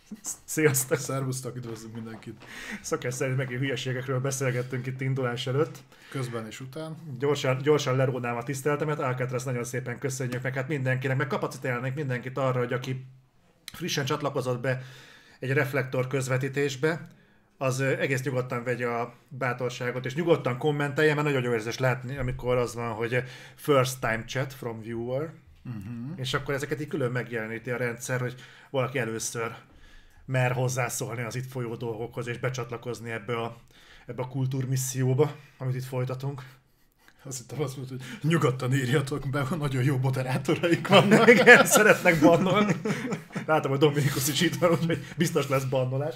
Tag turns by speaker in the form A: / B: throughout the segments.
A: Sziasztok!
B: Szervusztok, üdvözlünk mindenkit.
A: Szokás szerint megint hülyeségekről beszélgettünk itt indulás előtt.
B: Közben és után.
A: Gyorsan lerónám a tiszteletemet, Alcatraz nagyon szépen köszönjük meg hát mindenkinek, meg kapacitálnék mindenkit arra, hogy aki frissen csatlakozott be egy reflektor közvetítésbe, az egész nyugodtan vegye a bátorságot, és nyugodtan kommentelje, mert nagyon jó érzés látni, amikor az van, hogy first time chat from viewer, és akkor ezeket így külön megjeleníti a rendszer, hogy valaki először mer hozzászólni az itt folyó dolgokhoz, és becsatlakozni ebbe a kultúrmisszióba, amit itt folytatunk.
B: Azt hittem azt mondta, hogy nyugodtan írjatok be, nagyon jó moderátoraik vannak.
A: Igen, szeretnek bannolni. Látom, hogy Dominikus is itt van, úgyhogy biztos lesz bannolás.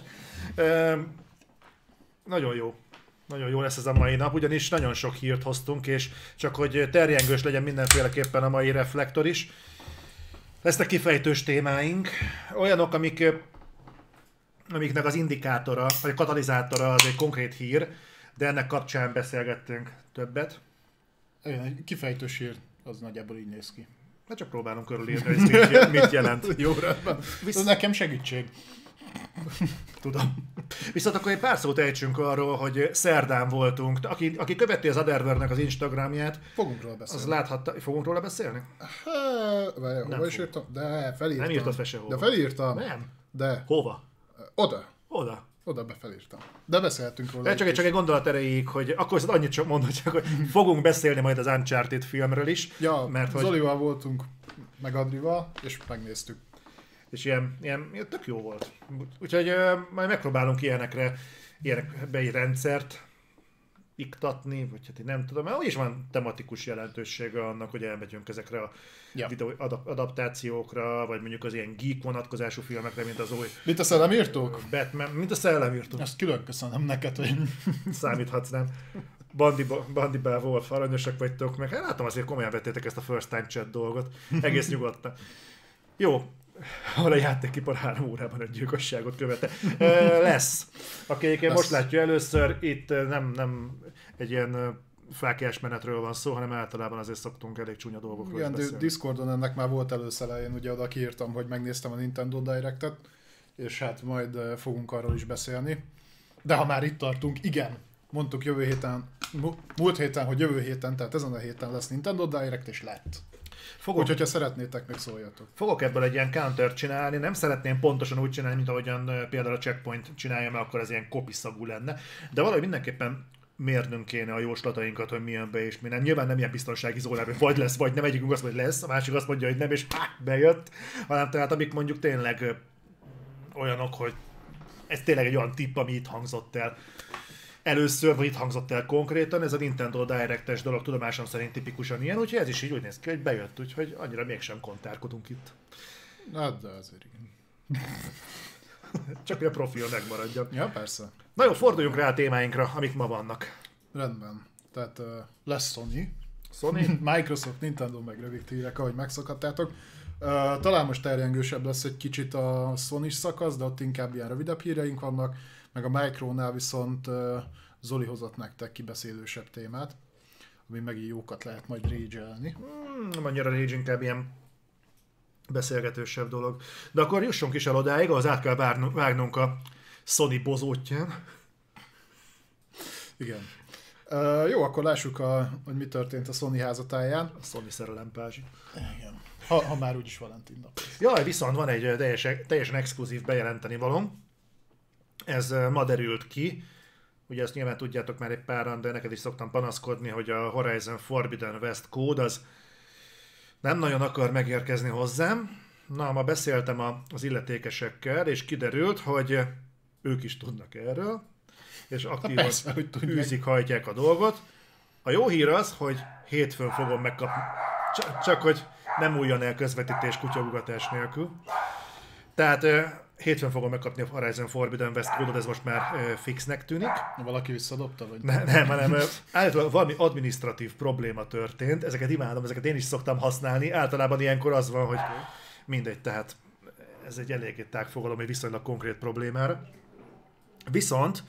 A: Nagyon jó. Nagyon jó lesz ez a mai nap, ugyanis nagyon sok hírt hoztunk, és csak hogy terjengős legyen mindenféleképpen a mai reflektor is. Lesznek kifejtős témáink, olyanok, amiknek az indikátora, vagy a katalizátora az egy konkrét hír, de ennek kapcsán beszélgettünk többet.
B: Egy kifejtős hír, az nagyjából így néz ki.
A: De csak próbálunk körülírni, hogy ez mit jelent.
B: Jó, rendben. Ez nekem segítség.
A: Tudom. Viszont akkor egy pár szót ejtsünk arról, hogy szerdán voltunk. Aki követi az Otherworld-nek az Instagramját,
B: fogunk róla beszélni.
A: Az láthatta. Fogunk róla beszélni?
B: Hova is írtam? De felírtam.
A: Nem írtad fel sehova.
B: De felírtam.
A: Nem.
B: De.
A: Hova?
B: Oda befelírtam. De beszéltünk róla.
A: De csak egy gondolat erejéig, hogy akkor annyit csak mondom, hogy fogunk beszélni majd az Uncharted filmről is.
B: Ja,
A: mert hogy...
B: Zolival voltunk, meg Adrival, és megnéztük.
A: És ilyen tök jó volt. Úgyhogy majd megpróbálunk ilyenekbe egy rendszert iktatni, vagy hát én nem tudom, mert úgyis van tematikus jelentősége annak, hogy elmegyünk ezekre a videó adaptációkra, vagy mondjuk az ilyen geek vonatkozású filmekre, mint az új...
B: Mint a Szellemírtók?
A: Batman, mint a Szellemírtók.
B: Ezt külön köszönöm neked, hogy...
A: Számíthatsz, nem? Bandi Bell Wolf, aranyosak vagytok, meg hát látom azért komolyan vettétek ezt a first time chat dolgot. Egész nyugodtan. Jó, ahol a játékipar 3 órában egy gyilkosságot követte. Lesz. Aki most látja először, itt nem egy ilyen fáklyás menetről van szó, hanem általában azért szoktunk elég csúnya dolgokról
B: igen,
A: beszélni.
B: Discordon ennek már volt előszelején, ugye oda kiírtam, hogy megnéztem a Nintendo Direct-et, és hát majd fogunk arról is beszélni. De ha már itt tartunk, igen, mondtuk múlt héten, hogy jövő héten, tehát ezen a héten lesz Nintendo Direct, és lett. Úgyhogy ha szeretnétek, meg szóljatok.
A: Fogok ebből egy ilyen counter csinálni, nem szeretném pontosan úgy csinálni, mint ahogyan például a Checkpoint csinálja, mert akkor ez ilyen kopiszagú lenne. De valahogy mindenképpen mérnünk kéne a jóslatainkat, hogy mi jön be és mi nem. Nyilván nem ilyen biztonsági zónában, hogy vagy lesz, vagy nem, egyikünk azt mondja, hogy lesz, a másik azt mondja, hogy nem, és bejött. Hanem tehát amik mondjuk tényleg olyanok, hogy ez tényleg egy olyan tipp, ami itt hangzott el először, vagy itt hangzott el konkrétan, ez a Nintendo Direct-es dolog tudomásom szerint tipikusan ilyen, úgyhogy ez is így úgy néz ki, hogy bejött, úgyhogy annyira mégsem kontárkodunk itt.
B: Hát, de azért igen.
A: Csak hogy a profil megmaradjon.
B: Ja, persze.
A: Na jó, forduljunk rá a témáinkra, amik ma vannak.
B: Rendben. Tehát lesz
A: Sony,
B: Microsoft, Nintendo, meg rövid hírek, ahogy megszokhattátok. Talán most terjengősebb lesz egy kicsit a Sony szakasz, de ott inkább ilyen rövidebb híreink vannak, meg a Micronál viszont Zoli hozott nektek kibeszélősebb témát, ami megint jókat lehet majd rage-elni.
A: Nem annyira rage, inkább ilyen beszélgetősebb dolog. De akkor jussunk is el odáig, az át kell vágnunk a Sony bozótján.
B: Igen. Jó, akkor lássuk, hogy mi történt a Sony házatáján.
A: A Sony szerelempázsi.
B: Igen. Ha már úgyis Valentin nap.
A: Jaj, viszont van egy teljesen exkluzív bejelenteni valóm. Ez ma derült ki. Ugye ezt nyilván tudjátok már egy páran, de neked is szoktam panaszkodni, hogy a Horizon Forbidden West kód az nem nagyon akar megérkezni hozzám. Na, ma beszéltem az illetékesekkel, és kiderült, hogy ők is tudnak erről, és aktívan űzik, hajtják a dolgot. A jó hír az, hogy hétfőn fogom megkapni, csak hogy nem újjon el közvetítés kutyaugatás nélkül. Tehát hétfőn fogom megkapni a Horizon Forbidden West kódot, ez most már fixnek tűnik.
B: Valaki visszadobta, vagy?
A: Nem, hanem általában valami adminisztratív probléma történt, ezeket imádom, ezeket én is szoktam használni, általában ilyenkor az van, hogy mindegy, tehát ez egy eléggé tág fogalom, egy viszonylag konkrét problémára. Viszont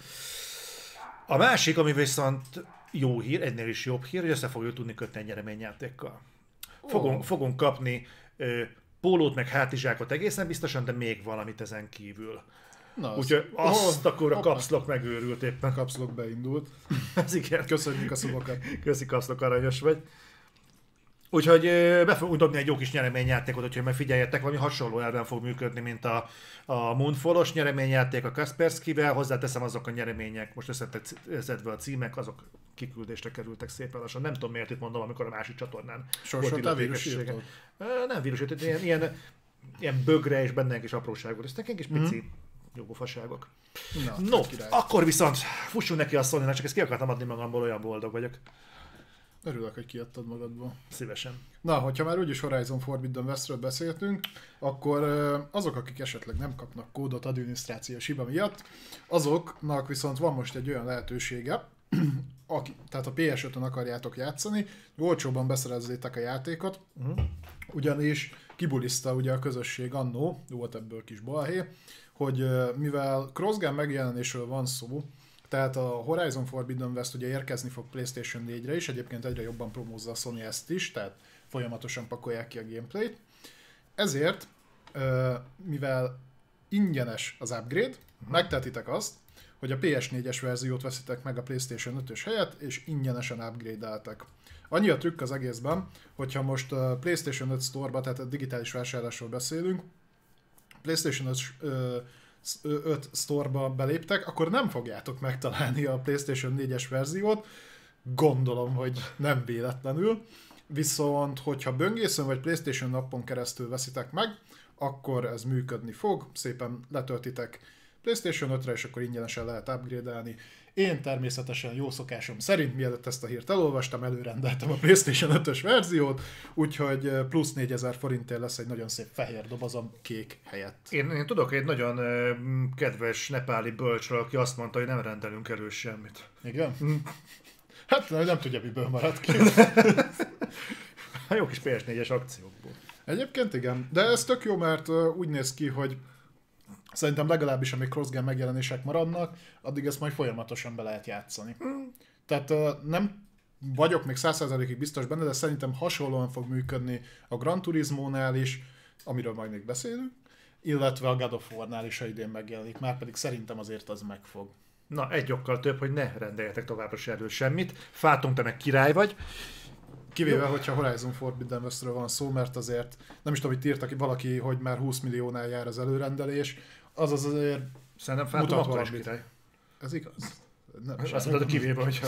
A: a másik, ami viszont jó hír, egynél is jobb hír, hogy össze fogjuk tudni kötni egy nyereményjátékkal. Fogunk kapni Pólót meg hátizsákot egészen biztosan, de még valamit ezen kívül.
B: Na,
A: Úgyhogy azt akkor a kapszlok megőrült éppen.
B: Kapszlok beindult.
A: Ez igen.
B: Köszönjük a szobokat.
A: Köszi kapszlok, aranyos vagy. Úgyhogy be fogunk dobni egy jó kis nyereményjátékot, úgyhogy meg figyeljetek, valami hasonló elven fog működni, mint a Moonfall-os nyereményjáték a Kaspersky-vel. Hozzáteszem, azok a nyeremények, most összedve a címek, azok kiküldésre kerültek szépen lassan. Nem tudom miért itt mondom, amikor a másik csatornán
B: Sorsolt a vírusírtó?
A: Nem vírusírtó, ilyen bögre és benne egy kis apróságok. Ez nekem kis pici jópofaságok. No, akkor viszont fussunk neki a Sony-nak, csak ezt ki akartam adni magamból, olyan boldog vagyok.
B: Örülök, hogy kiadtad magadból.
A: Szívesen.
B: Na, hogyha már úgyis Horizon Forbidden Westről beszéltünk, akkor azok, akik esetleg nem kapnak kódot adminisztrációs hiba miatt, azoknak viszont van most egy olyan lehetősége, tehát a PS5-ön akarjátok játszani, olcsóban beszerezzétek a játékot, ugyanis kibuliszta ugye a közösség annó, volt ebből kis balhé, hogy mivel cross-gen megjelenésről van szó, tehát a Horizon Forbidden West ugye érkezni fog PlayStation 4-re is, egyébként egyre jobban promózza a Sony ezt is, tehát folyamatosan pakolják ki a gameplayt. Ezért, mivel ingyenes az upgrade, megtehetitek azt, hogy a PS4-es verziót veszitek meg a PlayStation 5-ös helyett, és ingyenesen upgrade-eltek. Annyi a trükk az egészben, hogyha most a PlayStation 5 Store-ba, tehát a digitális vásárlásról beszélünk, PlayStation 5 Store-ba beléptek, akkor nem fogjátok megtalálni a PlayStation 4-es verziót, gondolom, hogy nem véletlenül, viszont hogyha böngészőn vagy PlayStation appon keresztül veszitek meg, akkor ez működni fog, szépen letöltitek PlayStation 5-re, és akkor ingyenesen lehet upgrade-elni. Én természetesen jó szokásom szerint, mielőtt ezt a hírt elolvastam, előrendeltem a PlayStation 5-ös verziót, úgyhogy plusz 4000 forintért lesz egy nagyon szép fehér dobozom kék helyett.
A: Én tudok egy nagyon kedves nepáli bölcsről, aki azt mondta, hogy nem rendelünk elő semmit.
B: Igen? Hát nem tudja, miből maradt ki.
A: Jó kis PS4-es akciókból.
B: Egyébként igen, de ez tök jó, mert úgy néz ki, hogy szerintem legalábbis, amíg cross-gen megjelenések maradnak, addig ezt majd folyamatosan be lehet játszani. Tehát nem vagyok még 100%-ig biztos benne, de szerintem hasonlóan fog működni a Gran Turismo-nál is, amiről majd még beszélünk, illetve a God of War-nál is, ha idén megjelenik, már pedig szerintem azért az megfog.
A: Na, egy okkal több, hogy ne rendeljetek továbbra se elő semmit. Fátunk, te meg király vagy.
B: Kivéve, hogyha Horizon Forbidden Westről van szó, mert azért nem is tudom, hogy írtak valaki, hogy már 20 milliónál jár az előrendelés, azaz azért
A: szerintem Fátum akkor is király.
B: Ez igaz? Nem,
A: azt mondod, kivéve, hogyha...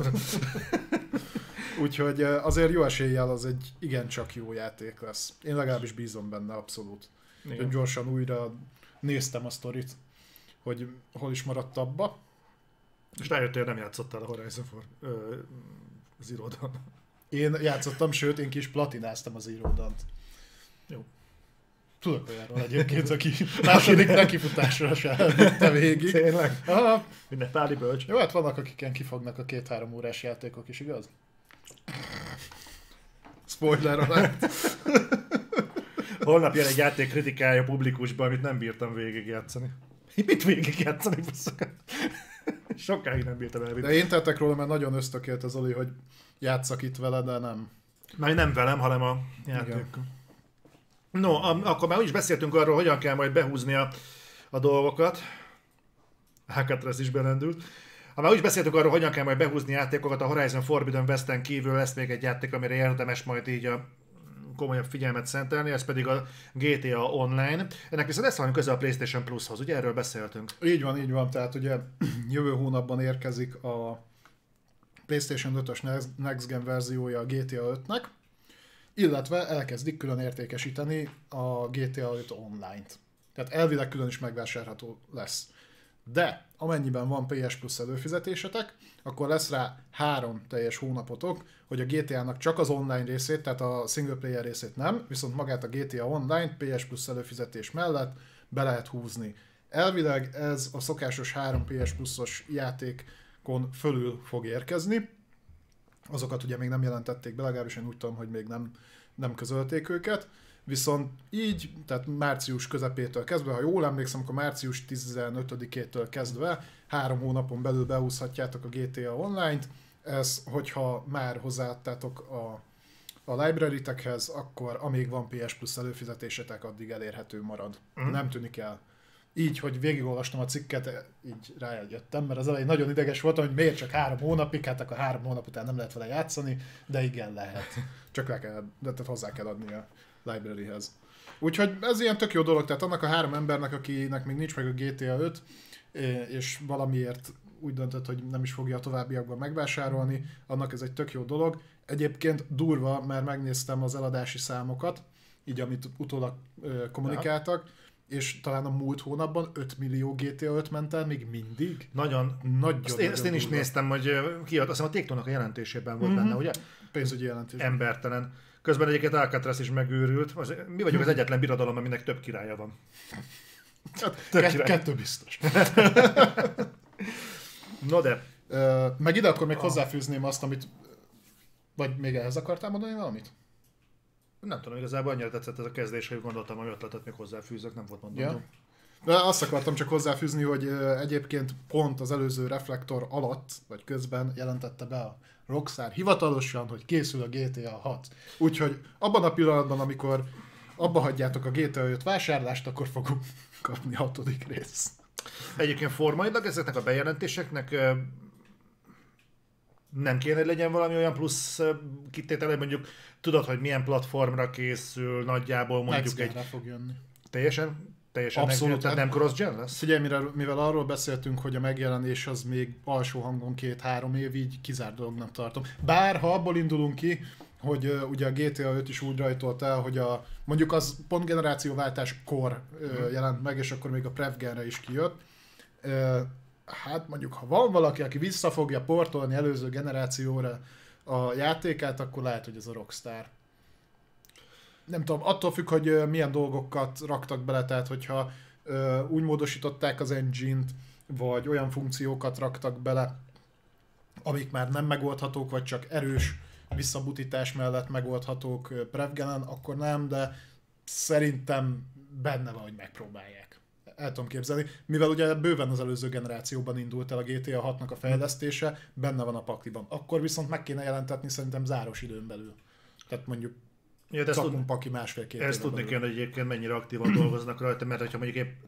B: Úgyhogy azért jó eséllyel az egy igencsak jó játék lesz. Én legalábbis bízom benne, abszolút. Én gyorsan újra néztem a sztorit, hogy hol is maradt abba.
A: És rájöttél, nem játszottál a Horizon Zero-don.
B: Én játszottam, sőt, én ki is platináztam az Zero-dont.
A: Jó.
B: Tudok olyanról egyébként, aki második nekifutásra se elvitte végig.
A: Tényleg?
B: Aha.
A: Minden páli bölcs.
B: Jó, hát vannak, akiken kifognak a 2-3 órás játékok is, igaz? Spoiler alert.
A: Holnap jön egy játék kritikája publikusban, amit nem bírtam végigjátszani. Mit végigjátszani? Sokáig nem bírtam elvinni.
B: De én tettek róla, mert nagyon ösztökélt az Oli, hogy játsszak itt vele, de nem.
A: Már nem velem, hanem a játékkal. No, akkor már úgyis beszéltünk arról, hogyan kell majd behúzni a dolgokat. Alcatraz is belendült. Ha már úgy beszéltük arról, hogyan kell majd behúzni játékokat a Horizon Forbidden Westen kívül, lesz még egy játék, amire érdemes majd így a komolyabb figyelmet szentelni, ez pedig a GTA Online. Ennek viszont lesz valami köze a PlayStation Plushoz, ugye erről beszéltünk?
B: Így van, tehát ugye jövő hónapban érkezik a PlayStation 5-ös Next Gen verziója a GTA 5-nek, illetve elkezdik külön értékesíteni a GTA 5 Online-t. Tehát elvileg külön is megvásárlható lesz. De amennyiben van PS Plus előfizetésetek, akkor lesz rá 3 teljes hónapotok, hogy a GTA-nak csak az online részét, tehát a single player részét nem, viszont magát a GTA Online PS Plus előfizetés mellett be lehet húzni. Elvileg ez a szokásos 3 PS Plus-os játékon fölül fog érkezni. Azokat ugye még nem jelentették be, legalábbis én úgy tudom, hogy még nem közölték őket. Viszont így, tehát március közepétől kezdve, ha jól emlékszem, akkor március 15-től kezdve 3 hónapon belül behúzhatjátok a GTA Online-t. Ez, hogyha már hozzáadtátok a a library-tekhez, akkor amíg van PS Plus előfizetésetek, addig elérhető marad. Nem tűnik el. Így, hogy végigolvastam a cikket, így rájöttem, mert az elején nagyon ideges voltam, hogy miért csak 3 hónapig, hát akkor 3 hónap után nem lehet vele játszani, de igen, lehet. Csak tehát hozzá kell adni a libraryhez. Úgyhogy ez ilyen tök jó dolog, tehát annak a 3 embernek, akinek még nincs meg a GTA 5, és valamiért úgy döntött, hogy nem is fogja a továbbiakban megvásárolni, annak ez egy tök jó dolog. Egyébként durva, mert megnéztem az eladási számokat, így amit utólag kommunikáltak, és talán a múlt hónapban 5 millió GTA 5 ment el, még mindig.
A: Nagyon. Ezt én is néztem, hogy kiadt, azt hiszem a Take-Two-nak a jelentésében volt benne, ugye?
B: Pénzügyi jelentés.
A: Embertelen. Közben egyébként Alcatraz is megőrült. Mi vagyunk az egyetlen birodalom, aminek több királya van.
B: Kettő biztos.
A: No de.
B: Meg ide akkor még hozzáfűzném azt, amit... Vagy még ehhez akartál mondani valamit?
A: Nem tudom, igazából annyira tetszett ez a kezdés, hogy gondoltam, hogy ötletet még hozzáfűzök, nem volt mondom.
B: Ja. De azt akartam csak hozzáfűzni, hogy egyébként pont az előző reflektor alatt, vagy közben jelentette be a Rockstar hivatalosan, hogy készül a GTA 6. Úgyhogy abban a pillanatban, amikor abba hagyjátok a GTA 5 vásárlást, akkor fogunk kapni 6. rész.
A: Egyébként formailag ezeknek a bejelentéseknek nem kéne, hogy legyen valami olyan plusz kitétele, mondjuk tudod, hogy milyen platformra készül, nagyjából mondjuk
B: egy... fog jönni.
A: Teljesen
B: abszolút,
A: tehát nem cross-gen lesz?
B: Figyelj, mivel arról beszéltünk, hogy a megjelenés az még alsó hangon 2-3 év, így kizárt dolognak tartom. Bár ha abból indulunk ki, hogy ugye a GTA 5 is úgy rajtolt el, hogy mondjuk az pont generációváltáskor jelent meg, és akkor még a Prevgenre is kijött. Hát mondjuk, ha van valaki, aki vissza fogja portolni előző generációra a játékát, akkor lehet, hogy ez a Rockstar. Nem tudom, attól függ, hogy milyen dolgokat raktak bele, tehát hogyha úgy módosították az engine-t, vagy olyan funkciókat raktak bele, amik már nem megoldhatók, vagy csak erős visszabutítás mellett megoldhatók Prevgenen, akkor nem, de szerintem benne van, hogy megpróbálják. El tudom képzelni. Mivel ugye bőven az előző generációban indult el a GTA 6-nak a fejlesztése, benne van a pakliban. Akkor viszont meg kéne jelentetni szerintem záros időn belül. Tehát mondjuk Capcom paki 1,5-2 éven
A: ezt tudni kell, hogy egyébként mennyire aktívan dolgoznak rajta, mert ha mondjuk egy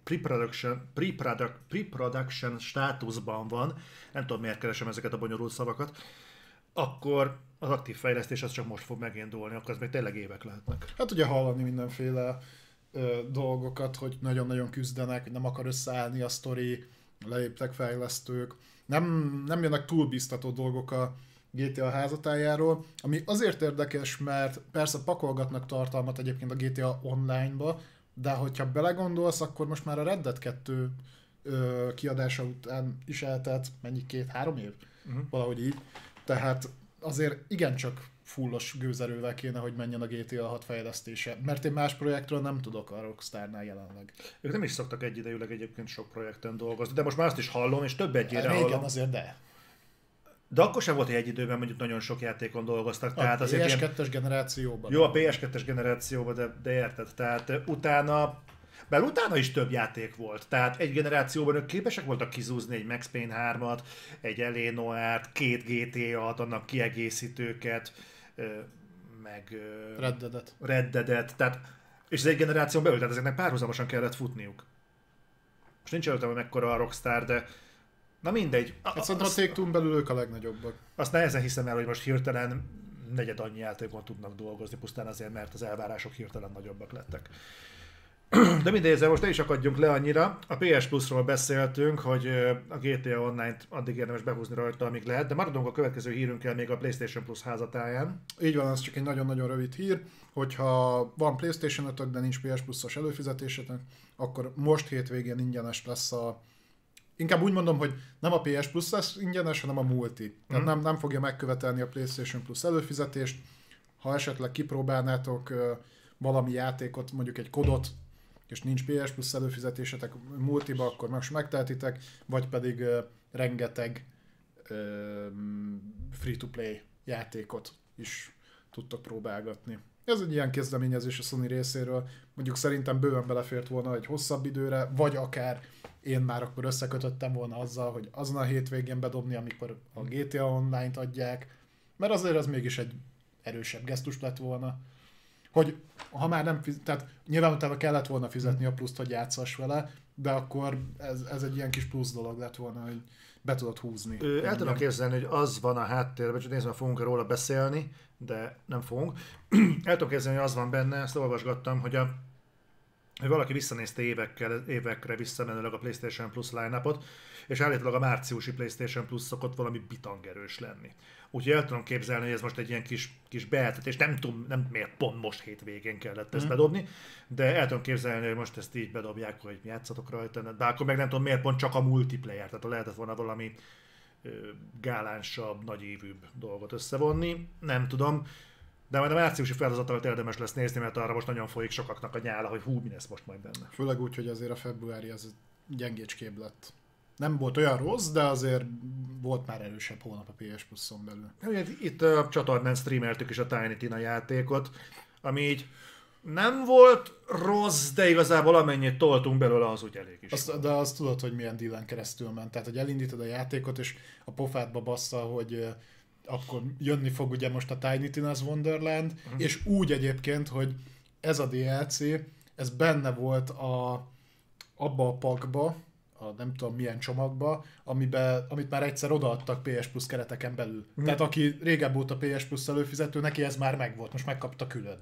A: pre-production státuszban van, nem tudom miért keresem ezeket a bonyolult szavakat, akkor az aktív fejlesztés az csak most fog megindulni, akkor az még tényleg évek lehetnek.
B: Hát ugye hallani mindenféle dolgokat, hogy nagyon-nagyon küzdenek, hogy nem akar összeállni a sztori, leéptek fejlesztők, nem jönnek túl biztató dolgok a GTA házatájáról, ami azért érdekes, mert persze pakolgatnak tartalmat egyébként a GTA Online-ba, de hogyha belegondolsz, akkor most már a Red Dead 2 kiadása után is eltelt, mennyi, 2-3 év? Valahogy így. Tehát azért igencsak fullos gőzerővel kéne, hogy menjen a GTA 6 fejlesztése, mert én más projektről nem tudok a Rockstarnál jelenleg.
A: Ők nem is szoktak egyidejűleg egyébként sok projekten dolgozni, de most már azt is hallom, és több egyére
B: hallom.
A: Régen
B: azért de.
A: De akkor sem volt, hogy egy időben mondjuk nagyon sok játékon dolgoztak. Tehát
B: a PS2-es generációban.
A: Jó, a PS2-es generációban, de érted. Tehát utána is több játék volt. Tehát egy generációban ők képesek voltak kizúzni egy Max Payne 3-at, egy L.A. Noire-t, 2 GTA-t, annak kiegészítőket, meg Red Dead-et. Tehát, és ez egy generáción belül, tehát ezeknek párhuzamosan kellett futniuk. Most nincs előttem, hogy mekkora a Rockstar, de na mindegy.
B: Hát szerintem a Take-Two-n belül ők a legnagyobbak.
A: Azt nehezen hiszem el, hogy most hirtelen negyed annyi játékon tudnak dolgozni, pusztán azért, mert az elvárások hirtelen nagyobbak lettek. De mindegy, ezzel most ne is akadjunk le annyira. A PS Plus-ról beszéltünk, hogy a GTA Online-t addig érdemes behúzni rajta, amíg lehet, de maradunk a következő hírünkkel még a PlayStation Plus házatáján.
B: Így van, ez csak egy nagyon-nagyon rövid hír, hogyha van PlayStation 5-ök, de nincs PS Plus-os előfizetésetek, akkor most hétvégén ingyenes lesz inkább úgy mondom, hogy nem a PS Plus lesz ingyenes, hanem a multi. Tehát nem fogja megkövetelni a PlayStation Plus előfizetést. Ha esetleg kipróbálnátok valami játékot, mondjuk egy kodot, és nincs PS Plus előfizetésetek multiba, akkor most megtehetitek, vagy pedig rengeteg free-to-play játékot is tudtok próbálgatni. Ez egy ilyen kezdeményezés a Sony részéről. Mondjuk szerintem bőven belefért volna egy hosszabb időre, vagy akár én már akkor összekötöttem volna azzal, hogy azon a hétvégén bedobni, amikor a GTA Online-t adják, mert azért az mégis erősebb gesztus lett volna. Hogy ha már nem tehát nyilván utána kellett volna fizetni a pluszt, hogy játszass vele, de akkor ez egy ilyen kis plusz dolog lett volna, hogy be tudod húzni.
A: El tudom képzelni, hogy az van a háttérben, csak nézd, fogunk róla beszélni, de nem fogunk. El tudom képzelni, hogy az van benne, ezt olvasgattam, hogy valaki visszanézte évekre visszamenőleg a PlayStation Plus line-upot, és állítólag a márciusi PlayStation Plus szokott valami bitangerős lenni. Úgyhogy el tudom képzelni, hogy ez most egy ilyen kis beeltetés, nem tudom, nem miért pont most hétvégén kellett ezt bedobni, de el tudom képzelni, hogy most ezt így bedobják, hogy játszatok rajta, de akkor meg nem tudom miért pont csak a multiplayer, tehát lehetett volna valami gálánsabb, nagyívűbb dolgot összevonni, nem tudom. De majd a márciusi felhozatalat érdemes lesz nézni, mert arra most nagyon folyik sokaknak a nyála, hogy mi lesz most majd benne.
B: Főleg úgy, hogy azért a februári az gyengécskébb lett. Nem volt olyan rossz, de azért volt már erősebb hónap a PS Plus-on belül.
A: Itt a csatornán streameltük is a Tiny Tina játékot, ami így nem volt rossz, de igazából amennyit toltunk belőle, az úgy elég is.
B: De azt tudod, hogy milyen dealen keresztül ment. Tehát, hogy elindítod a játékot, és a pofádba bassza, hogy akkor jönni fog ugye most a Tiny Tina's Wonderland, és úgy egyébként, hogy ez a DLC, ez benne volt abba a pakba, a nem tudom milyen csomagba, amit már egyszer odaadtak PS Plus kereteken belül. Tehát aki régebb óta PS Plus előfizető, neki ez már megvolt, most megkapta külön.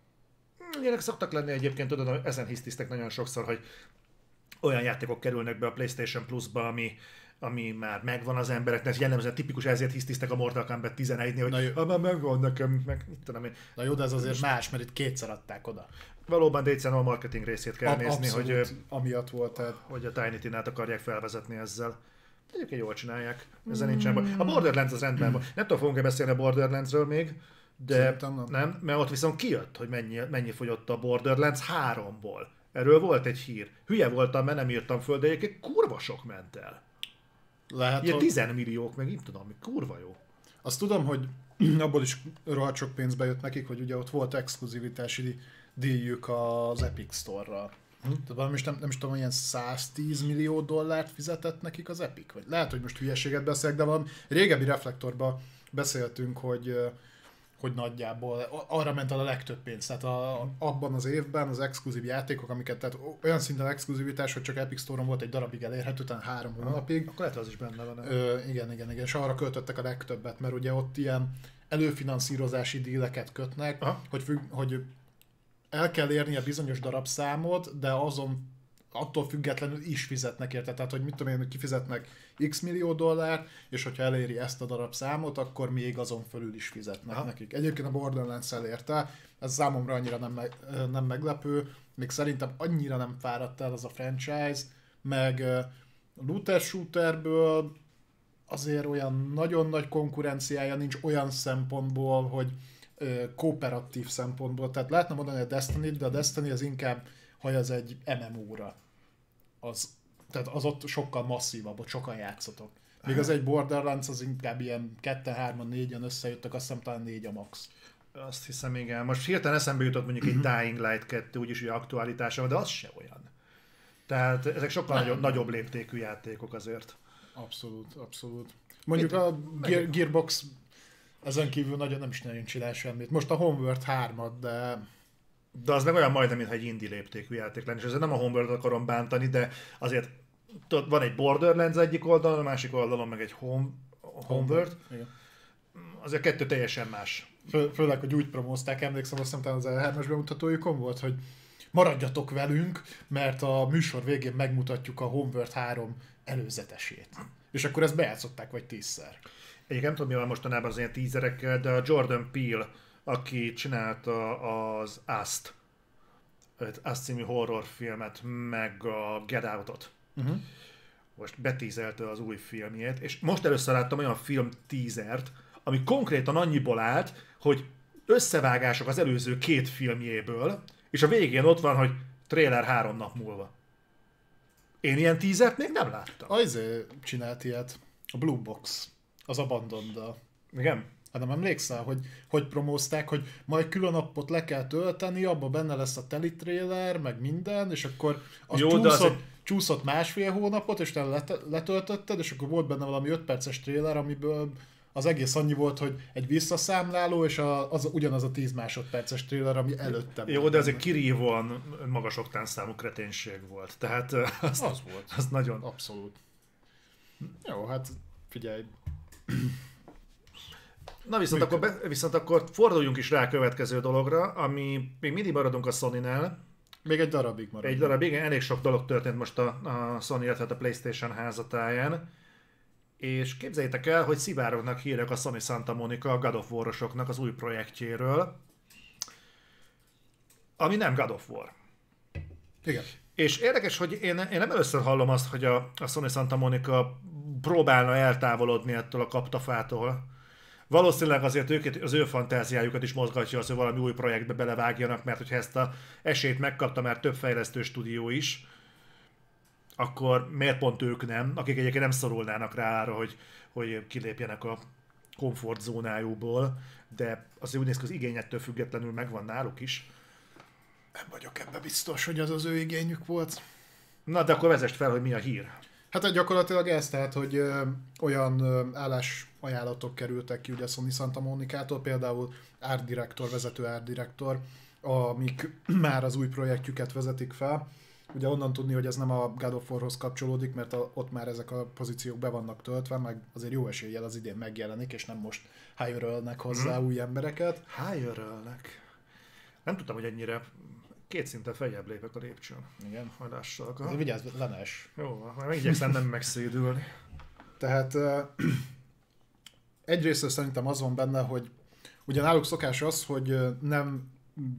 A: Ilyenek szoktak lenni egyébként, tudod, ezen hisztisztek nagyon sokszor, hogy olyan játékok kerülnek be a PlayStation Plus-ba, ami már megvan az embereknek, jellemzően tipikus, ezért hisztisztek a Mortal Kombat 11-nél, hogy már megvan nekem, meg mit tudom én.
B: Na jó, de ez azért más, mert itt kétszer adták oda.
A: Valóban, de egyszerűen a marketing részét kell nézni,
B: hogy amiatt volt, tehát...
A: hogy a Tiny Tinát akarják felvezetni ezzel. Egyébként jól csinálják, ezzel nincsen baj. A Borderlands az rendben van. Nem tudom, fogunk-e beszélni a Borderlandsről még, de nem, mert ott viszont kijött, hogy mennyi fogyott a Borderlands 3-ból. Erről volt egy hír. Hülye voltam, mert nem írtam föl, de egyébként kurva sok ment el.
B: Lehet,
A: ilyen 10 milliók, meg nem tudom, kurva jó.
B: Azt tudom, hogy abból is rohadt sok pénzbe jött nekik, hogy ugye ott volt exkluzivitási díjük az Epic Store-ral. Tehát nem is tudom, ilyen 110 millió dollárt fizetett nekik az Epic, vagy lehet, hogy most hülyeséget beszélek, de valami régebbi Reflektorban beszéltünk, hogy nagyjából arra ment el a legtöbb pénz. Tehát abban az évben az exkluzív játékok, amiket, tehát olyan szinten exkluzivitás, hogy csak Epic Store-on volt egy darabig elérhető, utána 3 hónapig.
A: Akkor lehet, az is benne van.
B: Igen, és arra költöttek a legtöbbet, mert ugye ott ilyen előfinanszírozási díleket kötnek, hogy el kell érni a bizonyos darabszámot, de attól függetlenül is fizetnek érte. Tehát, hogy mit tudom én, hogy kifizetnek x millió dollárt, és hogyha eléri ezt a darabszámot, akkor még azon fölül is fizetnek nekik. Egyébként a Borderlands elérte, ez számomra annyira nem meglepő, még szerintem annyira nem fáradt el az a franchise, meg looter-shooterből azért olyan nagyon nagy konkurenciája nincs olyan szempontból, hogy kooperatív szempontból. Tehát lehetne mondani a Destiny-t, de a Destiny az inkább hajaz egy MMO-ra. Tehát az ott sokkal masszívabb, ott sokan játszatok. Míg az egy Borderlands az inkább ilyen 2-3-4-en összejöttek, azt hiszem talán 4 a max.
A: Azt hiszem, igen. Most hirtelen eszembe jutott mondjuk egy Dying Light 2, úgyis ugye aktualitása van, de az se olyan. Tehát ezek sokkal nagyobb léptékű játékok azért.
B: Abszolút. Mondjuk a Gearbox ezen kívül nem is nagyon csinál semmit. Most a Homeworld 3-at,
A: de az meg olyan majdnem, mintha egy indie léptékű játék lenne, és ezért nem a Homeworld-ot akarom bántani, de azért van egy Borderlands egyik oldalon, a másik oldalon meg egy Homeworld.
B: Igen.
A: Azért kettő teljesen más.
B: Főleg, hogy úgy promózták, emlékszem, azt hiszem, az E3-as bemutatójukon volt, hogy maradjatok velünk, mert a műsor végén megmutatjuk a Homeworld 3 előzetesét. És akkor ezt bejátszották vagy 10-szer.
A: Egyébként nem tudom, mi van mostanában az ilyen tízerekkel, de a Jordan Peele, aki csinálta az Us című horrorfilmet, meg a Get Out-ot. Most betízelte az új filmjét, és most először láttam olyan film teasert, ami konkrétan annyiból állt, hogy összevágások az előző 2 filmjéből, és a végén ott van, hogy trailer 3 nap múlva. Én ilyen teasert még nem láttam.
B: Azért csinált ilyet. A Blue Box. Az Abandoned.
A: Igen?
B: Hát nem emlékszel, hogy promózták, hogy majd külön appot le kell tölteni, abban benne lesz a teli trailer, meg minden, és akkor az csúszott 1,5 hónapot, és te letöltötted, és akkor volt benne valami 5 perces trailer, amiből az egész annyi volt, hogy egy visszaszámláló, és ugyanaz a 10 másodperces trailer, ami előtte volt.
A: Jó, de ez egy kirívóan magas oktánszámú kreténség volt. Tehát
B: az volt.
A: Az nagyon...
B: Abszolút. Jó, hát figyelj.
A: Na viszont akkor forduljunk is rá a következő dologra, ami még mindig maradunk a Sony-nál.
B: Még egy darabig maradunk.
A: Egy darabig, igen, elég sok dolog történt most a Sony, illetve a PlayStation házatáján. És képzeljétek el, hogy szivárognak hírek a Sony Santa Monica a God of War-osoknak az új projektjéről, ami nem God of War.
B: Igen.
A: És érdekes, hogy én nem először hallom azt, hogy a Sony Santa Monica próbálna eltávolodni ettől a kaptafától. Valószínűleg azért az ő fantáziájukat is mozgatja az, hogy valami új projektbe belevágjanak, mert hogyha ezt a esélyt megkapta már több fejlesztő stúdió is, akkor miért pont ők nem, akik egyébként nem szorulnának rá arra, hogy kilépjenek a komfortzónájukból, de azért úgy néz ki, az igény ettől függetlenül megvan náluk is.
B: Nem vagyok ebben biztos, hogy az ő igényük volt.
A: Na, de akkor vezest fel, hogy mi a hír.
B: Hát gyakorlatilag ez, tehát, hogy olyan állásajánlatok kerültek ki ugye a Sony Santa Monicától, például vezető art director, amik már az új projektjüket vezetik fel. Ugye onnan tudni, hogy ez nem a God of Warhoz kapcsolódik, mert ott már ezek a pozíciók be vannak töltve, meg azért jó eséllyel az idén megjelenik, és nem most hire-ölnek hozzá új embereket.
A: Hire-ölnek? Nem tudtam, hogy ennyire két szinten feljebb lépek a lépcsőn.
B: Igen.
A: Hajlással.
B: Azért vigyázz, lenes.
A: Jó, már igyekszem nem megszédülni.
B: Tehát egyrészt szerintem az van benne, hogy ugye náluk szokás az, hogy nem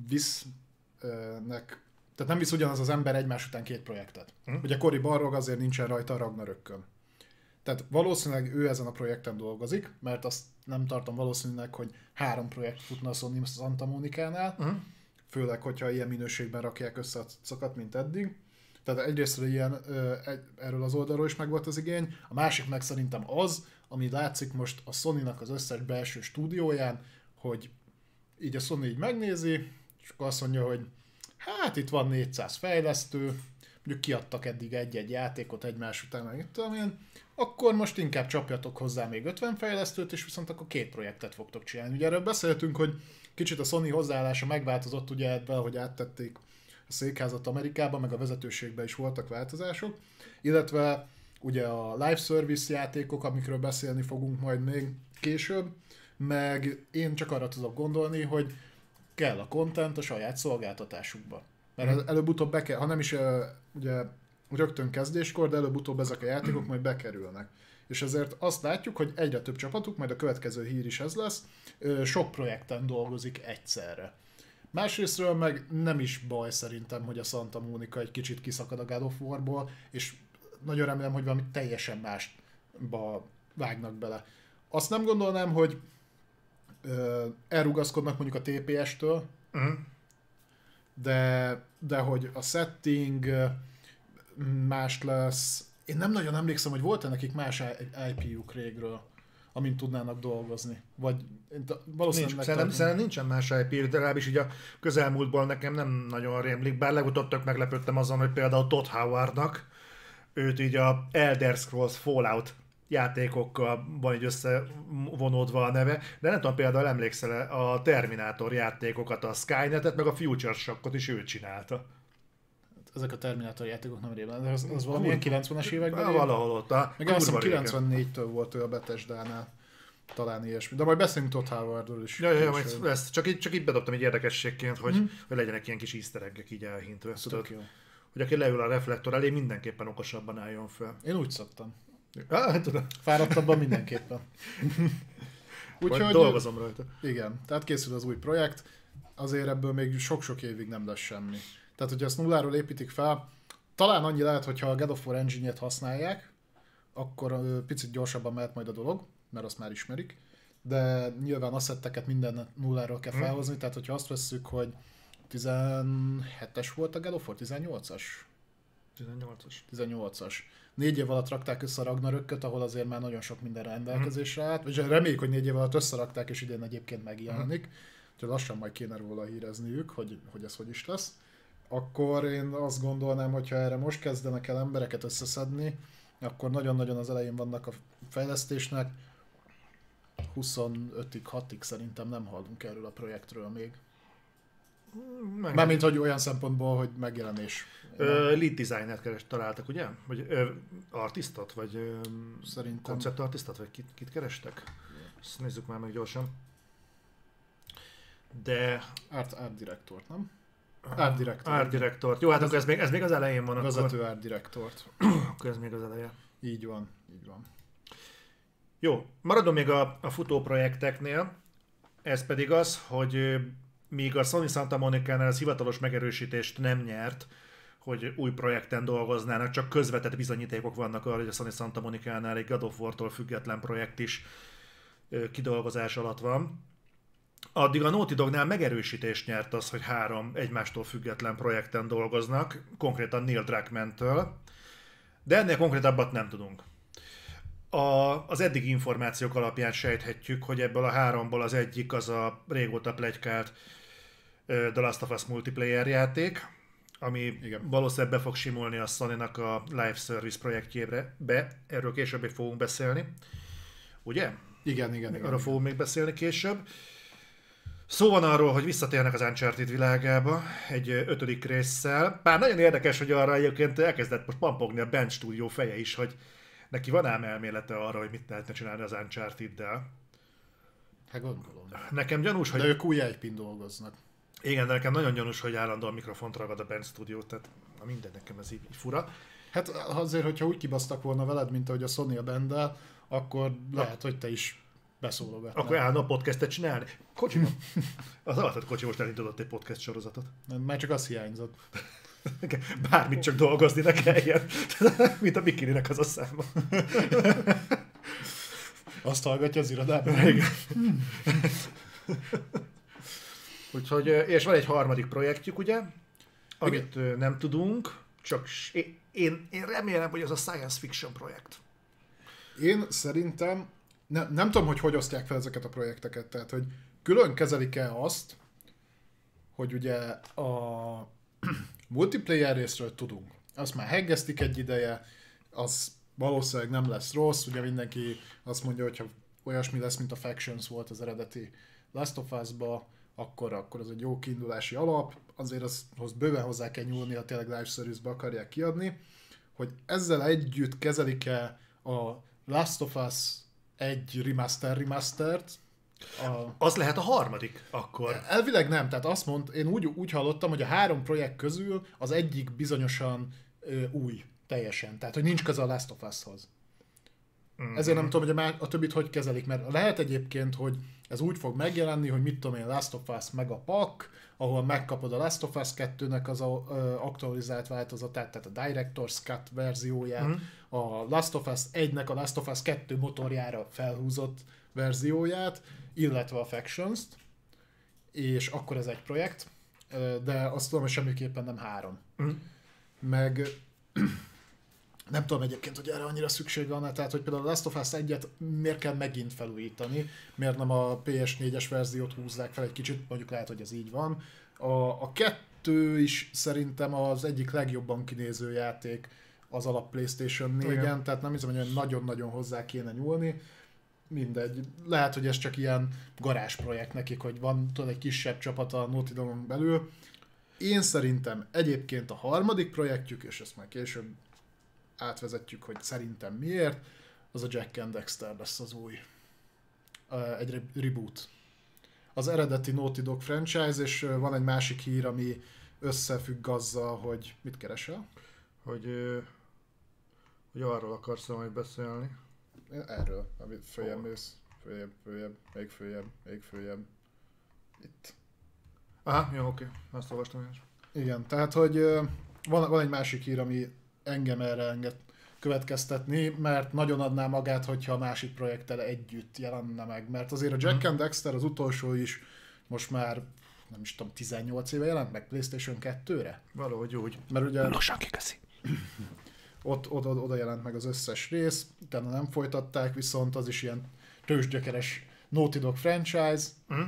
B: visznek, tehát nem visz ugyanaz az ember egymás után két projektet. Ugye Cory Barlog azért nincsen rajta a Ragnarökkön. Tehát valószínűleg ő ezen a projekten dolgozik, mert azt nem tartom valószínűleg, hogy 3 projekt futna a Sony Santa Monicánál, főleg, hogyha ilyen minőségben rakják össze a szokat, mint eddig. Tehát egyrészt erről az oldalról is megvolt az igény, a másik meg szerintem az, ami látszik most a Sony-nak az összes belső stúdióján, hogy így a Sony így megnézi, és akkor azt mondja, hogy hát itt van 400 fejlesztő, mondjuk kiadtak eddig egy-egy játékot egymás után, meg itt tudom én, akkor most inkább csapjatok hozzá még 50 fejlesztőt, és viszont akkor 2 projektet fogtok csinálni. Ugye erről beszéltünk, hogy kicsit a Sony hozzáállása megváltozott ugye ebben, hogy áttették a székházat Amerikába, meg a vezetőségben is voltak változások, illetve ugye a live service játékok, amikről beszélni fogunk majd még később, meg én csak arra tudok gondolni, hogy kell a content a saját szolgáltatásukba. Mert előbb-utóbb ha nem is ugye rögtön kezdéskor, de előbb-utóbb ezek a játékok majd bekerülnek. És ezért azt látjuk, hogy egyre több csapatuk, majd a következő hír is ez lesz, sok projekten dolgozik egyszerre. Másrésztről meg nem is baj szerintem, hogy a Santa Monica egy kicsit kiszakad a God of War-ból, és nagyon remélem, hogy valami teljesen másba vágnak bele. Azt nem gondolnám, hogy elrugaszkodnak mondjuk a TPS-től, de hogy a setting más lesz. Én nem nagyon emlékszem, hogy volt-e nekik más IP-juk régről, amint tudnának dolgozni. Vagy valószínűleg...
A: Szerintem nincsen más IP, de legalábbis így a közelmúltból nekem nem nagyon rémlik, bár legutóbb tök meglepődtem azon, hogy például Todd Howardnak őt így a Elder Scrolls Fallout játékokkal van így összevonódva a neve, de nem tudom, például emlékszel a Terminátor játékokat, a Skynetet, meg a Future Shockot is ő csinálta.
B: Ezek a Terminátor játékok nem régen, de az valamilyen 90-es években?
A: Valahol ott.
B: Meg azt hiszem 94-től volt ő a Bethesda-nál. Talán ilyesmi. De majd beszélünk Todd Howardról is.
A: Ja, majd ezt csak így bedobtam egy érdekességként, hogy legyenek ilyen kis easter egg-ek így elhintve. Hogy aki leül a reflektor elé, mindenképpen okosabban álljon fel.
B: Én úgy szoktam.
A: Tudom.
B: Fáradtabban mindenképpen.
A: Úgyhogy dolgozom rajta.
B: Igen, tehát készül az új projekt, azért ebből még sok-sok évig nem lesz semmi. Tehát, hogyha ezt nulláról építik fel, talán annyi lehet, hogyha a God of War engine-et használják, akkor picit gyorsabban mehet majd a dolog, mert azt már ismerik, de nyilván asszetteket minden nulláról kell felhozni, tehát hogyha azt vesszük, hogy 17-es volt a God of War, 18-as? 18-as. 4 év alatt rakták össze a Ragnarökköt, ahol azért már nagyon sok minden rendelkezésre állt, és reméljük, hogy 4 év alatt összerakták, és idén egyébként megjelenik, úgyhogy lassan majd kéne róla hírezniük, hogy ez hogy is lesz. Akkor én azt gondolnám, hogy ha erre most kezdenek el embereket összeszedni, akkor nagyon-nagyon az elején vannak a fejlesztésnek, 25-ig, 6-ig szerintem nem hallunk erről a projektről még.
A: Meg...
B: Mármint, hogy olyan szempontból, hogy megjelenés.
A: Lead designert találtak, ugye? Vagy artistot? Vagy
B: Szerintem.
A: Concept artistot? Vagy kit kerestek? Ezt nézzük már meg gyorsan. De...
B: Art directort, nem? Art director.
A: Art directort. Jó, hát akkor ez még az elején van.
B: Vezető art directort.
A: Akkor ez még az eleje.
B: Így van, így van.
A: Jó, maradom még a futó projekteknél. Ez pedig az, hogy míg a Sony Santa Monica-nál az hivatalos megerősítést nem nyert, hogy új projekten dolgoznának, csak közvetett bizonyítékok vannak arra, hogy a Sony Santa Monica-nál egy God of War-tól független projekt is kidolgozás alatt van. Addig a Naughty Dognál megerősítést nyert az, hogy 3 egymástól független projekten dolgoznak, konkrétan Neil Druckmann-től, de ennél konkrétabbat nem tudunk. Az eddigi információk alapján sejthetjük, hogy ebből a 3-ból az egyik az a régóta pletykált The Last of Us multiplayer játék, ami igen, valószínűleg be fog simulni a Sony-nak a live service projektjébe, erről később még fogunk beszélni. Ugye?
B: Igen.
A: Arra fogunk még beszélni később. Szó van arról, hogy visszatérnek az Uncharted világába egy 5. résszel. Bár nagyon érdekes, hogy arra egyébként elkezdett most pampogni a Band Studio feje is, hogy neki van ám elmélete arra, hogy mit lehetne csinálni az Uncharted-del.
B: Hát gondolom.
A: Nekem gyanús, hogy...
B: De ők új IP-n dolgoznak.
A: Igen, de nekem nagyon gyanús, hogy állandóan mikrofont ragad a Band Studio, tehát minden nekem ez így fura.
B: Hát azért, hogyha úgy kibasztak volna veled, mint ahogy a Sony a Banddel, akkor lehet, hogy te is beszólogatnál.
A: Akkor állna a podcastet csinálni. Kocsiban. Az alatt Kocsi most elindított egy podcast sorozatot.
B: Már csak az hiányzott.
A: Bármit csak dolgozni ne kelljen. Mint a Bikininek az a száma.
B: Azt hallgatja az irodában.
A: Igen. Úgyhogy, és van egy 3. projektjük, ugye? Amit nem tudunk, csak én remélem, hogy az a science fiction projekt.
B: Én szerintem, nem tudom, hogy osztják fel ezeket a projekteket, tehát hogy külön kezelik-e azt, hogy ugye a multiplayer részről tudunk. Azt már heggeztik egy ideje, az valószínűleg nem lesz rossz, ugye mindenki azt mondja, hogy ha olyasmi lesz, mint a Factions volt az eredeti Last of Us-ba, akkor az egy jó kiindulási alap, azért azhoz bőven hozzá kell nyúlni, ha tényleg live service-be akarják kiadni, hogy ezzel együtt kezelik-e a Last of Us egy remastert.
A: Az lehet a 3. akkor.
B: Elvileg nem, tehát azt én úgy hallottam, hogy a 3 projekt közül az egyik bizonyosan új, teljesen. Tehát, hogy nincs köze a Last of Us-hoz. Mm-hmm. Ezért nem tudom, hogy a többit hogy kezelik, mert lehet egyébként, hogy ez úgy fog megjelenni, hogy mit tudom én, Last of Us meg a pack, ahol megkapod a Last of Us 2-nek az aktualizált változatát, tehát a Director's Cut verzióját, a Last of Us 1-nek a Last of Us 2 motorjára felhúzott verzióját, illetve a Factions-t, és akkor ez egy projekt, de azt tudom, hogy semmiképpen nem 3. Meg nem tudom egyébként, hogy erre annyira szükség van, tehát hogy például a Last of Us 1-et miért kell megint felújítani, miért nem a PS4-es verziót húzzák fel egy kicsit, mondjuk lehet, hogy ez így van. A 2 is szerintem az egyik legjobban kinéző játék az alap PlayStation 4-en, tehát nem hiszem, hogy nagyon-nagyon hozzá kéne nyúlni. Mindegy. Lehet, hogy ez csak ilyen garázsprojekt nekik, hogy van tudod, egy kisebb csapat a Naughty Dogon belül. Én szerintem egyébként a 3. projektjük, és ezt már később átvezetjük, hogy szerintem miért, az a Jack and Dexter lesz az új. Egy reboot. Az eredeti Naughty Dog franchise, és van egy másik hír, ami összefügg azzal, hogy mit keresel?
A: Hogy arról akarsz majd beszélni.
B: Erről, amit följebb mész. Még följebb. Itt.
A: Aha, jó, oké. Azt olvastam én is.
B: Igen, tehát, hogy van egy másik hír, ami engem erre enged következtetni, mert nagyon adná magát, hogyha a másik projekttel együtt jelenne meg. Mert azért a Jack and Dexter az utolsó is most már, nem is tudom, 18 éve jelent meg PlayStation 2-re?
A: Valahogy úgy.
B: Mert ugye...
A: Lassan kikeszi.
B: Oda jelent meg az összes rész, utána nem folytatták, viszont az is ilyen tőzsgyökeres Naughty Dog franchise,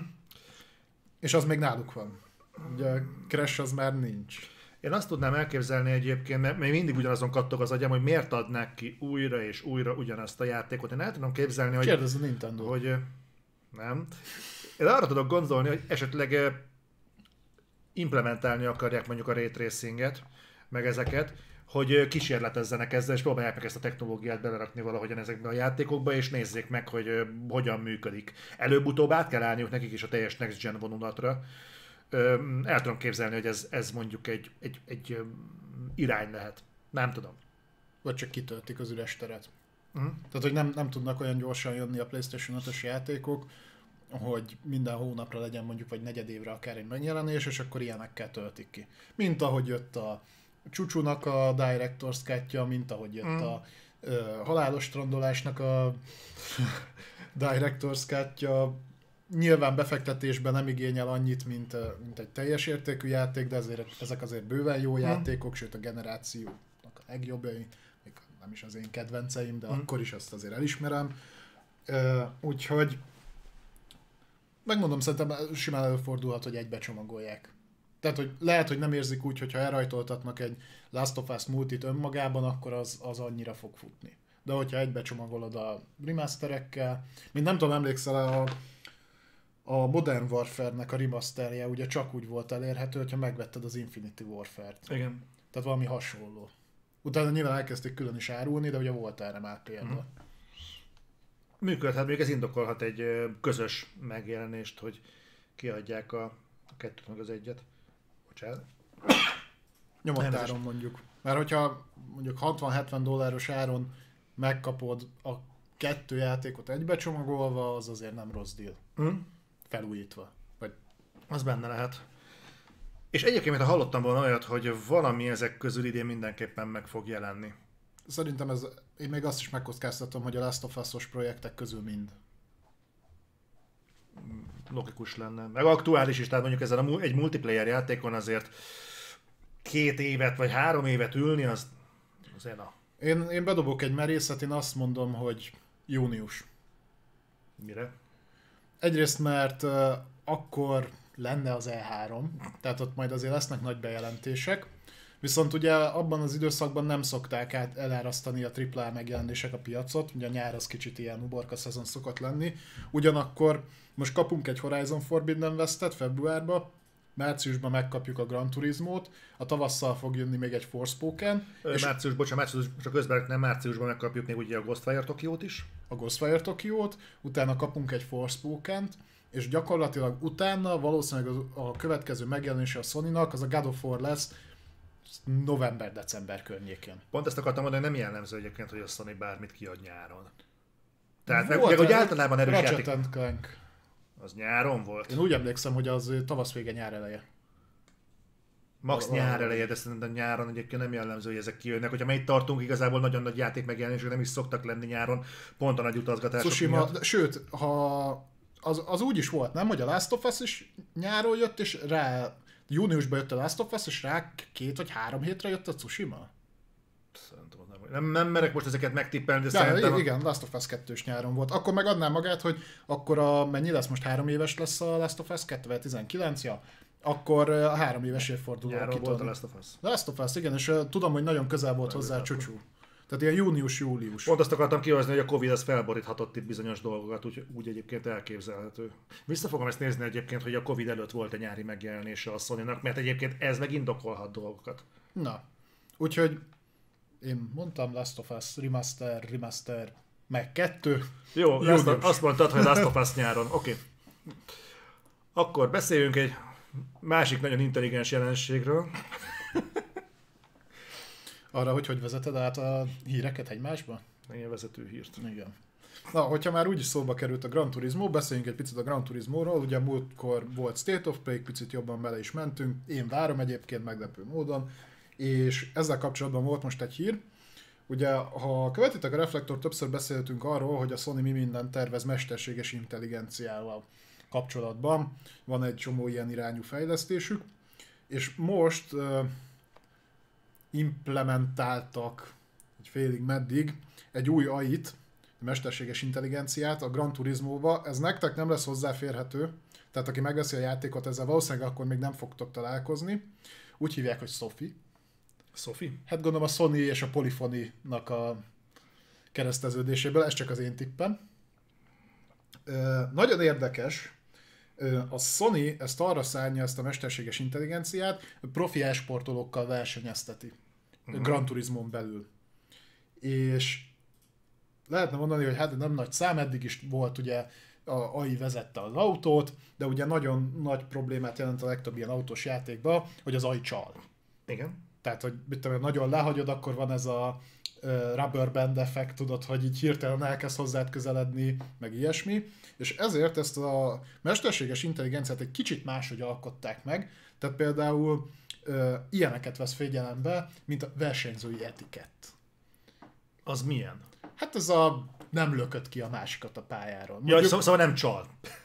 B: és az még náluk van. Ugye Crash az már nincs.
A: Én azt tudnám elképzelni egyébként, mert még mindig ugyanazon kattog az agyam, hogy miért adnák ki újra és újra ugyanazt a játékot. Én el tudom képzelni, hogy...
B: Kérdezz a Nintendo.
A: Hogy Nem. Én arra tudok gondolni, hogy esetleg implementálni akarják mondjuk a ray tracinget, meg ezeket, hogy kísérletezzenek ezzel, és próbálják meg ezt a technológiát belerakni valahogyan ezekbe a játékokba, és nézzék meg, hogy hogyan működik. Előbb-utóbb át kell állniuk nekik is a teljes next gen vonulatra. El tudom képzelni, hogy ez mondjuk egy irány lehet. Nem tudom.
B: Vagy csak kitöltik az üres teret. Tehát, hogy nem tudnak olyan gyorsan jönni a PlayStation 5-ös játékok, hogy minden hónapra legyen mondjuk, vagy negyedévre akár egy megjelenés, és akkor ilyenekkel töltik ki. Mint ahogy jött a Csúcsúnak a Director's Cut-ja, mint ahogy jött a Halálos Strandolásnak a Director's Cut-ja. Nyilván befektetésben nem igényel annyit, mint egy teljes értékű játék, de ezek azért bőven jó játékok, sőt a generációnak a legjobbjai, még nem is az én kedvenceim, de akkor is azt azért elismerem. Úgyhogy megmondom, szerintem simán előfordulhat, hogy egybecsomagolják. Tehát, hogy lehet, hogy nem érzik úgy, hogyha elrajtoltatnak egy Last of Us multit önmagában, akkor az annyira fog futni. De hogyha egybecsomagolod a remasterekkel, mint nem tudom, emlékszel a Modern Warfare-nek a remasterje ugye csak úgy volt elérhető, hogyha megvetted az Infinity Warfare-t.
A: Igen.
B: Tehát valami hasonló. Utána nyilván elkezdték külön is árulni, de ugye volt erre már példa.
A: Működhet, még ez indokolhat egy közös megjelenést, hogy kiadják a kettőt meg az egyet. Bocsánat.
B: Nyomott áron mondjuk. Mert hogyha mondjuk $60-70 áron megkapod a 2 játékot egybecsomagolva, az azért nem rossz deal. Felújítva. Vagy...
A: Az benne lehet. És egyébként, ha hallottam volna olyat, hogy valami ezek közül idén mindenképpen meg fog jelenni.
B: Szerintem én még azt is megkockáztatom, hogy a Last of Us-os projektek közül mind.
A: Logikus lenne. Meg aktuális is, tehát mondjuk ezen egy multiplayer játékon azért 2 évet vagy 3 évet ülni, azért na.
B: Én bedobok egy merészet, én azt mondom, hogy június.
A: Mire?
B: Egyrészt, mert akkor lenne az E3, tehát ott majd azért lesznek nagy bejelentések, viszont ugye abban az időszakban nem szokták elárasztani a AAA megjelenések a piacot, ugye a nyár az kicsit ilyen uborka szezon szokott lenni, ugyanakkor most kapunk egy Horizon Forbidden West-et februárba, márciusban megkapjuk a Gran Turismo-t, a tavasszal fog jönni még egy Forspoken.
A: Márciusban közben nem márciusban megkapjuk még ugye a Ghostwire Tokiót is.
B: A Ghostwire Tokiót, utána kapunk egy Forspokent, és gyakorlatilag utána valószínűleg a következő megjelenése a Sony-nak az a God of War lesz november-december környékén.
A: Pont ezt akartam mondani, hogy nem jellemző egyébként, hogy a Sony bármit kiad nyáron. Tehát meg, hogy általában erős
B: Ratchet
A: játék...
B: and Clank.
A: Az nyáron volt?
B: Én úgy emlékszem, hogy az tavasz vége, nyár eleje.
A: Max nyár eleje, de szerintem nyáron egyébként nem jellemző, hogy ezek kijönnek. Hogyha itt tartunk, igazából nagyon nagy játék megjelenések nem is szoktak lenni nyáron, pont a nagy utazgatások miatt.
B: Sőt, az úgy is volt, nem? Hogy a Last of Us is nyáron jött, és rá júniusban jött a Last of Us, és rá 2 vagy 3 hétre jött a Tsushima?
A: Szerintem nem merek most ezeket megtippelni, de szerintem...
B: Igen, Last of Us 2-s nyáron volt. Akkor meg adná magát, hogy akkor mennyi lesz, most 3 éves lesz a Last of Us 2019, ja? Akkor a 3 éves évforduló.
A: Nyáron volt a Last of Us.
B: Last of Us, igen, és tudom, hogy nagyon közel volt hozzá a csúcsú. Tehát ilyen június-július.
A: Pont azt akartam kihozni, hogy a Covid az felboríthatott itt bizonyos dolgokat, úgy egyébként elképzelhető. Vissza fogom ezt nézni egyébként, hogy a Covid előtt volt a nyári megjelenése a Sony-nak, mert egyébként ez meg indokolhat dolgokat.
B: Na, úgyhogy én mondtam Last of Us remaster, meg 2.
A: Jó, azt mondtad, hogy Last of Us nyáron. Oké. Akkor beszéljünk egy másik nagyon intelligens jelenségről.
B: Arra, hogy vezeted át a híreket egymásba?
A: Ilyen vezető hírt.
B: Igen. Na, hogyha már úgyis szóba került a Gran Turismo, beszéljünk egy picit a Gran Turismo-ról. Ugye múltkor volt State of Play, picit jobban bele is mentünk. Én várom egyébként meglepő módon. És ezzel kapcsolatban volt most egy hír. Ugye, ha követitek a Reflektor, többször beszéltünk arról, hogy a Sony mi mindent tervez mesterséges intelligenciával kapcsolatban. Van egy csomó ilyen irányú fejlesztésük. És most implementáltak egy félig meddig egy új AI-t, mesterséges intelligenciát a Gran Turismo-ba. Ez nektek nem lesz hozzáférhető, tehát aki megveszi a játékot, ezzel valószínűleg akkor még nem fogtok találkozni. Úgy hívják, hogy Sophie.
A: Sophie?
B: Hát gondolom a Sony és a Polyphony-nak a kereszteződéséből, ez csak az én tippem. Nagyon érdekes, a Sony ezt arra szárnya, ezt a mesterséges intelligenciát, profi e-sportolókkal versenyezteti. Gran Turismon belül. És lehetne mondani, hogy hát nem nagy szám, eddig is volt ugye a AI vezette az autót, de ugye nagyon nagy problémát jelent a legtöbb ilyen autós játékban, hogy az AI csal.
A: Igen.
B: Tehát, hogy mit tudom, nagyon lehagyod, akkor van ez a rubber band effekt, tudod, hogy így hirtelen elkezd hozzád közeledni, meg ilyesmi. És ezért ezt a mesterséges intelligenciát egy kicsit máshogy alkották meg. Tehát például ilyeneket vesz figyelembe, mint a versenyzői etikett.
A: Az milyen?
B: Hát ez a nem lökött ki a másikat a pályáról.
A: Ja, szóval nem csal.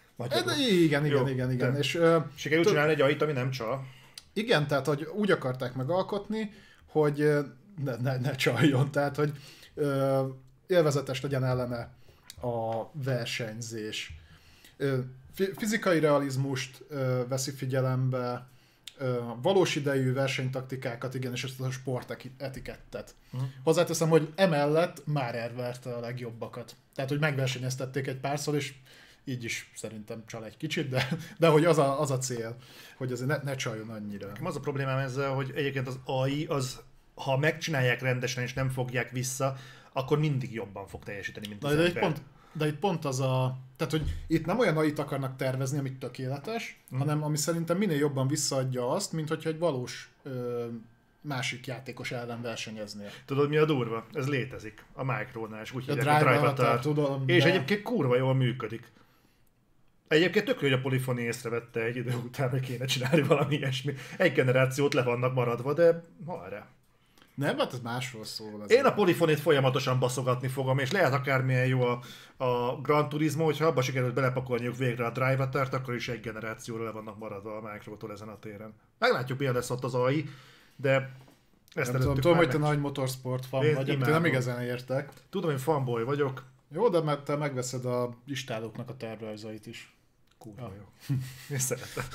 B: Igen. És,
A: sikerült csinálni egy AI-t, ami nem csal.
B: Igen, tehát hogy úgy akarták megalkotni, hogy ne csaljon, tehát hogy élvezetes legyen ellene a versenyzés. Fizikai realizmust veszi figyelembe, valós idejű versenytaktikákat, igen, és ezt a sportetikettet. Hozzáteszem, hogy emellett már elverte a legjobbakat. Tehát, hogy megversenyeztették egy párszor, és így is szerintem csal egy kicsit, de hogy az a cél, hogy azért ne csaljon annyira.
A: Az a problémám ezzel, hogy egyébként az AI, ha megcsinálják rendesen és nem fogják vissza, akkor mindig jobban fog teljesíteni, mint az ember.
B: De itt pont az a... Tehát, hogy itt nem olyan AI-t akarnak tervezni, amit tökéletes, hanem ami szerintem minél jobban visszaadja azt, mint hogyha egy valós másik játékos ellen versenyeznél.
A: Tudod, mi a durva? Ez létezik. A Micronál, és úgy hívják a
B: Drive
A: Avatar.
B: tudom,
A: és egyébként kurva jól működik. Egyébként tök, hogy a Polyphony észrevette egy idő után, hogy kéne csinálni valami ilyesmi. Egy generációt le vannak maradva, de marra.
B: Nem, hát ez másról szól.
A: Én a Polyphonét folyamatosan baszogatni fogom, és lehet akármilyen jó a Gran Turismo, hogyha abba sikerült belepakolniuk végre a Drive-tart, akkor is egy generációra le vannak maradva a Microtól ezen a téren. Meglátjuk, milyen lesz ott az AI, de ezt
B: nem tudom, hogy te nagy motorsport fan vagy, amit nem igazán értek.
A: Tudom, én fanboy vagyok.
B: Jó, de mert te megveszed a istálóknak a tervrajzait is.
A: Kurva jó. Én szeretem.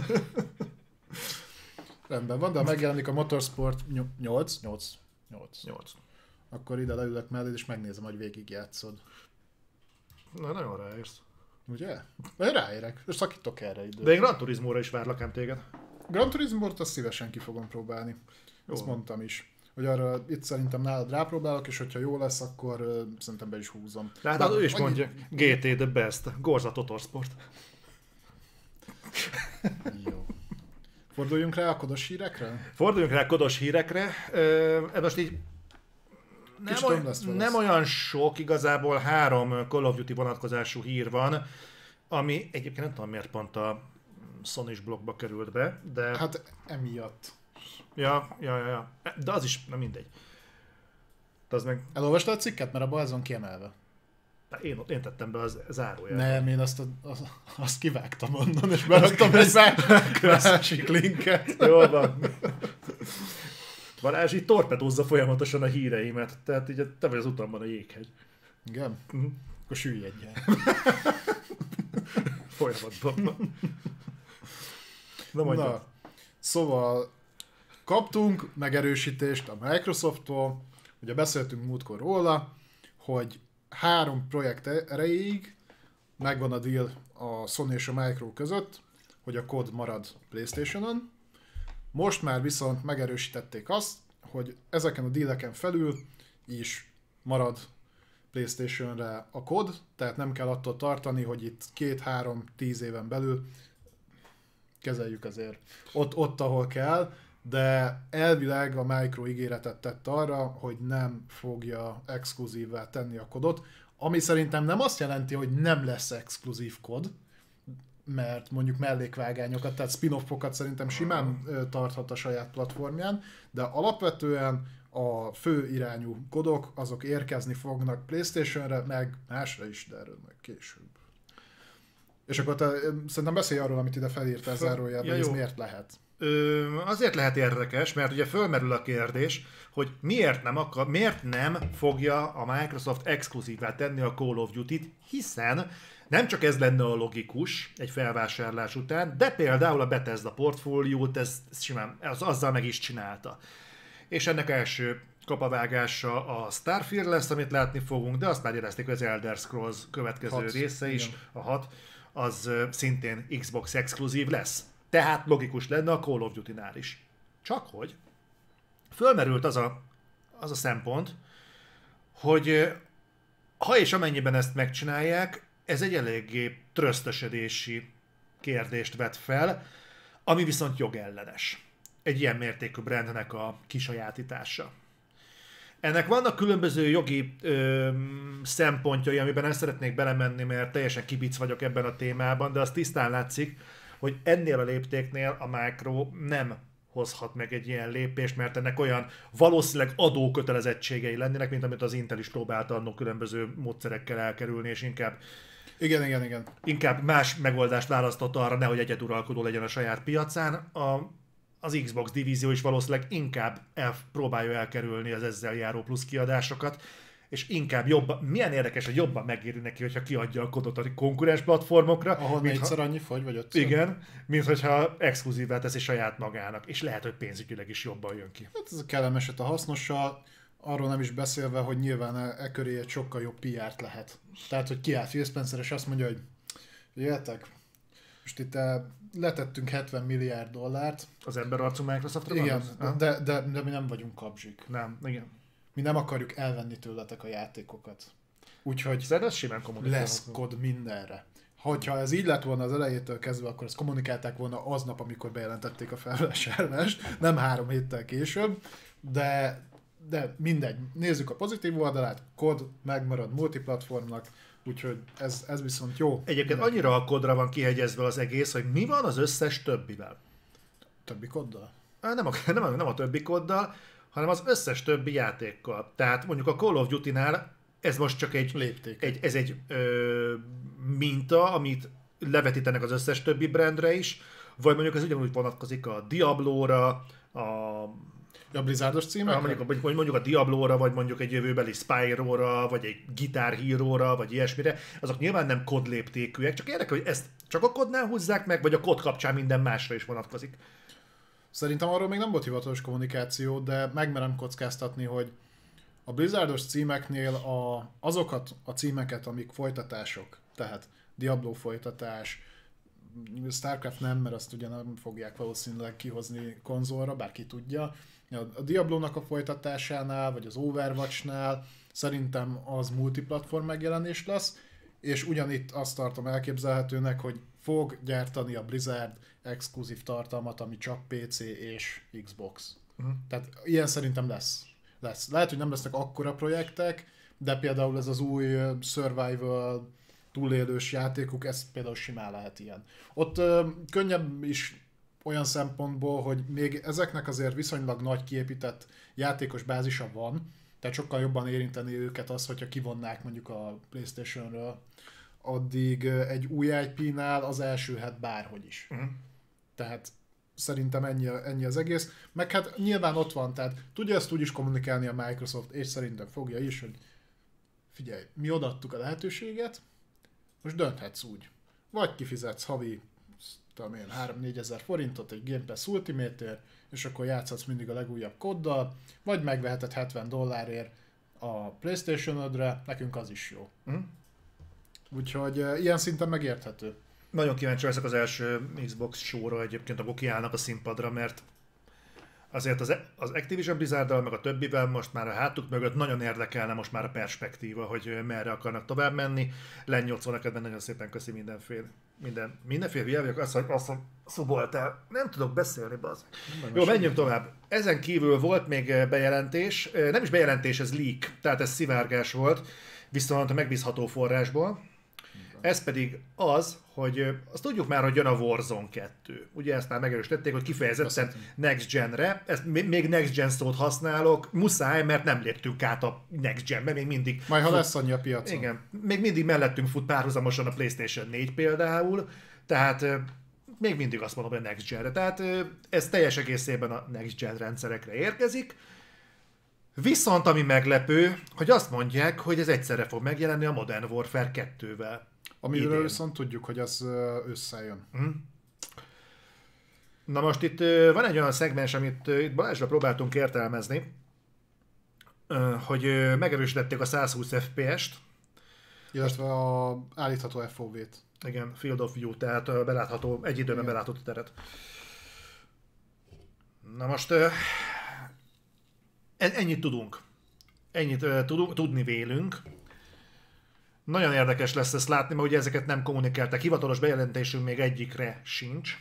B: Rendben van, de ha megjelenik a Motorsport 8. Akkor ide leülök mellé, és megnézem, hogy végigjátszod.
A: Na, nagyon ráérsz.
B: Ugye? Én ráérek, és szakítok erre időt.
A: De én Gran Turismo-ra is várlak ám téged.
B: Gran Turismo-t azt szívesen ki fogom próbálni. Jó. Ezt mondtam is. Hogy arra itt szerintem nálad rápróbálok, és hogyha jó lesz, akkor szerintem be is húzom.
A: Látod, ő is mondja, GT the best, Gorza Motorsport.
B: Jó. Forduljunk rá a kodos hírekre?
A: Forduljunk rá a kodos hírekre. Most így nem olyan sok, igazából 3 Call of Duty vonatkozású hír van, ami egyébként nem tudom miért pont a Sony-s blogba került be, de...
B: Hát emiatt.
A: Ja. De az is, na mindegy. De az meg...
B: Elolvastad a cikket, mert abban ez van kiemelve.
A: Én tettem be az záróját.
B: Nem, én azt kivágtam onnan, és beraktam egy másik linket.
A: Jól van. Balázs így torpedózza folyamatosan a híreimet, tehát így te vagy az utamban a jéghegy.
B: Igen? Akkor süllyedj el.
A: Folyamatban.
B: Na, szóval kaptunk megerősítést a Microsofttól, ugye beszéltünk múltkor róla, hogy 3 projekt erejéig megvan a deal a Sony és a Micro között, hogy a kód marad PlayStation-on. Most már viszont megerősítették azt, hogy ezeken a dealeken felül is marad PlayStation-re a kód, tehát nem kell attól tartani, hogy itt 2-3-10 éven belül kezeljük azért ott, ahol kell, de elvileg a Micro ígéretet tett arra, hogy nem fogja exkluzívvá tenni a kodot, ami szerintem nem azt jelenti, hogy nem lesz exkluzív kod, mert mondjuk mellékvágányokat, tehát spin-offokat szerintem simán tarthat a saját platformján, de alapvetően a fő irányú kodok, azok érkezni fognak PlayStation-re, meg másra is, de erről meg később. És akkor te szerintem beszélj arról, amit ide felírtál zárójelben, hogy ez miért lehet.
A: Azért lehet érdekes, mert ugye fölmerül a kérdés, hogy miért nem fogja a Microsoft exkluzívvá tenni a Call of Duty-t, hiszen nem csak ez lenne a logikus egy felvásárlás után, de például a Bethesda portfóliót ez simán azzal meg is csinálta. És ennek első kapavágása a Starfield lesz, amit látni fogunk, de azt már érezték, hogy az Elder Scrolls következő
B: 6,
A: része is,
B: igen.
A: a 6, az szintén Xbox exkluzív lesz. Tehát logikus lenne a Call of Duty-nál is. Csak hogy fölmerült az a szempont, hogy ha és amennyiben ezt megcsinálják, ez egy eléggé trösztösödési kérdést vet fel, ami viszont jogellenes. Egy ilyen brandnek a kisajátítása. Ennek vannak különböző jogi szempontjai, amiben nem szeretnék belemenni, mert teljesen kibic vagyok ebben a témában, de az tisztán látszik, hogy ennél a léptéknél a Micro nem hozhat meg egy ilyen lépést, mert ennek olyan valószínűleg adókötelezettségei lennének, mint amit az Intel is próbálta annó különböző módszerekkel elkerülni, és
B: Igen.
A: inkább más megoldást választott arra, nehogy egyeduralkodó legyen a saját piacán. Az Xbox divízió is valószínűleg inkább próbálja elkerülni az ezzel járó plusz kiadásokat, és inkább jobban, milyen érdekes, hogy jobban megéri neki, hogyha kiadja a kodot a konkurens platformokra.
B: Ahol négyszer annyi fogy, vagy ötször?
A: Igen, mint hogyha exkluzívvá teszi saját magának, és lehet, hogy pénzügyileg is jobban jön ki.
B: Hát ez a kellemeset a hasznossal, arról nem is beszélve, hogy nyilván e köré egy sokkal jobb PR-t lehet. Tehát, hogy kiáll Phil Spencer, és azt mondja, hogy jöjjetek, most itt letettünk 70 milliárd dollárt.
A: Az emberarcú Microsoftra?
B: Igen, de mi nem vagyunk kapzsik.
A: Nem, igen.
B: Mi nem akarjuk elvenni tőletek a játékokat. Úgyhogy
A: Szerintem ez simán kommunikálható.
B: lesz kod mindenre. Ha ez így lett volna az elejétől kezdve, akkor ezt kommunikálták volna aznap, amikor bejelentették a felvásárlást, nem 3 héttel később, de mindegy. Nézzük a pozitív oldalát, kod megmarad multiplatformnak, úgyhogy ez viszont jó.
A: Egyébként annyira a kodra van kihegyezve az egész, hogy mi van az összes többivel.
B: Többi koddal?
A: Nem a többi koddal, hanem az összes többi játékkal. Tehát mondjuk a Call of Duty-nál ez most csak egy
B: lépték.
A: Ez egy minta, amit levetítenek az összes többi brandre is, vagy mondjuk ez ugyanúgy vonatkozik a Diablo-ra,
B: a Blizzardos címekre?
A: Mondjuk a Diablo-ra, vagy mondjuk egy jövőbeli Spyro-ra, vagy egy Guitar Hero-ra, vagy ilyesmire. Azok nyilván nem kod léptékűek, csak érdekel, hogy ezt csak a kodnál húzzák meg, vagy a kod kapcsán minden másra is vonatkozik.
B: Szerintem arról még nem volt hivatalos kommunikáció, de megmerem kockáztatni, hogy a Blizzardos címeknél azokat a címeket, amik folytatások, tehát Diablo folytatás, Starcraft nem, mert azt ugye nem fogják valószínűleg kihozni konzolra, bárki tudja. A Diablo-nak a folytatásánál, vagy az Overwatch-nál szerintem az multiplatform megjelenés lesz, és ugyanitt azt tartom elképzelhetőnek, hogy fog gyártani a Blizzard exkluzív tartalmat, ami csak PC és Xbox. Tehát ilyen szerintem lesz. Lehet, hogy nem lesznek akkora projektek, de például ez az új survival túlélős játékuk, ez például simán lehet ilyen. Ott könnyebb is olyan szempontból, hogy még ezeknek azért viszonylag nagy kiépített játékos bázisa van, tehát sokkal jobban érinteni őket az, hogyha kivonnák mondjuk a PlayStation-ről, addig egy új IP-nál az elsülhet bárhogy is. Tehát szerintem ennyi az egész. Meg hát nyilván ott van, tehát tudja ezt úgy is kommunikálni a Microsoft, és szerintem fogja is, hogy figyelj, mi odaadtuk a lehetőséget, most dönthetsz úgy. Vagy kifizetsz havi 3-4 ezer forintot egy Game Pass Ultimate-ért, és akkor játszhatsz mindig a legújabb koddal, vagy megveheted $70 a PlayStation-ödre, nekünk az is jó. Úgyhogy ilyen szinten megérthető.
A: Nagyon kíváncsi leszek az első Xbox show-ra egyébként, akkor kiállnak a színpadra, mert azért az Activision Blizzarddal, meg a többivel most már a hátuk mögött nagyon érdekelne most már a perspektíva, hogy merre akarnak tovább menni. Len 80 neked nagyon szépen köszi mindenféle világok, azt szuboltál. Nem tudok beszélni, bazd. Jó, menjünk tovább. Ezen kívül volt még bejelentés, nem is bejelentés, ez leak, tehát ez szivárgás volt, viszont megbízható forrásból. Ez pedig az, hogy azt tudjuk már, hogy jön a Warzone 2. Ugye ezt már megerősítették, hogy kifejezetten Next Gen-re. Ezt még Next Gen szót használok, muszáj, mert nem léptünk át a Next Gen-be, még mindig.
B: Majd ha lesz annyi a piacon.
A: Igen, még mindig mellettünk fut párhuzamosan a PlayStation 4 például, tehát még mindig azt mondom, hogy a Next Gen-re. Tehát ez teljes egészében a Next Gen rendszerekre érkezik. Viszont ami meglepő, hogy azt mondják, hogy ez egyszerre fog megjelenni a Modern Warfare 2-vel.
B: Amiről viszont tudjuk, hogy az összejön.
A: Na most itt van egy olyan szegmens, amit itt Balázsra próbáltunk értelmezni, hogy megerősítették a 120 FPS-t,
B: Illetve a állítható FOV-t.
A: igen, Field of View, tehát belátható, egy időben
B: Igen.
A: belátható teret. Na most ennyit tudunk. Ennyit tudni vélünk. Nagyon érdekes lesz ezt látni, mert ugye ezeket nem kommunikálták. Hivatalos bejelentésünk még egyikre sincs.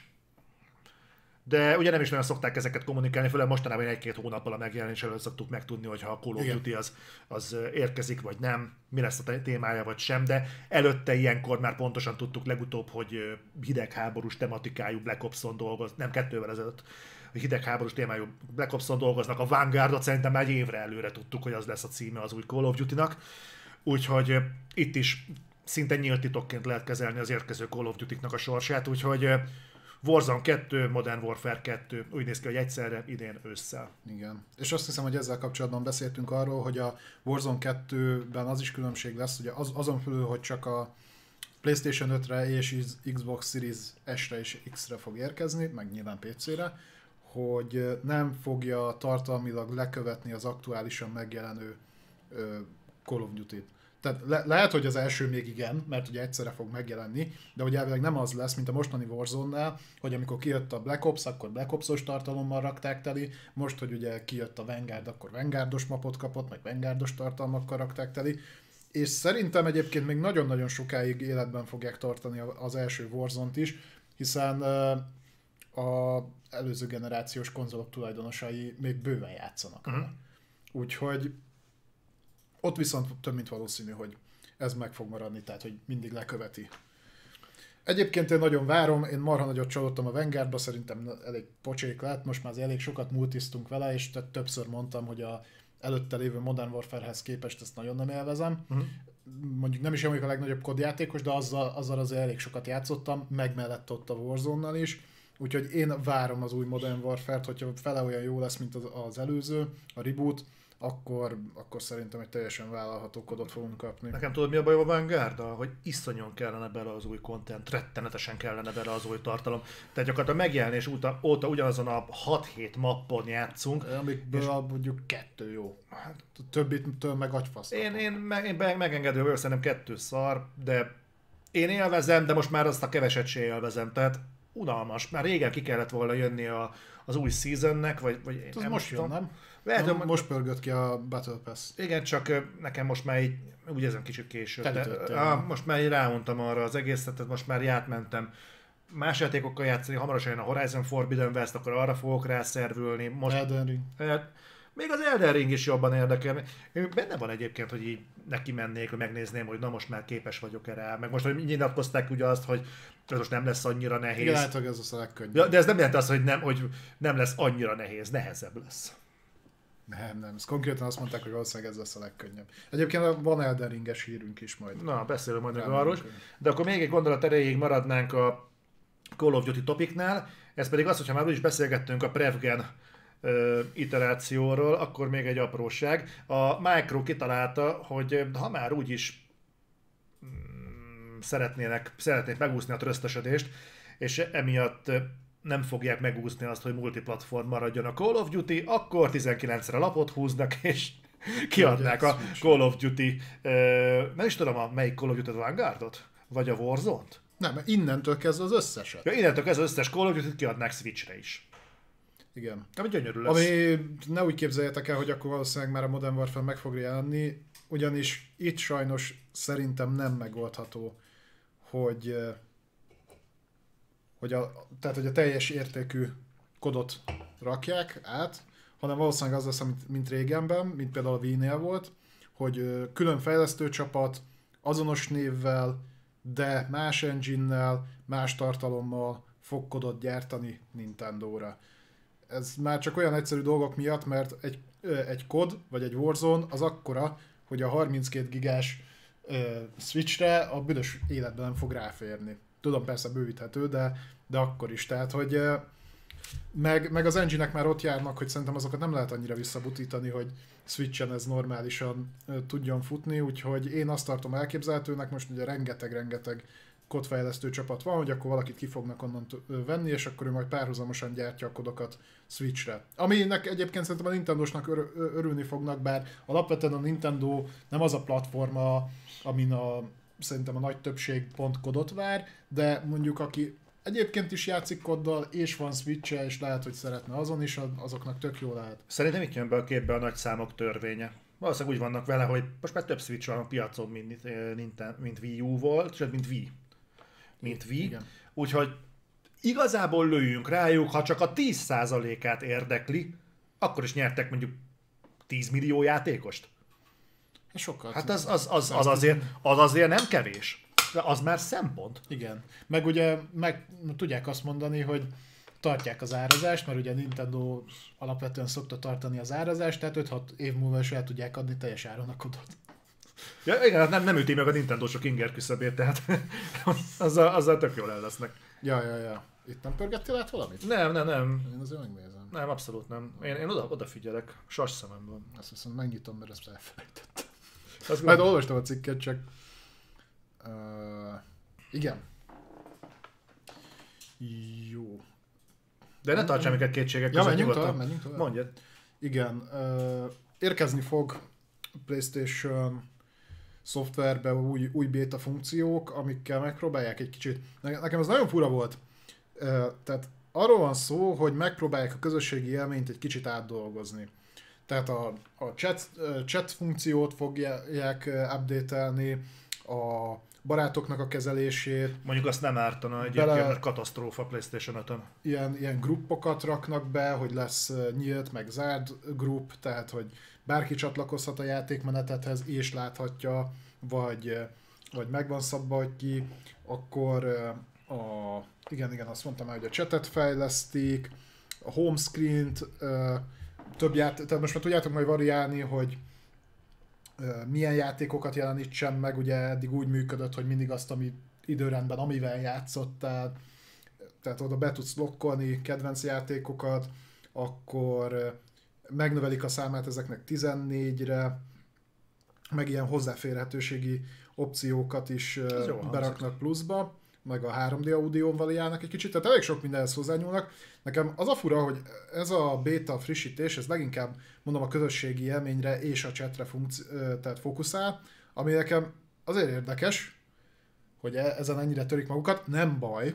A: De ugye nem is nagyon szokták ezeket kommunikálni, főleg mostanában egy-két hónappal a megjelenés előtt szoktuk megtudni, hogy ha a Call of
B: Igen.
A: Duty az érkezik, vagy nem, mi lesz a témája, vagy sem, de előtte ilyenkor már pontosan tudtuk legutóbb, hogy hidegháborús tematikájú Black Ops-on dolgoz, nem 2 évvel ezelőtt, hogy hidegháborús témájú Black Ops-on dolgoznak, a Vanguardot szerintem már egy évre előre tudtuk, hogy az lesz a címe az új Call of Duty-nak, úgyhogy itt is szinte nyílt titokként lehet kezelni az érkező Call of Duty-nak a sorsát, úgyhogy Warzone 2, Modern Warfare 2, úgy néz ki, hogy egyszerre idén ősszel.
B: Igen. És azt hiszem, hogy ezzel kapcsolatban beszéltünk arról, hogy a Warzone 2-ben az is különbség lesz, hogy azon felül, hogy csak a PlayStation 5-re és Xbox Series S-re és X-re fog érkezni, meg nyilván PC-re, hogy nem fogja tartalmilag lekövetni az aktuálisan megjelenő Call of Duty-t. Tehát lehet, hogy az első még igen, mert ugye egyszerre fog megjelenni, de ugye elvileg nem az lesz, mint a mostani Warzone-nál, hogy amikor kijött a Black Ops, akkor Black Ops-os tartalommal rakták teli, most, hogy ugye kijött a Vanguard, akkor Vanguardos mapot kapott, meg Vanguardos tartalmakkal rakták teli, és szerintem egyébként még nagyon-nagyon sokáig életben fogják tartani az első Warzone-t is, hiszen a előző generációs konzolok tulajdonosai még bőven játszanak. Úgyhogy ott viszont több mint valószínű, hogy ez meg fog maradni, tehát hogy mindig leköveti. Egyébként én nagyon várom, én marha nagyot csalódtam a Vanguardba, szerintem elég pocsék lett, most már elég sokat multiztunk vele, és többször mondtam, hogy a előtte lévő Modern Warfare-hez képest ezt nagyon nem élvezem. Mondjuk nem is vagyok a legnagyobb kodjátékos, de azzal azért elég sokat játszottam, meg mellett ott a Warzone-nal is. Úgyhogy én várom az új Modern Warfare-t, hogyha fele olyan jó lesz, mint az előző, a reboot, akkor szerintem egy teljesen vállalható kodot fogunk kapni.
A: Nekem tudod mi a baj a Vanguarddal? Hogy iszonyon kellene bele az új content, rettenetesen kellene bele az új tartalom. Tehát gyakorlatilag megjelenés óta ugyanazon a 6-7 mappon játszunk.
B: Amikből mondjuk 2 jó. Hát, többitől meg agyfasz.
A: Én megengedő vagyok, szerintem 2 szar, de én élvezem, de most már azt a keveset se élvezem. Tehát unalmas. Már régen ki kellett volna jönni az új seasonnek, vagy én
B: ez
A: nem
B: most jön, nem?
A: Lehet,
B: nem, most pörgött ki a Battle Pass.
A: Igen, csak nekem most már így, úgy érzem kicsit később. Most már így ráuntam arra az egészet, tehát most már így átmentem más játékokkal játszani, hamarosan jön a Horizon Forbidden West, akkor arra fogok rászervülni. Most,
B: Elden Ring.
A: Még az Elden Ring is jobban érdekel. Benne van egyébként, hogy így neki mennék, hogy megnézném, hogy na most már képes vagyok erre. Meg most, hogy nyilatkozták ugye azt, hogy ez most nem lesz annyira nehéz.
B: Igen, hát, ez az a legkönnyebb.
A: Ja, de ez nem jelenti azt, hogy nem lesz annyira nehéz, nehezebb lesz.
B: Nem. Ez konkrétan azt mondták, hogy valószínűleg ez lesz a legkönnyebb. Egyébként van Elden Ring-es hírünk is majd.
A: Na, beszélünk majd arról is. De akkor még egy gondolat erejéig maradnánk a Call of Duty topiknál. Ez pedig az, hogyha már úgyis beszélgettünk a Prevgen iterációról, akkor még egy apróság. A Micro kitalálta, hogy ha már úgyis szeretnék megúszni a trösztösödést, és emiatt nem fogják megúszni azt, hogy multiplatform maradjon a Call of Duty, akkor 19-re lapot húznak, és kiadnák a Call of Duty, nem is tudom, melyik Call of Duty, a Vanguardot? Vagy a Warzone-t?
B: Nem, mert innentől kezdve az összeset.
A: Ja, innentől kezdve az összes Call of Duty-t kiadnák Switchre is.
B: Igen.
A: Ami gyönyörű lesz.
B: Ami ne úgy képzeljétek el, hogy akkor valószínűleg már a Modern Warfare meg fog jelenni, ugyanis itt sajnos szerintem nem megoldható, hogy a teljes értékű kodot rakják át, hanem valószínűleg az lesz, mint régenben, mint például a Wii-nél volt, hogy külön fejlesztő csapat, azonos névvel, de más engine-nel, más tartalommal fog kodot gyártani Nintendóra. Ez már csak olyan egyszerű dolgok miatt, mert egy kod, vagy egy Warzone az akkora, hogy a 32 gigás Switchre a büdös életben nem fog ráférni. Tudom, persze bővíthető, de akkor is. Tehát, hogy meg az engine-ek már ott járnak, hogy szerintem azokat nem lehet annyira visszabutítani, hogy Switchen ez normálisan tudjon futni, úgyhogy én azt tartom elképzelhetőnek, most ugye rengeteg kodfejlesztő csapat van, hogy akkor valakit ki fognak onnan venni, és akkor ő majd párhuzamosan gyártja a kodokat Switchre. Aminek egyébként szerintem a Nintendósnak örülni fognak, bár alapvetően a Nintendo nem az a platforma, amin szerintem a nagy többség pont kodot vár, de mondjuk aki egyébként is játszik koddal, és van Switch-e, és lehet, hogy szeretne azon is, azoknak tök jó lehet.
A: Szerintem itt jön be a képbe a nagy számok törvénye. Valószínűleg úgy vannak vele, hogy most már több Switch van a piacon, mint Wii U volt, sőt, mint Wii. Úgyhogy igazából lőjünk rájuk, ha csak a 10%-át érdekli, akkor is nyertek mondjuk 10 millió játékost.
B: Sokat.
A: Hát az azért nem kevés. De az már szempont.
B: Igen. Meg ugye tudják azt mondani, hogy tartják az árazást, mert ugye Nintendo alapvetően szokta tartani az árazást, tehát 5-6 év múlva is el tudják adni teljes áron a kodot.
A: Ja, igen, nem üti meg a Nintendo-sok inger küszöbét, tehát azzal tök jól el lesznek.
B: Ja. Itt nem pörgettél át valamit?
A: Nem.
B: Én azért megnézem.
A: Nem, abszolút nem. Én odafigyelek. Sas szemem van.
B: Azt viszont megnyitom, mert ezt elfelejtettem. Majd olvastam a cikket, csak... igen. Jó.
A: De ne tartsál minket kétségek
B: között,
A: között,
B: menjünk tovább.
A: Mondjad.
B: Igen. Érkezni fog PlayStation szoftverbe új beta funkciók, amikkel megpróbálják egy kicsit... Nekem ez nagyon fura volt. Tehát arról van szó, hogy megpróbálják a közösségi élményt egy kicsit átdolgozni. Tehát a chat funkciót fogják update-elni, a barátoknak a kezelését.
A: Mondjuk azt nem ártana egyébként, mert katasztrófa PlayStation 5-ön.
B: Ilyen gruppokat raknak be, hogy lesz nyílt, meg zárt grup, tehát hogy bárki csatlakozhat a játékmenetethez és láthatja, vagy megvan szabva, hogy ki, akkor igen, azt mondtam már, hogy a chatet fejlesztik, a homescreen-t, tehát most már tudjátok majd variálni, hogy milyen játékokat jelenítsen meg, ugye eddig úgy működött, hogy mindig azt, ami időrendben, amivel játszottál, tehát oda be tudsz lokkolni kedvenc játékokat, akkor megnövelik a számát ezeknek 14-re, meg ilyen hozzáférhetőségi opciókat is beraknak pluszba, meg a 3D audión variálnak egy kicsit, tehát elég sok mindenhez hozzányúlnak. Nekem az a fura, hogy ez a beta frissítés, ez leginkább mondom a közösségi élményre és a chatre tehát fókuszál, ami nekem azért érdekes, hogy ezen ennyire törik magukat, nem baj,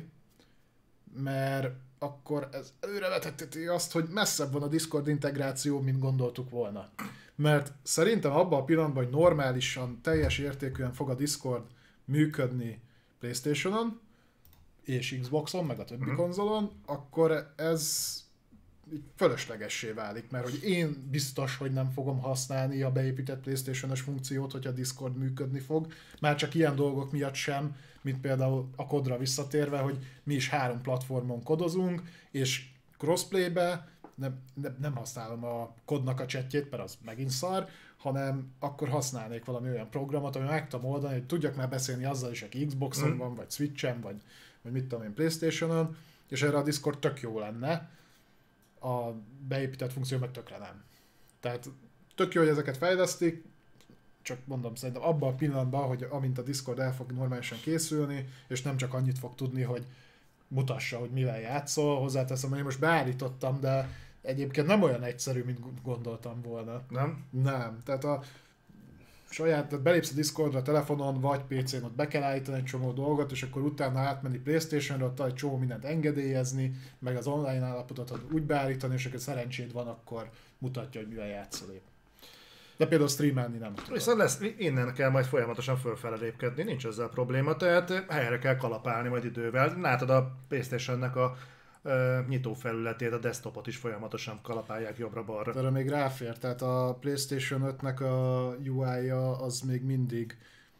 B: mert akkor ez előreveteti azt, hogy messzebb van a Discord integráció, mint gondoltuk volna. Mert szerintem abban a pillanatban, hogy normálisan, teljes értékűen fog a Discord működni PlayStation-on, és Xboxon, meg a többi konzolon, akkor ez fölöslegessé válik, mert hogy én biztos, hogy nem fogom használni a beépített PlayStation-os funkciót, hogy a Discord működni fog, már csak ilyen dolgok miatt sem, mint például a kodra visszatérve, hogy mi is 3 platformon kodozunk, és crossplaybe nem használom a kodnak a chatjét, mert az megint szar, hanem akkor használnék valami olyan programot, ami meg tudom oldani, hogy tudjak már beszélni azzal is, aki Xboxon van, vagy Switchen, vagy mit tudom én, PlayStation-on, és erre a Discord tök jó lenne, a beépített funkció meg tökre nem. Tehát tök jó, hogy ezeket fejlesztik, csak mondom, szerintem abban a pillanatban, hogy amint a Discord el fog normálisan készülni, és nem csak annyit fog tudni, hogy mutassa, hogy mivel játszol, hozzáteszem, hogy én most beállítottam, de egyébként nem olyan egyszerű, mint gondoltam volna.
A: Nem?
B: Nem. Tehát tehát belépsz a Discordra telefonon, vagy PC-n, ott be kell állítani egy csomó dolgot, és akkor utána átmenni PlayStation-ra, ott egy csomó mindent engedélyezni, meg az online állapotot úgy beállítani, és akkor szerencséd van, akkor mutatja, hogy mivel játszol épp. De például streamelni nem tudom.
A: Viszont innen kell majd folyamatosan fölfele lépkedni, nincs ezzel probléma, tehát helyre kell kalapálni majd idővel. Látod a PlayStation-nek a nyitófelületét, a desktopot is folyamatosan kalapálják jobbra-balra.
B: Erre még ráfér, tehát a PlayStation 5-nek a UI-ja az még mindig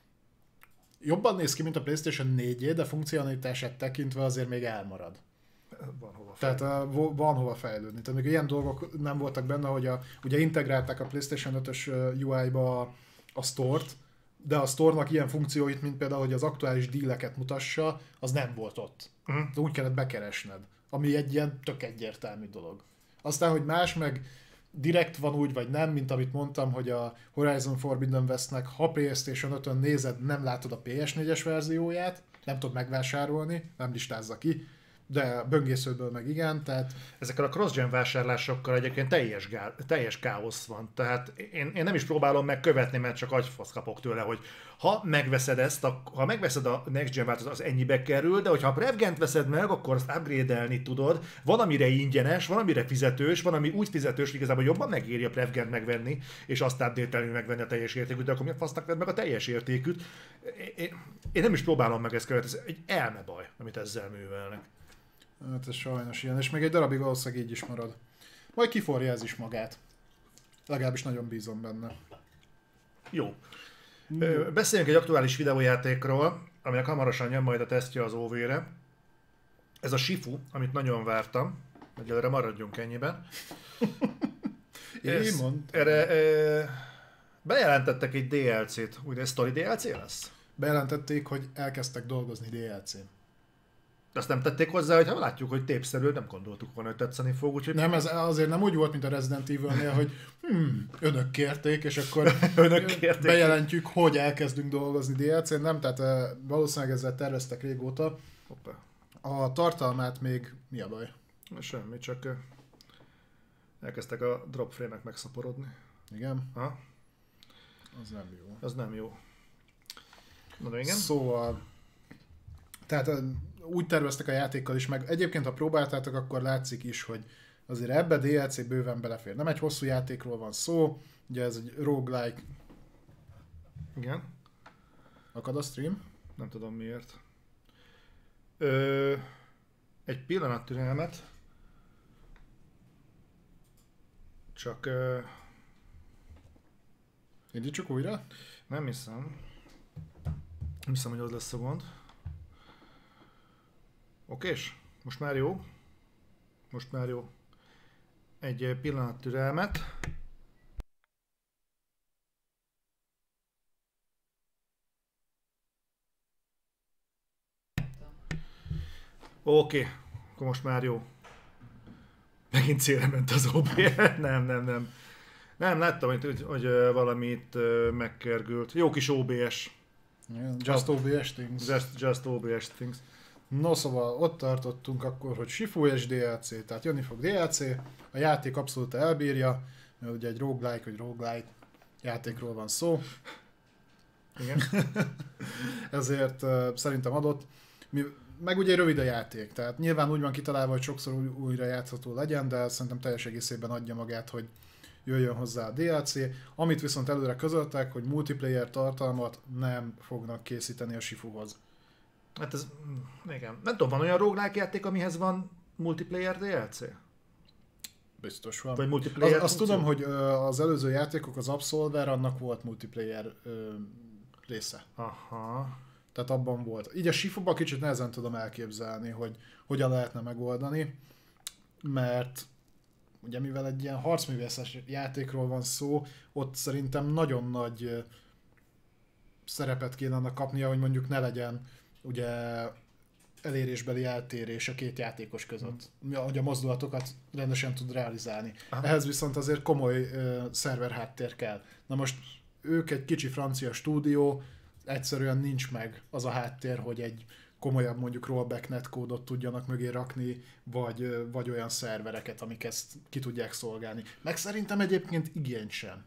B: jobban néz ki, mint a PlayStation 4-é, de funkcionalitását tekintve azért még elmarad.
A: Van hova
B: fejlődni. Tehát van hova fejlődni. Tehát még ilyen dolgok nem voltak benne, hogy ugye integrálták a PlayStation 5-ös UI-ba a Store-t, de a Store-nak ilyen funkcióit, mint például, hogy az aktuális díleket mutassa, az nem volt ott. De úgy kellett bekeresned, ami egy ilyen tök egyértelmű dolog. Aztán, hogy más meg direkt van úgy, vagy nem, mint amit mondtam, hogy a Horizon Forbidden Westnek, ha PlayStation 5-ön nézed, nem látod a PS4-es verzióját, nem tudod megvásárolni, nem listázza ki, de böngészőből meg igen, tehát...
A: Ezekkel a cross-gen vásárlásokkal egyébként teljes káosz van. Tehát én nem is próbálom megkövetni, mert csak agyfasz kapok tőle, hogy ha megveszed ezt, ha megveszed a Next Gen változat, az ennyibe kerül, de hogyha a Prevgent veszed meg, akkor azt upgrade-elni tudod. Van, amire ingyenes, van, amire fizetős, van, ami úgy fizetős, hogy igazából jobban megéri a Prevgent megvenni, és azt update-elni megvenni a teljes értékűt, de akkor miért fasznak vedd meg a teljes értékűt? Én nem is próbálom meg ezt követni, ez egy elmebaj, amit ezzel művelnek.
B: Hát ez sajnos ilyen, és még egy darabig valószínűleg így is marad. Majd kiforja ez is magát. Legalábbis nagyon bízom benne.
A: Jó. Beszéljünk egy aktuális videójátékról, aminek hamarosan jön majd a tesztje az OV-re. Ez a Shifu, amit nagyon vártam. Egyelőre maradjunk ennyiben. Erre bejelentettek egy DLC-t. Ugye ez Story DLC lesz?
B: Bejelentették, hogy elkezdtek dolgozni DLC-n.
A: Azt nem tették hozzá, hogy ha látjuk, hogy tépszerű, nem gondoltuk volna, hogy tetszeni fog. Úgyhogy...
B: Nem, ez azért nem úgy volt, mint a Resident Evil-nél, hogy önök kérték, és akkor bejelentjük, hogy elkezdünk dolgozni DLC-n. Nem, tehát valószínűleg ezzel terveztek régóta.
A: Hoppá.
B: A tartalmát még mi a baj?
A: Semmi, csak elkezdtek a dropframe-ek megszaporodni.
B: Igen?
A: Ha?
B: Az nem jó.
A: Az nem jó. Mondom, igen?
B: Szóval... Tehát úgy terveztek a játékkal is, meg egyébként ha próbáltátok, akkor látszik is, hogy azért ebbe DLC bőven belefér. Nem egy hosszú játékról van szó, ugye ez egy roguelike.
A: Igen.
B: Akad a stream?
A: Nem tudom miért. Egy pillanat türelmet. Csak...
B: Indítsuk újra?
A: Nem hiszem. Nem hiszem, hogy az lesz a gond. Okés? Most már jó? Most már jó. Egy pillanat türelmet. Oké, akkor most már jó. Megint célra ment az OBS. Nem. Nem, láttam, hogy valamit megkergült. Jó kis OBS.
B: Yeah, just OBS things.
A: Just OBS things.
B: No, szóval ott tartottunk akkor, hogy Shifu és DLC, tehát jönni fog DLC, a játék abszolút elbírja, mert ugye egy roguelike vagy roguelite játékról van szó.
A: Igen.
B: Ezért szerintem adott. Meg ugye rövid a játék, tehát nyilván úgy van kitalálva, hogy sokszor újra játszható legyen, de szerintem teljes egészében adja magát, hogy jöjjön hozzá a DLC. Amit viszont előre közöltek, hogy multiplayer tartalmat nem fognak készíteni a Shifuhoz.
A: Hát ez, igen. Nem tudom, van olyan roguelike játék, amihez van multiplayer DLC?
B: Biztos van.
A: Vagy multiplayer
B: azt tudom, hogy az előző játékok, az Absolver, annak volt multiplayer része.
A: Aha.
B: Tehát abban volt. Így a Shifuban kicsit nehezen tudom elképzelni, hogy hogyan lehetne megoldani, mert ugye mivel egy ilyen harcművészes játékról van szó, ott szerintem nagyon nagy szerepet kéne annak kapnia, hogy mondjuk ne legyen ugye elérésbeli eltérés a két játékos között, hogy a mozdulatokat rendesen tud realizálni. Aha. Ehhez viszont azért komoly szerver háttér kell. Na most ők egy kicsi francia stúdió, egyszerűen nincs meg az a háttér, hogy egy komolyabb mondjuk rollback netkódot tudjanak mögé rakni, vagy olyan szervereket, amik ezt ki tudják szolgálni. Meg szerintem egyébként igény sem.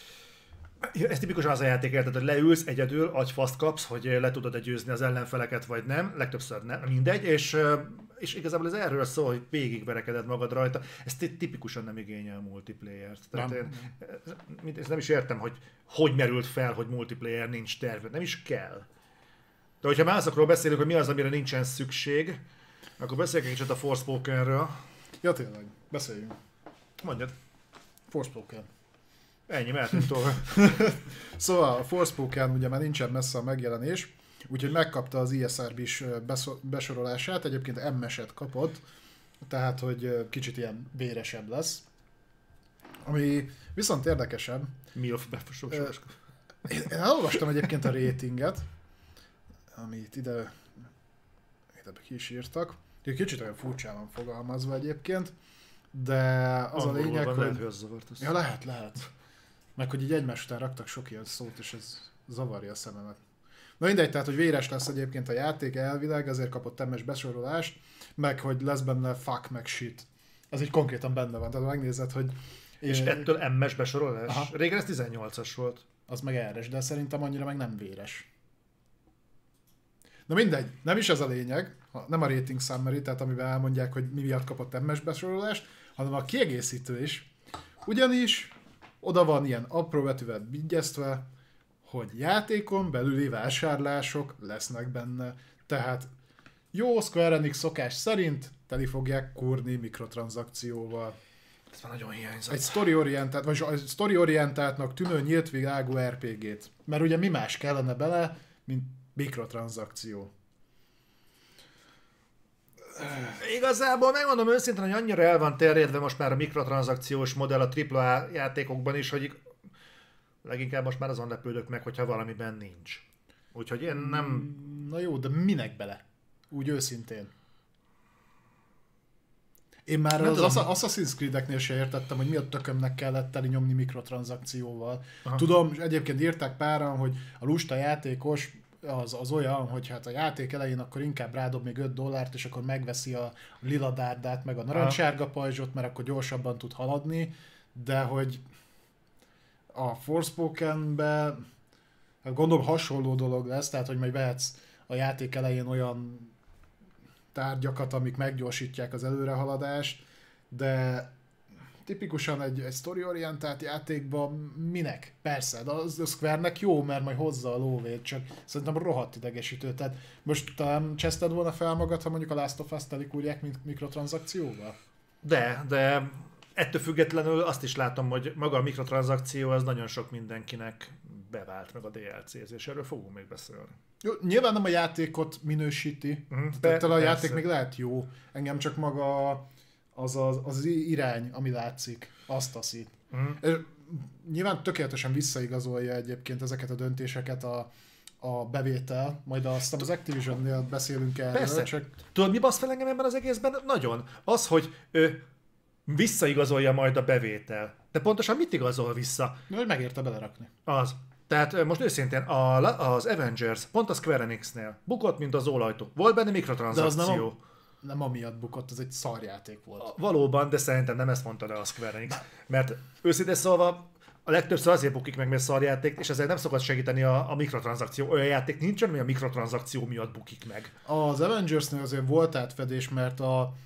A: Ez tipikusan az a játék, érted, hogy leülsz egyedül, agyfaszt kapsz, hogy le tudod győzni az ellenfeleket, vagy nem, legtöbbször nem, mindegy, és igazából ez erről szól, hogy végigverekeded magad rajta. Ez tipikusan nem igényel multiplayer-t. Tehát én nem is értem, hogy merült fel, hogy multiplayer nincs terve, nem is kell. De hogyha már azokról beszélünk, hogy mi az, amire nincsen szükség, akkor beszéljünk egy kicsit a Forspokenről.
B: Ja tényleg, beszéljünk.
A: Mondjad.
B: Forspoken.
A: Ennyi, mehetünk tovább.
B: Szóval a Forspoken ugye már nincsen messze a megjelenés, úgyhogy megkapta az ISRB is besorolását, egyébként MS-et kapott, tehát hogy kicsit ilyen véresebb lesz. Ami viszont érdekesebb.
A: MILF besorolás.
B: Én elolvastam egyébként a ratinget, amit ide ki is írtak. Kicsit olyan furcsán van fogalmazva egyébként, de az angolul a lényeg,
A: hogy...
B: Ja, lehet. Meg hogy így egymás után raktak sok ilyen szót, és ez zavarja a szememet. Na mindegy, tehát, hogy véres lesz egyébként a játék elvileg, ezért kapott MS besorolást, meg hogy lesz benne fuck meg shit. Ez így konkrétan benne van, tehát megnézed, hogy...
A: És ettől MS besorolás?
B: Aha.
A: Régen ez 18-as volt.
B: Az meg erres, de szerintem annyira meg nem véres. Na mindegy, nem is ez a lényeg, nem a rating summary, tehát amiben elmondják, hogy mi miatt kapott MS besorolást, hanem a kiegészítő is. Ugyanis oda van ilyen apró betűvel vigyeztve, hogy játékon belüli vásárlások lesznek benne. Tehát jó Square Enix szokás szerint teli fogják kurni mikrotranszakcióval.
A: Ez már nagyon hiányzott.
B: Egy story-orientált, vagy egy story-orientáltnak tűnő nyílt világú RPG-t. Mert ugye mi más kellene bele, mint mikrotranszakció.
A: Igazából megmondom őszintén, hogy annyira el van terjedve most már a mikrotranszakciós modell a AAA játékokban is, hogy leginkább most már azon lepődök meg, hogyha valamiben nincs. Úgyhogy én nem...
B: Na jó, de minek bele? Úgy őszintén. Én már
A: Nem
B: az
A: tudom.
B: Assassin's Creed-eknél se értettem, hogy mi a tökömnek kellett teli nyomni mikrotranszakcióval.
A: Aha.
B: Tudom, és egyébként írták páran, hogy a lusta játékos az olyan, hogy hát a játék elején akkor inkább rádob még $5, és akkor megveszi a lila dárdát, meg a narancssárga pajzsot, mert akkor gyorsabban tud haladni, de hogy a Forspokenbe hát gondolom hasonló dolog lesz, tehát hogy majd vehetsz a játék elején olyan tárgyakat, amik meggyorsítják az előrehaladást, de tipikusan egy story-orientált játékban minek? Persze, de az a Square-nek jó, mert majd hozza a lóvét, csak szerintem rohadt idegesítő. Tehát most talán cseszted volna fel magad, ha mondjuk a Last of Us-t telikúrják mikrotranszakcióval?
A: De ettől függetlenül azt is látom, hogy maga a mikrotranszakció az nagyon sok mindenkinek bevált, meg a DLC-z, és erről fogunk még beszélni.
B: Jó, nyilván nem a játékot minősíti, tehát a játék még lehet jó, engem csak maga az irány, ami látszik, azt taszít. Nyilván tökéletesen visszaigazolja egyébként ezeket a döntéseket a bevétel, majd aztán az Activision-nél beszélünk erről.
A: Persze.
B: Csak...
A: Tudod, mi basz fel engem ebben az egészben? Nagyon. Az, hogy visszaigazolja majd a bevétel. De pontosan mit igazol vissza?
B: Hogy megérte belerakni.
A: Az. Tehát most őszintén, az Avengers pont a Square Enixnél bukott, mint az ólajtó. Volt benne mikrotranszakció.
B: Nem amiatt bukott, ez egy szarjáték volt.
A: Valóban, de szerintem nem ezt mondta le a Square Enix. Mert őszintén szólva, a legtöbbször azért bukik meg, mert szarjáték, és ezért nem szokott segíteni a mikrotranszakció. Olyan játék nincsen, ami a mikrotranszakció miatt bukik meg.
B: Az Avengersnél azért volt átfedés, mert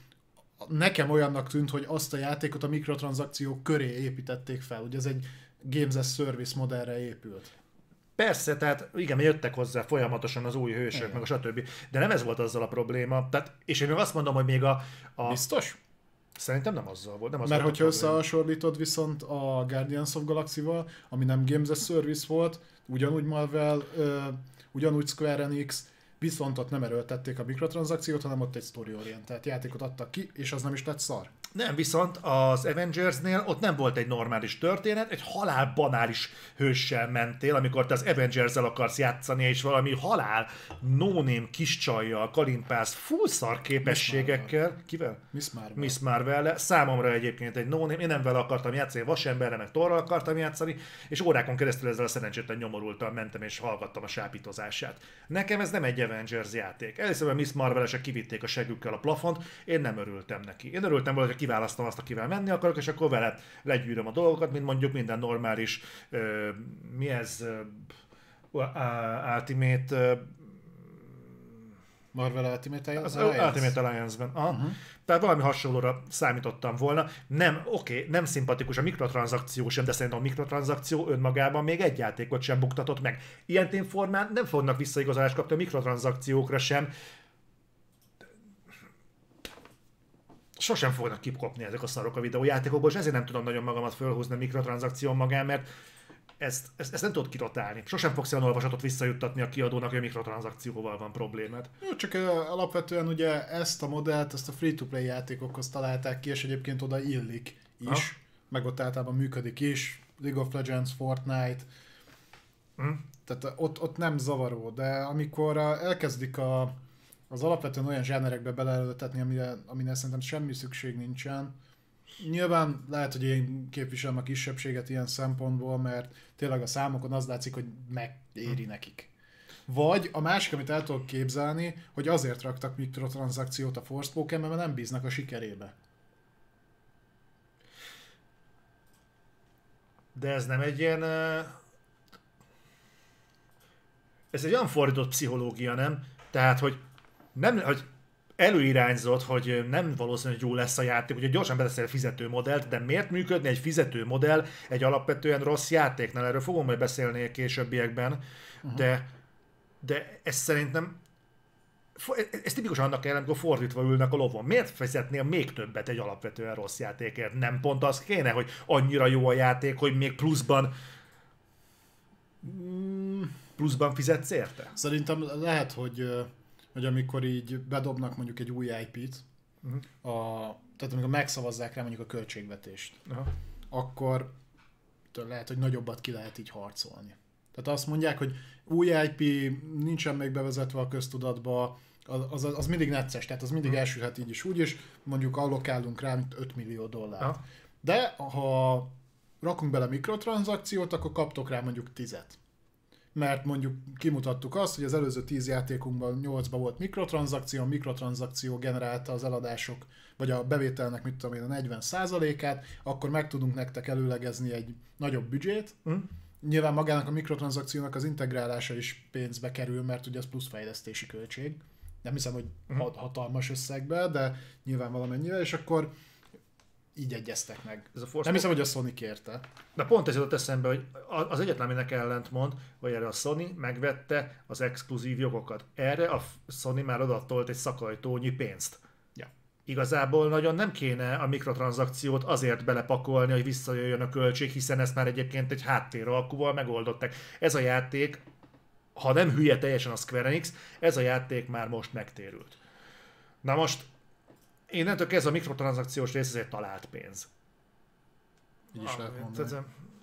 B: nekem olyannak tűnt, hogy azt a játékot a mikrotranszakciók köré építették fel. Ugye ez egy Games as Service modellre épült.
A: Persze, tehát igen, jöttek hozzá folyamatosan az új hősök,
B: Igen.
A: meg a stb. De nem ez volt azzal a probléma. Tehát, és én még azt mondom, hogy még a
B: Biztos?
A: szerintem nem azzal volt. Nem az
B: Mert
A: volt a
B: hogyha
A: probléma.
B: összehasonlítod viszont a Guardians of Galaxy-val, ami nem Games as Service volt, ugyanúgy Marvel, ugyanúgy Square Enix, viszont ott nem erőltették a mikrotranszakciót, hanem ott egy story-orientált játékot adtak ki, és az nem is lett szar.
A: Nem, viszont az Avengersnél ott nem volt egy normális történet, egy halál banális hőssel mentél, amikor te az Avengers-el akarsz játszani, és valami halál no-name kis csajjal kalimpálsz full szar képességekkel. Kivel?
B: Miss Marvel.
A: Miss Marvel-le. Számomra egyébként egy no-name, én nem vele akartam játszani, Vasemberre, meg Thorral akartam játszani, és órákon keresztül ezzel a szerencsétlen nyomorultan mentem, és hallgattam a sápítozását. Nekem ez nem egy Avengers játék. Először a Miss Marvel-esek kivitték a segükkel a plafont, én nem örültem neki. Én örültem volna, hogy kiválasztom azt, akivel menni akarok, és akkor vele legyűröm a dolgokat, mint mondjuk minden normális, mi ez, Ultimate,
B: Marvel Ultimate
A: az
B: Alliance?
A: Ultimate Alliance-ben. Tehát valami hasonlóra számítottam volna. Nem, nem szimpatikus a mikrotranszakció sem, de szerintem a mikrotranszakció önmagában még egy játékot sem buktatott meg. Ilyen témformán nem fognak visszaigazolást kapni a mikrotranszakciókra sem. Sosem fognak kipkopni ezek a szarok a videójátékokból, és ezért nem tudom nagyon magamat fölhúzni a mikrotranszakción magán, mert ezt nem tudod kirotálni. Sosem fogsz olyan olvasatot visszajuttatni a kiadónak, hogy a mikrotranszakcióval van problémád.
B: Jó, csak alapvetően ugye ezt a modellt, ezt a free-to-play játékokhoz találták ki, és egyébként oda illik is, meg ott általában működik is, League of Legends, Fortnite, tehát ott nem zavaró, de amikor elkezdik az alapvetően olyan zsánerekbe beleöltetni, amire szerintem semmi szükség nincsen. Nyilván lehet, hogy én képviselem a kisebbséget ilyen szempontból, mert tényleg a számokon az látszik, hogy megéri nekik. Vagy a másik, amit el tudok képzelni, hogy azért raktak mikrotranszakciót a Forspoken, mert nem bíznak a sikerébe.
A: De ez nem egy ilyen... Ez egy olyan fordított pszichológia, nem? Tehát, hogy előirányzott, hogy nem valószínű, hogy jó lesz a játék, ugye gyorsan beteszel fizetőmodellt, de miért működne egy fizetőmodell egy alapvetően rossz játéknál? Erről fogom majd beszélni a későbbiekben, de ez szerintem ez tipikusan annak ellen, amikor fordítva ülnek a lovon. Miért fizetnél még többet egy alapvetően rossz játékért? Nem pont az kéne, hogy annyira jó a játék, hogy még pluszban fizetsz érte?
B: Szerintem lehet, hogy amikor így bedobnak mondjuk egy új IP-t, tehát amikor megszavazzák rá mondjuk a költségvetést, akkor lehet, hogy nagyobbat ki lehet így harcolni. Tehát azt mondják, hogy új IP nincsen még bevezetve a köztudatba, az mindig necces, tehát az mindig elsülhet így is úgy is, mondjuk allokálunk rá 5 millió dollárt. De ha rakunk bele mikrotranszakciót, akkor kaptok rá mondjuk 10-et. Mert mondjuk kimutattuk azt, hogy az előző 10 játékunkban 8-ban volt mikrotranszakció generálta az eladások, vagy a bevételnek, mit tudom én, a 40%-át, akkor meg tudunk nektek előlegezni egy nagyobb büdzsét. Nyilván magának a mikrotranszakciónak az integrálása is pénzbe kerül, mert ugye az plusz fejlesztési költség. Nem hiszem, hogy hatalmas összegbe, de nyilván valamennyire, és akkor így egyeztek meg. Nem hiszem, hogy a Sony kérte.
A: De pont ez jutott eszembe, hogy az egyetlen, aminek ellentmond, hogy erre a Sony megvette az exkluzív jogokat. Erre a Sony már odatolt egy szakajtónyi pénzt.
B: Ja.
A: Igazából nagyon nem kéne a mikrotranszakciót azért belepakolni, hogy visszajöjjön a költség, hiszen ezt már egyébként egy háttéralkuval megoldották. Ez a játék, ha nem hülye teljesen a Square Enix, ez a játék már most megtérült. Na most, innentől kezdve a mikrotranszakciós rész, ez egy talált pénz.
B: Így is lehet mondani.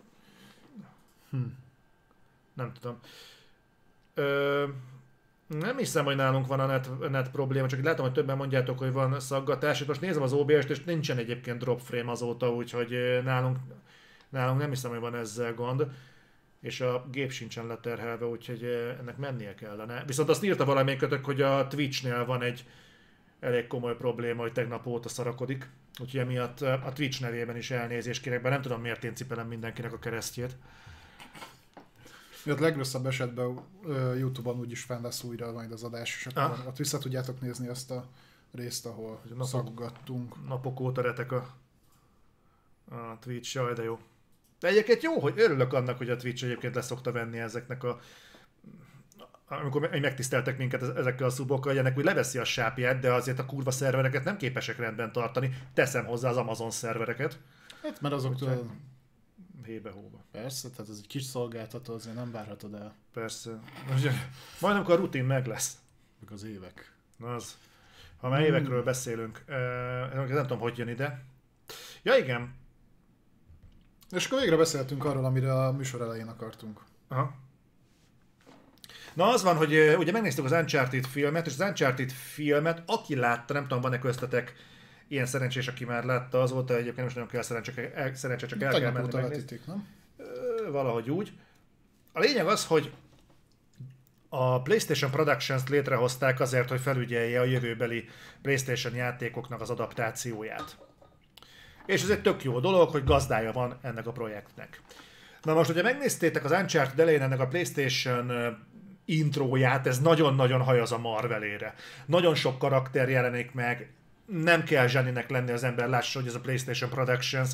A: Nem tudom. Nem hiszem, hogy nálunk van a net probléma, csak látom, hogy többen mondjátok, hogy van szaggatás. Most nézem az OBS-t, és nincsen egyébként drop frame azóta, úgyhogy nálunk nem hiszem, hogy van ezzel gond. És a gép sincsen leterhelve, úgyhogy ennek mennie kellene. Viszont azt írta valamelyikötök, hogy a Twitch-nél van egy elég komoly probléma, hogy tegnap óta szarakodik. Úgyhogy emiatt a Twitch nevében is elnézést kérek, bár nem tudom, miért én cipelem mindenkinek a keresztjét.
B: A legrosszabb esetben YouTube-on úgyis fenn lesz újra majd az adás, és akkor ott vissza tudjátok nézni azt a részt, ahol szaggattunk.
A: Napok óta retek a Twitch, jaj, de jó. De egyébként jó, hogy örülök annak, hogy a Twitch egyébként leszokta venni ezeknek amikor megtiszteltek minket ezekkel a szubokkal, hogy ennek úgy leveszi a sápját, de azért a kurva szervereket nem képesek rendben tartani. Teszem hozzá az Amazon szervereket.
B: Hát mert azok
A: hébe-hóba.
B: Persze, tehát ez egy kis szolgáltató, azért nem várhatod el.
A: Persze. Majd amikor a rutin meg lesz.
B: Meg az évek.
A: Az. Ha már évekről beszélünk, nem tudom, hogy jön ide. Ja, igen.
B: És akkor végre beszéltünk arról, amire a műsor elején akartunk.
A: Aha. Na az van, hogy ugye megnéztük az Uncharted filmet, és az Uncharted filmet, aki látta, nem tudom, van-e köztetek ilyen szerencsés, aki már látta, azóta egyébként most nagyon kell szerencse, csak el kell menni megnézni.
B: Nem?
A: Valahogy úgy. A lényeg az, hogy a PlayStation Productions létrehozták azért, hogy felügyelje a jövőbeli PlayStation játékoknak az adaptációját. És ez egy tök jó dolog, hogy gazdája van ennek a projektnek. Na most, hogyha megnéztétek az Uncharted elején ennek a PlayStation intróját, ez nagyon-nagyon hajaz a Marvelére. Nagyon sok karakter jelenik meg, nem kell zseninek lenni, az ember lássa, hogy ez a PlayStation Productions,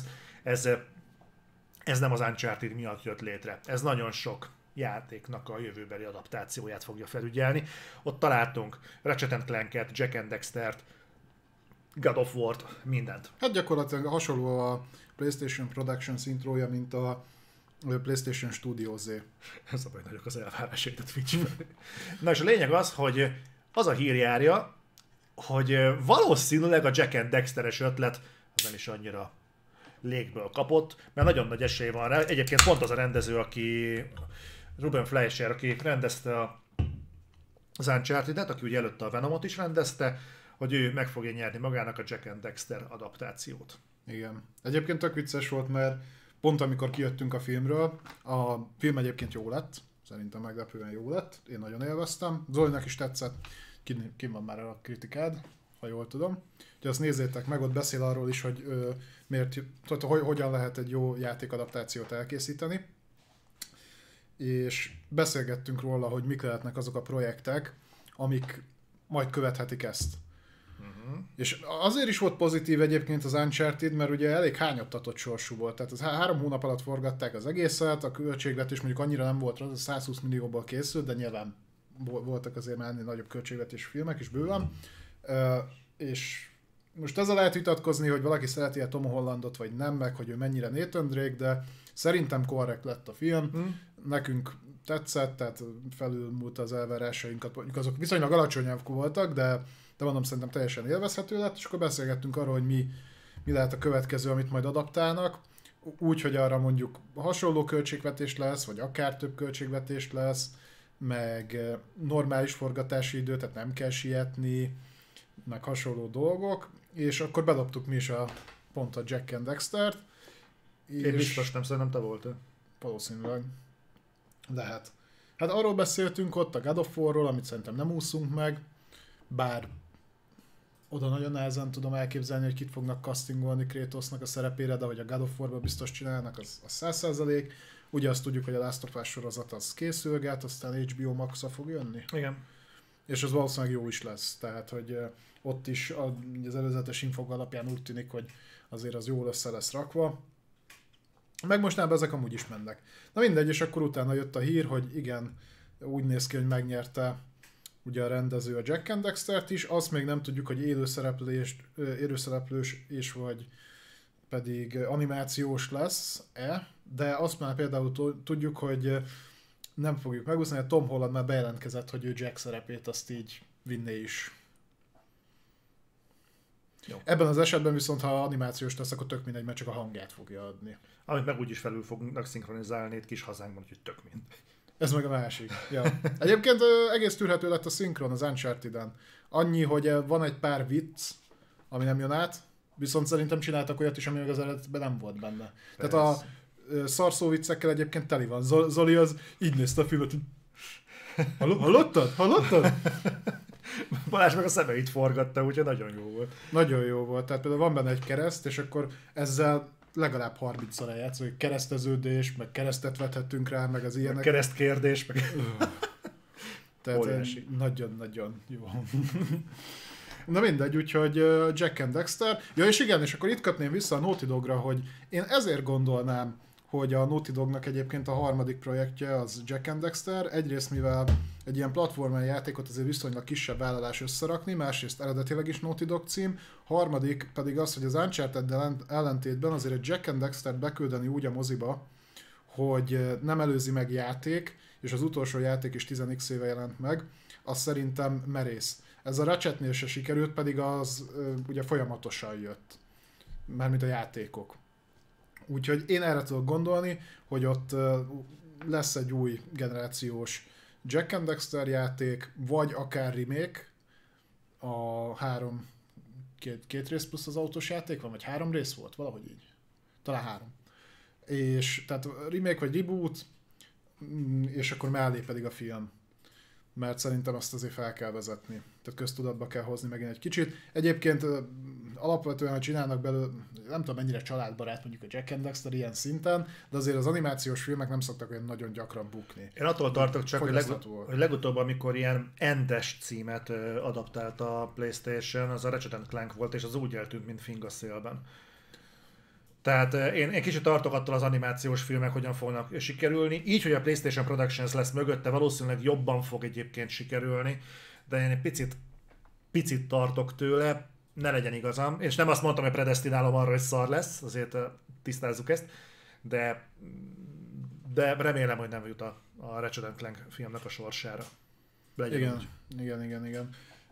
A: ez nem az Uncharted miatt jött létre. Ez nagyon sok játéknak a jövőbeli adaptációját fogja felügyelni. Ott találtunk Ratchet & Clanket, Jak and Dextert, God of War-t, mindent.
B: Hát gyakorlatilag hasonló a PlayStation Productions intrója, mint a PlayStation Studios-é.
A: Ez a baj, nagyok az elvárásait a Twitch-ben. Na és a lényeg az, hogy az a hír járja, hogy valószínűleg a Jak and Dexteres ötlet az nem is annyira légből kapott, mert nagyon nagy esély van rá. Egyébként pont az a rendező, aki Ruben Fleischer, aki rendezte az Uncharted-et, aki ugye előtte a Venomot is rendezte, hogy ő meg fogja nyerni magának a Jak and Dexter adaptációt.
B: Igen. Egyébként tök vicces volt, mert pont amikor kijöttünk a filmről, a film egyébként jó lett, Szerintem meglepően jó lett, én nagyon élveztem. Zolinak is tetszett, ki van már a kritikád, ha jól tudom. Úgyhogy azt nézzétek meg, ott beszél arról is, hogy hogyan lehet egy jó játékadaptációt elkészíteni. És beszélgettünk róla, hogy mik lehetnek azok a projektek, amik majd követhetik ezt. És azért is volt pozitív egyébként az Uncharted, mert ugye elég hányattatott sorsú volt. Tehát az 3 hónap alatt forgatták az egészet, a költségvetés mondjuk annyira nem volt rossz, 120 millióból készült, de nyilván voltak azért már ennél nagyobb költségvetésű filmek is bőven. És most ezzel lehet vitatkozni, hogy valaki szereti a Tom Hollandot, vagy nem, meg hogy ő mennyire Nathan Drake, de szerintem korrekt lett a film. Nekünk tetszett, tehát felülmúlt az elvárásainkat, mondjuk azok viszonylag alacsonyabb voltak, de mondom, szerintem teljesen élvezhető lett, és akkor beszélgettünk arról, hogy mi lehet a következő, amit majd adaptálnak, úgy, hogy arra mondjuk hasonló költségvetés lesz, vagy akár több költségvetés lesz, meg normális forgatási idő, tehát nem kell sietni, meg hasonló dolgok, és akkor bedobtuk mi is pont a Jack and Dextert.
A: Én biztos nem, szerintem te voltál.
B: Valószínűleg. Lehet. Hát arról beszéltünk ott a God of War-ról, amit szerintem nem úszunk meg, bár oda nagyon nehezen tudom elképzelni, hogy kit fognak castingolni Kratosnak a szerepére, de hogy a God of War-ban biztos csinálnak, az 100%. Ugye azt tudjuk, hogy a Last of Us sorozat az készülget, aztán HBO Max-a fog jönni.
A: Igen.
B: És az valószínűleg jó is lesz, tehát hogy ott is az előzetes infok alapján úgy tűnik, hogy azért az jól össze lesz rakva. Meg mostanában ezek amúgy is mennek. Na mindegy, és akkor utána jött a hír, hogy igen, úgy néz ki, hogy megnyerte ugye a rendező a Jack and Dextert is, azt még nem tudjuk, hogy élőszereplős és vagy pedig animációs lesz-e, de azt már például tudjuk, hogy nem fogjuk megúszni, hogy Tom Holland már bejelentkezett, hogy ő Jack szerepét azt így vinné is. Jó. Ebben az esetben viszont, ha animációs lesz, akkor tök mindegy, mert csak a hangját fogja adni.
A: Amit meg úgyis felül fognak szinkronizálni itt kis hazánkban, úgyhogy tök mind.
B: Ez meg a másik. Ja. Egyébként egész tűrhető lett a szinkron az Uncharted-en. Annyi, hogy van egy pár vicc, ami nem jön át, viszont szerintem csináltak olyat is, ami meg az eredetben nem volt benne. Persze. Tehát a szarszó viccekkel egyébként teli van. Zoli az így nézte a filmet, hogy hallottad?
A: Balázs meg a szemeit forgatta, úgyhogy nagyon jó volt.
B: Nagyon jó volt. Tehát például van benne egy kereszt, és akkor ezzel legalább 30-szor eljátsz, hogy kereszteződés, meg keresztet vethetünk rá, meg az ilyenek.
A: Keresztkérdés, meg...
B: Tehát nagyon-nagyon jó. Na mindegy, úgyhogy Jack and Dexter. Ja és igen, és akkor itt kötném vissza a Naughty Dogra, hogy én ezért gondolnám, hogy a Naughty Dognak egyébként a harmadik projektje az Jack and Dexter. Egyrészt mivel egy ilyen platformer játékot azért viszonylag kisebb vállalás összerakni, másrészt eredetileg is Naughty Dog cím, harmadik pedig az, hogy az Uncharted ellentétben azért egy Jack and Dextert beküldeni úgy a moziba, hogy nem előzi meg játék, és az utolsó játék is 10x éve jelent meg, az szerintem merész. Ez a Ratchetnél se sikerült, pedig az ugye folyamatosan jött, mármint a játékok. Úgyhogy én erre tudok gondolni, hogy ott lesz egy új generációs Jack and Dexter játék, vagy akár remake, két rész plusz az autós játék van, vagy 3 rész volt, valahogy így. Talán 3. És tehát remake vagy reboot, és akkor mellé pedig a film. Mert szerintem azt azért fel kell vezetni. Tehát köztudatba kell hozni megint egy kicsit. Egyébként alapvetően, ha csinálnak belőle, nem tudom mennyire családbarát mondjuk a Jack and Dexter ilyen szinten, de azért az animációs filmek nem szoktak olyan nagyon gyakran bukni.
A: Én attól tartok csak, hogy legutóbb, amikor ilyen endes címet adaptált a PlayStation, az a Ratchet & Clank volt, és az úgy eltűnt, mint fing a szélben. Tehát én kicsit tartok attól az animációs filmek, hogyan fognak sikerülni. Így, hogy a PlayStation Productions lesz mögötte, valószínűleg jobban fog egyébként sikerülni, de én egy picit tartok tőle, ne legyen igazam. És nem azt mondtam, hogy predesztinálom arra, hogy szar lesz, azért tisztázzuk ezt, de remélem, hogy nem jut a Ratchet & Clank filmnek a sorsára.
B: Igen.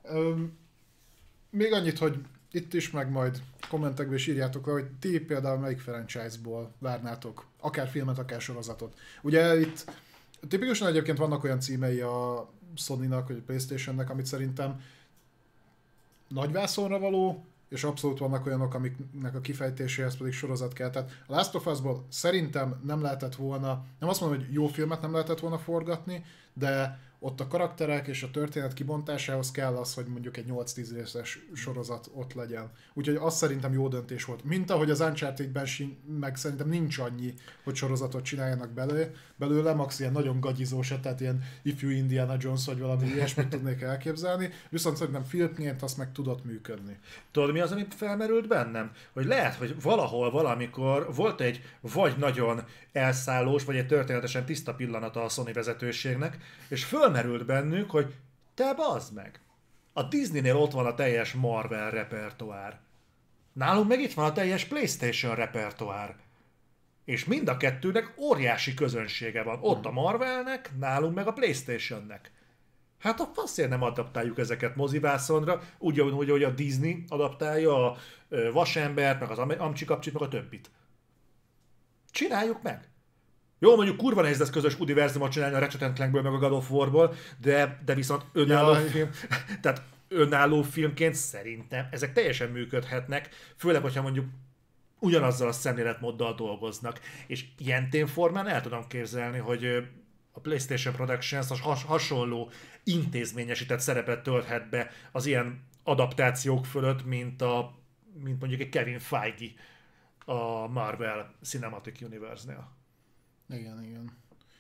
B: Még annyit, hogy itt is, meg majd kommentekben is írjátok le, hogy ti például melyik franchise-ból várnátok, akár filmet, akár sorozatot. Ugye itt tipikusan egyébként vannak olyan címei a Sony-nak, vagy a PlayStation-nek, amit szerintem nagyvászonra való, és abszolút vannak olyanok, amiknek a kifejtéséhez pedig sorozat kell. Tehát a Last of Us-ból szerintem nem lehetett volna, nem azt mondom, hogy jó filmet nem lehetett volna forgatni, de ott a karakterek és a történet kibontásához kell az, hogy mondjuk egy 8-10 részes sorozat ott legyen. Úgyhogy az szerintem jó döntés volt. Mint ahogy az Uncharted-ben meg szerintem nincs annyi, hogy sorozatot csináljanak belőle, max ilyen nagyon gagyizós, tehát ilyen ifjú Indiana Jones vagy valami ilyesmit tudnék elképzelni, viszont szerintem filmként azt meg tudott működni.
A: Tudod, mi az, ami felmerült bennem? Hogy lehet, hogy valahol, valamikor volt egy vagy nagyon elszállós, vagy egy történetesen tiszta pillanata a Sony vezetőségnek, és fölmerült bennük, hogy te bazd meg! A Disneynél ott van a teljes Marvel repertoár. Nálunk meg itt van a teljes PlayStation repertoár. És mind a kettőnek óriási közönsége van. Ott a Marvelnek, nálunk meg a PlayStationnek. Hát a faszért nem adaptáljuk ezeket mozivászonra, ugyanúgy, hogy a Disney adaptálja a Vasembert, meg az Amcsi-kapcsit, meg a többit. Csináljuk meg! Jó, mondjuk kurva nehéz lesz közös univerzumot csinálni a Ratchet & Clankből, meg a God of Warból, de viszont önálló film, tehát önálló filmként szerintem ezek teljesen működhetnek, főleg, hogyha mondjuk ugyanazzal a szemléletmóddal dolgoznak. És ilyen témformán el tudom képzelni, hogy a PlayStation Productions hasonló intézményesített szerepet tölthet be az ilyen adaptációk fölött, mint mondjuk egy Kevin Feige a Marvel Cinematic Universe-nél.
B: Igen.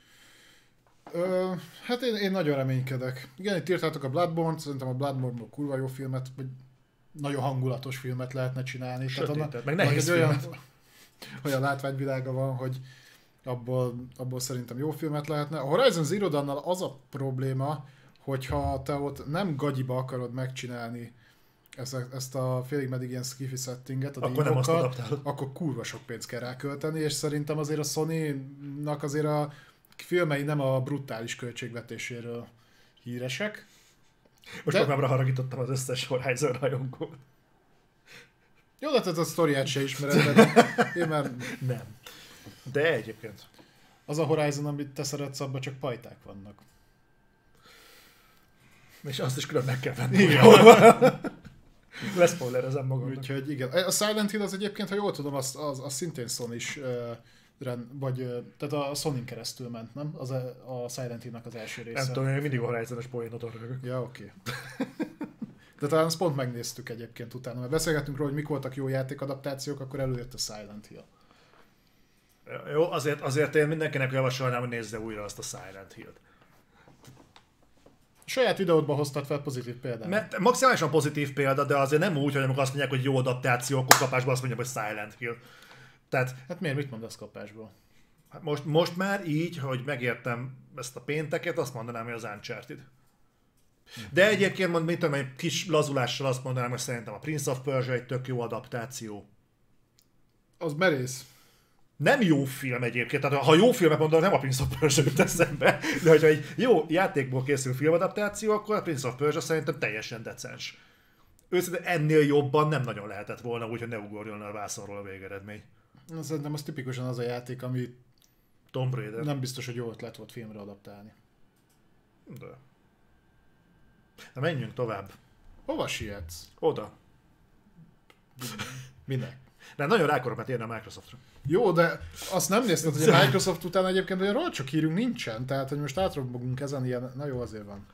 B: Hát én nagyon reménykedek. Igen, itt írtátok a Bloodborne-t, szerintem a Bloodborne-ból kurva jó filmet, vagy nagyon hangulatos filmet lehetne csinálni.
A: Sötétet, meg nehéz
B: olyan látványvilága van, hogy abból szerintem jó filmet lehetne. A Horizon Zero Dawn-nal az a probléma, hogyha te ott nem gagyiba akarod megcsinálni ezt a félig meddig ilyen skiffy settinget,
A: akkor nem azt adaptálod.
B: Akkor kurva sok pénzt kell rákölteni, és szerintem azért a Sony-nak azért a filmei nem a brutális költségvetéséről híresek.
A: Most magamra haragítottam az összes Horizon rajongót.
B: Jó, de a sztoriát se ismered, de én már...
A: Nem. De egyébként.
B: Az a Horizon, amit te szeretsz, abban csak pajták vannak.
A: És azt is külön meg kell venni. Leszpoilerezem magamnak.
B: Úgyhogy igen. A Silent Hill az egyébként, ha jól tudom, az szintén Sony-s, tehát a Sony-n keresztül ment, nem? A Silent Hill-nek az első része.
A: Nem tudom, én mindig a Horizon-es poénot rögök.
B: Ja, oké. De talán azt pont megnéztük egyébként utána, mert beszélgettünk róla, hogy mik voltak jó játékadaptációk, akkor előjött a Silent Hill.
A: Jó, azért én mindenkinek javasolnám, hogy nézze újra azt a Silent Hill-t.
B: Saját videódban hoztad fel pozitív példát.
A: Mert maximálisan pozitív példa, de azért nem úgy, hogy amikor azt mondják, hogy jó adaptáció, akkor kapásból azt mondják, hogy Silent Hill. Tehát,
B: hát miért? Mit mondasz kapásból?
A: Most már így, hogy megértem ezt a pénteket, azt mondanám, hogy az Uncharted. De egyébként, mit tudom, egy kis lazulással azt mondanám, hogy szerintem a Prince of Persia egy tök jó adaptáció.
B: Az merész.
A: Nem jó film egyébként, tehát ha jó filmet mondom, nem a Prince of Persia jut eszembe, de hogyha egy jó játékból készül filmadaptáció, akkor a Prince of Persia szerintem teljesen decens. Őszintén ennél jobban nem nagyon lehetett volna, úgyhogy ne ugorjon a vászonról a végeredmény.
B: Szerintem az tipikusan az a játék, ami
A: Tomb Raider.
B: Nem biztos, hogy jó ötlet volt filmre adaptálni.
A: De. Na menjünk tovább.
B: Hova sietsz?
A: Oda.
B: Minek?
A: De nagyon rá akarok érni a Microsoftra.
B: Jó, de azt nem nézted, hogy a Microsoft után egyébként olyan rohadt sok hírünk nincsen, tehát hogy most átrobogunk ezen ilyen, na jó, azért van.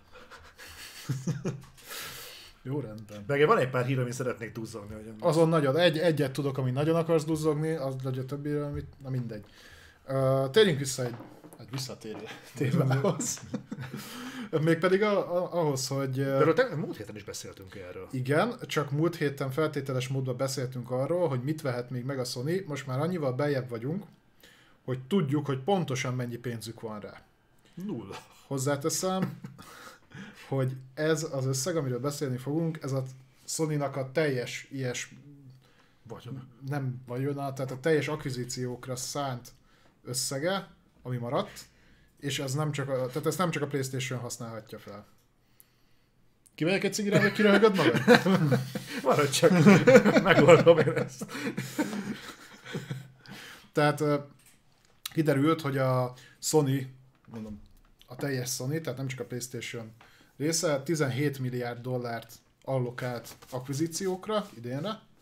B: Jó, rendben.
A: Meg van egy pár hír, amit szeretnék duzzogni. Hogy
B: azon nagyon, egyet tudok, amit nagyon akarsz duzzogni, az vagy a többiről, amit, na mindegy. Térjünk vissza egy visszatérő témához. Mégpedig ahhoz, hogy...
A: De múlt héten is beszéltünk erről.
B: Igen, csak múlt héten feltételes módban beszéltünk arról, hogy mit vehet még meg a Sony. Most már annyival beljebb vagyunk, hogy tudjuk, hogy pontosan mennyi pénzük van rá.
A: 0.
B: Hozzáteszem, hogy ez az összeg, amiről beszélni fogunk, ez a Sony-nak a teljes
A: vagyona.
B: Nem vagyona, tehát a teljes akvizíciókra szánt összege, ami maradt, és ez nem csak tehát ezt nem csak a PlayStation használhatja fel. Kimegyek egy cigire, vagy kiröhögöd magad?
A: Maradj csak, megoldom én ezt.
B: Tehát kiderült, hogy a Sony, mondom, a teljes Sony, tehát nem csak a PlayStation része, $17 milliárd allokált akvizíciókra idénre,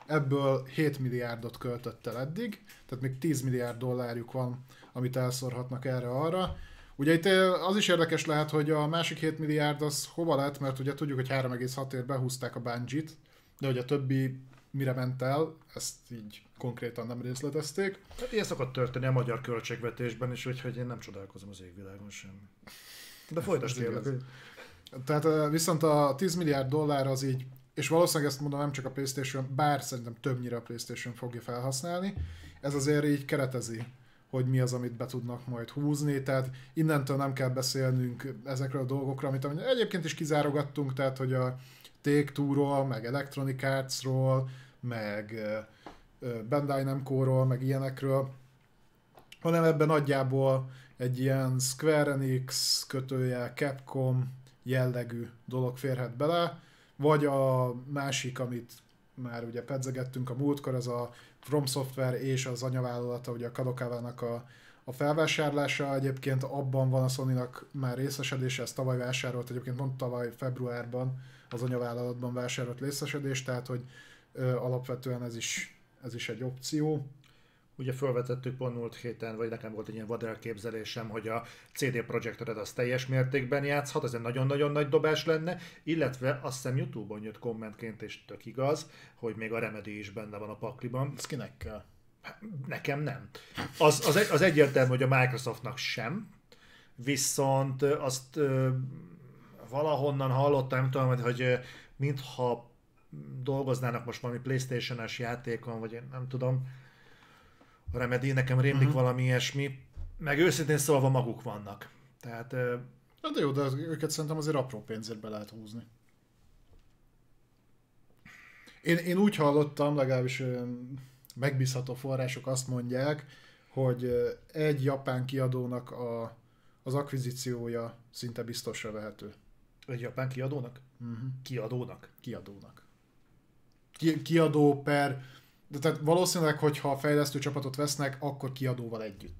B: ebből 7 milliárdot költött el eddig, tehát még 10 milliárd dollárjuk van, amit elszórhatnak erre-arra. Ugye itt az is érdekes lehet, hogy a másik 7 milliárd az hova lett, mert ugye tudjuk, hogy 3,6-ért behúzták a Bungie-t, de hogy a többi mire ment el, ezt így konkrétan nem részletezték.
A: Hát ilyen szokott történni a magyar költségvetésben is, úgyhogy én nem csodálkozom az égvilágon sem. De folytasd kérlek.
B: Tehát viszont a 10 milliárd dollár az így, és valószínűleg ezt mondom nem csak a PlayStation, bár szerintem többnyire a PlayStation fogja felhasználni, ez azért így keretezi, hogy mi az, amit be tudnak majd húzni, tehát innentől nem kell beszélnünk ezekről a dolgokról, amit egyébként is kizárogattunk, tehát hogy a Take-Two-ról, meg Electronic Arts-ról, meg Bandai Namco-ról, meg ilyenekről, hanem ebben nagyjából egy ilyen Square Enix kötőjel Capcom jellegű dolog férhet bele, vagy a másik, amit már ugye pedzegettünk a múltkor, az a From Software és az anyavállalata, ugye a Kadokawa-nak a felvásárlása. Egyébként abban van a Sony-nak már részesedése, ezt tavaly vásárolt, egyébként pont tavaly februárban az anyavállalatban vásárolt részesedés, tehát hogy alapvetően ez is egy opció.
A: Ugye felvetettük pont múlt héten, vagy nekem volt egy ilyen vad elképzelésem, hogy a CD Projekt Red az teljes mértékben játszhat, ez egy nagyon-nagyon nagy dobás lenne, illetve azt hiszem YouTube-on jött kommentként, és tök igaz, hogy még a Remedy is benne van a pakliban.
B: Ez kinek kell?
A: Nekem nem. Az egyértelmű, hogy a Microsoftnak sem, viszont azt valahonnan hallottam, nem tudom, hogy mintha dolgoznának most valami PlayStation-es játékon, vagy én nem tudom, a Remedy, nekem rémlik valami ilyesmi, meg őszintén szólva maguk vannak. Tehát...
B: De jó, de őket szerintem azért apró pénzért be lehet húzni. Én úgy hallottam, legalábbis megbízható források azt mondják, hogy egy japán kiadónak az akvizíciója szinte biztosra vehető.
A: Egy japán kiadónak? Kiadónak?
B: Kiadónak. Kiadó per... De tehát valószínűleg, hogyha a fejlesztő csapatot vesznek, akkor kiadóval együtt.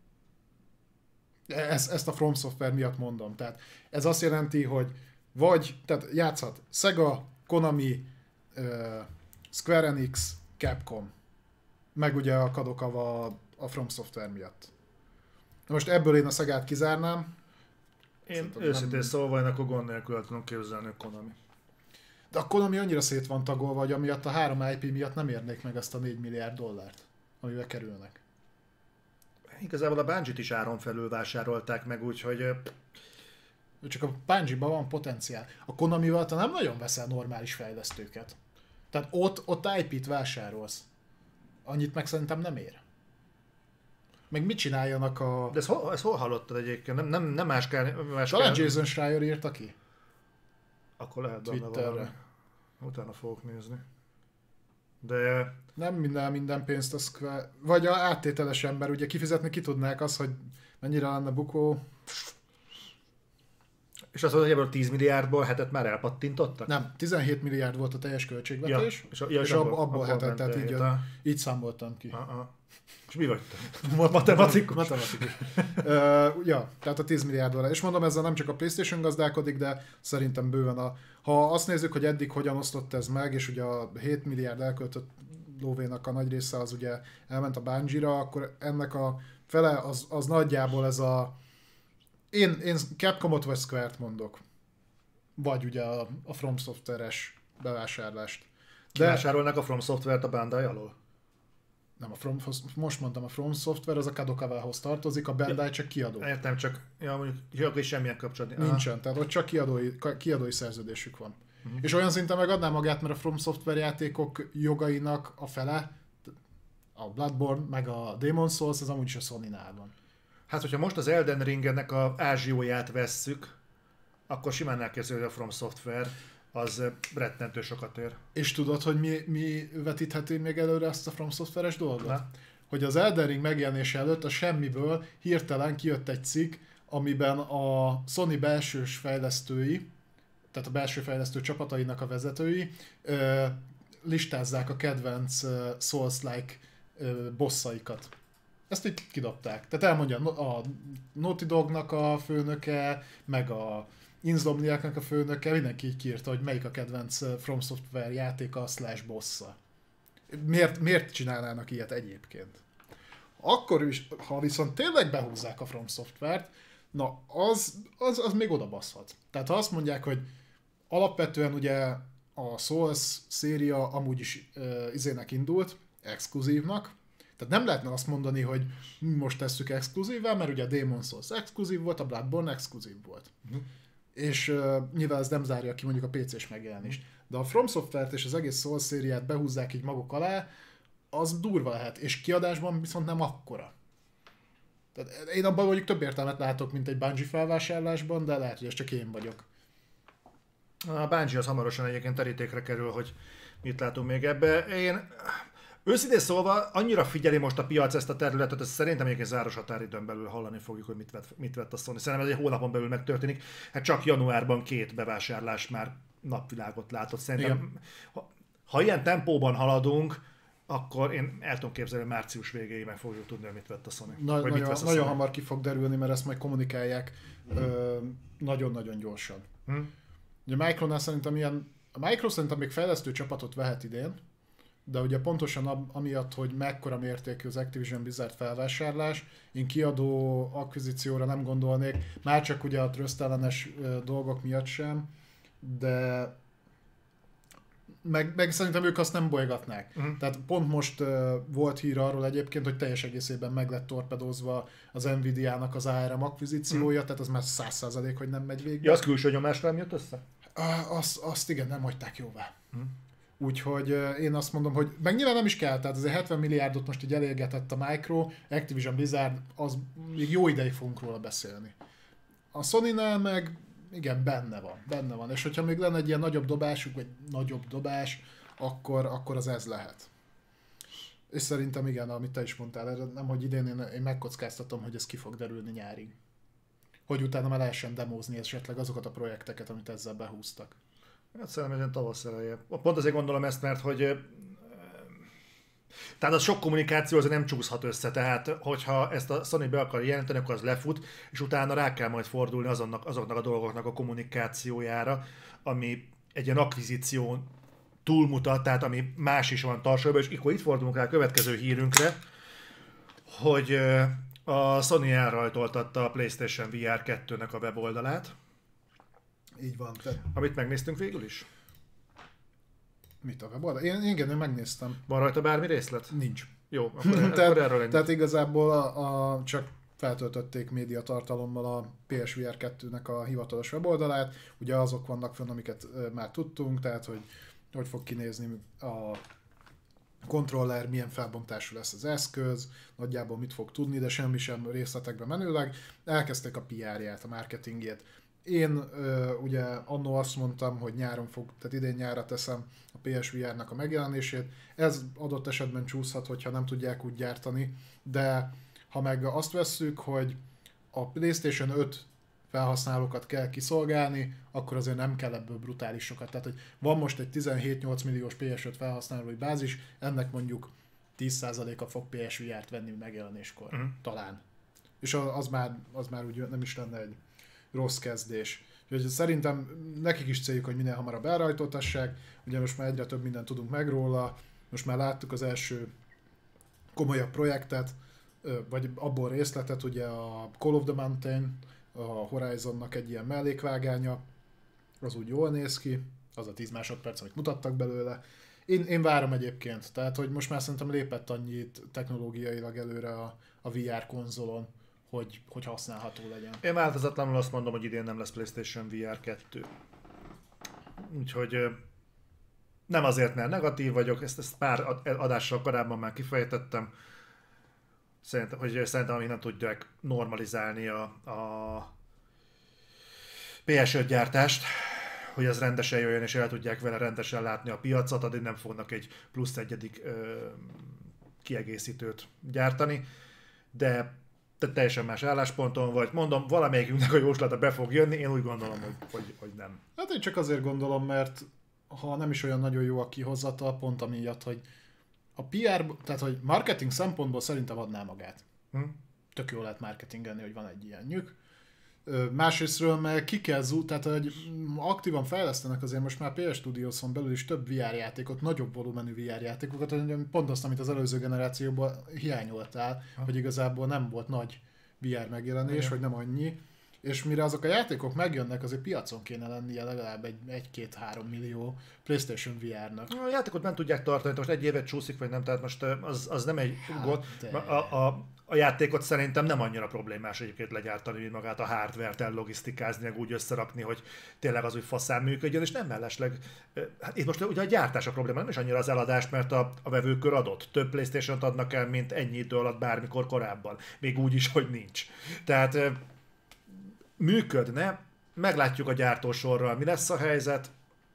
B: Ezt a From Software miatt mondom. Tehát ez azt jelenti, hogy tehát játszhat Sega, Konami, Square Enix, Capcom, meg ugye a Kadokawa a From Software miatt. Na most ebből én a Segát kizárnám.
A: Én őszintén szólva, én akkor gond nélkül el tudom képzelni a Konami.
B: De a Konami annyira szét van tagolva, hogy amiatt a 3 IP miatt nem érnék meg ezt a 4 milliárd dollárt, amivel kerülnek.
A: Igazából a Bungie-t is áron felül vásárolták meg, úgyhogy...
B: Csak a Bungie-ban van potenciál. A Konamival te nem nagyon veszel normális fejlesztőket. Tehát ott IP-t vásárolsz. Annyit meg szerintem nem ér. Meg mit csináljanak a...
A: De ezt hol hallottad egyébként? Nem más kell...
B: Talán Jason Schreier írta ki.
A: Akkor lehet benne
B: Twitterre.
A: valami. Utána fogok nézni. De...
B: Nem minden pénzt az... Vagy a áttételes ember, ugye kifizetni ki tudnák azt, hogy mennyire lenne bukó.
A: És azt mondod, hogy ebből 10 milliárdból hetet már elpattintottak?
B: Nem, 17 milliárd volt a teljes költségvetés, és abból hetet, tehát így számoltam ki.
A: És mi vagy te? Matematikus?
B: Matematikus. Ja, tehát a 10 milliárd dollár. És mondom, ezzel nem csak a PlayStation gazdálkodik, de szerintem bőven ha azt nézzük, hogy eddig hogyan osztott ez meg, és ugye a 7 milliárd elköltött lóvénak a nagy része az ugye elment a Bungie-ra, akkor ennek a fele az nagyjából ez a... Én Capcomot vagy Square-t mondok. Vagy ugye a From Software-es bevásárlást.
A: Vásárolnak a From Software-t a Bandai alól?
B: Nem, most mondtam, a From Software az a Kadokawa-hoz tartozik, a Bandai csak kiadó.
A: Értem, csak mondjuk akkor is semmilyen kapcsolat.
B: Nincsen, tehát ott csak kiadói szerződésük van. És olyan szinten megadná magát, mert a From Software játékok jogainak a fele, a Bloodborne meg a Demon's Souls, az amúgy is a Sony-nál van.
A: Hát, hogyha most az Elden Ringnek a ázsióját vesszük, akkor simán elkezdődik a From Software, az rettentő sokat ér.
B: És tudod, hogy mi vetítheti még előre ezt a From Software-es dolgot?
A: Na.
B: Hogy az Elden Ring megjelenése előtt a semmiből hirtelen kijött egy cikk, amiben a Sony belsős fejlesztői, tehát a belső fejlesztő csapatainak a vezetői listázzák a kedvenc Souls-like bosszaikat. Ezt így kidobták. Tehát elmondja a Naughty Dognak a főnöke, meg a Insomniacnak a főnöke, mindenki így kiírta, hogy melyik a kedvenc From Software játéka / bossa. Miért csinálnának ilyet egyébként? Akkor is, ha viszont tényleg behúzzák a From Software-t, na az még oda baszhat. Tehát ha azt mondják, hogy alapvetően ugye a Souls széria amúgy is izének indult, exkluzívnak, tehát nem lehetne azt mondani, hogy most tesszük exkluzívvá, mert ugye a Demon's Souls exkluzív volt, a Bloodborne exkluzív volt. És nyilván ez nem zárja ki mondjuk a PC-s megjelenést. De a From Software-t és az egész Souls szériát behúzzák így maguk alá, az durva lehet, és kiadásban viszont nem akkora. Tehát én abban mondjuk több értelmet látok, mint egy Bungie felvásárlásban, de lehet, hogy ez csak én vagyok.
A: A Bungie az hamarosan egyébként terítékre kerül, hogy mit látunk még ebbe. Én őszintén szólva annyira figyeli most a piac ezt a területet, ezt szerintem egyébként záros határidőn belül hallani fogjuk, hogy mit vett a Sony. Szerintem ez egy hónapon belül megtörténik. Hát csak januárban 2 bevásárlás már napvilágot látott. Szerintem, ha ilyen tempóban haladunk, akkor én el tudom képzelni, hogy március végéig meg fogjuk tudni, hogy mit vett a Sony.
B: Nagyon hamar ki fog derülni, mert ezt majd kommunikálják nagyon-nagyon gyorsan. Ugye a Micro szerintem még fejlesztő csapatot vehet idén, de ugye pontosan amiatt, hogy mekkora mértékű az Activision Blizzard felvásárlás, én kiadó akvizícióra nem gondolnék, már csak ugye a trösztellenes dolgok miatt sem, de meg szerintem ők azt nem bolygatnák. Tehát pont most volt hír arról egyébként, hogy teljes egészében meg lett torpedózva az Nvidia-nak az ARM akvizíciója, tehát az már 100%, hogy nem megy végig.
A: Ja, az külső nyomásra nem jött össze?
B: Azt igen, nem hagyták jóvá. Úgyhogy én azt mondom, hogy meg nyilván nem is kell, tehát azért 70 milliárdot most így elérgetett a Micro, Activision Blizzard, az még jó ideig fogunk róla beszélni. A Sony-nál meg igen, benne van. És hogyha még lenne egy ilyen nagyobb dobásuk, vagy nagyobb dobás, akkor az ez lehet. És szerintem igen, amit te is mondtál, nem, hogy idén én megkockáztatom, hogy ez ki fog derülni nyárig. Hogy utána már lehessen demózni esetleg azokat a projekteket, amit ezzel behúztak.
A: Hát szerintem ez egy tavasz eleje. Pont azért gondolom ezt, mert hogy tehát az sok kommunikáció azért nem csúszhat össze, tehát hogyha ezt a Sony be akar jelenteni, akkor az lefut, és utána rá kell majd fordulni azoknak a dolgoknak a kommunikációjára, ami egy ilyen akvizíción túlmutat, tehát ami más is van tartsóban, és akkor itt fordulunk rá a következő hírünkre, hogy a Sony elrajtoltatta a PlayStation VR 2-nek a weboldalát.
B: Így van.
A: Amit megnéztünk végül is.
B: Mit a weboldal? Én megnéztem.
A: Van rajta bármi részlet?
B: Nincs.
A: Jó, akkor erről ennyi.
B: Tehát igazából csak feltöltötték médiatartalommal a PSVR 2-nek a hivatalos weboldalát. Ugye azok vannak fönn, amiket már tudtunk, tehát hogy fog kinézni a kontroller, milyen felbontású lesz az eszköz, nagyjából mit fog tudni, de semmi sem részletekbe menőleg. Elkezdték a PR-ját, a marketingjét. Én ugye annó azt mondtam, hogy tehát idén nyárra teszem a PSVR-nak a megjelenését. Ez adott esetben csúszhat, hogyha nem tudják úgy gyártani, de ha meg azt vesszük, hogy a PlayStation 5 felhasználókat kell kiszolgálni, akkor azért nem kell ebből brutális sokat. Tehát, hogy van most egy 17-8 milliós PS5 felhasználói bázis, ennek mondjuk 10%-a fog PSVR-t venni megjelenéskor. Talán. És az már úgy nem is lenne egy rossz kezdés. Úgyhogy szerintem nekik is céljuk, hogy minél hamarabb elrajtoltassák. Ugye most már egyre több mindent tudunk meg róla, most már láttuk az első komolyabb projektet, vagy abból részletet, ugye a Call of the Mountain, a Horizonnak egy ilyen mellékvágánya, az úgy jól néz ki, az a 10 másodperc, amit mutattak belőle. Én várom egyébként, tehát hogy most már szerintem lépett annyit technológiailag előre a VR konzolon, hogy használható legyen.
A: Én változatlanul azt mondom, hogy idén nem lesz PlayStation VR 2. Úgyhogy nem azért, mert negatív vagyok, ezt pár adással korábban már kifejtettem. Szerintem, amíg nem tudják normalizálni a PS5 gyártást, hogy az rendesen jöjjön, és el tudják vele rendesen látni a piacot, addig nem fognak egy plusz egyedik kiegészítőt gyártani. De teljesen más állásponton vagy. Mondom, valamelyikünknek a jóslata be fog jönni, én úgy gondolom, hogy nem.
B: Hát én csak azért gondolom, mert ha nem is olyan nagyon jó a kihozata, pont amiatt, hogy a PR, tehát hogy marketing szempontból szerintem adná magát. Tök jól lehet marketingelni, hogy van egy ilyen nyük. Másrésztről meg ki kell tehát hogy aktívan fejlesztenek azért most már PS Studios-on belül is több VR játékot, nagyobb volumenű VR játékokat, pont azt, amit az előző generációban hiányoltál, hogy igazából nem volt nagy VR megjelenés,
A: igen,
B: vagy nem annyi. És mire azok a játékok megjönnek, azért piacon kéne lennie legalább 1-2-3 millió PlayStation VR-nak.
A: A játékot nem tudják tartani, most egy évet csúszik, vagy nem, tehát most az nem egy gond. A játékot szerintem nem annyira problémás egyébként legyártani, mint magát a hardware-t ellogisztikázni, meg úgy összerakni, hogy tényleg az úgy faszán működjön, és nem mellesleg. Hát itt most ugye a gyártás a probléma, nem is annyira az eladás, mert a vevőkör adott. Több PlayStation-t adnak el, mint ennyi idő alatt bármikor korábban. Még úgy is, hogy nincs. Tehát működne, meglátjuk a gyártósorral, mi lesz a helyzet,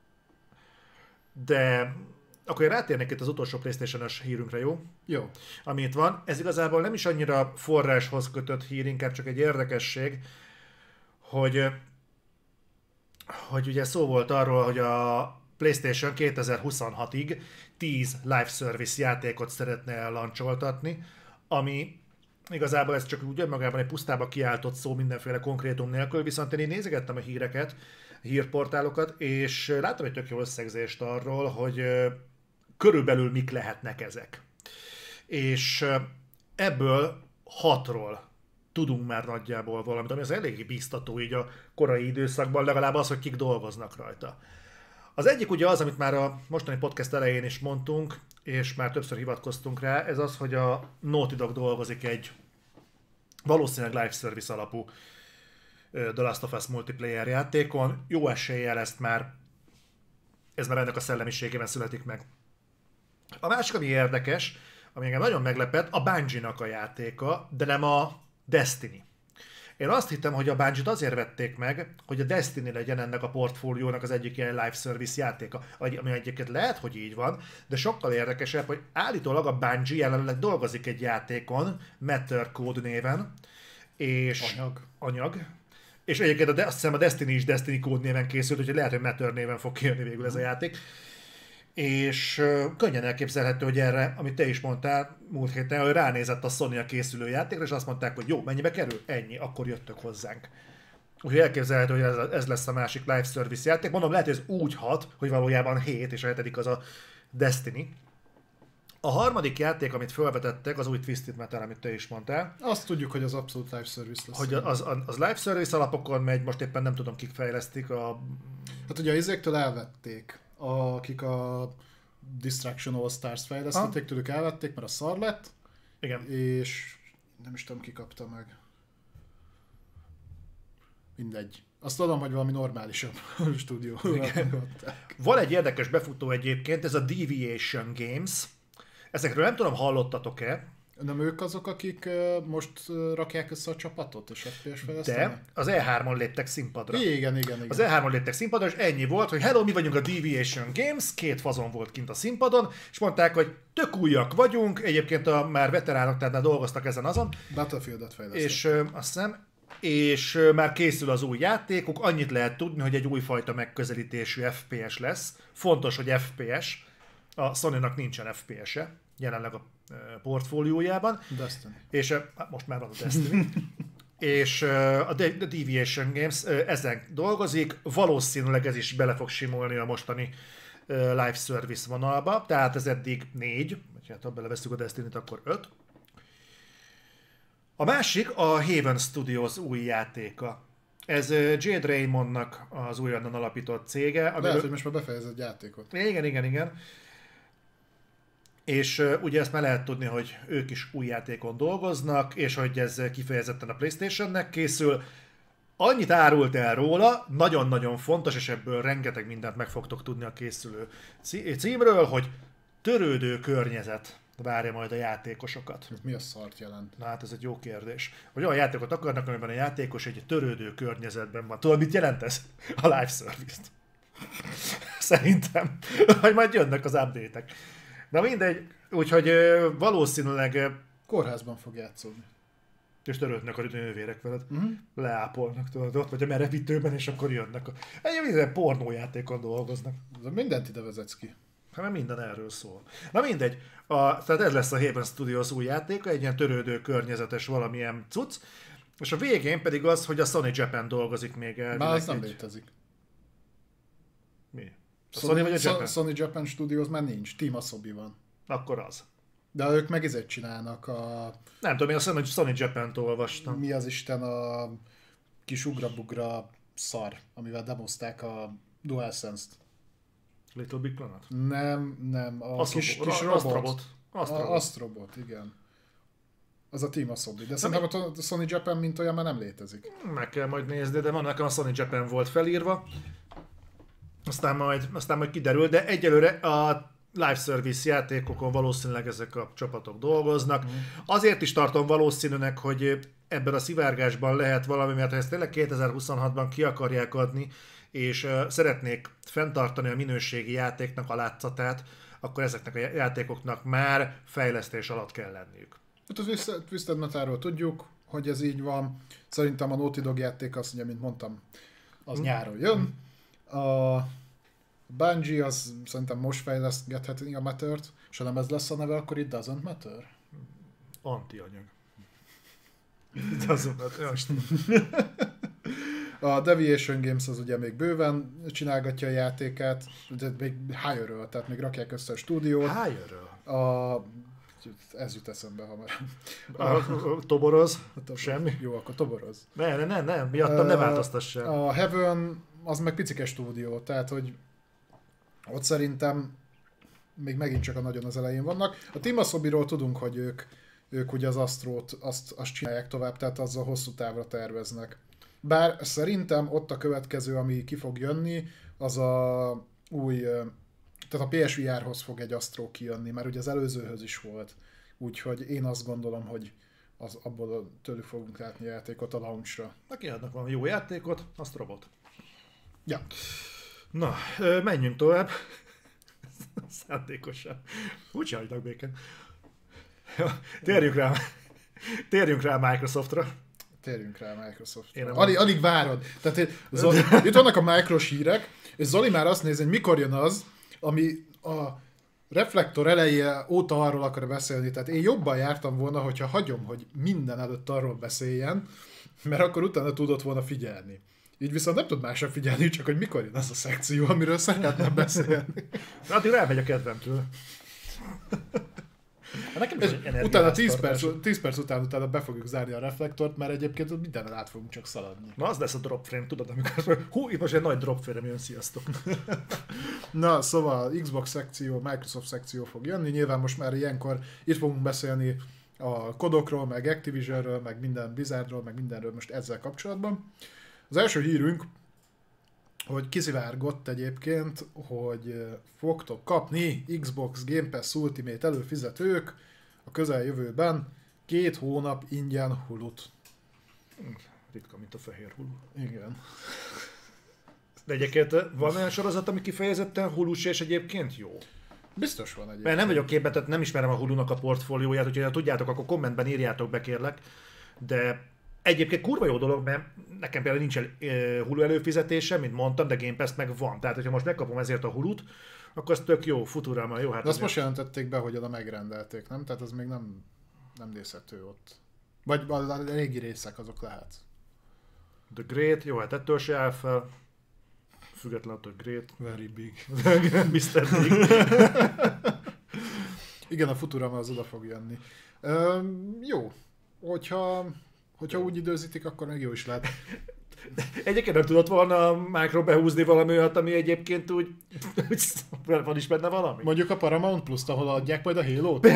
A: de akkor én rátérnék itt az utolsó PlayStation-ös hírünkre, jó?
B: Jó.
A: Ami itt van. Ez igazából nem is annyira forráshoz kötött hír, inkább csak egy érdekesség, hogy ugye szó volt arról, hogy a PlayStation 2026-ig 10 live service játékot szeretne lancsoltatni, ami igazából ez csak úgy önmagában egy pusztába kiáltott szó mindenféle konkrétum nélkül, viszont én nézegettem a híreket, a hírportálokat, és láttam egy tök jó összegzést arról, hogy körülbelül mik lehetnek ezek. És ebből 6-ról tudunk már nagyjából valamit, ami az eléggé bíztató így a korai időszakban, legalább az, hogy kik dolgoznak rajta. Az egyik ugye az, amit már a mostani podcast elején is mondtunk, és már többször hivatkoztunk rá, ez az, hogy a Naughty Dog dolgozik egy valószínűleg live service alapú The Last of Us multiplayer játékon. Jó eséllyel ez már ennek a szellemiségében születik meg. A másik, ami érdekes, ami engem nagyon meglepett, a Bungie-nak a játéka, de nem a Destiny. Én azt hittem, hogy a Bungie-t azért vették meg, hogy a Destiny legyen ennek a portfóliónak az egyik ilyen live service játéka, ami egyébként lehet, hogy így van, de sokkal érdekesebb, hogy állítólag a Bungie jelenleg dolgozik egy játékon, Matter Code néven, és anyag. És egyébként azt hiszem a Destiny is Destiny Code néven készült, úgyhogy lehet, hogy Matter néven fog kijönni végül ez a játék. És könnyen elképzelhető, hogy erre, amit te is mondtál múlt héten, hogy ránézett a Sony a készülő játékra, és azt mondták, hogy jó, mennyibe kerül? Ennyi, akkor jöttök hozzánk. Úgyhogy elképzelhető, hogy ez lesz a másik live service játék. Mondom, lehet, hogy ez úgy hat, hogy valójában 7, és a 7. az a Destiny. A harmadik játék, amit felvetettek, az új Twisted Metal, amit te is mondtál.
B: Azt tudjuk, hogy az abszolút live service lesz.
A: Hogy az live service alapokon megy, most éppen nem tudom, kik fejlesztik a...
B: Hát ugye a izéktől elvették, akik a Destruction All Stars fejlesztették, tőlük elvették, mert a szar lett.
A: Igen.
B: És nem is tudom, ki kapta meg. Mindegy. Azt tudom, hogy valami normálisabb stúdió.
A: Van egy érdekes befutó egyébként, ez a Deviation Games. Ezekről nem tudom, hallottatok-e?
B: Nem ők azok, akik most rakják össze a csapatot, és FPS fejlesztenek?
A: De az E3-on léptek színpadra.
B: Igen.
A: Az E3-on léptek színpadra, és ennyi volt, hogy hello, mi vagyunk a Deviation Games, 2 fazon volt kint a színpadon, és mondták, hogy tök újak vagyunk, egyébként már veteránok, tehát már dolgoztak ezen azon.
B: Battlefield-et fejlesztettek.
A: És azt hiszem, és már készül az új játékuk, annyit lehet tudni, hogy egy újfajta megközelítésű FPS lesz. Fontos, hogy FPS, a Sony-nak nincsen FPS-e, jelenleg a portfóliójában.
B: Destiny.
A: És most már van a Destiny. És a Deviation Games ezen dolgozik, valószínűleg ez is bele fog simulni a mostani live service vonalba, tehát ez eddig 4, vagy hát ha beleveszünk a Destiny-t, akkor 5. A másik a Haven Studios új játéka. Ez Jade Raymondnak az újonnan alapított cége.
B: Lehet, hogy most már befejezett játékot.
A: Igen. És ugye ezt már lehet tudni, hogy ők is új játékon dolgoznak, és hogy ez kifejezetten a PlayStation-nek készül. Annyit árult el róla, nagyon-nagyon fontos, és ebből rengeteg mindent meg fogtok tudni a készülő címről, hogy törődő környezet várja majd a játékosokat.
B: Mi a szart jelent?
A: Na hát ez egy jó kérdés. Hogy olyan játékot akarnak, amiben a játékos egy törődő környezetben van. Tudod, mit jelent ez? A live service-t. Szerintem. Hogy majd jönnek az update-ek. Na mindegy, úgyhogy valószínűleg...
B: Kórházban fog játszódni.
A: És törődnek a nővérek veled. Leápolnak, tudod, ott vagy a merevítőben, és akkor jönnek. Minden pornójátékon dolgoznak.
B: Mindent ide vezetsz ki.
A: Hát mert minden erről szól. Na mindegy, tehát ez lesz a Haven Studios új játéka, egy ilyen törődő környezetes valamilyen cucc, És a végén pedig az, hogy a Sony Japan dolgozik még el.
B: Már az nem létezik.
A: Mi? A Sony vagy a Japan?
B: Sony Japan Studios már nincs, Team Asobi van.
A: Akkor az.
B: De ők meg ezért csinálnak a...
A: Nem tudom, én a Sony Japan-t olvastam.
B: Mi az Isten a kis ugra-bugra szar, amivel demozták a DualSense-t.
A: Little Big Planet?
B: Nem, a kis robot.
A: Astrobot.
B: Astrobot, igen. Az a Team Asobi. De szerintem a Sony Japan mint olyan már nem létezik.
A: Meg kell majd nézni, de van nekem a Sony Japan volt felírva. Aztán majd kiderül, de egyelőre a live service játékokon valószínűleg ezek a csapatok dolgoznak. Azért is tartom valószínűnek, hogy ebben a szivárgásban lehet valami, mert ha ezt tényleg 2026-ban ki akarják adni, és szeretnék fenntartani a minőségi játéknak a látszatát, akkor ezeknek a játékoknak már fejlesztés alatt kell lenniük.
B: Hát az Twisted Metalről tudjuk, hogy ez így van. Szerintem a Naughty Dog játék az, ugye, mint mondtam, az nyáron jön. A Bungie az szerintem most fejlesztheti a Matter-t, és ha nem ez lesz a neve, akkor it doesn't matter.
A: Antianyag. It doesn't matter.
B: A Deviation Games az ugye még bőven csinálgatja a játékát, de még Higher-ről, tehát még rakják össze a stúdiót.
A: Higher-ről?
B: Ez jut eszembe hamar.
A: Toboroz? Semmi?
B: Jó, akkor toboroz.
A: Nem, miattam ne változtassál.
B: A Heaven az meg picike stúdió, tehát hogy ott szerintem még megint csak a nagyon az elején vannak. A Team Asobiról tudunk, hogy ők ugye az Astrót, azt csinálják tovább, tehát azzal hosszú távra terveznek. Bár szerintem ott a következő, ami ki fog jönni, az a új, tehát a PSVR-hoz fog egy Astro kijönni, mert ugye az előzőhöz is volt. Úgyhogy én azt gondolom, hogy abból tőlük fogunk látni játékot a launchra.
A: Na, kiadnak valami jó játékot, azt robot.
B: Ja.
A: Na, menjünk tovább. Szándékosan. Úgy hagynak békén. Térjünk rá Microsoftra.
B: Térjünk rá Microsoftra.
A: Alig
B: várod. Tehát itt vannak a Micros hírek, és Zoli már azt nézi, hogy mikor jön az, ami a reflektor eleje óta arról akar beszélni. Tehát én jobban jártam volna, hogyha hagyom, hogy minden előtt arról beszéljen, mert akkor utána tudott volna figyelni. Így viszont nem tud másra figyelni, csak hogy mikor jön az a szekció, amiről szeretne beszélni.
A: Addig elmegy a kedvemtől.
B: Utána 10 perc után be fogjuk zárni a reflektort, mert egyébként mindenen át fogunk csak szaladni.
A: Na az lesz a drop frame, tudod, amikor itt most egy nagy drop frame jön, sziasztok.
B: Na, szóval Xbox szekció, Microsoft szekció fog jönni, nyilván most már ilyenkor itt fogunk beszélni a kodokról, meg Activisionről, meg minden Blizzardról, meg mindenről most ezzel kapcsolatban. Az első hírünk, hogy kiszivárgott egyébként, hogy fogtok kapni Xbox Game Pass Ultimate előfizetők a közeljövőben 2 hónap ingyen Hulut.
A: Ritka, mint a fehér Hulu.
B: Igen.
A: De egyébként van olyan sorozat, ami kifejezetten Hulus és egyébként jó?
B: Biztos van egyébként.
A: Mert nem vagyok képben, tehát nem ismerem a Hulunak a portfólióját, úgyhogy ha tudjátok, akkor kommentben írjátok be, kérlek. De egyébként kurva jó dolog, mert nekem például nincs Hulu előfizetése, mint mondtam, de Game Pass meg van. Tehát, hogyha most megkapom ezért a Hulut, akkor ez tök jó, Futurama jó. Hát
B: de azt most jelentették be, hogy oda megrendelték, nem? Tehát az még nem nézhető ott. Vagy a régi részek azok lehet.
A: The Great, jó, hát ettől se áll fel. Független attól, Great.
B: Very big.
A: Mr. Big.
B: Igen, a Futurama az oda fog jönni. Jó. Hogyha úgy időzítik, akkor meg jó is lehet.
A: Egyébként nem tudott volna a Micro behúzni valami olyat, ami egyébként úgy van is benne valami?
B: Mondjuk a Paramount Plus-t, ahol adják majd a Halo-t.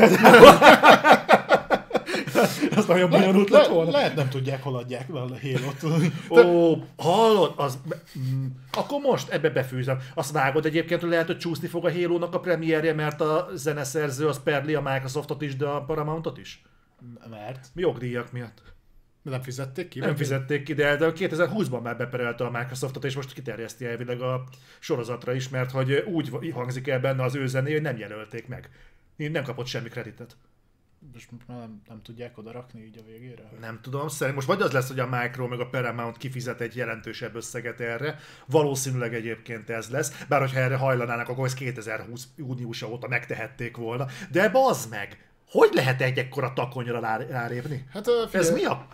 A: Az nagyon bonyolult lett volna.
B: Lehet nem tudják, hol adják a Halo-t.
A: Ó, hallod? Akkor most ebbe befűzem. Azt vágod egyébként, hogy lehet, hogy csúszni fog a Halo-nak a premierje, mert a zeneszerző az perli a Microsoftot is, de a Paramountot is?
B: Mert?
A: Jogdíjak miatt.
B: Nem fizették ki?
A: Nem fizették ki, de 2020-ban már beperelte a Microsoftot, és most kiterjeszti elvileg a sorozatra is, mert hogy úgy hangzik el benne az ő zené, hogy nem jelölték meg. Nem kapott semmi kreditet.
B: Most nem tudják oda rakni így a végére?
A: Nem tudom, szerintem most vagy az lesz, hogy a Micro meg a Paramount kifizet egy jelentősebb összeget erre, valószínűleg egyébként ez lesz, bár hogyha erre hajlanának, akkor ezt 2020 júniusa óta megtehették volna, de bazd meg! Hogy lehet egy ekkora takonyra rálépni?
B: Hát
A: ez mi a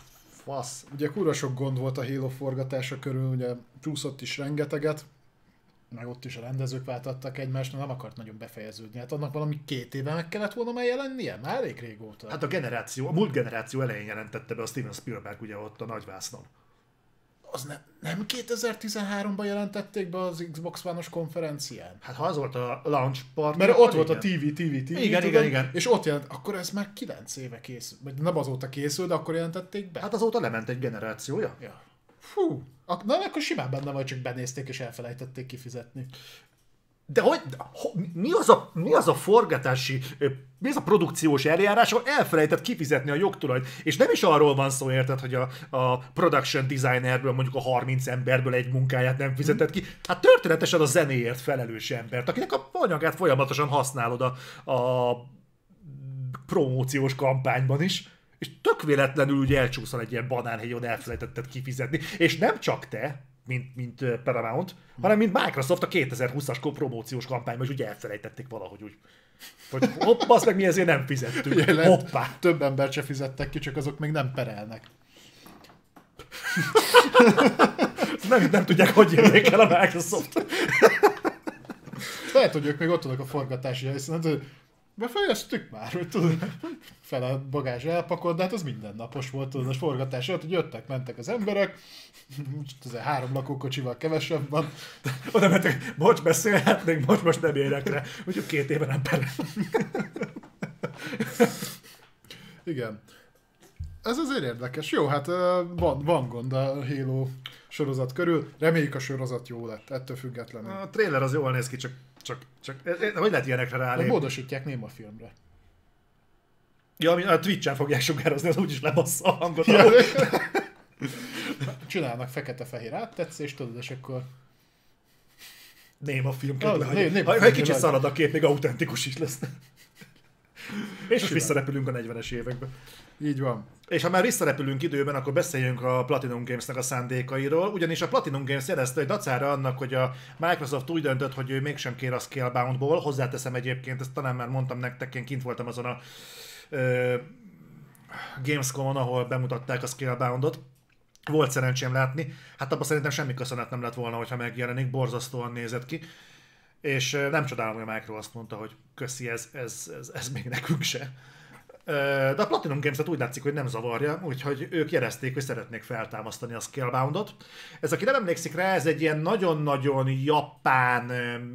A: fasz.
B: Ugye kurva sok gond volt a Halo forgatása körül, ugye csúszott is rengeteget, meg ott is a rendezők váltattak egymást, nem akart nagyon befejeződni. Hát annak valami 2 éve meg kellett volna már jelennie? Már elég régóta.
A: Hát a múlt generáció elején jelentette be a Steven Spielberg ugye ott a nagyvásznon.
B: Az nem 2013-ban jelentették be az Xbox One-os konferencián?
A: Hát ha az volt a launch party...
B: Mert ott volt a TV,
A: igen.
B: És ott jelent, akkor ez már 9 éve készül. Vagy nem azóta készül, de akkor jelentették be.
A: Hát azóta lement egy generációja.
B: Ja. Fú, na akkor simán benne vagy, csak benézték és elfelejtették kifizetni.
A: De mi az a forgatási, mi az a produkciós eljárás, ahol elfelejtett kifizetni a jogtulajt? És nem is arról van szó, érted, hogy a production designerből mondjuk a 30 emberből egy munkáját nem fizetett ki. Hát történetesen a zenéért felelős embert, akinek a anyagát folyamatosan használod a promóciós kampányban is. És tök véletlenül ugye elcsúszol egy ilyen banánhegyon, elfelejtetted kifizetni. És nem csak te, mint Paramount, hanem mint Microsoft a 2020-as promóciós kampányban, és ugye elfelejtették valahogy úgy. Hogy hoppá, azt meg mi ezért nem fizettünk. Hoppá.
B: Több embert se fizettek ki, csak azok még nem perelnek.
A: nem tudják, hogy jönnék el a Microsoft.
B: Lehet, hogy ők még ott vannak a forgatási helyszínen, hogy befejeztük már, hogy tudod, fele bagázs elpakolt, de hát az mindennapos volt, tudod, a forgatás ott, hogy jöttek, mentek az emberek, 3 lakókocsival kevesebb van.
A: Oda mentek, bocs, beszélhetnénk, most nem érek rá, úgyhogy 2 éve nem perel.
B: Igen. Ez azért érdekes. Jó, hát van gond a Halo sorozat körül. Reméljük a sorozat jó lett, ettől függetlenül.
A: A trailer az jól néz ki, csak hogy lehet ilyenekre rálépni?
B: Módosítják Néma filmre.
A: Ja, a Twitch-en fogják sugározni, az úgyis lebassza a hangot.
B: Ja. Csinálnak fekete-fehér áttetszést, tudod, és akkor...
A: Néma film
B: Ha
A: egy kicsit szarad a kép, még autentikus is lesz. És most visszarepülünk a 40-es évekbe.
B: Így van.
A: És ha már visszarepülünk időben, akkor beszéljünk a Platinum Games-nek a szándékairól, ugyanis a Platinum Games jelezte, hogy dacára annak, hogy a Microsoft úgy döntött, hogy ő mégsem kér a Scaleboundból, hozzáteszem egyébként, ezt talán már mondtam nektek, én kint voltam azon a Gamescom-on, ahol bemutatták a Scaleboundot. Volt szerencsém látni, hát abban szerintem semmi köszönet nem lett volna, hogyha megjelenik, borzasztóan nézett ki. És nem csodálom, hogy a Micro azt mondta, hogy köszi, ez még nekünk se. De a Platinum Games-et úgy látszik, hogy nem zavarja, úgyhogy ők jelezték, hogy szeretnék feltámasztani a Scaleboundot. Ez, aki nem emlékszik rá, ez egy ilyen nagyon-nagyon japán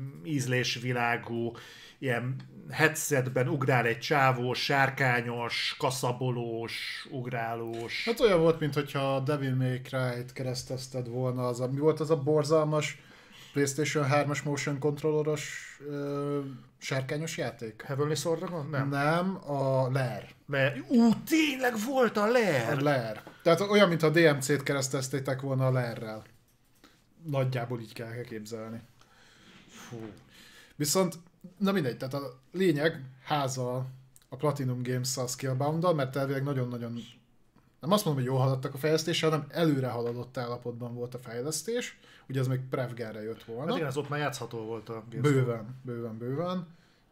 A: ízlésvilágú, ilyen headsetben ugrál egy csávó, sárkányos, kaszabolós, ugrálós.
B: Hát olyan volt, mintha a Devil May Cry-t keresztezted volna, mi volt az a borzalmas PlayStation 3-as motion controlleros sárkányos játék?
A: Heavenly Sword Dragon?
B: Nem, a Lair.
A: Tényleg volt a Lair!
B: A Lair. Tehát olyan, mintha a DMC-t kereszteztétek volna a Lairrel. Nagyjából így kell képzelni. Fú. Viszont, na mindegy, tehát a lényeg háza a Platinum Games a Scalebound-dal, mert elvileg nagyon-nagyon, nem azt mondom, hogy jól haladtak a fejlesztéssel, hanem előre haladott állapotban volt a fejlesztés. Ugye ez még Prevgerre jött volna.
A: Hát igen, az ott már játszható volt a
B: Bőven.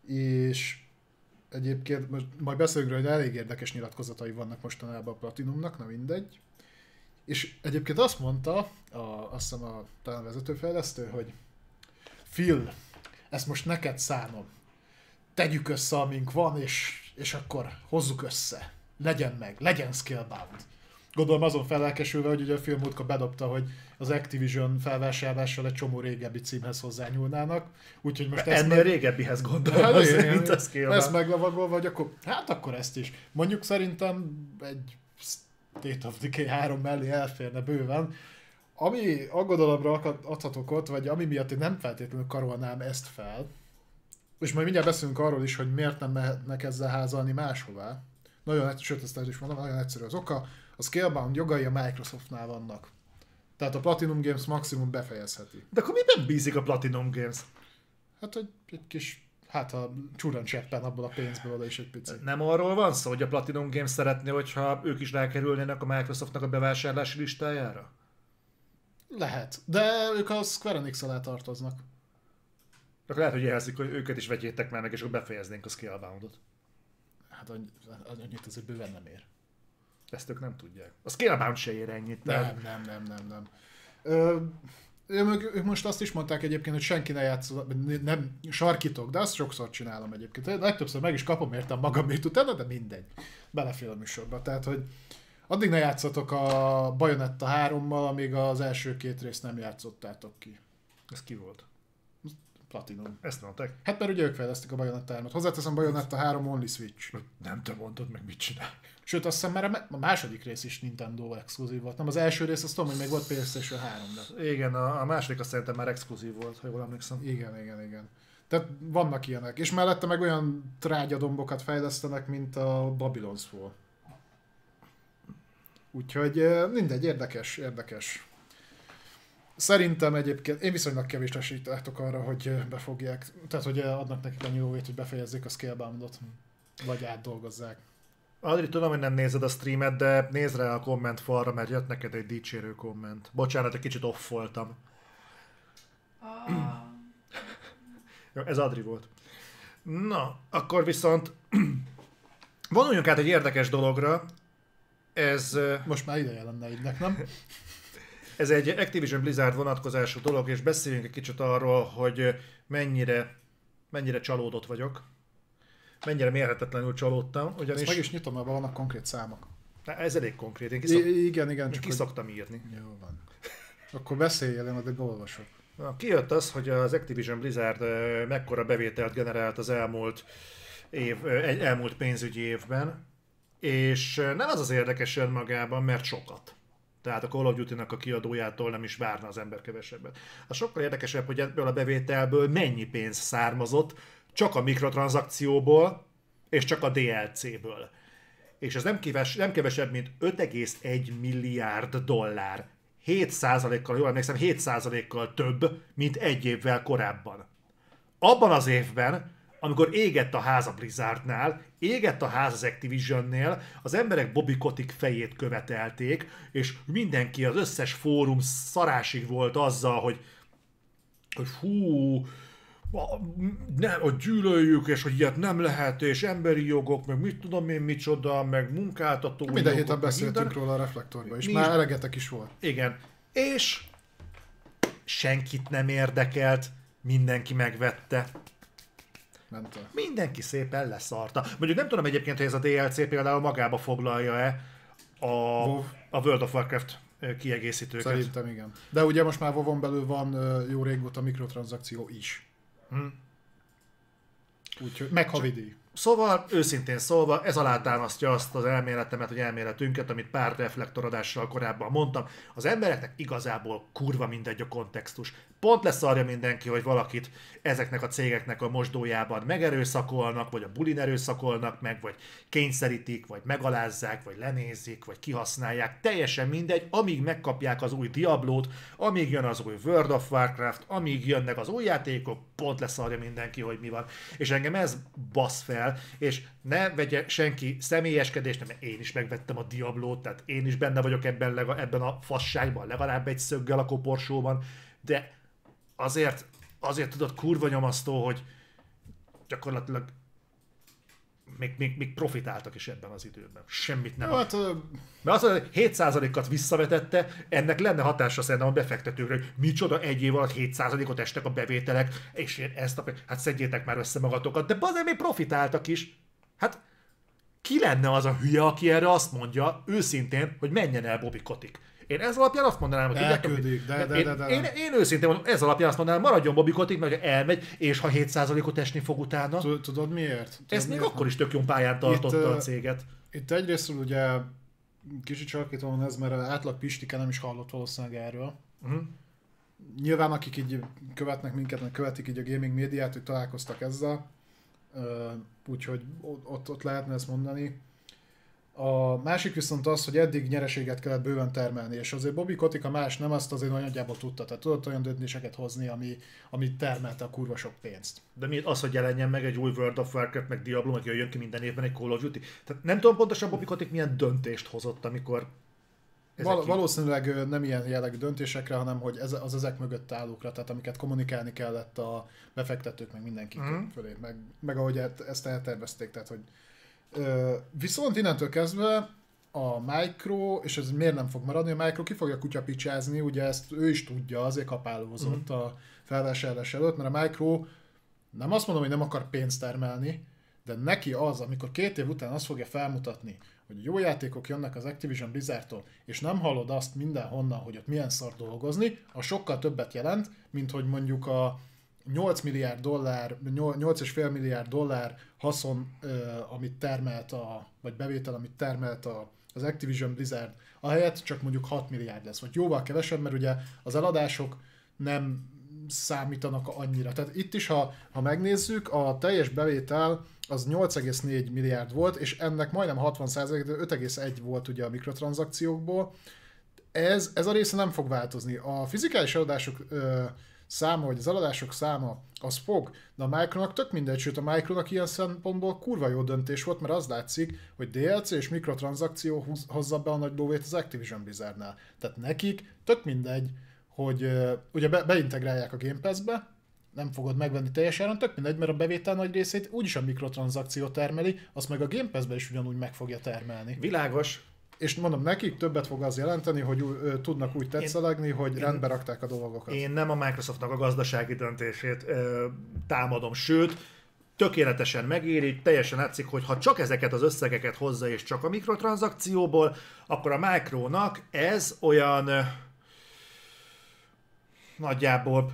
B: És egyébként most majd beszélünk róla, hogy elég érdekes nyilatkozatai vannak mostanában a Platinumnak, na mindegy. És egyébként azt mondta, azt hiszem talán vezetőfejlesztő, hogy Phil, ezt most neked szánom. Tegyük össze, amink van, és akkor hozzuk össze. Legyen Scalebound. Gondolom azon felelkesülve, hogy ugye a film múltkor bedobta, hogy az Activision felvásárlással egy csomó régebbi címhez hozzányúlnának. Úgyhogy most
A: ennél régebbihez gondolom, mint a Scalebound.
B: Ezt meglavagolva, vagy akkor ezt is. Mondjuk szerintem egy State of Decay 3 mellé elférne bőven. Ami aggodalomra adhatok ott, vagy ami miatt én nem feltétlenül karolnám ezt fel, és majd mindjárt beszélünk arról is, hogy miért nem mehetnek ezzel házalni máshová. Sőt, ezt is mondom, nagyon egyszerű az oka. A Scalebound jogai a Microsoftnál vannak. Tehát a Platinum Games maximum befejezheti.
A: De akkor miben bízik a Platinum Games?
B: Hát, hogy egy kis, ha csúran cseppen abból a pénzből oda is egy picit.
A: Nem arról van szó, hogy a Platinum Games szeretné, hogyha ők is rákerülnének a Microsoftnak a bevásárlási listájára?
B: Lehet, de ők a Square Enix alá tartoznak.
A: Akkor lehet, hogy jelzik, hogy őket is vegyétek már meg, és akkor befejeznénk a Scaleboundot.
B: Hát annyit azért bőven nem ér.
A: Ezt ők nem tudják. A Scalebound se ér ennyit. Tehát...
B: Nem. Ők most azt is mondták egyébként, hogy senki ne játszol, nem sarkítok, de azt sokszor csinálom egyébként. Legtöbbször meg is kapom értem magamért utána, de mindegy. Belefér a műsorba. Tehát, hogy addig ne játszatok a Bayonetta 3-mal, amíg az első 2 részt nem játszottátok ki.
A: Ez ki volt?
B: Platinum.
A: Ezt mondták?
B: Hát mert ugye ők fejlesztik a Bayonetta 3-at. Hozzáteszem, Bayonetta 3 only Switch.
A: Nem te mondtad meg, mit csinál.
B: Sőt, azt hiszem már a második rész is Nintendo exkluzív volt. Nem, az első rész azt tudom, hogy még volt PlayStation 3, de...
A: Igen, a második azt szerintem már exkluzív volt, ha jól emlékszem.
B: Igen. Tehát vannak ilyenek. És mellette meg olyan trágyadombokat fejlesztenek, mint a Babylon's Fall. Úgyhogy mindegy, érdekes. Szerintem egyébként, én viszonylag kevés esélyt látok arra, hogy befogják, tehát hogy adnak nekik annyi lóvét, hogy befejezzék a Scaleboundot, vagy átdolgozzák.
A: Adri, tudom, hogy nem nézed a streamet, de nézd rá a komment falra, mert jött neked egy dicsérő komment. Bocsánat, egy kicsit off voltam. Jó, ez Adri volt. Na, akkor viszont vonuljunk át egy érdekes dologra. Ez...
B: Most már ideje lenne egynek, nem?
A: Ez egy Activision Blizzard vonatkozású dolog, és beszéljünk egy kicsit arról, hogy mennyire csalódott vagyok. Mennyire mérhetetlenül csalódtam. Ugyanis...
B: Ezt meg is nyitom, mert vannak konkrét számok.
A: Ez elég konkrét. Én
B: igen,
A: csak szoktam írni.
B: Jó van. Akkor beszéljél, én addig olvasok.
A: Kijött az, hogy az Activision Blizzard mekkora bevételt generált az elmúlt pénzügyi évben, és nem az érdekes önmagában, mert sokat. Tehát a Call of Duty-nak a kiadójától nem is várna az ember kevesebbet. Az sokkal érdekesebb, hogy ebből a bevételből mennyi pénz származott csak a mikrotranszakcióból és csak a DLC-ből. És ez nem kevesebb, mint 5,1 milliárd dollár. 7%-kal, jól emlékszem, 7%-kal több, mint egy évvel korábban. Abban az évben, amikor égett a ház a Blizzardnál, égett a ház az Activisionnél, az emberek Bobby Kotick fejét követelték, és mindenki, az összes fórum szarásig volt azzal, hogy hú, hogy gyűlöljük, és hogy ilyet nem lehet, és emberi jogok, meg mit tudom én micsoda, meg munkáltatói
B: minden
A: jogok.
B: Minden héten beszéltünk róla a Reflektorban, és már elegetek is volt.
A: Igen. És senkit nem érdekelt, mindenki megvette.
B: Mente.
A: Mindenki szépen leszarta. Mondjuk nem tudom egyébként, hogy ez a DLC például magába foglalja-e a World of Warcraft kiegészítőket.
B: Szerintem igen. De ugye most már WoW-on belül van jó régóta mikrotranszakció is. Úgyhogy meg havidíj.
A: Szóval, őszintén szólva, ez alátámasztja azt az elméletemet, vagy elméletünket, amit pár reflektoradással korábban mondtam. Az embereknek igazából kurva mindegy a kontextus. Pont leszarja mindenki, hogy valakit ezeknek a cégeknek a mosdójában megerőszakolnak, vagy a bulin erőszakolnak meg, vagy kényszerítik, vagy megalázzák, vagy lenézik, vagy kihasználják. Teljesen mindegy, amíg megkapják az új Diablót, amíg jön az új World of Warcraft, amíg jönnek az új játékok, pont leszarja mindenki, hogy mi van. És engem ez basz fel, és ne vegye senki személyeskedést, mert én is megvettem a Diablót, tehát én is benne vagyok ebben a fasságban, legalább egy szöggel a koporsóban, de azért tudod kurva nyomasztó, hogy gyakorlatilag még profitáltak is ebben az időben. Semmit nem.
B: Hát,
A: mert az, hogy 7%-at visszavetette, ennek lenne hatása szerintem a befektetőkre, hogy micsoda egy év alatt 7%-ot estek a bevételek, és én hát szedjétek már össze magatokat, de azért még profitáltak is. Hát ki lenne az a hülye, aki erre azt mondja őszintén, hogy menjen el Bobby Kotick? Én ez alapján azt mondanám, hogy
B: elküldik,
A: én őszintén mondom, ez alapján azt mondanám, maradjon Bobby Kotick, mert elmegy, és ha 7%-ot esni fog utána.
B: Tudod miért?
A: Ez még akkor is tök jó pályán tartotta a céget.
B: Itt egyrésztről ugye kicsit sarkítom ez, mert átlag Pistike nem is hallott valószínűleg erről. Nyilván akik így követnek minket, meg követik így a gaming médiát, hogy találkoztak ezzel, úgyhogy ott lehetne ezt mondani. A másik viszont az, hogy eddig nyereséget kellett bőven termelni, és azért Bobby Kotick a más nem azt azért nagyjából tudta, tehát tudott olyan döntéseket hozni, ami termelte a kurva sok pénzt.
A: De mi az, hogy jelenjen meg egy új World of Warcraft, meg Diablo, meg jöjjön ki minden évben egy Call of Duty? Tehát nem tudom pontosan Bobby Kotick milyen döntést hozott, amikor...
B: Valószínűleg nem ilyen jellegű döntésekre, hanem hogy az ezek mögött állókra, tehát amiket kommunikálni kellett a befektetők, meg mindenki fölé, meg ahogy ezt eltervezték, tehát hogy... Viszont innentől kezdve a Micro, és ez miért nem fog maradni, a Micro ki fogja kutyapicsázni, ugye ezt ő is tudja, azért kapálózott a felvásárlás előtt, mert a Micro nem azt mondom, hogy nem akar pénzt termelni, de neki az, amikor 2 év után azt fogja felmutatni, hogy jó játékok jönnek az Activision Blizzardtól, és nem hallod azt mindenhonnan, hogy ott milyen szar dolgozni, az sokkal többet jelent, mint hogy mondjuk a 8 milliárd dollár, 8,5 milliárd dollár haszon, amit termelt vagy bevétel, amit termelt az Activision Blizzard, ahelyett csak mondjuk 6 milliárd lesz, vagy jóval kevesebb, mert ugye az eladások nem számítanak annyira. Tehát itt is, ha megnézzük, a teljes bevétel az 8,4 milliárd volt, és ennek majdnem 60%, de 5,1 volt ugye a mikrotranszakciókból. Ez a része nem fog változni. A fizikális eladások száma, vagy az eladások száma, az fog, de a Micronak tök mindegy, sőt a Micronak ilyen szempontból kurva jó döntés volt, mert az látszik, hogy DLC és mikrotranszakció hozza be a nagy lóvét az Activision Blizzardnál. Tehát nekik tök mindegy, hogy ugye beintegrálják a Game Pass-be, nem fogod megvenni teljes áron, tök mindegy, mert a bevétel nagy részét úgyis a mikrotranszakció termeli, azt meg a Game Pass-be is ugyanúgy meg fogja termelni.
A: Világos.
B: És mondom, nekik többet fog az jelenteni, hogy tudnak úgy tetszelegni, hogy rendbe rakták a dolgokat.
A: Én nem a Microsoftnak a gazdasági döntését támadom, sőt, tökéletesen megéri, teljesen látszik, hogy ha csak ezeket az összegeket hozza és csak a mikrotranszakcióból, akkor a Micronak ez olyan nagyjából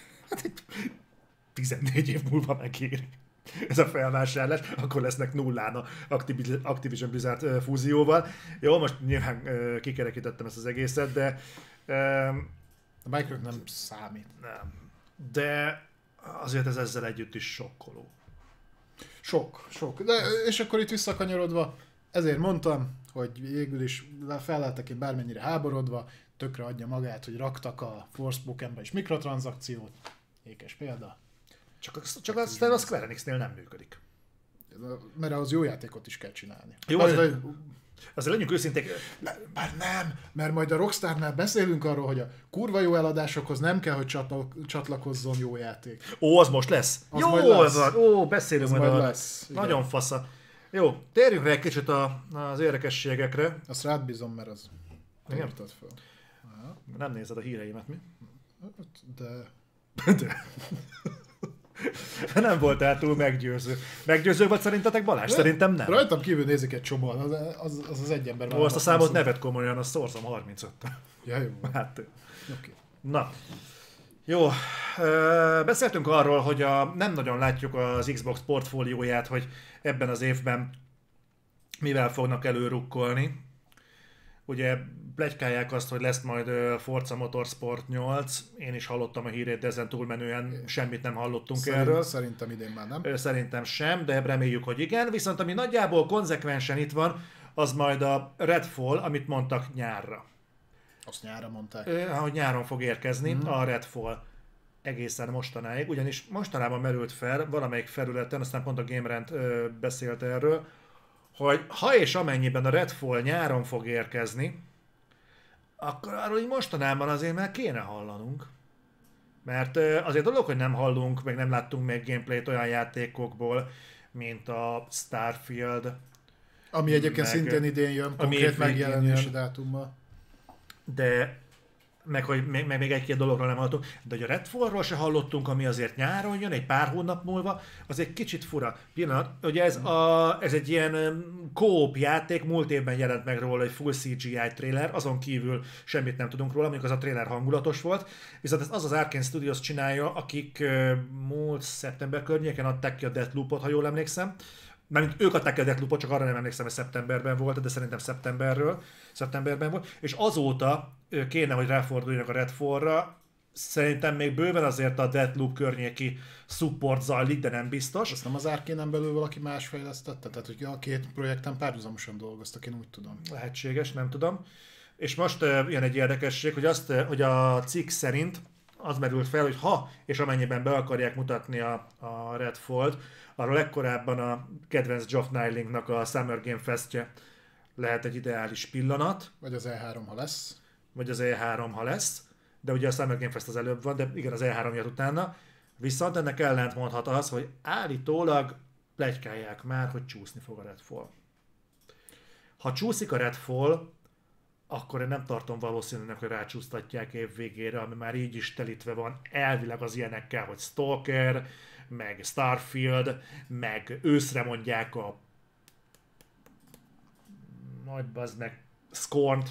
A: 14 év múlva megéri ez a felvásárlás, akkor lesznek nullán a Activision Blizzard fúzióval. Jó, most nyilván kikerekítettem ezt az egészet, de...
B: A Microsoft nem számít.
A: Nem. De azért ez ezzel együtt is sokkoló.
B: Sok. De, és akkor itt visszakanyarodva, ezért mondtam, hogy végül is fel lehetek én bármennyire háborodva, tökre adja magát, hogy raktak a Forspokenbe is mikrotranszakciót. Ékes példa.
A: Csak aztán a Square Enixnél nem működik.
B: Mert az jó játékot is kell csinálni.
A: Jó, azért legyünk őszinték.
B: Bár nem, mert majd a Rockstarnál beszélünk arról, hogy a kurva jó eladásokhoz nem kell, hogy csatlakozzon jó játék.
A: Ó, az most lesz.
B: Az
A: jó,
B: majd lesz.
A: van. Ó, beszélünk
B: az
A: majd
B: lesz.
A: Nagyon fasza. Jó, térjünk rá egy kicsit az érdekességekre.
B: Azt rád bízom, mert az
A: nem
B: érted fel.
A: Nem nézed a híreimet, mi?
B: De...
A: Nem voltál túl meggyőző. Meggyőző vagy szerintetek, Balázs?
B: De
A: Szerintem nem.
B: Rajtam kívül nézik egy csomóan, az egy ember.
A: Ó, azt a számot nevet komolyan, azt szorzom 35-tel.
B: Ja, jó.
A: Hát,
B: Okay.
A: na. Jó, beszéltünk arról, hogy nem nagyon látjuk az Xbox portfólióját, hogy ebben az évben mivel fognak előrukkolni. Ugye pletykálják azt, hogy lesz majd Forza Motorsport 8, én is hallottam a hírét, de ezen túlmenően semmit nem hallottunk erről.
B: Szerintem idén már nem.
A: Szerintem sem, de reméljük, hogy igen. Viszont ami nagyjából konzekvensen itt van, az majd a Redfall, amit mondtak nyárra.
B: Azt nyárra mondták.
A: Hogy nyáron fog érkezni a Redfall egészen mostanáig, ugyanis mostanában merült fel valamelyik felületen, aztán pont a GameRant beszélt erről, hogy ha és amennyiben a Redfall nyáron fog érkezni, akkor arról így mostanában azért már kéne hallanunk. Mert azért dolog, hogy nem hallunk, meg nem láttunk még gameplayt olyan játékokból, mint a Starfield.
B: Ami egyébként szintén idén jön, konkrét megjelenési dátummal.
A: De meg hogy még egy-két dologról nem hallottunk, de hogy a Redfallról se hallottunk, ami azért nyáron jön, egy pár hónap múlva, az egy kicsit fura. Pillanat, ugye ez egy ilyen co-op játék, múlt évben jelent meg róla egy full CGI trailer, azon kívül semmit nem tudunk róla, mondjuk az a trailer hangulatos volt, viszont ez az Arkane Studios csinálja, akik múlt szeptember környéken adták ki a Deathloopot, ha jól emlékszem. Mármint ők adták ki a Deathloopot, csak arra nem emlékszem, hogy szeptemberben volt, de szerintem szeptemberben volt, és azóta kéne, hogy ráforduljanak a Redfallra. Szerintem még bőven azért a Deathloop környéki support zajlik, de nem biztos.
B: Ezt nem az Arkane-en belül valaki más fejlesztette? Tehát, hogy a két projekten párhuzamosan dolgoztak, én úgy tudom.
A: Lehetséges, nem tudom. És most jön egy érdekesség, hogy a cikk szerint az merült fel, hogy ha és amennyiben be akarják mutatni a Redfall-t, arra legkorábban a kedvenc Geoff Nylingnak a Summer Game Festje lehet egy ideális pillanat.
B: Vagy az E3, ha lesz.
A: Vagy az E3, ha lesz. De ugye a Summer Game Fest az előbb van, de igen, az E3 jött utána. Viszont ennek ellentmondhat az, hogy állítólag pletykálják már, hogy csúszni fog a Redfall. Ha csúszik a Redfall, akkor én nem tartom valószínűleg, hogy rácsúsztatják év végére, ami már így is telítve van elvileg az ilyenekkel, hogy Stalker, meg Starfield, meg őszre mondják a nagy bazd meg Scorn-t.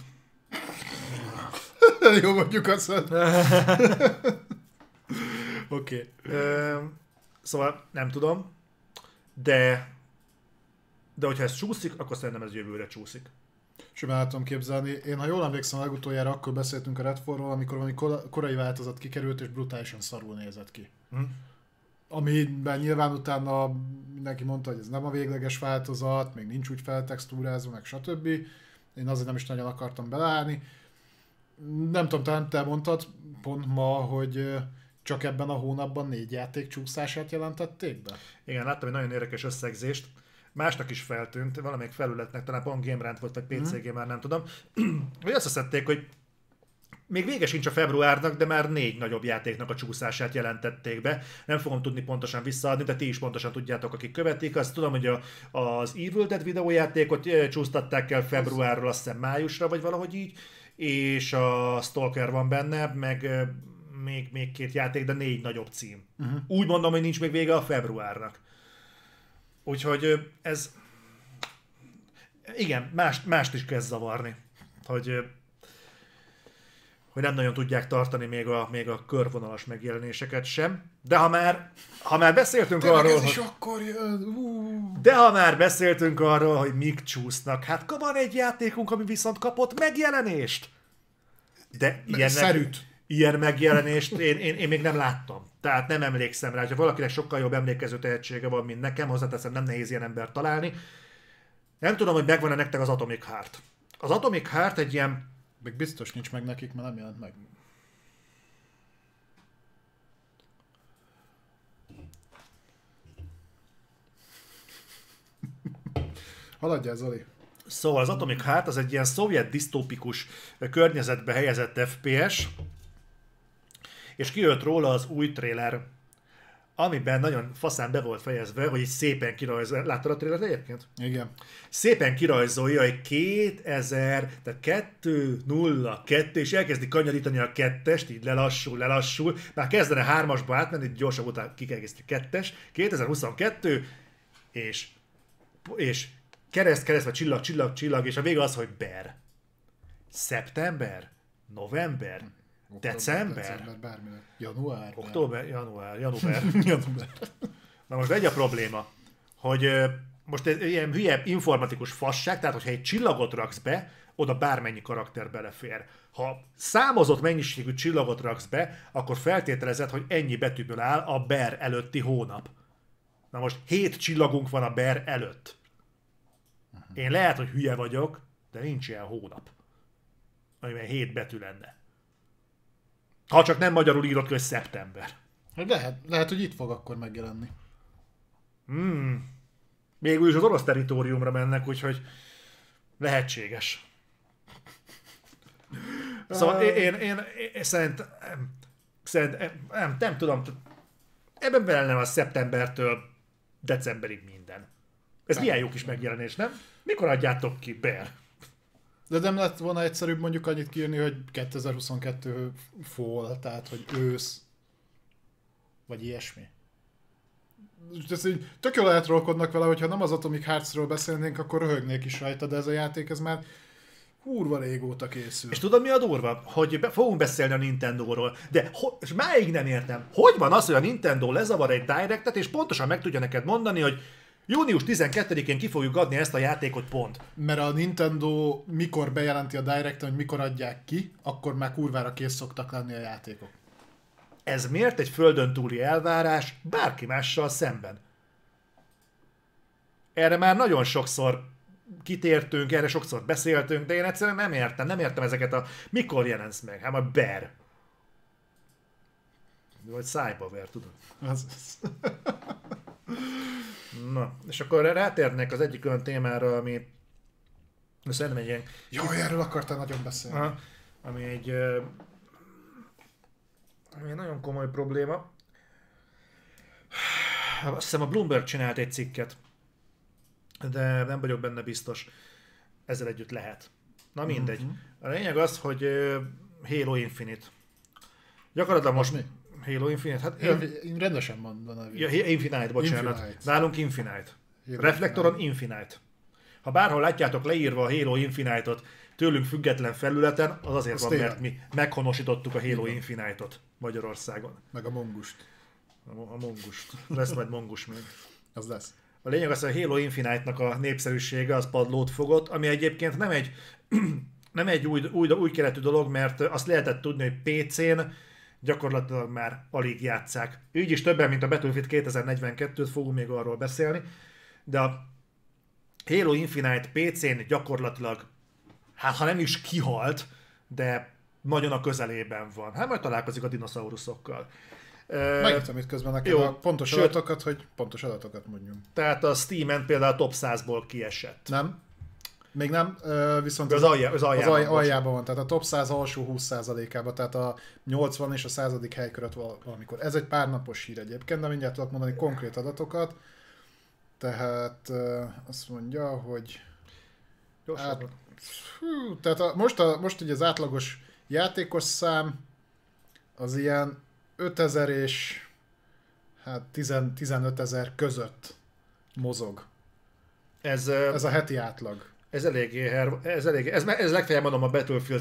B: Jó, mondjuk azt. Oké.
A: Szóval nem tudom, de hogyha ez csúszik, akkor szerintem ez jövőre csúszik.
B: Simán el tudom képzelni. Én, ha jól emlékszem, legutoljára akkor beszéltünk a Redfallról, amikor valami korai változat kikerült, és brutálisan szarul nézett ki. Amiben nyilván utána mindenki mondta, hogy ez nem a végleges változat, még nincs úgy feltextúrázva, meg stb. Én azért nem is nagyon akartam beleállni. Nem tudom, talán te mondtad pont ma, hogy csak ebben a hónapban 4 játék csúszását jelentették be?
A: Igen, láttam egy nagyon érdekes összegzést. Másnak is feltűnt, valamelyik felületnek, talán pont GameRant volt, vagy PC már nem tudom, hogy azt szedték, hogy még vége sincs a februárnak, de már 4 nagyobb játéknak a csúszását jelentették be. Nem fogom tudni pontosan visszaadni, de ti is pontosan tudjátok, akik követik. Azt tudom, hogy az Evil Dead videójátékot csúsztatták el februárról, azt hiszem májusra, vagy valahogy így, és a Stalker van benne, meg még 2 játék, de 4 nagyobb cím. Úgy mondom, hogy nincs még vége a februárnak. Úgyhogy ez... Igen, mást is kezd zavarni. Hogy nem nagyon tudják tartani még a körvonalas megjelenéseket sem. De ha már beszéltünk arról,
B: ez is akkor jön.
A: De ha már beszéltünk arról, hogy mik csúsznak, hát van egy játékunk, ami viszont kapott megjelenést. De ilyen megjelenést én még nem láttam. Tehát nem emlékszem rá. Ha valakinek sokkal jobb emlékező tehetsége van, mint nekem, hozzáteszem, nem nehéz ilyen embert találni. Nem tudom, hogy megvan-e nektek az Atomic Heart. Az Atomic Heart egy ilyen...
B: Még biztos nincs meg nekik, mert nem jelent meg. Haladjál, Zoli.
A: Szóval az Atomic Heart az egy ilyen szovjet disztópikus környezetbe helyezett FPS, és kijött róla az új trailer, amiben nagyon faszán be volt fejezve, hogy így szépen kirajzolja. Láttad a trailert egyébként?
B: Igen.
A: Szépen kirajzolja, hogy 2000, tehát 2-0-2, és elkezdi kanyarítani a 2-est, így lelassul, már kezdene 3-asba átmenni, gyorsabb után ki kell egészíteni 2-es, 2022, és kereszt, vagy csillag, és a vége az, hogy szeptember, november, december,
B: bármilyen. Január.
A: Október, január. Na most egy a probléma, hogy most egy ilyen hülye informatikus fasság, tehát hogyha egy csillagot raksz be, oda bármennyi karakter belefér. Ha számozott mennyiségű csillagot raksz be, akkor feltételezed, hogy ennyi betűből áll a BER előtti hónap. Na most 7 csillagunk van a BER előtt. Én lehet, hogy hülye vagyok, de nincs ilyen hónap, amiben 7 betű lenne. Ha csak nem magyarul írott, hogy szeptember.
B: Lehet, hogy itt fog akkor megjelenni.
A: Még is az orosz territóriumra mennek, úgyhogy lehetséges. Szóval én szerintem nem tudom, ebben bele nem a szeptembertől decemberig minden. Ez milyen jó kis megjelenés, nem? Mikor adjátok ki, BER?
B: De nem lett volna egyszerűbb mondjuk annyit kiírni, hogy 2022 fall, tehát hogy ősz, vagy ilyesmi. Ez így tök jól eltrollkodnak vele, hogyha nem az Atomic Hearts-ról beszélnénk, akkor röhögnék is rajta, de ez a játék, ez már kurva régóta készül.
A: És tudod mi a durva? Hogy fogunk beszélni a Nintendo-ról, de és máig nem értem, hogy van az, hogy a Nintendo lezavar egy Directet, és pontosan meg tudja neked mondani, hogy június 12-én ki fogjuk adni ezt a játékot, pont.
B: Mert a Nintendo mikor bejelenti a Direct-en, hogy mikor adják ki, akkor már kurvára kész szoktak lenni a játékok.
A: Ez miért egy földön túli elvárás bárki mással szemben? Erre már nagyon sokszor kitértünk, erre sokszor beszéltünk, de én egyszerűen nem értem ezeket a... Mikor jelensz meg? Hát a BER. Vagy Cyberware, tudod? Na, és akkor rátérnek az egyik olyan témára, ami szerintem egy ilyen...
B: Jaj, erről akartál nagyon beszélni.
A: Ami egy nagyon komoly probléma. Azt hiszem a Bloomberg csinált egy cikket, de nem vagyok benne biztos. ezzel együtt lehet. Na mindegy. A lényeg az, hogy Halo Infinite. Gyakorlatilag most...
B: Mi?
A: Halo Infinite? Hát,
B: Én rendesen mondanám.
A: ja, Infinite, bocsánat.
B: Infinite.
A: Nálunk Infinite.
B: Halo
A: Reflektoron Infinite. Ha bárhol látjátok leírva a Halo Infinite-ot tőlünk független felületen, az azért van,
B: tényleg.
A: mert mi meghonosítottuk a Halo Infinite-ot Magyarországon.
B: Meg a mongust.
A: A mongust. Lesz majd mongus még.
B: Az lesz.
A: A lényeg az, hogy a Halo Infinite-nak a népszerűsége az padlót fogott, ami egyébként nem egy új keletű dolog, mert azt lehetett tudni, hogy PC-n gyakorlatilag már alig játsszák. Így is többen, mint a Battlefield 2042-t, fogunk még arról beszélni, de a Halo Infinite PC-n gyakorlatilag, hát ha nem is kihalt, de nagyon a közelében van. Hát majd találkozik a dinoszauruszokkal.
B: Megírtam itt közben neked
A: jó,
B: a pontos
A: sőt-
B: adatokat, hogy pontos adatokat mondjunk.
A: Tehát a Steam-en például a top 100-ból kiesett.
B: Nem? Még nem, viszont
A: De az aljában, bocs.
B: aljában van, tehát a top 100 alsó 20%-ában, tehát a 80 és a 100. hely között valamikor. Ez egy pár napos hír egyébként, de mindjárt tudok mondani konkrét adatokat. Tehát azt mondja, hogy
A: Gyorsan.
B: tehát most ugye az átlagos játékos szám az ilyen 5000 és hát 15 000 között mozog.
A: Ez
B: Ez a heti átlag.
A: Ez legfeljebb mondom a Battlefield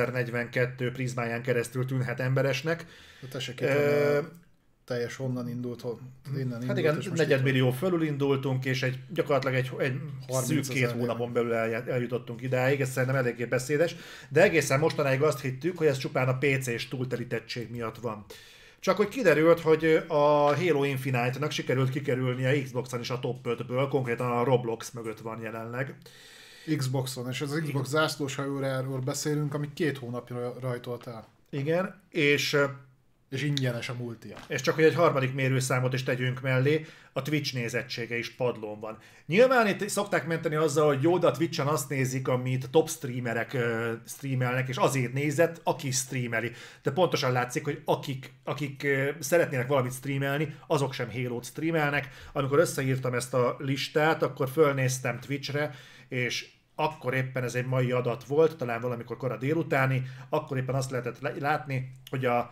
A: 2042 prizmáján keresztül tűnhet emberesnek.
B: De tessék, itt teljes honnan indult, innen
A: Hát
B: indult,
A: igen,
B: és most
A: negyedmillió fölül indultunk, és gyakorlatilag egy
B: 30
A: szűk 2
B: 000
A: hónapon belül eljutottunk idáig, ez szerintem eléggé beszédes, de egészen mostanáig azt hittük, hogy ez csupán a PC-s túlterítettség miatt van. Csak hogy kiderült, hogy a Halo Infinite-nak sikerült kikerülnie Xbox-on is a top 5-ből, konkrétan a Roblox mögött van jelenleg.
B: Xboxon, és az Xbox zászlós hajóráról beszélünk, ami 2 hónapja rajtolt el.
A: Igen, és
B: ingyenes a multia.
A: És csak hogy egy harmadik mérőszámot is tegyünk mellé, a Twitch nézettsége is padlón van. Nyilván itt szokták menteni azzal, hogy jó, de a Twitch-en azt nézik, amit top streamerek streamelnek, és azért nézett, aki streameli. De pontosan látszik, hogy akik szeretnének valamit streamelni, azok sem Halo-t streamelnek. Amikor összeírtam ezt a listát, akkor fölnéztem Twitchre, és akkor éppen ez egy mai adat volt, talán valamikor kora délutáni, akkor éppen azt lehetett látni, hogy a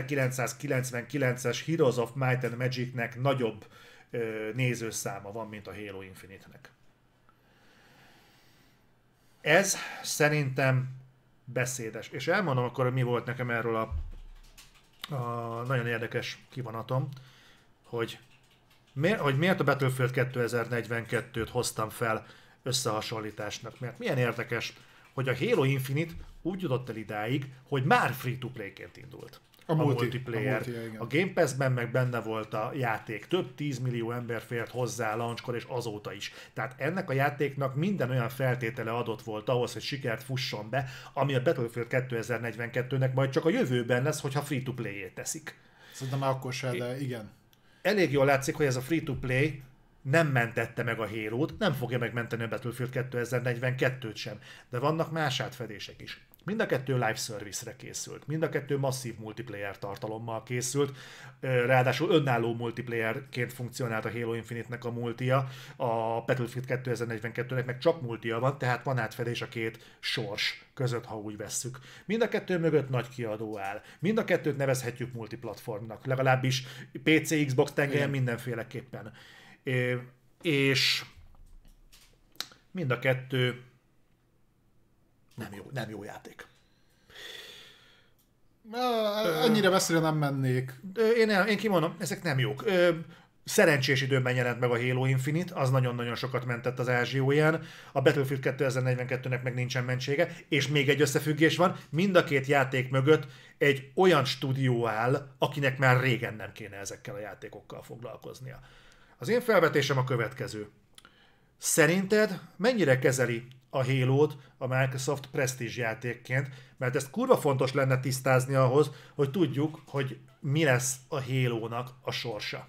A: 1999-es Heroes of Might and Magicnek nagyobb nézőszáma van, mint a Halo Infinite-nek. Ez szerintem beszédes. És elmondom akkor, hogy mi volt nekem erről a nagyon érdekes kivonatom, hogy miért a Battlefield 2042-t hoztam fel összehasonlításnak, mert milyen érdekes, hogy a Halo Infinite úgy jutott el idáig, hogy már free-to-play-ként indult. A multiplayer. A Game Pass-ben meg benne volt a játék. Több 10 millió ember fért hozzá launchkor, és azóta is. Tehát ennek a játéknak minden olyan feltétele adott volt ahhoz, hogy sikert fusson be, ami a Battlefield 2042-nek majd csak a jövőben lesz, hogyha free-to-play-ét teszik.
B: Szerintem már akkor se, de igen.
A: Elég jól látszik, hogy ez a free-to-play nem mentette meg a Halo-t, nem fogja megmenteni a Battlefield 2042-t sem, de vannak más átfedések is. Mind a kettő live service-re készült, mind a kettő masszív multiplayer tartalommal készült, ráadásul önálló multiplayerként funkcionált a Halo Infinite-nek a multia, a Battlefield 2042-nek meg csak multia van, tehát van átfedés a két sors között, ha úgy vesszük. Mind a kettő mögött nagy kiadó áll. Mind a kettőt nevezhetjük multiplatformnak, legalábbis PC, Xbox tengelyen mindenféleképpen. És mind a kettő nem jó játék.
B: Annyira messzire nem mennék.
A: Én kimondom, ezek nem jók. Szerencsés időben jelent meg a Halo Infinite, az nagyon-nagyon sokat mentett az ázsióján, a Battlefield 2042-nek meg nincsen mentsége, és még egy összefüggés van, mind a két játék mögött egy olyan stúdió áll, akinek már régen nem kéne ezekkel a játékokkal foglalkoznia. Az én felvetésem a következő. Szerinted mennyire kezeli a Halo-t a Microsoft Prestige játékként? Mert ezt kurva fontos lenne tisztázni ahhoz, hogy tudjuk, hogy mi lesz a Halo-nak a sorsa.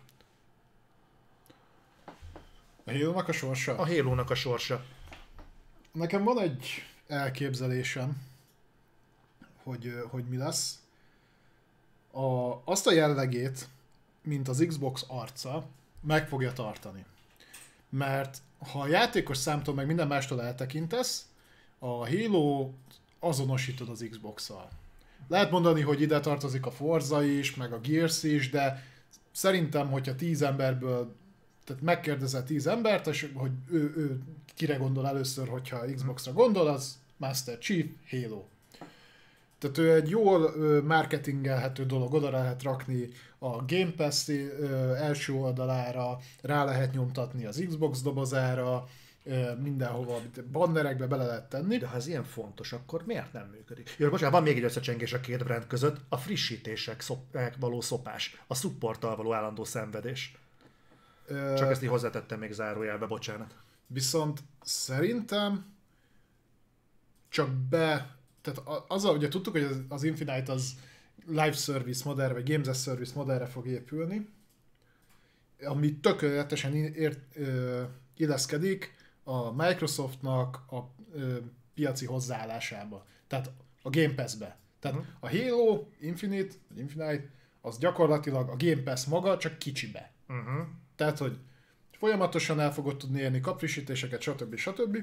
B: A Halo-nak a sorsa?
A: A Halo-nak a sorsa.
B: Nekem van egy elképzelésem, hogy mi lesz. Azt a jellegét, mint az Xbox arca, meg fogja tartani. Mert ha a játékos számtól meg minden mástól eltekintesz, a Halo azonosítod az Xbox-szal. Lehet mondani, hogy ide tartozik a Forza is, meg a Gears is, de szerintem, hogyha 10 emberből, tehát megkérdezel 10 embert, és hogy ő kire gondol először, hogyha Xbox-ra gondol, az Master Chief, Halo. Tehát ő egy jól marketingelhető dolog, oda lehet rakni a Game Pass első oldalára, rá lehet nyomtatni az Xbox dobozára, mindenhova, bannerekbe bele lehet tenni.
A: De ha ez ilyen fontos, akkor miért nem működik? Jó, bocsánat, van még egy összecsengés a két brand között, a frissítések való szopás, a supporttal való állandó szenvedés. Csak ezt így hozzátettem még zárójelbe, bocsánat.
B: Viszont szerintem csak tehát azzal ugye tudtuk, hogy az Infinite az live service modellre, vagy games as service modellre fog épülni, ami tökéletesen illeszkedik a Microsoftnak a piaci hozzáállásába. Tehát a Game Pass-be. Tehát a Halo Infinite, az gyakorlatilag a Game Pass maga, csak kicsibe. Tehát, hogy folyamatosan el fogod tudni érni kapfrissítéseket, stb.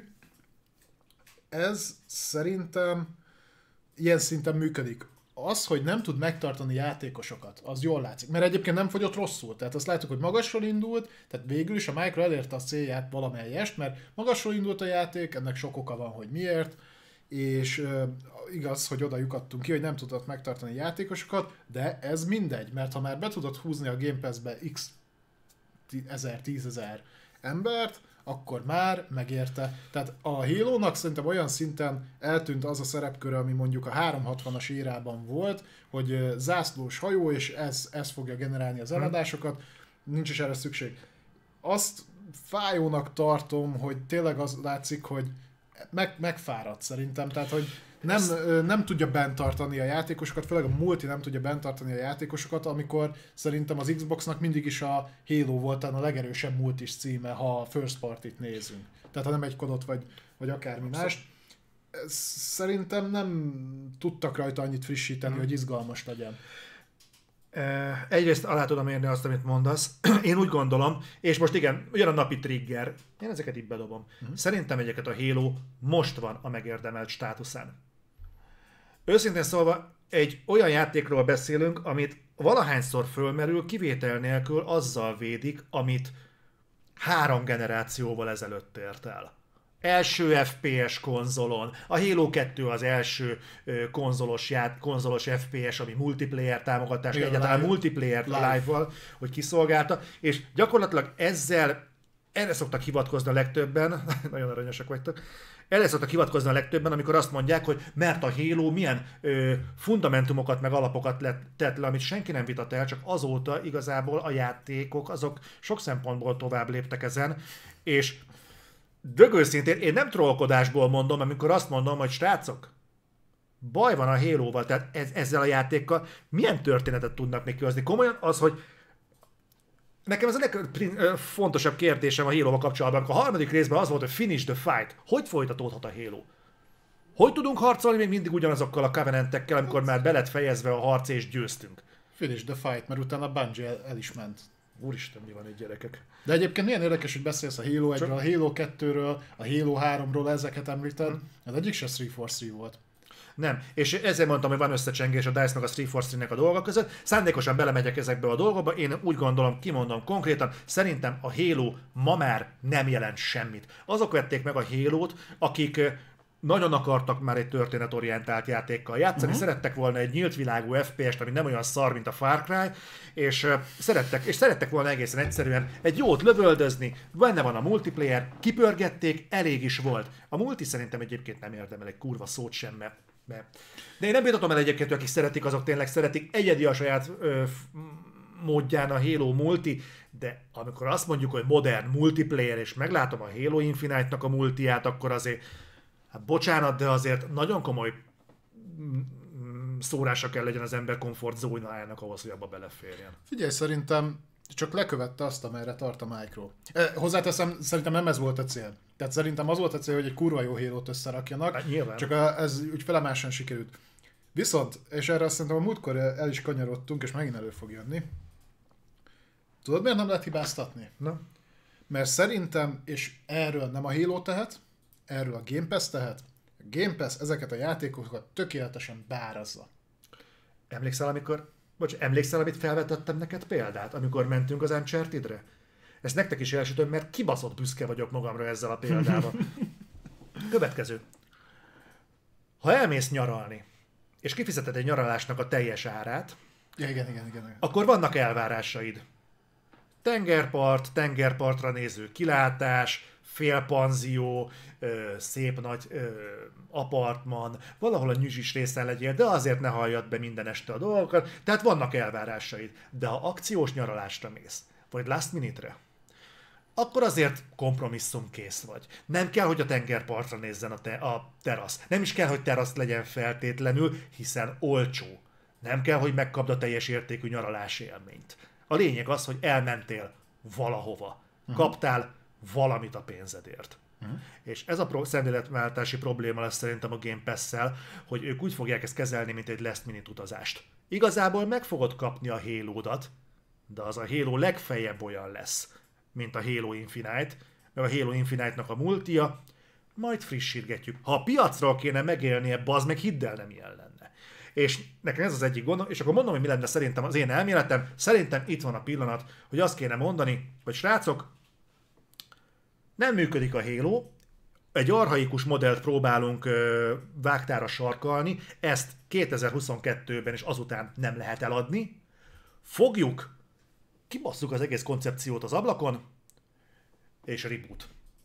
B: Ez szerintem ilyen szinten működik. Az, hogy nem tud megtartani játékosokat, az jól látszik. Mert egyébként nem fogyott rosszul. Tehát azt látjuk, hogy magasról indult, tehát végül is a Micro elérte a célját valamelyest, mert magasról indult a játék, ennek sok oka van, hogy miért, és igaz, hogy oda lyukadtunk ki, hogy nem tudott megtartani játékosokat, de ez mindegy, mert ha már be tudod húzni a Game Pass-be x 10.000 embert, akkor már megérte. Tehát a Halo-nak szerintem olyan szinten eltűnt az a szerepköre, ami mondjuk a 360-as érában volt, hogy zászlós hajó, és ez fogja generálni az eladásokat, nincs is erre szükség. Azt fájónak tartom, hogy tényleg az látszik, hogy megfáradt szerintem, tehát hogy nem tudja bent tartani a játékosokat, főleg a multi nem tudja bent tartani a játékosokat, amikor szerintem az Xboxnak mindig is a Halo volt a legerősebb multis címe, ha first party-t nézünk. Tehát ha nem egy kodot vagy akármi más. Szerintem nem tudtak rajta annyit frissíteni, hogy izgalmas legyen.
A: Egyrészt alá tudom érni azt, amit mondasz. Én úgy gondolom, és most igen, ugyan a napi trigger, én ezeket így bedobom. Szerintem egyébként a Halo most van a megérdemelt státuszán. Őszintén szólva, egy olyan játékról beszélünk, amit valahányszor fölmerül, kivétel nélkül azzal védik, amit 3 generációval ezelőtt ért el. Első FPS konzolon. A Halo 2 az első konzolos FPS, ami multiplayer támogatás, egyáltalán multiplayer live-val, hogy kiszolgálta, és gyakorlatilag erre szoktak hivatkozni a legtöbben, nagyon aranyosak vagytok, erre szoktak hivatkozni a legtöbben, amikor azt mondják, hogy mert a Halo milyen fundamentumokat meg alapokat tett le, amit senki nem vitat el, csak azóta igazából a játékok azok sok szempontból tovább léptek ezen, és dögőszintén én nem trollkodásból mondom, amikor azt mondom, hogy srácok, baj van a Halo-val, tehát ezzel a játékkal milyen történetet tudnak még kihozni? Komolyan az, hogy nekem ez a legfontosabb kérdésem a Halo-val kapcsolatban, amikor a harmadik részben az volt, hogy finish the fight. Hogy folytatódhat a Halo? Hogy tudunk harcolni még mindig ugyanazokkal a Covenantekkel, amikor már be lett fejezve a harc és győztünk?
B: Finish the fight, mert utána a Bungie el is ment.
A: Úristen, mi van itt, gyerekek?
B: De egyébként milyen érdekes, hogy beszélsz a Halo 1-ről, a Halo 2-ről, a Halo 3-ról, ezeket említed. Az egyik se 343 volt.
A: Nem, és ezért mondtam, hogy van összecsengés a DICE-nak a 343-nek a dolgok között. Szándékosan belemegyek ezekbe a dolgokba, én úgy gondolom, kimondom konkrétan, szerintem a Halo ma már nem jelent semmit. Azok vették meg a Halo-t, akik nagyon akartak már egy történetorientált játékkal játszani, szerettek volna egy nyílt világú FPS-t, ami nem olyan szar, mint a Far Cry, és szerettek volna egészen egyszerűen egy jót lövöldözni, benne van a multiplayer, kipörgették, elég is volt. A multi szerintem egyébként nem érdemel egy kurva szót sem, mert de én nem vitatom el egyébként, hogy akik szeretik, azok tényleg szeretik, egyedi a saját módján a Halo multi, de amikor azt mondjuk, hogy modern multiplayer, és meglátom a Halo Infinite-nak a multiát, akkor azért, hát bocsánat, de azért nagyon komoly szórása kell legyen az ember komfortzónájának ahhoz, hogy abba beleférjen.
B: Figyelj, szerintem csak lekövette azt, amerre tart a Micro. Hozzáteszem, szerintem nem ez volt a cél. Tehát szerintem az volt a cél, hogy egy kurva jó Halo-t összerakjanak,
A: hát,
B: csak ez úgy felemásan sikerült. Viszont, és erre azt szerintem a múltkor el is kanyarodtunk, és megint elő fog jönni. Tudod, miért nem lehet hibáztatni?
A: Na?
B: Mert szerintem, és erről nem a Halo tehet, erről a Game Pass tehet, Game Pass ezeket a játékokat tökéletesen bárazza.
A: Emlékszel, amit felvetettem neked példát, amikor mentünk az Uncharted-re? Ezt nektek is elsütöm, mert kibaszott büszke vagyok magamra ezzel a példával. Következő. Ha elmész nyaralni, és kifizeted egy nyaralásnak a teljes árát,
B: Igen.
A: akkor vannak elvárásaid. Tengerpartra néző kilátás, félpanzió, szép nagy apartman, valahol a nyüzsis részen legyél, de azért ne halljad be minden este a dolgokat, tehát vannak elvárásaid. De ha akciós nyaralásra mész, vagy last minute-re, akkor azért kompromisszumkész vagy. Nem kell, hogy a tengerpartra nézzen a terasz. Nem is kell, hogy terasz legyen feltétlenül, hiszen olcsó. Nem kell, hogy megkapd a teljes értékű nyaralási élményt. A lényeg az, hogy elmentél valahova. Kaptál valamit a pénzedért. És ez a szemléletváltási probléma lesz szerintem a Game Pass-szel, hogy ők úgy fogják ezt kezelni, mint egy last minute utazást. Igazából meg fogod kapni a Halo-dat, de az a Halo legfeljebb olyan lesz, mint a Halo Infinite, meg a Halo Infinite-nak a multia, majd frissítgetjük. Ha a piacról kéne megélnie, bazd meg, hidd el, nem ilyen lenne. És nekem ez az egyik gondom, és akkor mondom, hogy mi lenne szerintem az én elméletem, szerintem itt van a pillanat, hogy azt kéne mondani, hogy srácok, nem működik a Halo, egy archaikus modellt próbálunk vágtára sarkalni, ezt 2022-ben és azután nem lehet eladni, fogjuk, kibasszuk az egész koncepciót az ablakon, és reboot.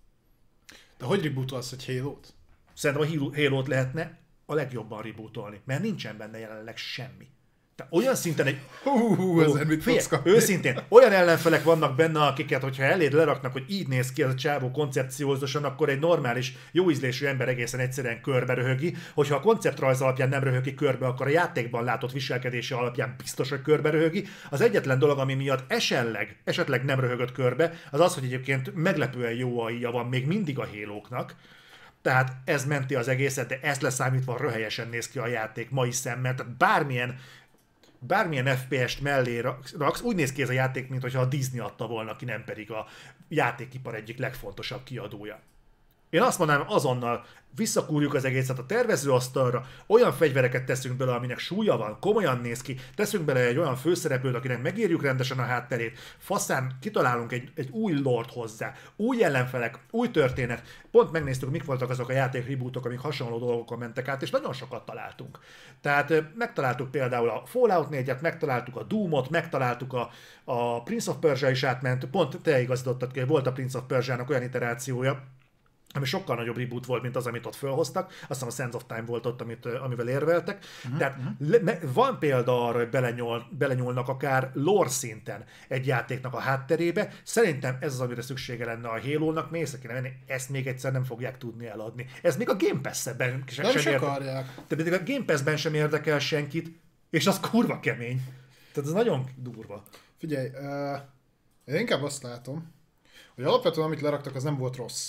B: De hogy rebootolsz egy Halo-t?
A: Szerintem a Halo-t lehetne a legjobban rebootolni, mert nincsen benne jelenleg semmi. Tehát olyan szinten egy...
B: ezen mit fogsz kapni?
A: Őszintén, olyan ellenfelek vannak benne, akiket, hogyha eléd leraknak, hogy így néz ki ez a csávó koncepciózosan, akkor egy normális, jó ízlésű ember egészen egyszerűen körbe röhögi. Hogyha a konceptrajz alapján nem röhögi körbe, akkor a játékban látott viselkedése alapján biztos, hogy körbe röhögi. Az egyetlen dolog, ami miatt esetleg nem röhögött körbe, az az, hogy egyébként meglepően jó AI-ja van még mindig a Halo-knak. Tehát ez menti az egészet, de ezt leszámítva röhelyesen néz ki a játék mai szemmel. Tehát bármilyen FPS-t mellé raksz, úgy néz ki ez a játék, mintha a Disney adta volna ki, nem pedig a játékipar egyik legfontosabb kiadója. Én azt mondanám, azonnal visszakúrjuk az egészet a tervezőasztalra, olyan fegyvereket teszünk bele, aminek súlya van, komolyan néz ki, teszünk bele egy olyan főszereplőt, akinek megírjuk rendesen a hátterét, faszán kitalálunk egy új lord hozzá, új ellenfelek, új történet. Pont megnéztük, mik voltak azok a játék rebootok, amik hasonló dolgokon mentek át, és nagyon sokat találtunk. Tehát megtaláltuk például a Fallout 4-et, megtaláltuk a Doom-ot, megtaláltuk a Prince of Persia is átment, pont te igazítottad ki, hogy volt a Prince of Persia-nak olyan iterációja, ami sokkal nagyobb reboot volt, mint az, amit ott felhoztak. Azt hiszem a Sands of Time volt ott, amivel érveltek. Tehát van példa arra, hogy belenyúlnak akár lore szinten egy játéknak a hátterébe. Szerintem ez az, amire szüksége lenne a Halo-nak, még észre kéne venni, ezt még egyszer nem fogják tudni eladni. Ez még a Game Pass-ben sem érdekel. Tehát a Game Pass-ben sem érdekel senkit, és az kurva kemény. Tehát ez nagyon durva.
B: Figyelj, én inkább azt látom, hogy alapvetően amit leraktak, az nem volt rossz.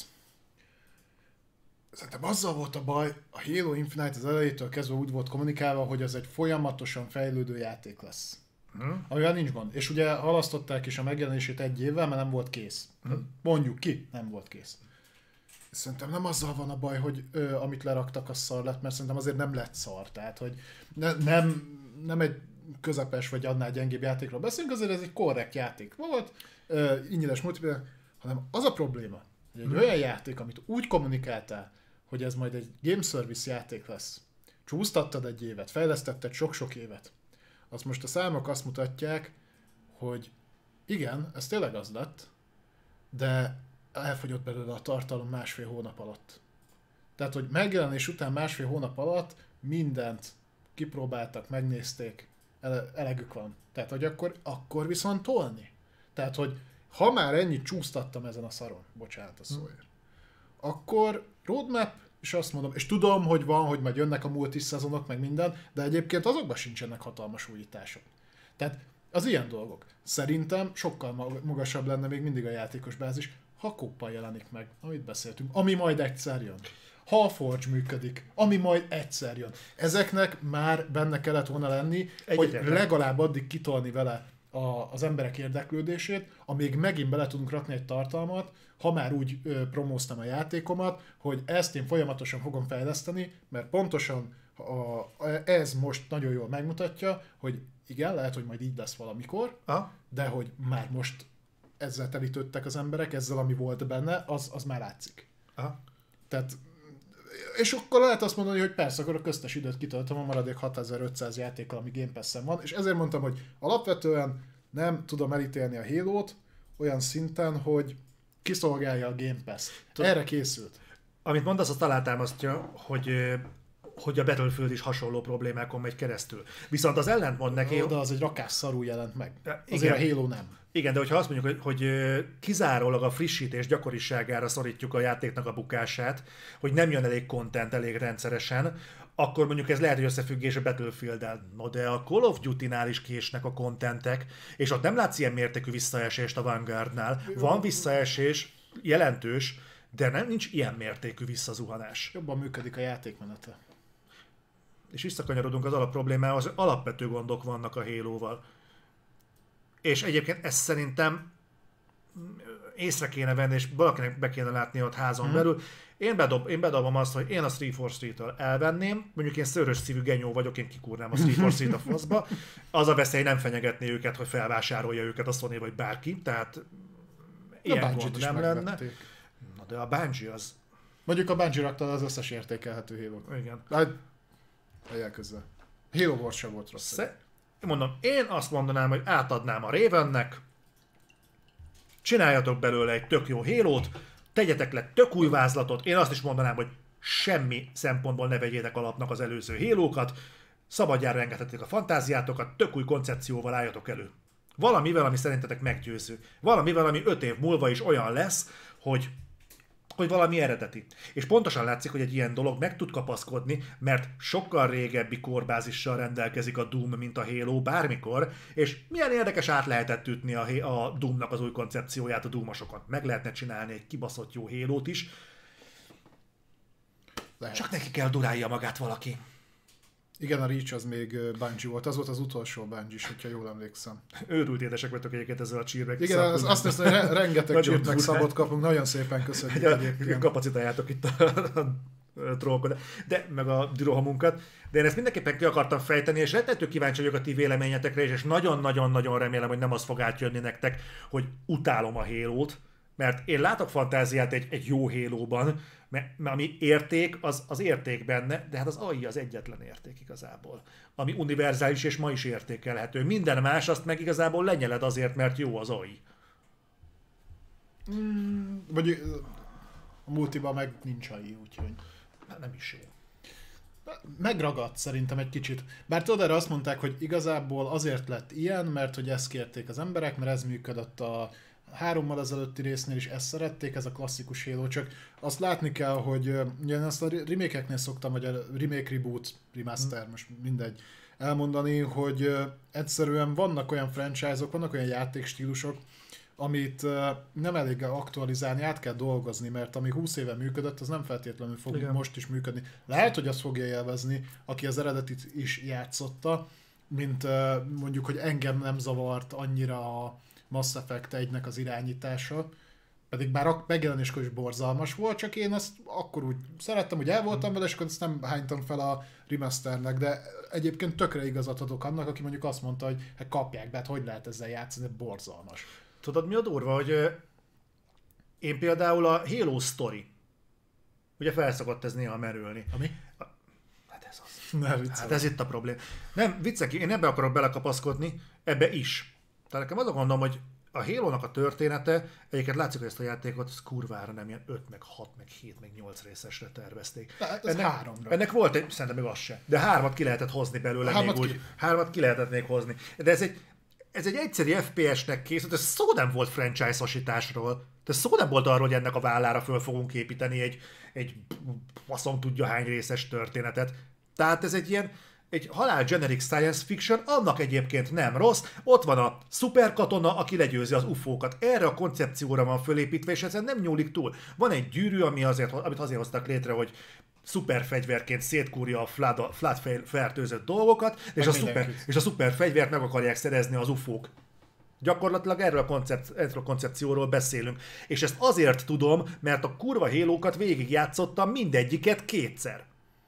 B: Szerintem azzal volt a baj, a Halo Infinite az elejétől kezdve úgy volt kommunikálva, hogy ez egy folyamatosan fejlődő játék lesz. Amivel nincs gond. És ugye halasztották is a megjelenését egy évvel, mert nem volt kész. Mondjuk ki, nem volt kész. Szerintem nem azzal van a baj, hogy amit leraktak, az szar lett, mert szerintem azért nem lett szar. Tehát, hogy nem egy közepes vagy annál gyengébb játékról beszélünk, azért ez egy korrekt játék volt, ingyenes multiplayer, hanem az a probléma, hogy egy olyan játék, amit úgy kommunikáltál, hogy ez majd egy game service játék lesz. Csúsztattad egy évet, fejlesztetted sok-sok évet. Azt most a számok azt mutatják, hogy igen, ez tényleg az lett, de elfogyott belőle a tartalom 1,5 hónap alatt. Tehát, hogy megjelenés után 1,5 hónap alatt mindent kipróbáltak, megnézték, elegük van. Tehát, hogy akkor viszont tolni. Tehát, hogy ha már ennyit csúsztattam ezen a szaron, bocsánat a szóért, akkor roadmap, és azt mondom, és tudom, hogy van, hogy majd jönnek a multis szezonok, meg minden, de egyébként azokban sincsenek hatalmas újítások. Tehát az ilyen dolgok. Szerintem sokkal magasabb lenne még mindig a játékos bázis, ha koppal jelenik meg, amit beszéltünk, ami majd egyszer jön. Ha a Forge működik, ami majd egyszer jön. Ezeknek már benne kellett volna lenni, hogy legalább addig kitolni vele az emberek érdeklődését, amíg megint bele tudunk rakni egy tartalmat, ha már úgy promóztam a játékomat, hogy ezt én folyamatosan fogom fejleszteni, mert pontosan ez most nagyon jól megmutatja, hogy igen, lehet, hogy majd így lesz valamikor, de hogy már most ezzel telítődtek az emberek, ezzel, ami volt benne, az már látszik. Tehát, és akkor lehet azt mondani, hogy persze, akkor a köztes időt kitöltöm a maradék 6500 játékkal, ami Game Pass-en van, és ezért mondtam, hogy alapvetően nem tudom elítélni a Halo-t olyan szinten, hogy kiszolgálja a Game Pass. Erre készült.
A: Amit mondasz, azt alátámasztja, hogy a Battlefield is hasonló problémákon megy keresztül. Viszont az ellentmond neki...
B: De az egy rakás szarú jelent meg. Azért a Halo nem.
A: Igen, de hogyha azt mondjuk, hogy kizárólag a frissítés gyakoriságára szorítjuk a játéknak a bukását, hogy nem jön elég content elég rendszeresen, akkor mondjuk ez lehet, hogy összefüggés a Battlefield-el. No, de a Call of Duty-nál is késnek a contentek, és ott nem látsz ilyen mértékű visszaesést a Vanguardnál. Van visszaesés, jelentős, de nincs ilyen mértékű visszazuhanás.
B: Jobban működik a játékmenete.
A: És visszakanyarodunk az alapproblémához, hogy alapvető gondok vannak a Halo-val. És egyébként ezt szerintem észre kéne venni, és valakinek be kéne látni ott házon belül. Én bedobom azt, hogy én a 343-től elvenném, mondjuk én szőrös szívű genyó vagyok, én kikúrnám a 343-t a faszba. Az a veszély nem fenyegetné őket, hogy felvásárolja őket a Sony vagy bárki, tehát ilyen gond nem lenne. Na de a Bungie az...
B: Mondjuk a Bungie rakta az összes értékelhető Halo-t.
A: Igen.
B: Helyel közben. Halo Wars sem volt rossz.
A: Mondom, én azt mondanám, hogy átadnám a Ravennek, csináljatok belőle egy tök jó Halo-t, tegyetek le tök új vázlatot, én azt is mondanám, hogy semmi szempontból ne vegyétek alapnak az előző Halo-kat, szabadjára engedhetek a fantáziátokat, tök új koncepcióval álljatok elő. Valamivel, ami szerintetek meggyőző. Valamivel, ami 5 év múlva is olyan lesz, hogy valami eredeti. És pontosan látszik, hogy egy ilyen dolog meg tud kapaszkodni, mert sokkal régebbi korbázissal rendelkezik a Doom, mint a Halo bármikor, és milyen érdekes át lehetett ütni a Doomnak az új koncepcióját a Doomosokon. Meg lehetne csinálni egy kibaszott jó Halo-t is. Lehet. Csak neki kell durálja magát valaki.
B: Igen, a Reach az még Bungie volt. Az volt az utolsó Bungie is, hogyha jól emlékszem.
A: Őrült édesek vagytok egyébként ezzel a csírmek.
B: Igen, azt hiszem, hogy rengeteg csírt meg szabot kapunk. Nagyon szépen köszönjük egyébként.
A: Kapacitáljátok itt a trollkodat, de meg a dürohamunkat. De én ezt mindenképpen ki akartam fejteni, és rettető kíváncsi vagyok a ti véleményetekre, és nagyon-nagyon-nagyon remélem, hogy nem az fog átjönni nektek, hogy utálom a Halo-t, mert én látok fantáziát egy jó Halo-ban, mert ami érték, az érték benne, de hát az AI az egyetlen érték igazából. Ami univerzális és ma is értékelhető. Minden más azt meg igazából lenyeled azért, mert jó az AI.
B: Vagy a multiban meg nincs AI, úgyhogy...
A: Nem is jó.
B: Megragadt szerintem egy kicsit. Bár tudod, erre azt mondták, hogy igazából azért lett ilyen, mert hogy ezt kérték az emberek, mert ez működött a 3-mal ezelőtti résznél is, ezt szerették, ez a klasszikus Halo, csak azt látni kell, hogy én ezt a remake-eknél szoktam, vagy a remake, reboot, remaster, most mindegy, elmondani, hogy egyszerűen vannak olyan franchise-ok, vannak olyan játékstílusok, amit nem elég aktualizálni, át kell dolgozni, mert ami 20 éve működött, az nem feltétlenül fog most is működni. Lehet, hogy azt fogja élvezni, aki az eredetit is játszotta, mint mondjuk, hogy engem nem zavart annyira a Mass Effect 1-nek az irányítása, pedig már megjelenéskor is borzalmas volt, csak én azt akkor úgy szerettem, hogy el voltam vele, és akkor ezt nem hánytam fel a remasternek, de egyébként tökre igazat adok annak, aki mondjuk azt mondta, hogy hát kapják be, hát hogy lehet ezzel játszani, borzalmas.
A: Tudod, mi a durva, hogy én például a Halo Story, ugye felszokott ez néha merülni.
B: Ami?
A: Hát ez az.
B: Hát
A: ez itt a probléma. Nem, viccek, én ebbe akarok belekapaszkodni, ebbe is. Tehát nekem az a gondom, hogy a Halo-nak a története, egyébként látszik, hogy ezt a játékot kurvára nem ilyen 5, meg 6, meg 7, meg 8 részesre tervezték.
B: Ez 3-ra.
A: Ennek volt egy, szerintem még az se. De 3-at ki lehetett hozni belőle még úgy. 3-at ki lehetett még hozni. De ez egy egyszerű FPS-nek készült, ez szó nem volt franchise-osításról. De szó nem volt arról, hogy ennek a vállára föl fogunk építeni egy faszom tudja hány részes történetet. Tehát ez egy halál generic science fiction, annak egyébként nem rossz. Ott van a szuperkatona, aki legyőzi az ufókat. Erre a koncepcióra van fölépítve, és ezen nem nyúlik túl. Van egy gyűrű, amit azért hoztak létre, hogy szuperfegyverként szétkúrja a flood fertőzött dolgokat, és a szuperfegyvert meg akarják szerezni az ufók. Gyakorlatilag erről a koncepcióról beszélünk. És ezt azért tudom, mert a kurva Halo-kat végigjátszottam mindegyiket kétszer.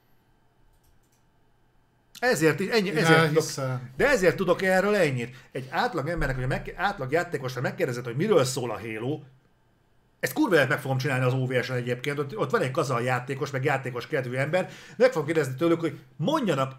A: Ezért ezért tudok erről ennyit. Egy átlag embernek, vagy átlag játékosra megkérdezett, hogy miről szól a Halo, ezt kurva lehet meg fogom csinálni az OVS-en egyébként, ott van egy kazal játékos, meg játékos kedvű ember, meg fogom kérdezni tőlük, hogy mondjanak,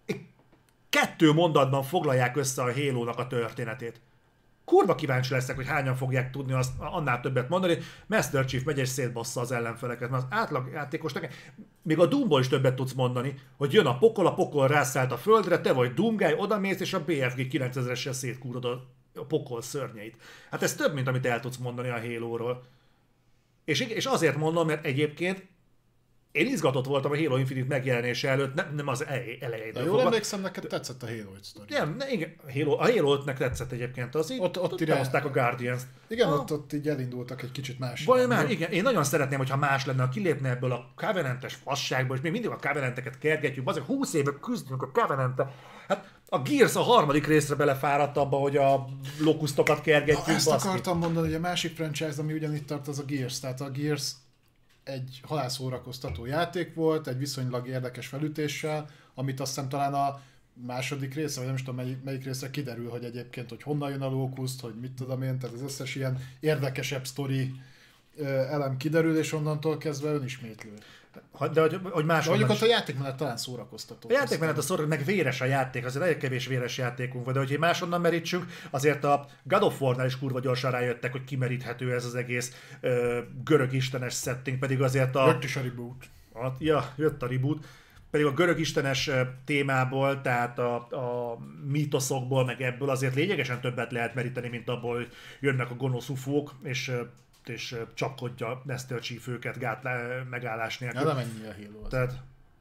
A: 2 mondatban foglalják össze a Halo-nak a történetét. Kurva kíváncsi leszek, hogy hányan fogják tudni azt, annál többet mondani, Master Chief megy és szétbassza az ellenfeleket, mert az átlag játékosnak, még a Doomból is többet tudsz mondani, hogy jön a pokol rászállt a földre, te vagy Doomguy, odamész és a BFG 9000-essel szétkúrod a pokol szörnyeit. Hát ez több, mint amit el tudsz mondani a Halo-ról. És azért mondom, mert egyébként én izgatott voltam a Halo Infinite megjelenése előtt, nem az elején.
B: De jól emlékszem, neked tetszett a Halo 5 sztori.
A: Nem, igen, a Halo 5-nek tetszett egyébként az így, ott behozták a Guardians-t.
B: Igen, ott így elindultak egy kicsit más.
A: Már, igen, én nagyon szeretném, hogyha más lenne, ha kilépne ebből a Covenantes fasságból, és még mindig a Covenanteket kergetjük, azért 20 éve küzdünk a Covenant-te. Hát a Gears a 3. részre belefáradt abba, hogy a lokusztokat kergetjük.
B: Ezt akartam mondani, hogy a másik franchise, ami ugyanitt tart, az a Gears. Tehát a Gears egy halálszórakoztató játék volt, egy viszonylag érdekes felütéssel, amit azt hiszem talán a második része, vagy nem is tudom melyik részre kiderül, hogy egyébként, hogy honnan jön a lókuszt, hogy mit tudom én, tehát az összes ilyen érdekesebb sztori elem kiderül, és onnantól kezdve önismétlő.
A: De hogy
B: mondjuk ott a játékmenet talán szórakoztató.
A: A játékmenet a meg véres a játék, azért nagyon kevés véres játékunk van, de hogy máshonnan merítsünk, azért a God of War-nál is kurva gyorsan rájöttek, hogy kimeríthető ez az egész görög istenes setting, pedig azért
B: Jött is a reboot.
A: Jött a reboot. Pedig a görög istenes témából, tehát a mítoszokból, meg ebből azért lényegesen többet lehet meríteni, mint abból, hogy jönnek a gonosz ufók, és csapkodja Master Chief őket megállás nélkül.
B: Nem ennyi a Halo.
A: Tehát,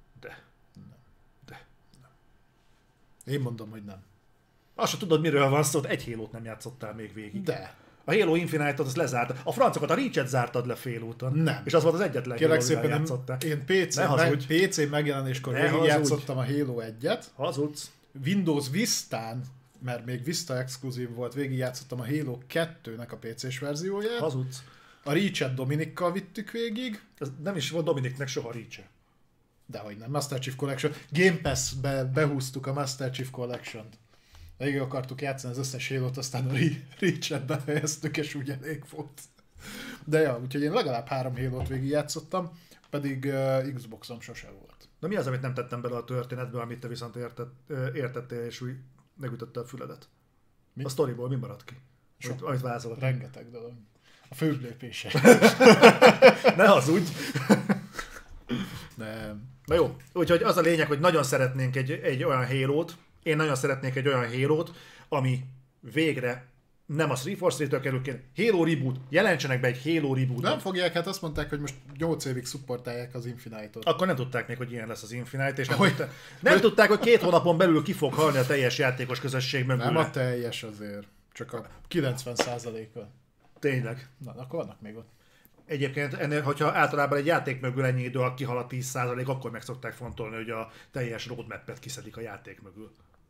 B: nem. Én mondom, hogy nem.
A: Azt se tudod, miről van szó, egy Halo-t nem játszottál még végig.
B: De.
A: A Halo Infinite-ot azt lezárt. A francokat, a Reach-et zártad le félúton.
B: Nem.
A: És az volt az egyetlen
B: Halo, amivel játszottál. Én PC megjelenéskor végigjátszottam a Halo 1-et.
A: Hazudsz.
B: Windows Vistán, mert még Vista exkluzív volt, végigjátszottam a Halo 2-nek a PC-s verzióját.
A: Hazudsz.
B: A Reach-et Dominikkal vittük végig.
A: Ez nem is volt Dominiknek soha Reach-e.
B: Dehogy nem, Master Chief Collection. Game Pass-be behúztuk a Master Chief Collection-t. Végig akartuk játszani az összes Halo-t, aztán a Reach-et befejeztük, és úgy elég volt. De ja, úgyhogy én legalább 3 Halo-t végig játszottam, pedig Xboxom sose volt.
A: De mi az, amit nem tettem bele a történetbe, amit te viszont értettél, és úgy megütötte a füledet? Mi? A sztoriból mi maradt ki? Amit vázolok.
B: Rengeteg dolog. A főbb lépése.
A: Ne hazudj!
B: Nem.
A: Na jó, úgyhogy az a lényeg, hogy nagyon szeretnénk egy olyan Halo-t, én nagyon szeretnék egy olyan Halo-t, ami végre nem a 343-től kerül ki, Halo Reboot, jelentsenek be egy Halo Reboot.
B: Nem fogják, hát azt mondták, hogy most 8 évig szupportálják az Infinite-ot.
A: Akkor nem tudták még, hogy ilyen lesz az Infinite, és nem tudták, hogy 2 hónapon belül ki fog halni a teljes játékos közösség mögül.
B: Nem a teljes azért, csak a 90%-a.
A: Tényleg.
B: Na, akkor vannak még ott.
A: Egyébként ennél, hogyha általában egy játék mögül ennyi idő, ha kihal a 10%, akkor meg szokták fontolni, hogy a teljes roadmap-et kiszedik a játék mögül.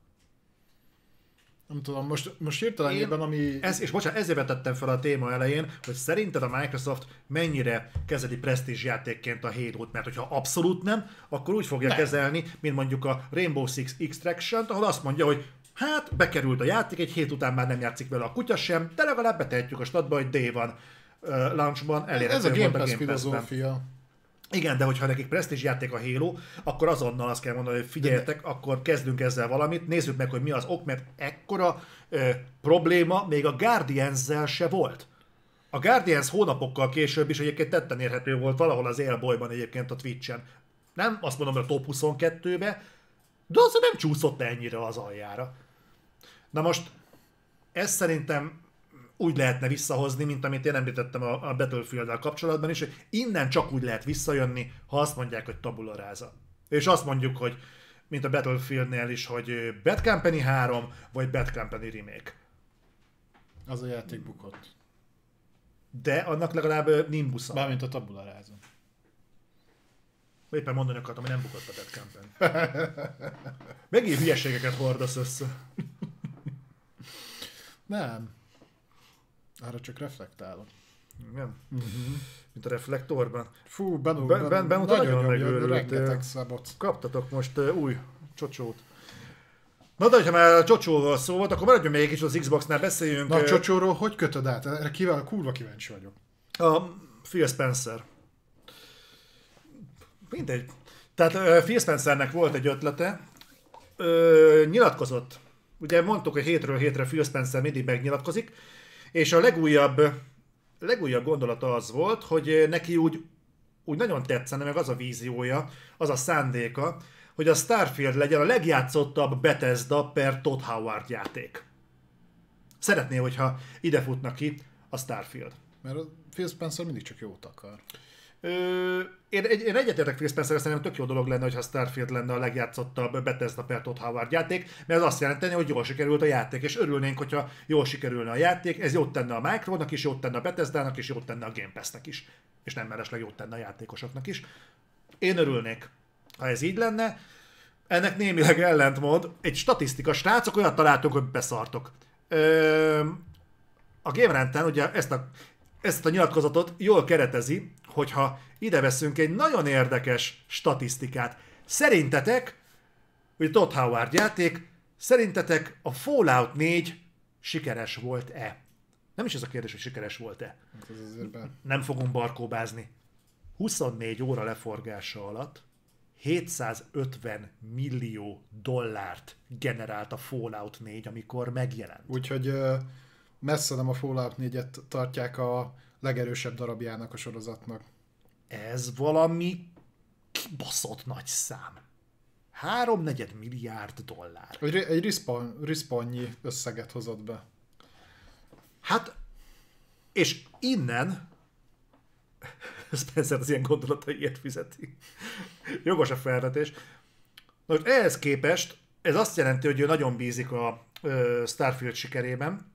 B: Nem tudom, most hirtelenében, ami...
A: És bocsánat, ezért vetettem fel a téma elején, hogy szerinted a Microsoft mennyire kezeli presztízs játékként a Halo-t, mert hogyha abszolút nem, akkor úgy fogja kezelni, mint mondjuk a Rainbow Six Extraction-t, ahol azt mondja, hogy hát bekerült a játék, egy hét után már nem játszik vele a kutya sem, de legalább betehetjük a statba, hogy Day van launchban elérhető.
B: Ez a Game Pass filozófia.
A: Igen, de hogyha nekik presztízs játék a Halo, akkor azonnal azt kell mondani, hogy figyeljetek, akkor kezdünk ezzel valamit, nézzük meg, hogy mi az ok, mert ekkora probléma még a Guardians-zel se volt. A Guardians hónapokkal később is egyébként tetten érhető volt valahol az élbolyban egyébként a Twitch-en. Nem azt mondom, hogy a top 22-be, de az nem csúszott ennyire az aljára. Na most, ez szerintem úgy lehetne visszahozni, mint amit én említettem a Battlefield-del kapcsolatban is, hogy innen csak úgy lehet visszajönni, ha azt mondják, hogy tabula rasa. És azt mondjuk, hogy mint a Battlefield-nél is, hogy Bad Company 3, vagy Bad Company Remake.
B: Az a játék bukott.
A: De annak legalább nimbusza.
B: Bármint a tabula rasa.
A: Éppen mondani akartam, hogy nem bukott a Bad Company. Megint hülyeségeket hordasz össze.
B: Nem. Arra csak reflektálok.
A: Igen? Mint a reflektorban.
B: Fú, Benó,
A: Benó nagyon megőrültél.
B: rengeteg szabot.
A: Kaptatok most új csocsót. Na de, ha már csocsóval szó volt, akkor maradjon még egy kicsit az Xbox-nál, beszéljünk.
B: Na a csocsóról hogy kötöd át? Erre kurva kíváncsi vagyok.
A: A Phil Spencer. Mindegy. Tehát Phil Spencernek volt egy ötlete, nyilatkozott. Ugye mondtuk, hogy hétről hétre Phil Spencer mindig megnyilatkozik, és a legújabb gondolata az volt, hogy neki úgy nagyon tetszene, meg az a víziója, az a szándéka, hogy a Starfield legyen a legjátszottabb Bethesda per Todd Howard játék. Szeretné, hogyha ide futna ki a Starfield.
B: Mert a Phil Spencer mindig csak jót akar.
A: Én egyetértek Phil Spencer, szerintem tök jó dolog lenne, hogyha Starfield lenne a legjátszottabb Bethesda per Todd Howard játék, mert az azt jelenteni, hogy jól sikerült a játék, és örülnénk, hogyha jól sikerülne a játék, ez jót tenne a Micronak is, jót tenne a Bethesdának is, jót tenne a Game Pass-nek is, és nem mellesleg jót tenne a játékosoknak is. Én örülnék, ha ez így lenne. Ennek némileg ellentmond egy statisztika, srácok, olyat találtunk, hogy beszartok. A Game Rant-en ugye ezt a nyilatkozatot jól keretezi, hogyha ide veszünk egy nagyon érdekes statisztikát. Szerintetek, hogy Todd Howard játék, szerintetek a Fallout 4 sikeres volt-e? Nem is ez a kérdés, hogy sikeres volt-e. Nem fogunk barkóbázni. 24 óra leforgása alatt 750 millió dollárt generált a Fallout 4, amikor megjelent.
B: Úgyhogy messze nem a Fallout 4-et tartják a legerősebb darabjának a sorozatnak.
A: Ez valami kibaszott nagy szám. 3,4 milliárd dollár.
B: Egy respawn-nyi összeget hozott be.
A: Hát, és innen Spencer az ilyen gondolataiért fizeti. Jogos a felvetés. Most ehhez képest ez azt jelenti, hogy ő nagyon bízik a Starfield sikerében.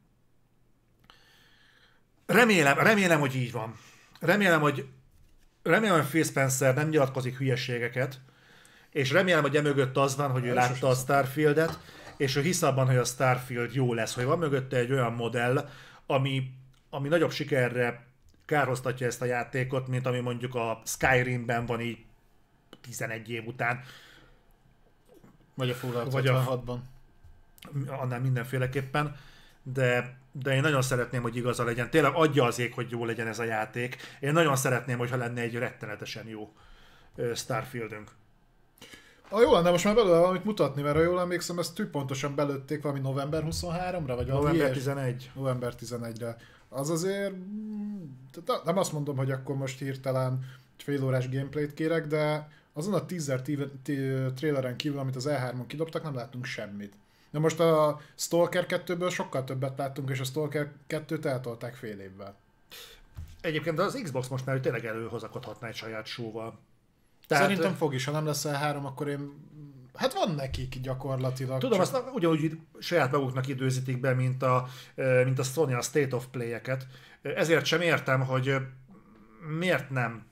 A: Remélem, hogy így van. Remélem, hogy Phil Spencer nem nyilatkozik hülyeségeket, és remélem, hogy emögött az van, hogy ő látta a Starfieldet, és ő hisz abban, hogy a Starfield jó lesz, hogy van mögötte egy olyan modell, ami nagyobb sikerre kárhoztatja ezt a játékot, mint ami mondjuk a Skyrimben van így 11 év után.
B: Vagy a Fallout 76-ban.
A: Annál mindenféleképpen, de én nagyon szeretném, hogy igaza legyen. Tényleg adja az ég, hogy jó legyen ez a játék. Én nagyon szeretném, hogyha lenne egy rettenetesen jó Starfieldünk.
B: Jó lenne most már belőle valamit mutatni, mert ha jól emlékszem, ezt tűpontosan belőtték valami november 23-ra, vagy
A: november 11.
B: November 11-re. Az azért, nem azt mondom, hogy akkor most hirtelen egy fél órás gameplayt kérek, de azon a teaser traileren kívül, amit az E3-on kidobtak, nem láttunk semmit. De most a Stalker 2-ből sokkal többet láttunk, és a Stalker 2-t eltolták fél évvel.
A: Egyébként az Xbox most már tényleg előhozakodhatná egy saját show-val.
B: Szerintem fog is, ha nem lesz E3, akkor én... Hát van nekik gyakorlatilag.
A: Tudom, azt ugyanúgy saját maguknak időzítik be, mint a Sony a State of Play-eket. Ezért sem értem, hogy miért nem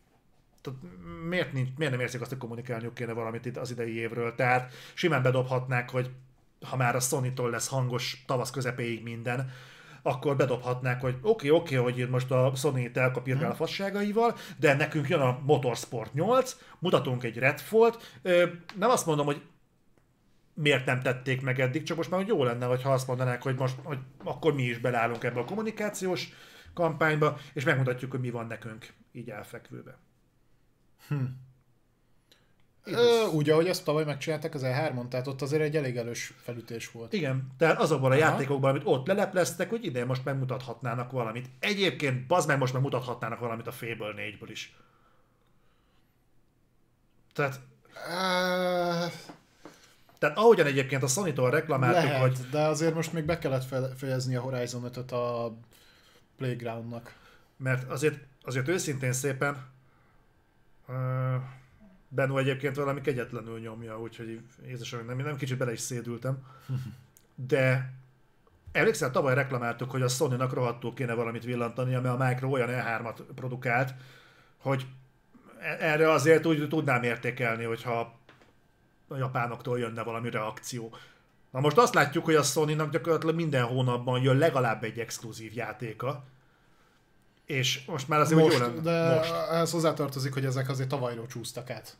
A: nem érzik azt, hogy kommunikálniuk kéne valamit itt az idei évről. Tehát simán bedobhatnák, hogy ha már a Sony-tól lesz hangos tavasz közepéig minden, akkor bedobhatnák, hogy oké, hogy most a Sony elkapírgál a fasságaival, de nekünk jön a Motorsport 8, mutatunk egy Redfall-t. Nem azt mondom, hogy miért nem tették meg eddig, csak most már hogy jó lenne, ha azt mondanák, hogy most hogy akkor mi is belállunk ebbe a kommunikációs kampányba, és megmutatjuk, hogy mi van nekünk így elfekvőbe.
B: Úgy, ahogy ezt tavaly megcsinálták az E3-on, tehát ott azért egy elég erős felütés volt.
A: Igen, tehát azokban a játékokban, amit ott lelepleztek, hogy ide most megmutathatnának valamit. Egyébként, bazd meg, most megmutathatnának valamit a Fable 4-ből is. Tehát ahogyan egyébként a Sony-tól reklamáltuk,
B: lehet,
A: hogy...
B: de azért most még be kellett fejezni a Horizon 5-öt a Playgroundnak.
A: Mert azért őszintén szépen Benno egyébként valami kegyetlenül nyomja, úgyhogy Jézusom, nem kicsit bele is szédültem. De emlékszel, tavaly reklamáltuk, hogy a Sony-nak rohadtul kéne valamit villantani, ami a Micro olyan E3-at produkált, hogy erre azért úgy tudnám értékelni, hogyha a japánoktól jönne valami reakció. Na most azt látjuk, hogy a Sony-nak gyakorlatilag minden hónapban jön legalább egy exkluzív játéka. És most már azért
B: most,
A: jó lenne.
B: de
A: Most.
B: ehhez hozzátartozik, hogy ezek azért tavalyról csúsztak át.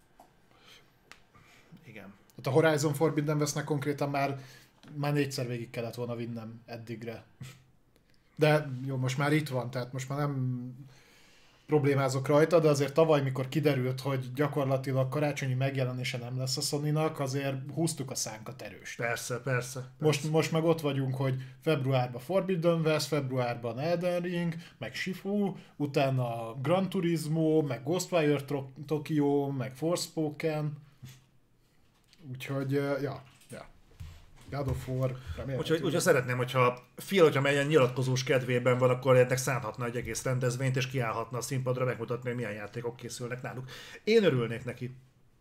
A: Igen.
B: Tehát a Horizon Forbidden Westnek konkrétan már 4-szer végig kellett volna vinnem eddigre. De jó, most már itt van, tehát most már nem problémázok rajta, de azért tavaly, mikor kiderült, hogy gyakorlatilag karácsonyi megjelenése nem lesz a Sony-nak, azért húztuk a szánkat erős.
A: Persze.
B: Most meg ott vagyunk, hogy februárban Forbidden West, februárban Elden Ring, meg Shifu, utána Gran Turismo, meg Ghostwire Tokyo, meg Forspoken. Úgyhogy, ja. God of War,
A: Úgyhogy szeretném, hogyha melyen nyilatkozós kedvében van, akkor ennek szánhatna egy egész rendezvényt, és kiállhatna a színpadra megmutatni, hogy milyen játékok készülnek náluk. Én örülnék neki.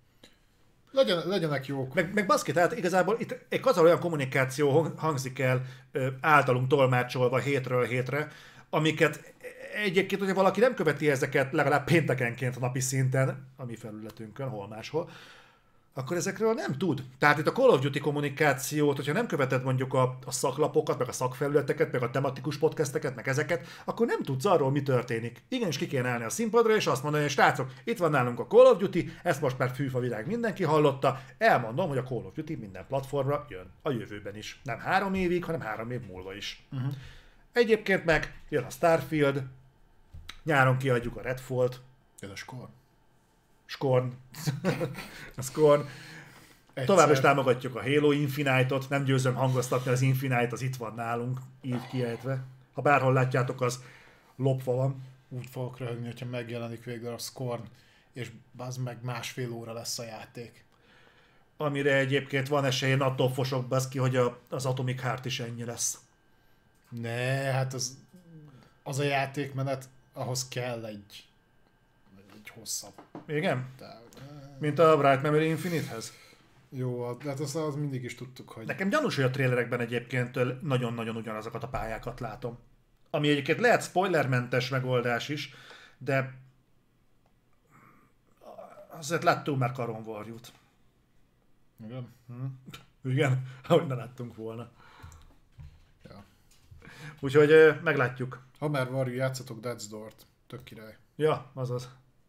B: Legyenek jók.
A: Meg baszki, tehát igazából itt egy olyan kommunikáció hangzik el általunk tolmácsolva hétről hétre, amiket egyébként, hogyha valaki nem követi ezeket legalább péntekenként napi szinten, a mi felületünkön, hol máshol, akkor ezekről nem tud. Tehát itt a Call of Duty kommunikációt, hogyha nem követed mondjuk a szaklapokat, meg a szakfelületeket, meg a tematikus podcasteket, meg ezeket, akkor nem tudsz arról, mi történik. Igenis ki kéne állni a színpadra, és azt mondani, hogy srácok, itt van nálunk a Call of Duty, ezt most már fűfa világ mindenki hallotta, elmondom, hogy a Call of Duty minden platformra jön a jövőben is. Nem 3 évig, hanem 3 év múlva is. Egyébként meg jön a Starfield, nyáron kiadjuk a Redfall-t,
B: Ez a
A: Scorn. A Scorn. Továbbra is támogatjuk a Halo Infinite-ot, nem győzöm hangoztatni, az Infinite az itt van nálunk, így kiejtve. Ha bárhol látjátok, az lopva van.
B: Úgy fogok röhögni, hogyha megjelenik végre a Scorn, és az meg 1,5 óra lesz a játék.
A: Amire egyébként van esély, attól fosok baszki, hogy az Atomic Heart is ennyi lesz.
B: Ne, hát az a játékmenet, ahhoz kell egy hosszabb.
A: Igen? Mint a Bright Memory Infinite-hez?
B: Jó, de hát az mindig is tudtuk, hogy...
A: Nekem gyanús, hogy a trailerekben egyébként nagyon-nagyon ugyanazokat a pályákat látom. Ami egyébként lehet spoilermentes megoldás is, de azért láttunk már Karon Warrior-t.
B: Igen?
A: Igen, ahogy ne láttunk volna.
B: Ja.
A: Úgyhogy meglátjuk.
B: Ha már Warrior, játszatok Death's Door-t. Tök király.
A: Ja, azaz.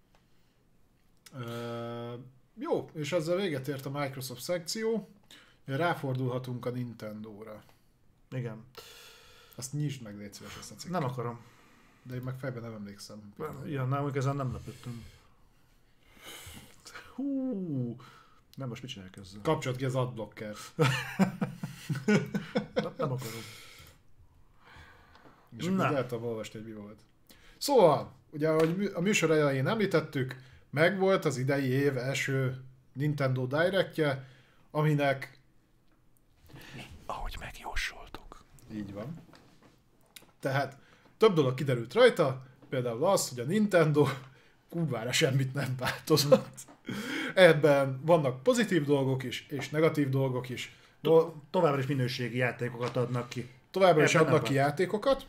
B: Jó, és ezzel véget ért a Microsoft szekció. Ráfordulhatunk a Nintendo-ra.
A: Igen.
B: Azt nyisd meg, légy szíves ezt a cikket.
A: Nem akarom.
B: De én meg fejben nem emlékszem.
A: Ja, nem, ezen nem lepődtem. Hú. Nem, most mit csinálják ezzel?
B: Kapcsolt ki az adblocker.
A: Nem akarom.
B: És akkor lehet olvasni, hogy mi volt. Szóval, ugye, ahogy a műsor elején említettük, megvolt az idei év első Nintendo Directje, aminek...
A: Ahogy megjósoltuk.
B: Így van. Tehát több dolog kiderült rajta, például az, hogy a Nintendo kurvára semmit nem változott. Ebben vannak pozitív dolgok is, és negatív dolgok is.
A: Továbbra is minőségi játékokat adnak ki.
B: Továbbra is adnak ki játékokat.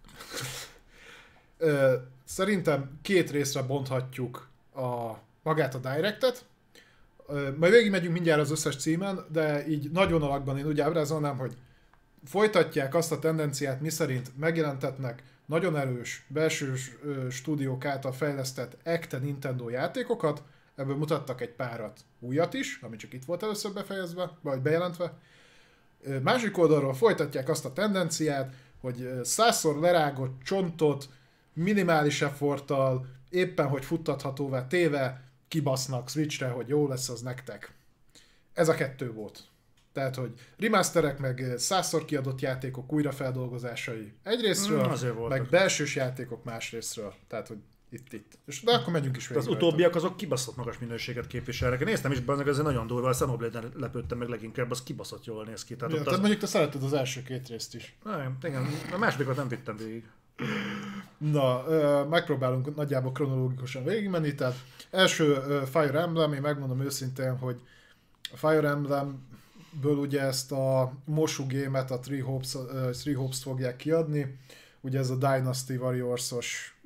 B: Szerintem 2 részre bonthatjuk magát a Directet. Majd végigmegyünk mindjárt az összes címen, de így nagy vonalakban én úgy ábrázolnám, hogy folytatják azt a tendenciát, miszerint megjelentetnek nagyon erős belső stúdiók által fejlesztett ekte Nintendo játékokat, ebből mutattak egy párat újat is, ami csak itt volt először befejezve, vagy bejelentve. Másik oldalról folytatják azt a tendenciát, hogy 100-szor lerágott csontot minimális efforttal, éppen hogy futtathatóvá téve kibasznak Switchre, hogy jó lesz az nektek. Ez a 2 volt. Tehát, hogy remasterek, meg 100-szor kiadott játékok újrafeldolgozásai egyrésztről, meg belsős játékok másrészről. Tehát, hogy itt. És de akkor megyünk is végig.
A: Az utóbbiak azok kibaszott magas minőséget képviselnek. Én néztem is benne, ez nagyon durva, a Xenoblade-en lepődtem meg leginkább, az kibaszott jól néz ki.
B: Tehát, tehát mondjuk te szereted az első 2 részt is.
A: Igen, a másodikat nem vittem végig.
B: Na, megpróbálunk nagyjából kronológikusan végigmenni, tehát első Fire Emblem, én megmondom őszintén, hogy a Fire Emblemből ugye ezt a Mosu game-et, a Three Hopes fogják kiadni, ugye ez a Dynasty Warriors-os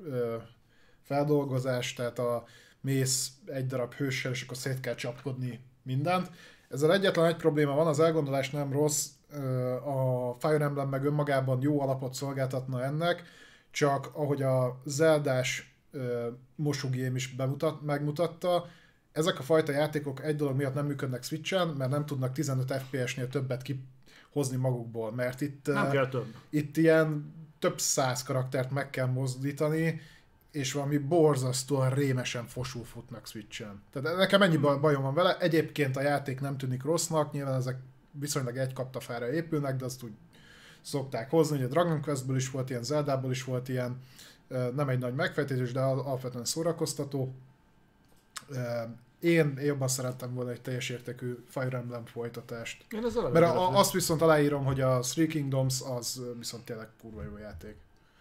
B: feldolgozás, tehát mész egy darab hőssel, és akkor szét kell csapkodni mindent. Ezzel egyetlen egy probléma van, az elgondolás nem rossz, a Fire Emblem meg önmagában jó alapot szolgáltatna ennek, csak ahogy a Zeldás mosugém is megmutatta, ezek a fajta játékok egy dolog miatt nem működnek Switchen, mert nem tudnak 15 FPS-nél többet kihozni magukból, mert
A: Nem kell több.
B: itt ilyen több száz karaktert meg kell mozdítani, és valami borzasztóan rémesen fosul futnak Switchen. Tehát nekem ennyi bajom van vele. Egyébként a játék nem tűnik rossznak, nyilván ezek viszonylag egy kaptafára épülnek, de azt úgy szokták hozni, hogy a Dragon Questből is volt ilyen, Zeldából is volt ilyen, nem egy nagy megfejtés, de alapvetően szórakoztató. Én jobban szerettem volna egy teljes értékű Fire Emblem folytatást. Mert azt viszont aláírom, hogy a Three Kingdoms az viszont tényleg kurva jó játék.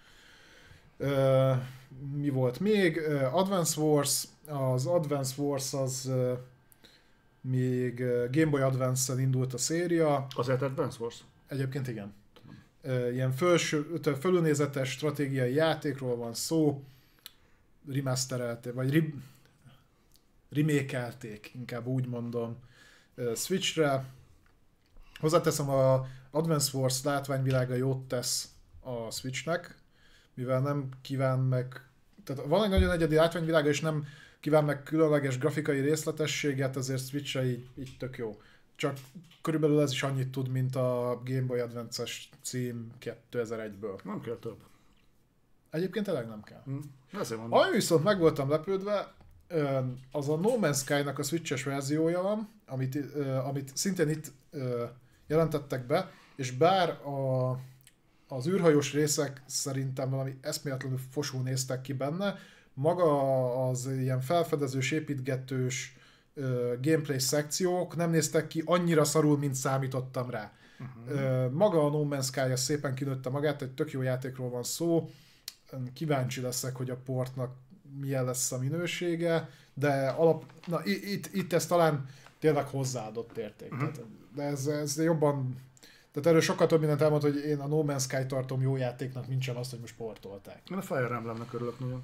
B: Mi volt még? Advance Wars. Az Advance Wars az még Game Boy Advance-en indult a széria.
A: Azért Advance Wars?
B: Egyébként igen. Ilyen fölülnézetes stratégiai játékról van szó. Remasterelték, vagy remake-elték, inkább úgy mondom, Switchre. Hozzáteszem, a Advance Wars látványvilága jót tesz a Switchnek, mivel nem kíván meg, tehát van egy nagyon egyedi látványvilága, és nem kíván meg különleges grafikai részletességet, ezért Switchre így tök jó. Csak körülbelül ez is annyit tud, mint a Game Boy Advance-es cím 2001-ből.
A: Nem kell több.
B: Egyébként tényleg nem kell.
A: Ami
B: viszont meg voltam lepődve, az a No Man's Sky-nak a Switch-es verziója van, amit szintén itt jelentettek be, és bár az űrhajós részek szerintem valami eszméletlenül fosul néztek ki benne, maga az ilyen felfedezős, építgetős gameplay szekciók nem néztek ki annyira szarul, mint számítottam rá. Maga a No Man's Sky szépen kinőtte magát, egy tök jó játékról van szó, kíváncsi leszek, hogy a portnak milyen lesz a minősége, de itt ez talán tényleg hozzáadott érték. De ez jobban, tehát erről sokkal több mindent elmond, hogy én a No Man's Sky tartom jó játéknak, mint sem azt, hogy most portolták.
A: Én a Fire Emblemnek örülök nagyon.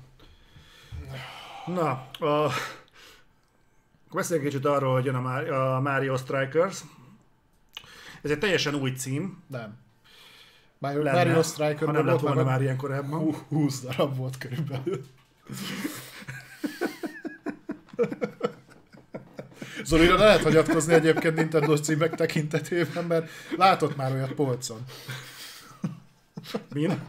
A: Na, beszéljünk kicsit arról, hogy jön a Mario Strikers. Ez egy teljesen új cím.
B: Nem. Mario Striker
A: nem lett volna már ilyen korábban.
B: 20 darab volt körülbelül. Zolira lehet hagyatkozni egyébként Nintendo címek tekintetében, mert látott már olyat polcon.
A: Min?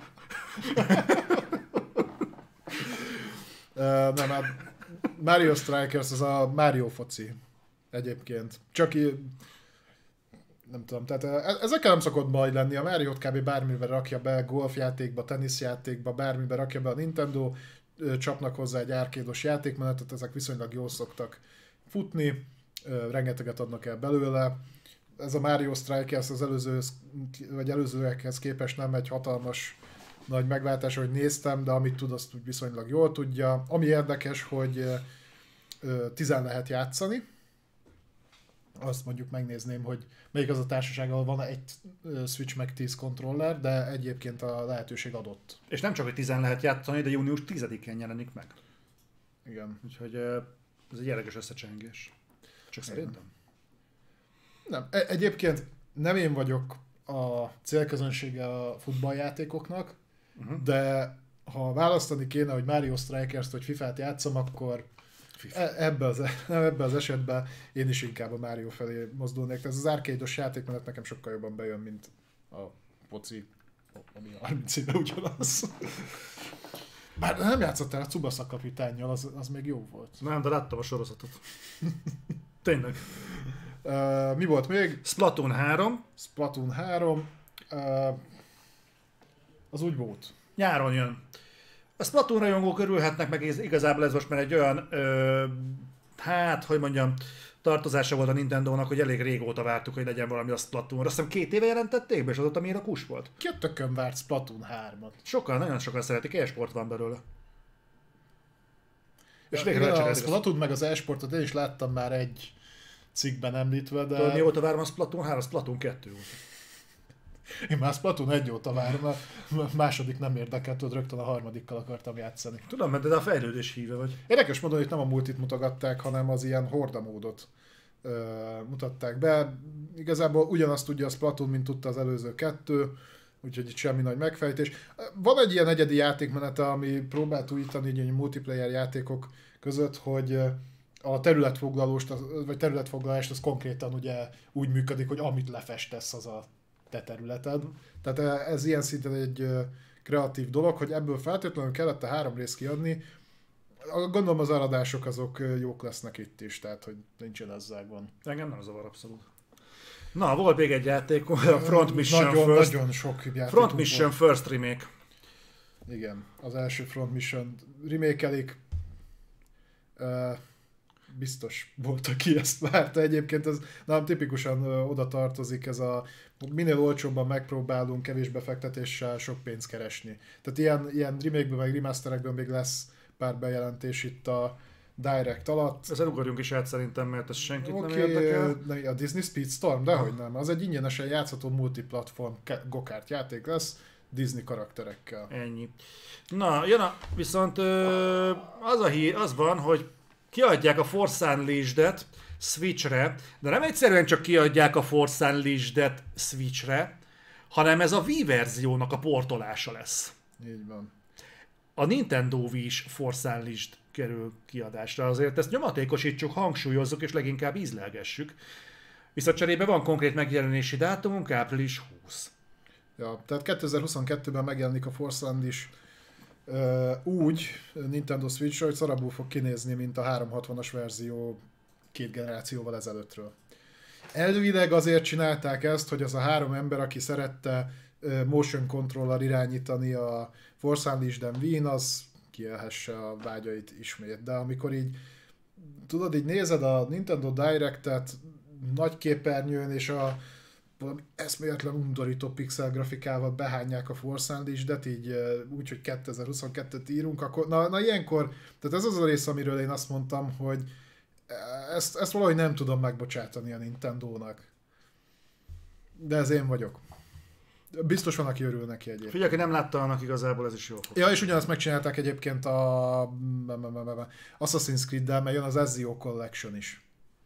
B: Nem, Mario Strikers az a Mario foci egyébként. Csak nem tudom, tehát ezekkel nem szokott baj lenni. A Mario-t kb. Bármiben rakja be, golfjátékba, teniszjátékba, bármiben rakja be a Nintendo, csapnak hozzá egy árkédos játékmenetet, ezek viszonylag jól szoktak futni, rengeteget adnak el belőle. Ez a Mario Strikers az előzőekhez képest nem egy hatalmas nagy megváltás, hogy néztem, de amit tud, azt viszonylag jól tudja. Ami érdekes, hogy 10 lehet játszani. Azt mondjuk megnézném, hogy melyik az a társaság, ahol van egy Switch meg 10 kontroller, de egyébként a lehetőség adott.
A: És nem csak, hogy 10 lehet játszani, de június 10-én jelenik meg.
B: Igen.
A: Úgyhogy ez egy érdekes összecsengés. Csak szerintem.
B: Nem. Egyébként nem én vagyok a célközönsége a futballjátékoknak, de ha választani kéne, hogy Mario Strikers-t vagy FIFA-t játszom, akkor ebbe az esetben én is inkább a Mario felé mozdulnék. Ez az arcade-os játékmenet nekem sokkal jobban bejön, mint a foci, ami 30 éve ugyanaz. Bár nem játszottál a Tsubasa kapitánnyal, az még jó volt.
A: Nem, de láttam a sorozatot. Tényleg.
B: Mi volt még?
A: Splatoon 3.
B: Splatoon 3. Az úgy volt.
A: Nyáron jön. A Splatoon rajongók örülhetnek meg, igazából ez most már egy olyan, tartozása volt a Nintendónak, hogy elég régóta vártuk, hogy legyen valami a Splatoon. Azt hiszem 2 éve jelentették be, és azóta milyen a kus volt.
B: Ki a tökön várt Splatoon 3-at?
A: Nagyon sokan szeretik, e-sport van belőle.
B: És végre a Splatoon meg az e-sportot én is láttam már egy cikkben említve, de...
A: Tudod, mióta várom a Splatoon 3? A Splatoon 2 volt.
B: Én már Splatoon 1 óta várom, a második nem érdekelt, tudod, rögtön a harmadikkal akartam játszani.
A: Tudom, de a fejlődés híve vagy.
B: Érdekes módon, hogy nem a multit mutogatták, hanem az ilyen hordamódot. mutatták be. Igazából ugyanazt tudja a Splatoon, mint tudta az előző 2, úgyhogy itt semmi nagy megfejtés. Van egy ilyen egyedi játékmenete, ami próbált újítani így multiplayer játékok között, hogy a területfoglalást az konkrétan ugye úgy működik, hogy amit lefestesz, az a te területed. Tehát ez ilyen szinten egy kreatív dolog, hogy ebből feltétlenül kellett a 3 részt kiadni. Gondolom az eladások azok jók lesznek itt is, tehát hogy nincsen ezzel gond.
A: Engem nem zavar abszolút. Na, volt még egy játék, a Front Mission First.
B: Nagyon sok játék.
A: Front Mission First remake.
B: Igen, az első Front Mission remake-elik. Biztos volt, aki ezt várta. Egyébként ez nem tipikusan oda tartozik, ez a minél olcsóbban megpróbálunk kevés befektetéssel sok pénzt keresni. Tehát ilyen remake-ből meg remasterekből még lesz pár bejelentés itt a Direct alatt.
A: Ezen ugorjunk is át szerintem, mert ez senkit nem érdekel.
B: A Disney Speedstorm, dehogy nem. Az egy ingyenesen játszható multiplatform go-kart játék lesz Disney karakterekkel.
A: Ennyi. Na, jön viszont az a hír, az van, hogy kiadják a Force Unleashed-et Switchre, de nem egyszerűen csak kiadják a Force Unleashed-et Switchre, hanem ez a Wii verziónak a portolása lesz.
B: Így van.
A: A Nintendo Wii is Force Unleashed kerül kiadásra, azért ezt nyomatékosítsuk, hangsúlyozzuk és leginkább ízlelgessük. Viszont cserébe van konkrét megjelenési dátumunk, április 20.
B: Ja, tehát 2022-ben megjelenik a Force Unleashed úgy Nintendo Switch, hogy szarabul fog kinézni, mint a 360-as verzió 2 generációval ezelőttről. Elvileg azért csinálták ezt, hogy az a 3 ember, aki szerette motion controller irányítani a Force Unleashed-en Wii-n, az kielhesse a vágyait ismét. De amikor így, tudod, így nézed a Nintendo Direct-et nagy képernyőn, és a valami eszméletlen undorító pixel grafikával behányják a Force Unleashed-et, így úgy, hogy 2022-t írunk, akkor na ilyenkor, tehát ez az a rész, amiről én azt mondtam, hogy ezt valahogy nem tudom megbocsátani a Nintendónak. De ez én vagyok. Biztos van, aki örül neki egyébként.
A: Figyelj, aki nem látta, annak igazából ez is jó fog.
B: Ja, és ugyanazt megcsinálták egyébként a Assassin's Creed-del, mert jön az Ezio Collection is.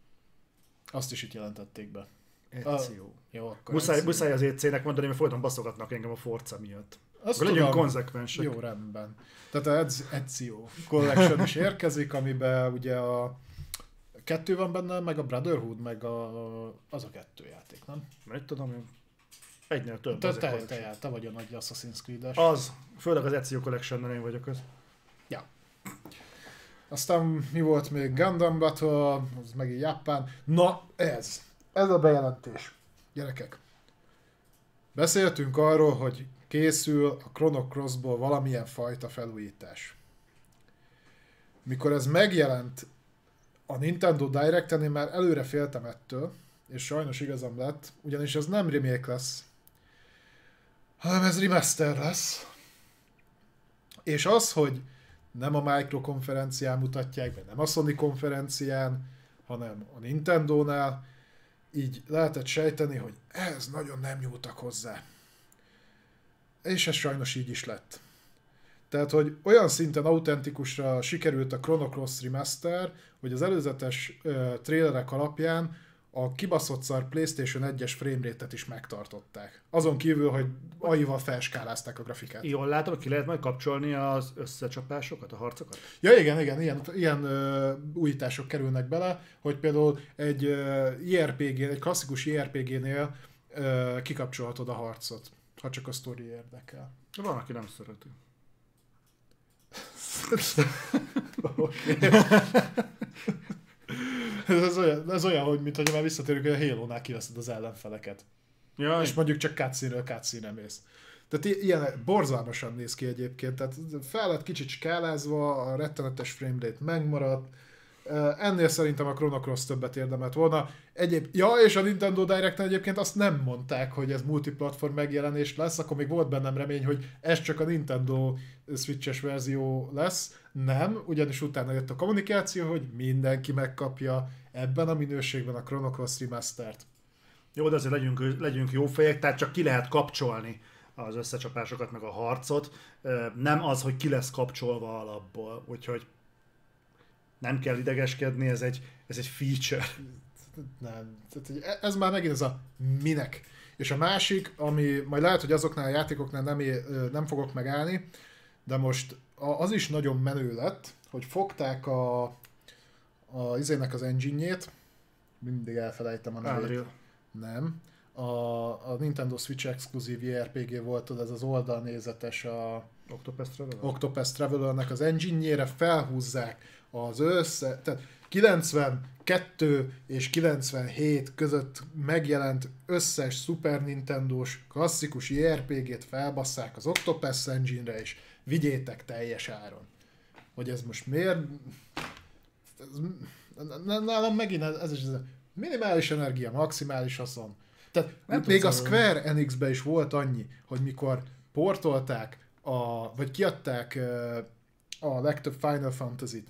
B: Azt is itt jelentették be.
A: Ezio.
B: Jó, akkor
A: muszáj az EC-nek mondani, mert folyton baszogatnak engem a Forza miatt.
B: Azt
A: akkor legyünk konzekvensek.
B: Jó, rendben. Tehát az Ezio Collection is érkezik, amiben ugye a 2 van benne, meg a Brotherhood, meg az a 2 játék, nem?
A: Meg tudom én. Egynél több.
B: Te vagy a nagy Assassin's Creed-es.
A: Az. Főleg az Ezio Collection-nel én vagyok az.
B: Ja. Aztán mi volt még? Gundam Battle, az meg Japán. Na, ez a bejelentés. Gyerekek. Beszéltünk arról, hogy készül a Chrono Crossból valamilyen fajta felújítás. Mikor ez megjelent a Nintendo Direct-en, én már előre féltem ettől, és sajnos igazam lett, ugyanis ez nem remake lesz, hanem ez remaster lesz. És az, hogy nem a Micro konferencián mutatják be, nem a Sony konferencián, hanem a Nintendónál, így lehetett sejteni, hogy ez nagyon nem nyúltak hozzá. És ez sajnos így is lett. Tehát, hogy olyan szinten autentikusra sikerült a Chrono Cross Remaster, hogy az előzetes trailerek alapján a kibaszott szar PlayStation 1-es framerate-et is megtartották. Azon kívül, hogy AI-val felskálázták a grafikát.
A: Jól látom, hogy ki lehet majd kapcsolni az összecsapásokat, a harcokat?
B: Ja, igen, ilyen újítások kerülnek bele, hogy például egy egy klasszikus JRPG-nél kikapcsolhatod a harcot, ha csak a sztori érdekel.
A: Van, aki nem szereti.
B: Ez olyan, hogy mintha már visszatérünk, hogy a Halo-nál kiveszed az ellenfeleket.
A: Ja,
B: és mondjuk csak cutscene-re mész. Tehát ilyen borzalmasan néz ki egyébként, tehát fel lett kicsit skálázva, a rettenetes framerate megmaradt, ennél szerintem a Chrono Cross többet érdemelt volna. És a Nintendo Direct-en egyébként azt nem mondták, hogy ez multiplatform megjelenés lesz, akkor még volt bennem remény, hogy ez csak a Nintendo Switch-es verzió lesz. Nem, ugyanis utána jött a kommunikáció, hogy mindenki megkapja ebben a minőségben a Chrono Cross Remastered.
A: Jó, de azért legyünk jó fejek, tehát csak ki lehet kapcsolni az összecsapásokat, meg a harcot. Nem az, hogy ki lesz kapcsolva alapból, úgyhogy nem kell idegeskedni, ez egy feature.
B: nem. Tehát, ez már megint ez a minek. És a másik, ami majd lehet, hogy azoknál a játékoknál nem fogok megállni, de most az is nagyon menő lett, hogy fogták a izének az engine-jét, mindig elfelejtem a nevét.
A: Unreal.
B: Nem. A Nintendo Switch exkluzív JRPG volt, ez az oldalnézetes Octopath Traveler-nek az engine-jére felhúzzák az tehát 92 és 97 között megjelent összes Super Nintendo-s klasszikus JRPG-t felbasszák az Octopath engine-re, és vigyétek teljes áron. Hogy ez most miért? Nálam megint ez is minimális energia, maximális haszon. Tehát nem még a Square Enix-ben is volt annyi, hogy mikor portolták, vagy kiadták a legtöbb Final Fantasy-t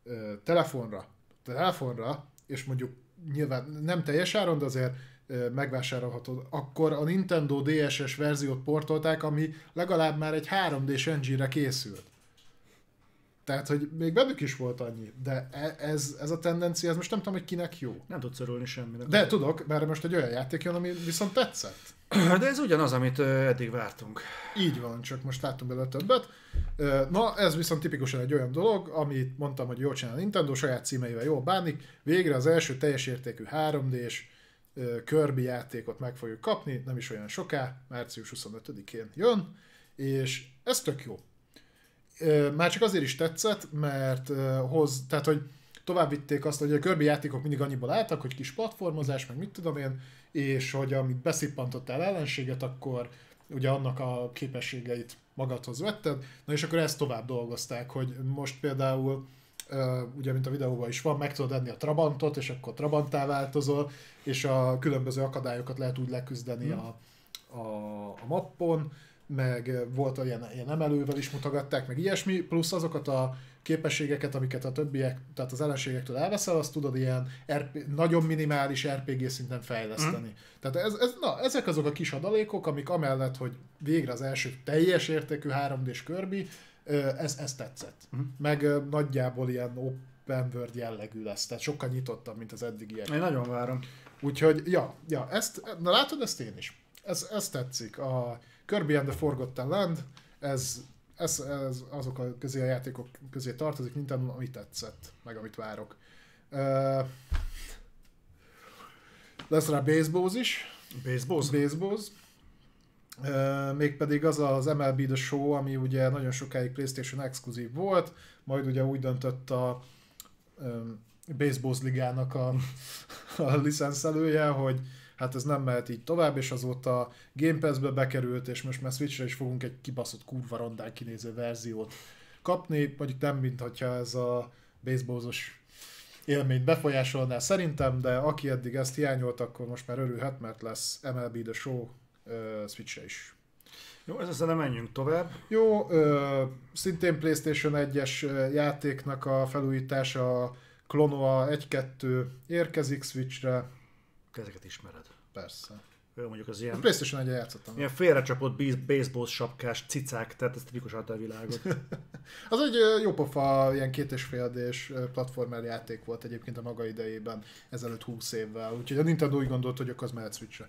B: telefonra, és mondjuk nyilván nem teljes áron, de azért megvásárolható, akkor a Nintendo DSS verziót portolták, ami legalább már egy 3D-s engine-re készült. Tehát, hogy még bennük is volt annyi, de ez a tendencia, ez most nem tudom, hogy kinek jó.
A: Nem tudsz örülni semminek.
B: De tudok, mert most egy olyan játék jön, ami viszont tetszett.
A: De ez ugyanaz, amit eddig vártunk.
B: Így van, csak most láttunk belőle többet. Na, ez viszont tipikusan egy olyan dolog, amit mondtam, hogy jól csinál a Nintendo, saját címeivel jól bánik. Végre az első teljes értékű 3D-s Kirby játékot meg fogjuk kapni, nem is olyan soká, március 25-én jön, és ez tök jó. Már csak azért is tetszett, mert tehát, hogy tovább vitték azt, hogy a Kirby játékok mindig annyiból álltak, hogy kis platformozás, meg mit tudom én, és hogy amit beszippantottál ellenséget, akkor ugye annak a képességeit magadhoz vetted, na és akkor ezt tovább dolgozták, hogy most például, ugye mint a videóban is van, meg tudod enni a Trabantot, és akkor Trabanttá változol, és a különböző akadályokat lehet úgy leküzdeni a mappon, meg volt ilyen emelővel is mutogatták, meg ilyesmi, plusz azokat a képességeket, amiket a többiek, tehát az ellenségektől elveszel, azt tudod ilyen nagyon minimális RPG szinten fejleszteni. Tehát ezek azok a kis adalékok, amik amellett, hogy végre az első teljes értékű 3D-s Kirby, ez tetszett. Meg nagyjából ilyen open world jellegű lesz, tehát sokkal nyitottabb, mint az eddigiek.
A: Én nagyon várom.
B: Úgyhogy, na látod, ezt én is. Ez tetszik. A Kirby and the Forgotten Land, ez azok a játékok közé tartozik, mint ami tetszett, meg amit várok. Lesz rá Baseballs is. Baseballs. Mégpedig az MLB The Show, ami ugye nagyon sokáig PlayStation exkluzív volt, majd ugye úgy döntött a Baseballs ligának a licenszelője, hogy hát ez nem mehet így tovább, és azóta Game Pass-be bekerült, és most már Switchre is fogunk egy kibaszott kurva rondán kinéző verziót kapni, mondjuk nem, mint hogyha ez a baseballos élményt befolyásolná szerintem, de aki eddig ezt hiányolt, akkor most már örülhet, mert lesz MLB The Show Switchre is.
A: Jó, ezzel nem menjünk tovább.
B: Jó, szintén PlayStation 1-es játéknak a felújítása, a Klonoa 1-2 érkezik Switchre.
A: Ezeket ismered.
B: Persze.
A: Jó, mondjuk az ilyen...
B: A PlayStation 1-en játszottam.
A: Ilyen félrecsapott baseball sapkás cicák, tehát ez tipikus a világot.
B: Az egy jópofa, ilyen 2,5D-s platformer játék volt egyébként a maga idejében, ezelőtt 20 évvel, úgyhogy a Nintendo úgy gondolt, hogy akkor az mehet Switchre.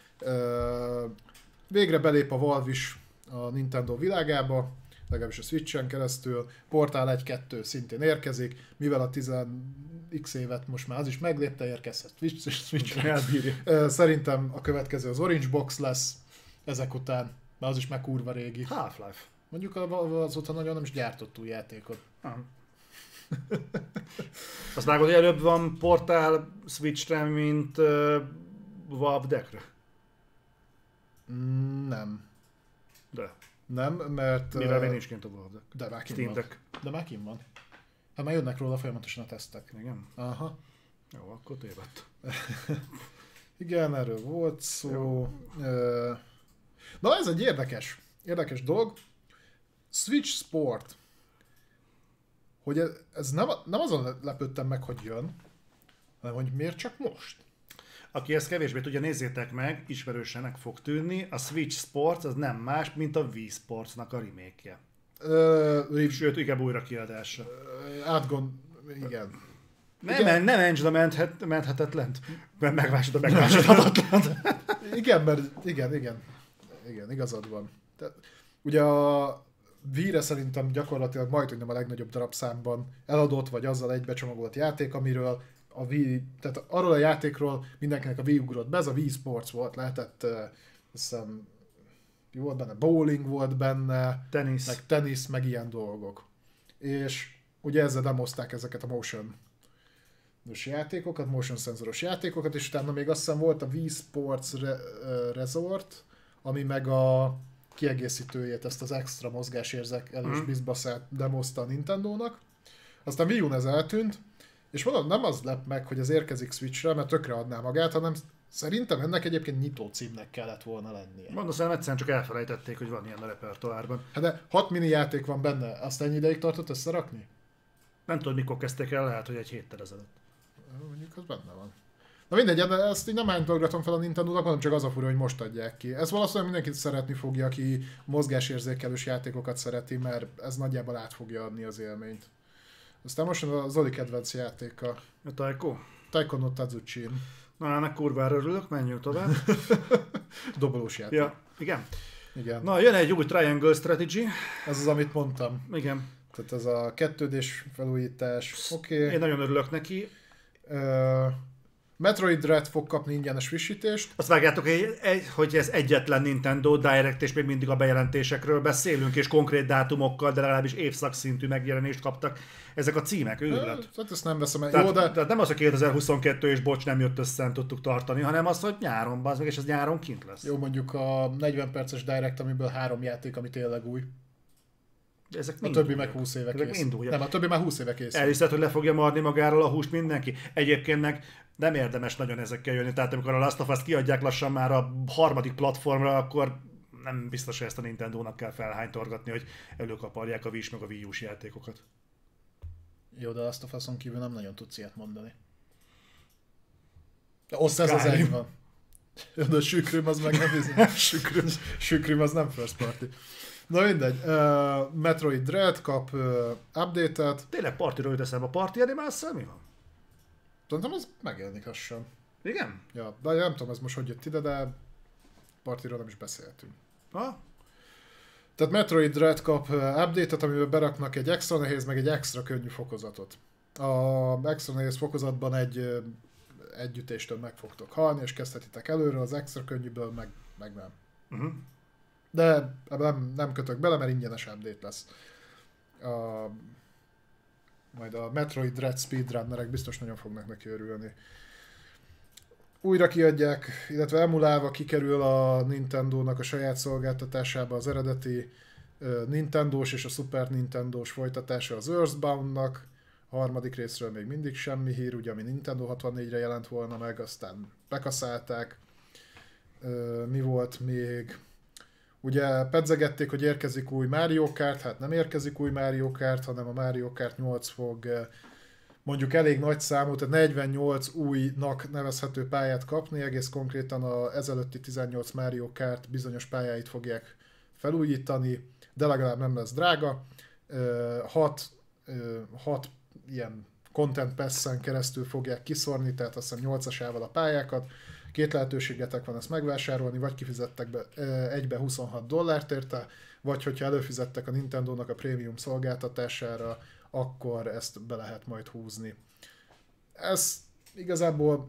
B: Végre belép a Valve is a Nintendo világába, legalábbis a Switchen keresztül. Portál 1-2 szintén érkezik, mivel a 10x évet most már az is meglépte, érkezhet Switchre. Szerintem a következő az Orange Box lesz ezek után, mert az is már kurva régi.
A: Half-Life.
B: Mondjuk azóta nagyon nem is gyártott új játékot.
A: Azt vágod, hogy előbb van portál Switchre, mint Valve Deckre?
B: Nem.
A: De.
B: Nem, mert...
A: Mivel még nincs kint a Valve Deck.
B: De már kint van. De már kint van. Hát már jönnek róla folyamatosan a tesztek.
A: Igen?
B: Aha.
A: Jó, akkor tévedt.
B: Igen, erről volt szó. Na ez egy érdekes dolog. Switch Sport. Hogy ez nem azon lepődtem meg, hogy jön, hanem hogy miért csak most?
A: Aki ezt kevésbé tudja, nézzétek meg, ismerősenek fog tűnni. A Switch Sports az nem más, mint a Wii Sportsnak a remake-je. Sőt, inkább újra kiadása.
B: Igen. Igen.
A: Nem Angela menthetetlent, mert megvásod a megvásodhatatlant.
B: Igen, mert igen, igazad van. Tehát, ugye a Wii-re szerintem gyakorlatilag majdnem a legnagyobb darabszámban eladott, vagy azzal egybecsomagolt játék, amiről a Wii, tehát arról a játékról mindenkinek a Wii ugrott be, ez a Wii Sports volt, lehetett, azt hiszem, volt benne bowling volt benne, tenisz, meg ilyen dolgok. És ugye ezzel demozták ezeket a motion szenzoros játékokat, és utána még azt hiszem volt a Wii Sports Resort, ami meg a kiegészítőjét, ezt az extra mozgásérzékelős bizbaszát demozta a Nintendónak. Aztán Wii U-n ez eltűnt, és mondom, nem az lep meg, hogy az érkezik Switchre, mert tökre adná magát, hanem szerintem ennek egyébként nyitó címnek kellett volna lennie.
A: Mondom, szerintem egyszerűen csak elfelejtették, hogy van ilyen a repertoárban.
B: Hát de 6 mini játék van benne, azt ennyi ideig tartott összerakni?
A: Nem tudod, mikor kezdték el, lehet, hogy egy héttel ezelőtt.
B: Mondjuk az benne van. Na mindegy, ezt így nem hánytogatom fel a Nintendo-nak, hanem csak az a fura, hogy most adják ki. Ez valószínűleg mindenkit szeretni fogja, aki mozgásérzékelős játékokat szereti, mert ez nagyjából át fogja adni az élményt. Aztán most a Zoli kedvenc játéka.
A: A Taiko?
B: Taiko no Tazuchin.
A: Na, ennek kurvára örülök, menjünk tovább.
B: Dobolós játék.
A: Ja, igen.
B: Igen.
A: Na, jön egy új Triangle Strategy.
B: Ez az, amit mondtam.
A: Igen.
B: Tehát ez a 2D-s felújítás. Oké.
A: Én nagyon örülök neki.
B: Metroid Dread fog kapni ingyenes frissítést.
A: Azt vágjátok, hogy ez egyetlen Nintendo Direct, és még mindig a bejelentésekről beszélünk, és konkrét dátumokkal, de legalábbis évszakszintű megjelenést kaptak. Ezek a címek, őrület.
B: Hát ezt nem veszem el.
A: Tehát nem az, hogy 2022 és bocs, nem jött össze, nem tudtuk tartani, hanem az, hogy nyáron, bazd meg, és ez nyáron kint lesz.
B: Jó, mondjuk a 40 perces Direct, amiből 3 játék, ami tényleg új.
A: Ezek
B: a többi meg 20 éve kész. Nem, a többi már 20 éve kész.
A: Elhiszed, hogy le fogja marni magáról a húst mindenki. Egyébként meg nem érdemes nagyon ezekkel jönni. Tehát amikor a Last of Us-t kiadják lassan már a harmadik platformra, akkor nem biztos, hogy ezt a Nintendónak kell felhánytorgatni, hogy előkaparják a Wii meg a Wii U-s játékokat.
B: Jó, de a Last of Us-on kívül nem nagyon tudsz ilyet mondani. De ott ez az egy van. De a Sükrüm az meg nem Sükrüm az nem first party. Na mindegy, Metroid Dread kap update-et.
A: Tényleg partiról jut eszembe, a Party Animals-szel mi van?
B: Tudom, az megjelenik lassan.
A: Igen?
B: Ja, de nem tudom, ez most hogy jött ide, de partiról nem is beszéltünk.
A: Ha?
B: Tehát Metroid Dread kap update-et, amiben beraknak egy extra nehéz, meg egy extra könnyű fokozatot. A extra nehéz fokozatban egy ütéstől meg fogtok halni, és kezdhetitek előre, az extra könnyűből meg nem.
A: Uh-huh.
B: De ebben nem kötök bele, mert ingyenes update lesz. Majd a Metroid Dread speedrunnerek biztos nagyon fognak neki örülni. Újra kiadják, illetve emulálva kikerül a Nintendónak a saját szolgáltatásába az eredeti Nintendós és a Super Nintendós folytatása az Earthbound-nak. A harmadik részről még mindig semmi hír, ugye ami Nintendo 64-re jelent volna meg, aztán bekaszálták. Mi volt még? Ugye pedzegették, hogy érkezik új Mario Kart, hát nem érkezik új Mario Kart, hanem a Mario Kart 8 fog mondjuk elég nagy számú, tehát 48 újnak nevezhető pályát kapni, egész konkrétan az ezelőtti 18 Mario Kart bizonyos pályáit fogják felújítani, de legalább nem lesz drága. 6 ilyen Content Pass-en keresztül fogják kiszorni, tehát azt hiszem 8-asával a pályákat. 2 lehetőségetek van ezt megvásárolni, vagy kifizettek be egybe $26 érte, vagy hogyha előfizettek a Nintendónak a prémium szolgáltatására, akkor ezt be lehet majd húzni. Ez igazából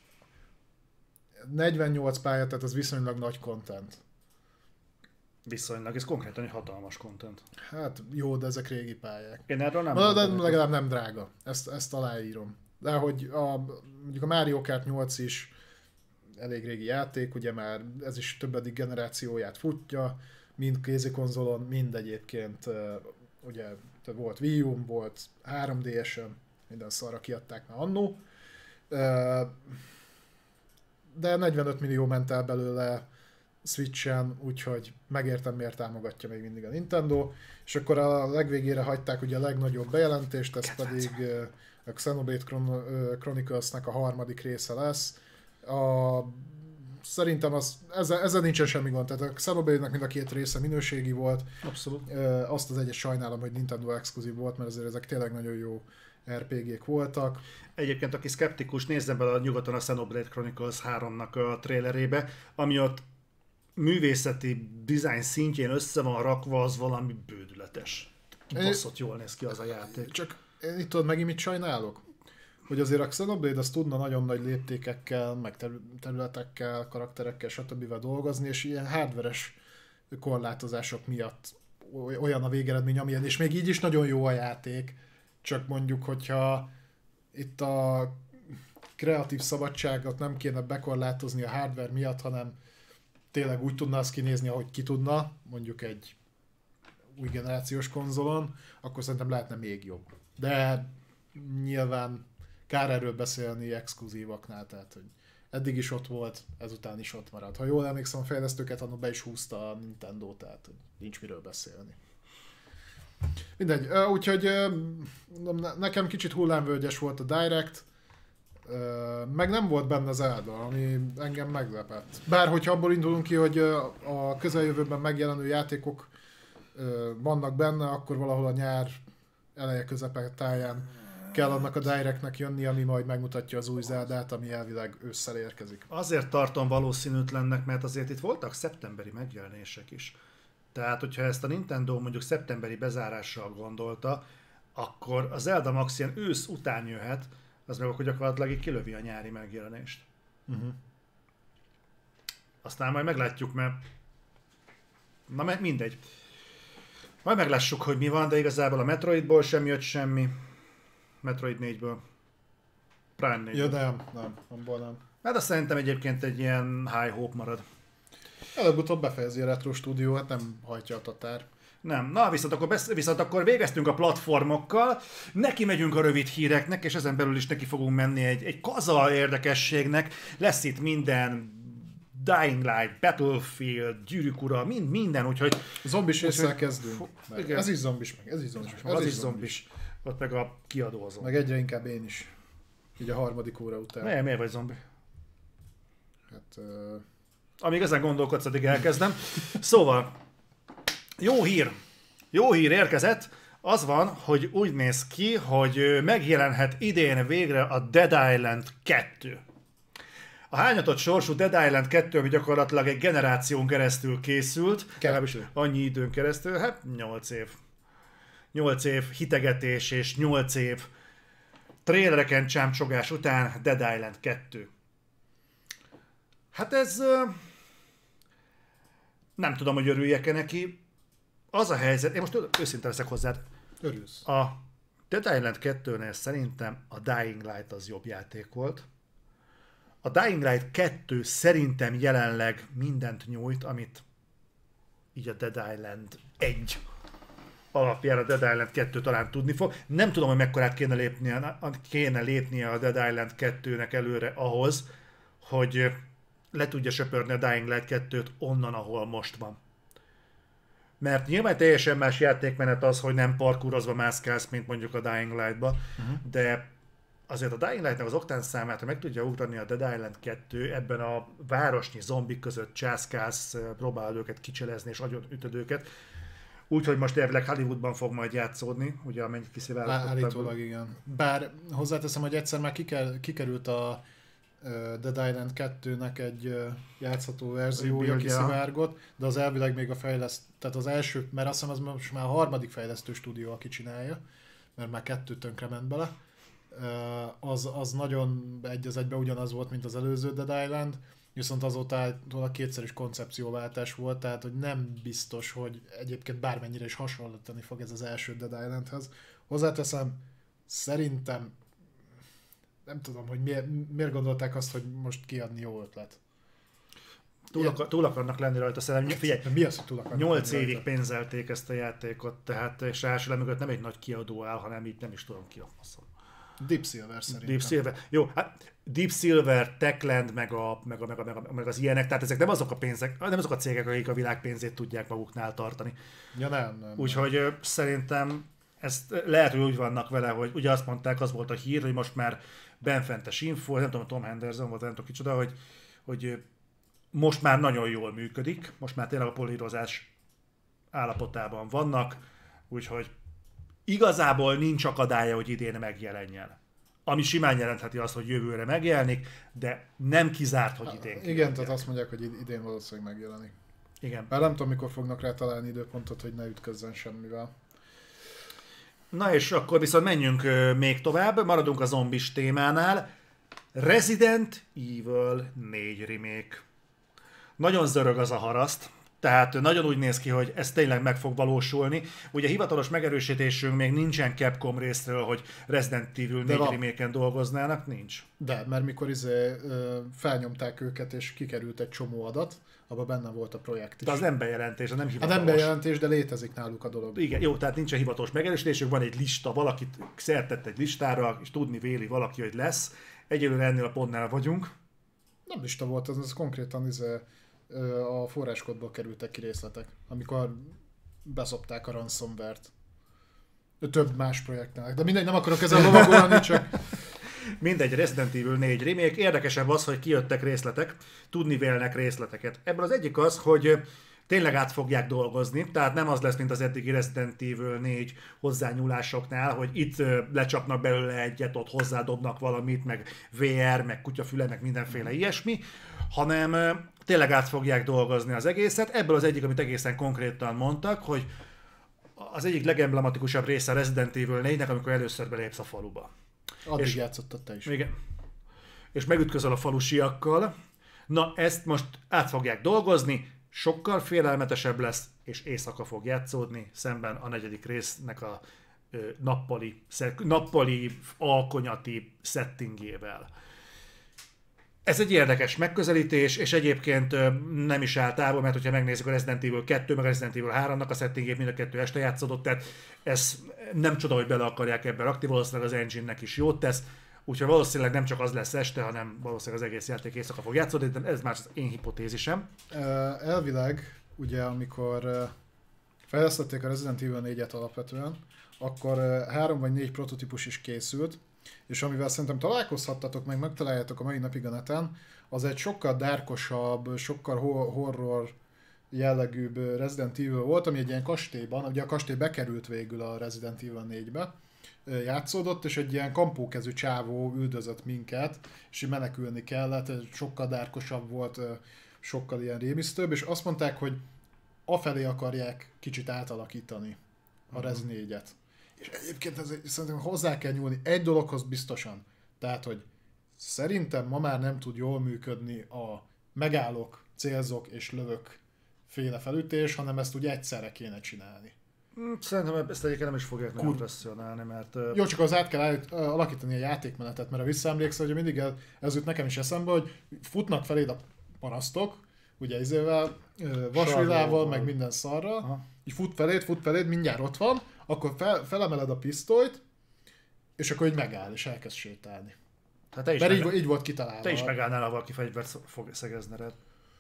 B: 48 pálya, tehát ez viszonylag nagy content.
A: Viszonylag, ez konkrétan egy hatalmas content.
B: Hát jó, de ezek régi pályák.
A: Én erről nem
B: de legalább nem drága, ezt aláírom. De hogy mondjuk a Mario Kart 8 is elég régi játék, ugye már ez is többedik generációját futja, mind kézikonzolon, mind egyébként ugye volt Wii U, volt 3DS-en, minden szarra kiadták már annó. De 45 millió ment el belőle Switchen, úgyhogy megértem, miért támogatja még mindig a Nintendo. És akkor a legvégére hagyták ugye a legnagyobb bejelentést, ez pedig a Xenoblade Chronicles-nek a harmadik része lesz. Szerintem ezzel nincsen semmi gond, tehát a Xenoblade-nek mind a 2 része minőségi volt.
A: Abszolút.
B: Azt az egyet sajnálom, hogy Nintendo exkluzív volt, mert azért ezek tényleg nagyon jó RPG-k voltak.
A: Egyébként, aki szkeptikus, nézzen bele nyugodtan a Xenoblade Chronicles 3-nak a trailerébe, ami ott művészeti design szintjén össze van rakva, az valami bődületes. Baszott jól néz ki az a játék.
B: Csak én itt tudod megint mit sajnálok? Hogy azért a Xenoblade az tudna nagyon nagy léptékekkel, meg területekkel, karakterekkel, stb. Dolgozni, és ilyen hardveres korlátozások miatt olyan a végeredmény, amilyen, és még így is nagyon jó a játék, csak mondjuk, hogyha itt a kreatív szabadságot nem kéne bekorlátozni a hardware miatt, hanem tényleg úgy tudna az kinézni, ahogy ki tudna, mondjuk egy új generációs konzolon, akkor szerintem lehetne még jobb. De nyilván kár erről beszélni exkluzívaknál, tehát hogy eddig is ott volt, ezután is ott marad. Ha jól emlékszem, a fejlesztőket annak be is húzta a Nintendo, tehát hogy nincs miről beszélni. Mindegy, úgyhogy nekem kicsit hullámvölgyes volt a Direct, meg nem volt benne Zelda, ami engem meglepett. Bár hogyha abból indulunk ki, hogy a közeljövőben megjelenő játékok vannak benne, akkor valahol a nyár eleje közepe táján kell annak a Directnek jönni, ami majd megmutatja az új Zeldát, ami elvileg ősszel érkezik.
A: Azért tartom valószínűtlennek, mert azért itt voltak szeptemberi megjelenések is. Tehát, hogyha ezt a Nintendo mondjuk szeptemberi bezárással gondolta, akkor a Zelda Max ilyen ősz után jöhet, az meg akkor gyakorlatilag így kilövi a nyári megjelenést. Aztán majd meglátjuk, mert... Na mindegy. Majd meglássuk, hogy mi van, de igazából a Metroidból sem jött semmi. Metroid 4-ből. Prime 4-ből.
B: Ja, nem, abból nem.
A: Hát azt szerintem egyébként egy ilyen high hope marad.
B: Előbb-utóbb befejezi a Retro Studio, hát nem hajtja a tatár.
A: Nem. Na, viszont akkor végeztünk a platformokkal, neki megyünk a rövid híreknek, és ezen belül is neki fogunk menni egy kaza érdekességnek. Lesz itt minden, Dying Light, Battlefield, Gyűrűk ura, minden, úgyhogy...
B: Zombis résszel kezdünk. Ez is zombis meg, ez is zombis meg.
A: Az is zombis. Ott meg a kiadózó.
B: Meg egyre inkább én is. Így a harmadik óra után.
A: Miért vagy zombi?
B: Hát...
A: Amíg ezen gondolkodsz, addig elkezdem. Szóval, jó hír érkezett. Az van, hogy úgy néz ki, hogy megjelenhet idén végre a Dead Island 2. A hányatott sorsú Dead Island 2, ami gyakorlatilag egy generáción keresztül készült, legalábbis annyi időn keresztül, hát 8 év. 8 év hitegetés és 8 év trélereken csámcsogás után Dead Island 2. Hát ez... nem tudom, hogy örüljek-e neki. Az a helyzet, én most őszinte leszek hozzád.
B: Örülsz.
A: A Dead Island 2-nél szerintem a Dying Light az jobb játék volt. A Dying Light 2 szerintem jelenleg mindent nyújt, amit így a Dead Island 1 alapján a Dead Island 2 talán tudni fog. Nem tudom, hogy mekkorát kéne lépnie a Dead Island 2-nek előre ahhoz, hogy le tudja söpörni a Dying Light 2-t onnan, ahol most van. Mert nyilván teljesen más játékmenet az, hogy nem parkourozva mászkálsz, mint mondjuk a Dying Light-ba, de azért a Dying Light-nak az oktán számát, ha meg tudja ugrani a Dead Island 2, ebben a városnyi zombik között császkálsz, próbálod őket kicselezni és agyonütöd őket. Úgyhogy most elvileg Hollywoodban fog majd játszódni, ugye amennyit kiszivárogtattak.
B: Állítólag igen. Bár hozzáteszem, hogy egyszer már kikerült a Dead Island 2-nek egy játszható verziója, kiszivárgott, de az elvileg még tehát az első, mert azt hiszem az most már a harmadik fejlesztő stúdió, aki csinálja, mert már 2 tönkre ment bele. Az nagyon egy az egyben ugyanaz volt, mint az előző Dead Island, viszont azóta kétszer is koncepcióváltás volt, tehát hogy nem biztos, hogy egyébként bármennyire is hasonlítani fog ez az első Dead Islandhez. Hozzáteszem, szerintem nem tudom, hogy miért gondolták azt, hogy most kiadni jó ötlet.
A: Túl akarnak lenni rajta, szerintem. Figyelj,
B: mi az, hogy túl akarnak
A: 8 évig rajta? Pénzelték ezt a játékot, tehát és ráadásul mögött nem egy nagy kiadó áll, hanem így nem is tudom ki a faszom.
B: Deep Silver szerintem.
A: Deep Silver. Jó, hát Deep Silver, Techland, meg az ilyenek, tehát ezek nem azok a pénzek, nem azok a cégek, akik a világ pénzét tudják maguknál tartani.
B: Ja nem.
A: Úgyhogy szerintem ezt lehet, hogy úgy vannak vele, hogy ugye azt mondták, az volt a hír, hogy most már benfentes info, nem tudom, Tom Henderson volt, nem tudom kicsoda, hogy most már nagyon jól működik, most már tényleg a polírozás állapotában vannak, úgyhogy igazából nincs akadálya, hogy idén megjelenjen. Ami simán jelentheti azt, hogy jövőre megjelenik, de nem kizárt, hogy idén.
B: Igen, tehát azt mondják, hogy idén valószínűleg megjelenik.
A: Igen.
B: Bár nem tudom, mikor fognak rá találni időpontot, hogy ne ütközzen semmivel.
A: Na és akkor viszont menjünk még tovább, maradunk a zombis témánál. Resident Evil 4 remake. Nagyon zörög az a haraszt, tehát nagyon úgy néz ki, hogy ez tényleg meg fog valósulni. Ugye hivatalos megerősítésünk még nincsen Capcom részről, hogy Resident Evil 4 remake-en dolgoznának, nincs.
B: De, mert mikor felnyomták őket és kikerült egy csomó adat, abban benne volt a projekt is.
A: De az nem bejelentés, az nem hivatalos.
B: Hát nem bejelentés, de létezik náluk a dolog.
A: Igen, jó, tehát nincsen hivatalos megerősítésük, van egy lista, valakit szertett egy listára, és tudni véli valaki, hogy lesz. Egyelőre ennél a pontnál vagyunk.
B: Nem lista volt, ez konkrétan a forráskodból kerültek ki részletek, amikor beszopták a ransomware-t. Több más projektnek. De mindegy, nem akarok ezzel lovagolni, csak...
A: Mindegy, Resident Evil 4 remake. Érdekesebb az, hogy kijöttek részletek, tudni vélnek részleteket. Ebből az egyik az, hogy tényleg át fogják dolgozni, tehát nem az lesz, mint az eddigi Resident Evil 4 hozzányúlásoknál, hogy itt lecsapnak belőle egyet, ott hozzádobnak valamit, meg VR, meg kutyafüle, meg mindenféle ilyesmi, hanem tényleg át fogják dolgozni az egészet. Ebből az egyik, amit egészen konkrétan mondtak, hogy az egyik legemblematikusabb része a Resident Evil 4-nek, amikor először belépsz a faluba.
B: Addig játszottad te is.
A: Igen. És megütközöl a falusiakkal. Na, ezt most át fogják dolgozni, sokkal félelmetesebb lesz, és éjszaka fog játszódni, szemben a negyedik résznek a nappali alkonyati settingével. Ez egy érdekes megközelítés, és egyébként nem is áll távol, mert hogyha megnézzük a Resident Evil 2, meg a Resident Evil 3-nak a settingét, mind a kettő este játszódott, tehát ez nem csoda, hogy bele akarják ebbe rakni, valószínűleg az engine-nek is jót tesz, úgyhogy valószínűleg nem csak az lesz este, hanem valószínűleg az egész játék éjszaka fog játszódni, de ez már az én hipotézisem.
B: Elvileg, ugye amikor fejlesztették a Resident Evil 4-et alapvetően, akkor 3 vagy 4 prototípus is készült, és amivel szerintem találkozhattatok, meg megtaláljátok a mai napig a neten, az egy sokkal dárkosabb, sokkal horror jellegűbb Resident Evil volt, ami egy ilyen kastélyban, ugye a kastély bekerült végül a Resident Evil 4-be, játszódott, és egy ilyen kampókezű csávó üldözött minket, és menekülni kellett, sokkal dárkosabb volt, sokkal ilyen rémisztőbb, és azt mondták, hogy afelé akarják kicsit átalakítani a Rez 4-et. És egyébként szerintem hozzá kell nyúlni egy dologhoz biztosan. Tehát, hogy szerintem ma már nem tud jól működni a megállok, célzok és lövök féle felütés, hanem ezt úgy egyszerre kéne csinálni.
A: Szerintem ezt egyébként nem is fogják nagyon presszionálni, mert...
B: Jó, csak az át kell alakítani a játékmenetet, mert ha visszaemlékszel, hogy mindig ez jut nekem is eszembe, hogy futnak feléd a parasztok, ugye izével, vasvillával, meg minden szarra, aha. Így fut feléd, mindjárt ott van, akkor felemeled a pisztolyt, és akkor így megáll, és elkezd sétálni.
A: Hát
B: mert így volt kitalálva.
A: Te is megállnál, ha valaki fegyvert fog szegezni rád.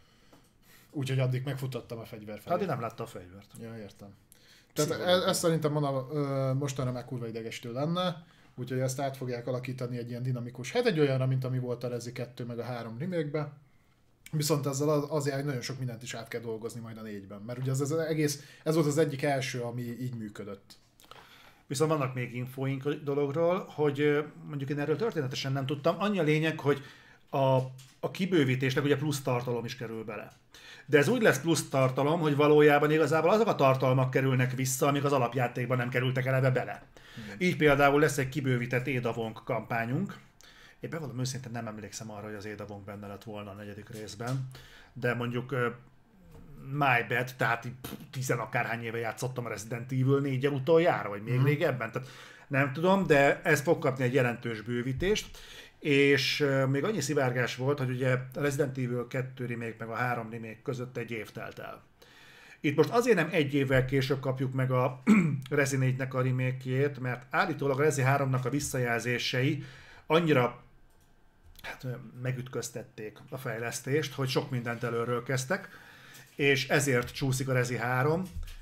B: Úgyhogy addig megfutottam a fegyver felé.
A: Hát én nem láttam a fegyvert.
B: Ja, értem. Tehát ez szerintem mostanra már kurva idegestő lenne, úgyhogy ezt át fogják alakítani egy ilyen dinamikus, hát egy olyanra, mint ami volt a Rezi 2 meg a 3 remake-be. Viszont ezzel azért nagyon sok mindent is át kell dolgozni majd a 4-ben, mert ugye ez volt az egyik első, ami így működött.
A: Viszont vannak még infóink a dologról, hogy mondjuk én erről történetesen nem tudtam. Annyi a lényeg, hogy a kibővítésnek ugye plusz tartalom is kerül bele. De ez úgy lesz plusz tartalom, hogy valójában igazából azok a tartalmak kerülnek vissza, amik az alapjátékban nem kerültek eleve bele. Így például lesz egy kibővített Ada Wong kampányunk. Én bevallom őszintén nem emlékszem arra, hogy az Ada Wong benne lett volna a negyedik részben, de mondjuk my bad, tehát 10 akárhány éve játszottam a Resident Evil 4-el utoljára, vagy még régebben, tehát nem tudom, de ez fog kapni egy jelentős bővítést, és még annyi szivárgás volt, hogy ugye a Resident Evil 2 remake meg a 3 remake között egy év telt el. Itt most azért nem egy évvel később kapjuk meg a Rezi 4-nek a remake-jét, mert állítólag a Rezi 3-nak a visszajelzései annyira megütköztették a fejlesztést, hogy sok mindent előről kezdtek, és ezért csúszik a Rezi 3,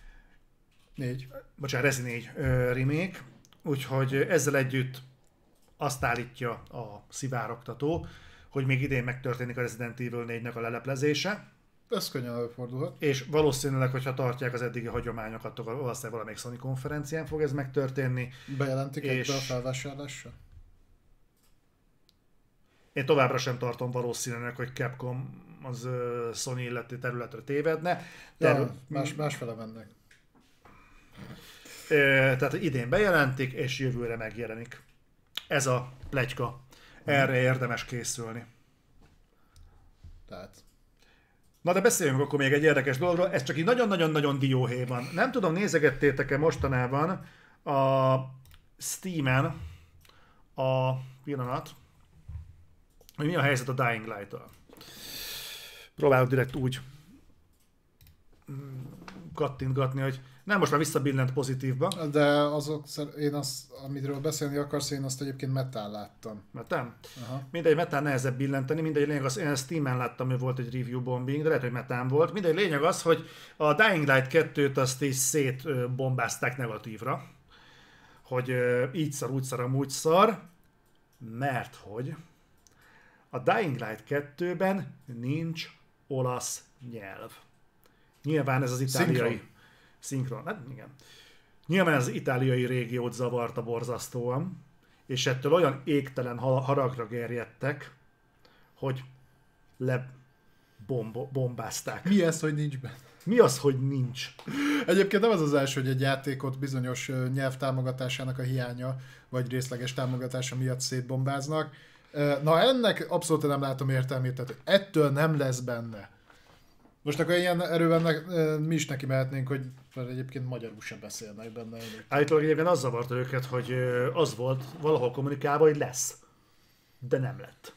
A: Rezi 4 remake, úgyhogy ezzel együtt azt állítja a szivárogtató, hogy még idén megtörténik a Resident Evil 4-nek a leleplezése.
B: Ez könnyen előfordulhat.
A: És valószínűleg, hogyha tartják az eddigi hagyományokat, akkor valószínűleg valamelyik Sony konferencián fog ez megtörténni.
B: Bejelentik egybe a felvásárlásra?
A: Én továbbra sem tartom valószínűleg, hogy Capcom az Sony illeti területre tévedne.
B: Ja, másfele mennek.
A: Tehát idén bejelentik, és jövőre megjelenik. Ez a pletyka. Erre érdemes készülni.
B: Tehát.
A: Na de beszéljünk akkor még egy érdekes dologról, ez csak így nagyon-nagyon-nagyon dióhéj van. Nem tudom, nézegettétek-e mostanában a Steam-en a pillanat, hogy mi a helyzet a Dying Light-tal. Próbálok direkt úgy kattintgatni, hogy nem, most már visszabillent pozitívba.
B: De azok, én azt, amiről beszélni akarsz, én azt egyébként Metán láttam.
A: Metán?
B: Aha.
A: Mindegy, Metán nehezebb billenteni, mindegy, lényeg az, én Steam-en láttam, hogy volt egy review bombing, de lehet, hogy Metán volt. Mindegy, lényeg az, hogy a Dying Light 2-t azt is szétbombázták negatívra. Hogy így szar, úgy szar, amúgy szar, mert hogy a Dying Light 2-ben nincs olasz nyelv. Nyilván ez az itáliai... Szinkron. Hát igen. Nyilván ez az itáliai régiót zavarta borzasztóan, és ettől olyan égtelen haragra gerjedtek, hogy bombázták.
B: Mi ez, hogy nincs benne?
A: Mi az, hogy nincs?
B: Egyébként nem az az első, hogy egy játékot bizonyos nyelvtámogatásának a hiánya, vagy részleges támogatása miatt szétbombáznak. Na ennek abszolút nem látom értelmét, tehát ettől nem lesz benne. Most akkor ilyen erőben mi is neki mehetnénk, hogy egyébként magyarul sem beszélnek benne.
A: Állítólag egyébként az zavarta őket, hogy az volt valahol kommunikálva, hogy lesz. De nem lett.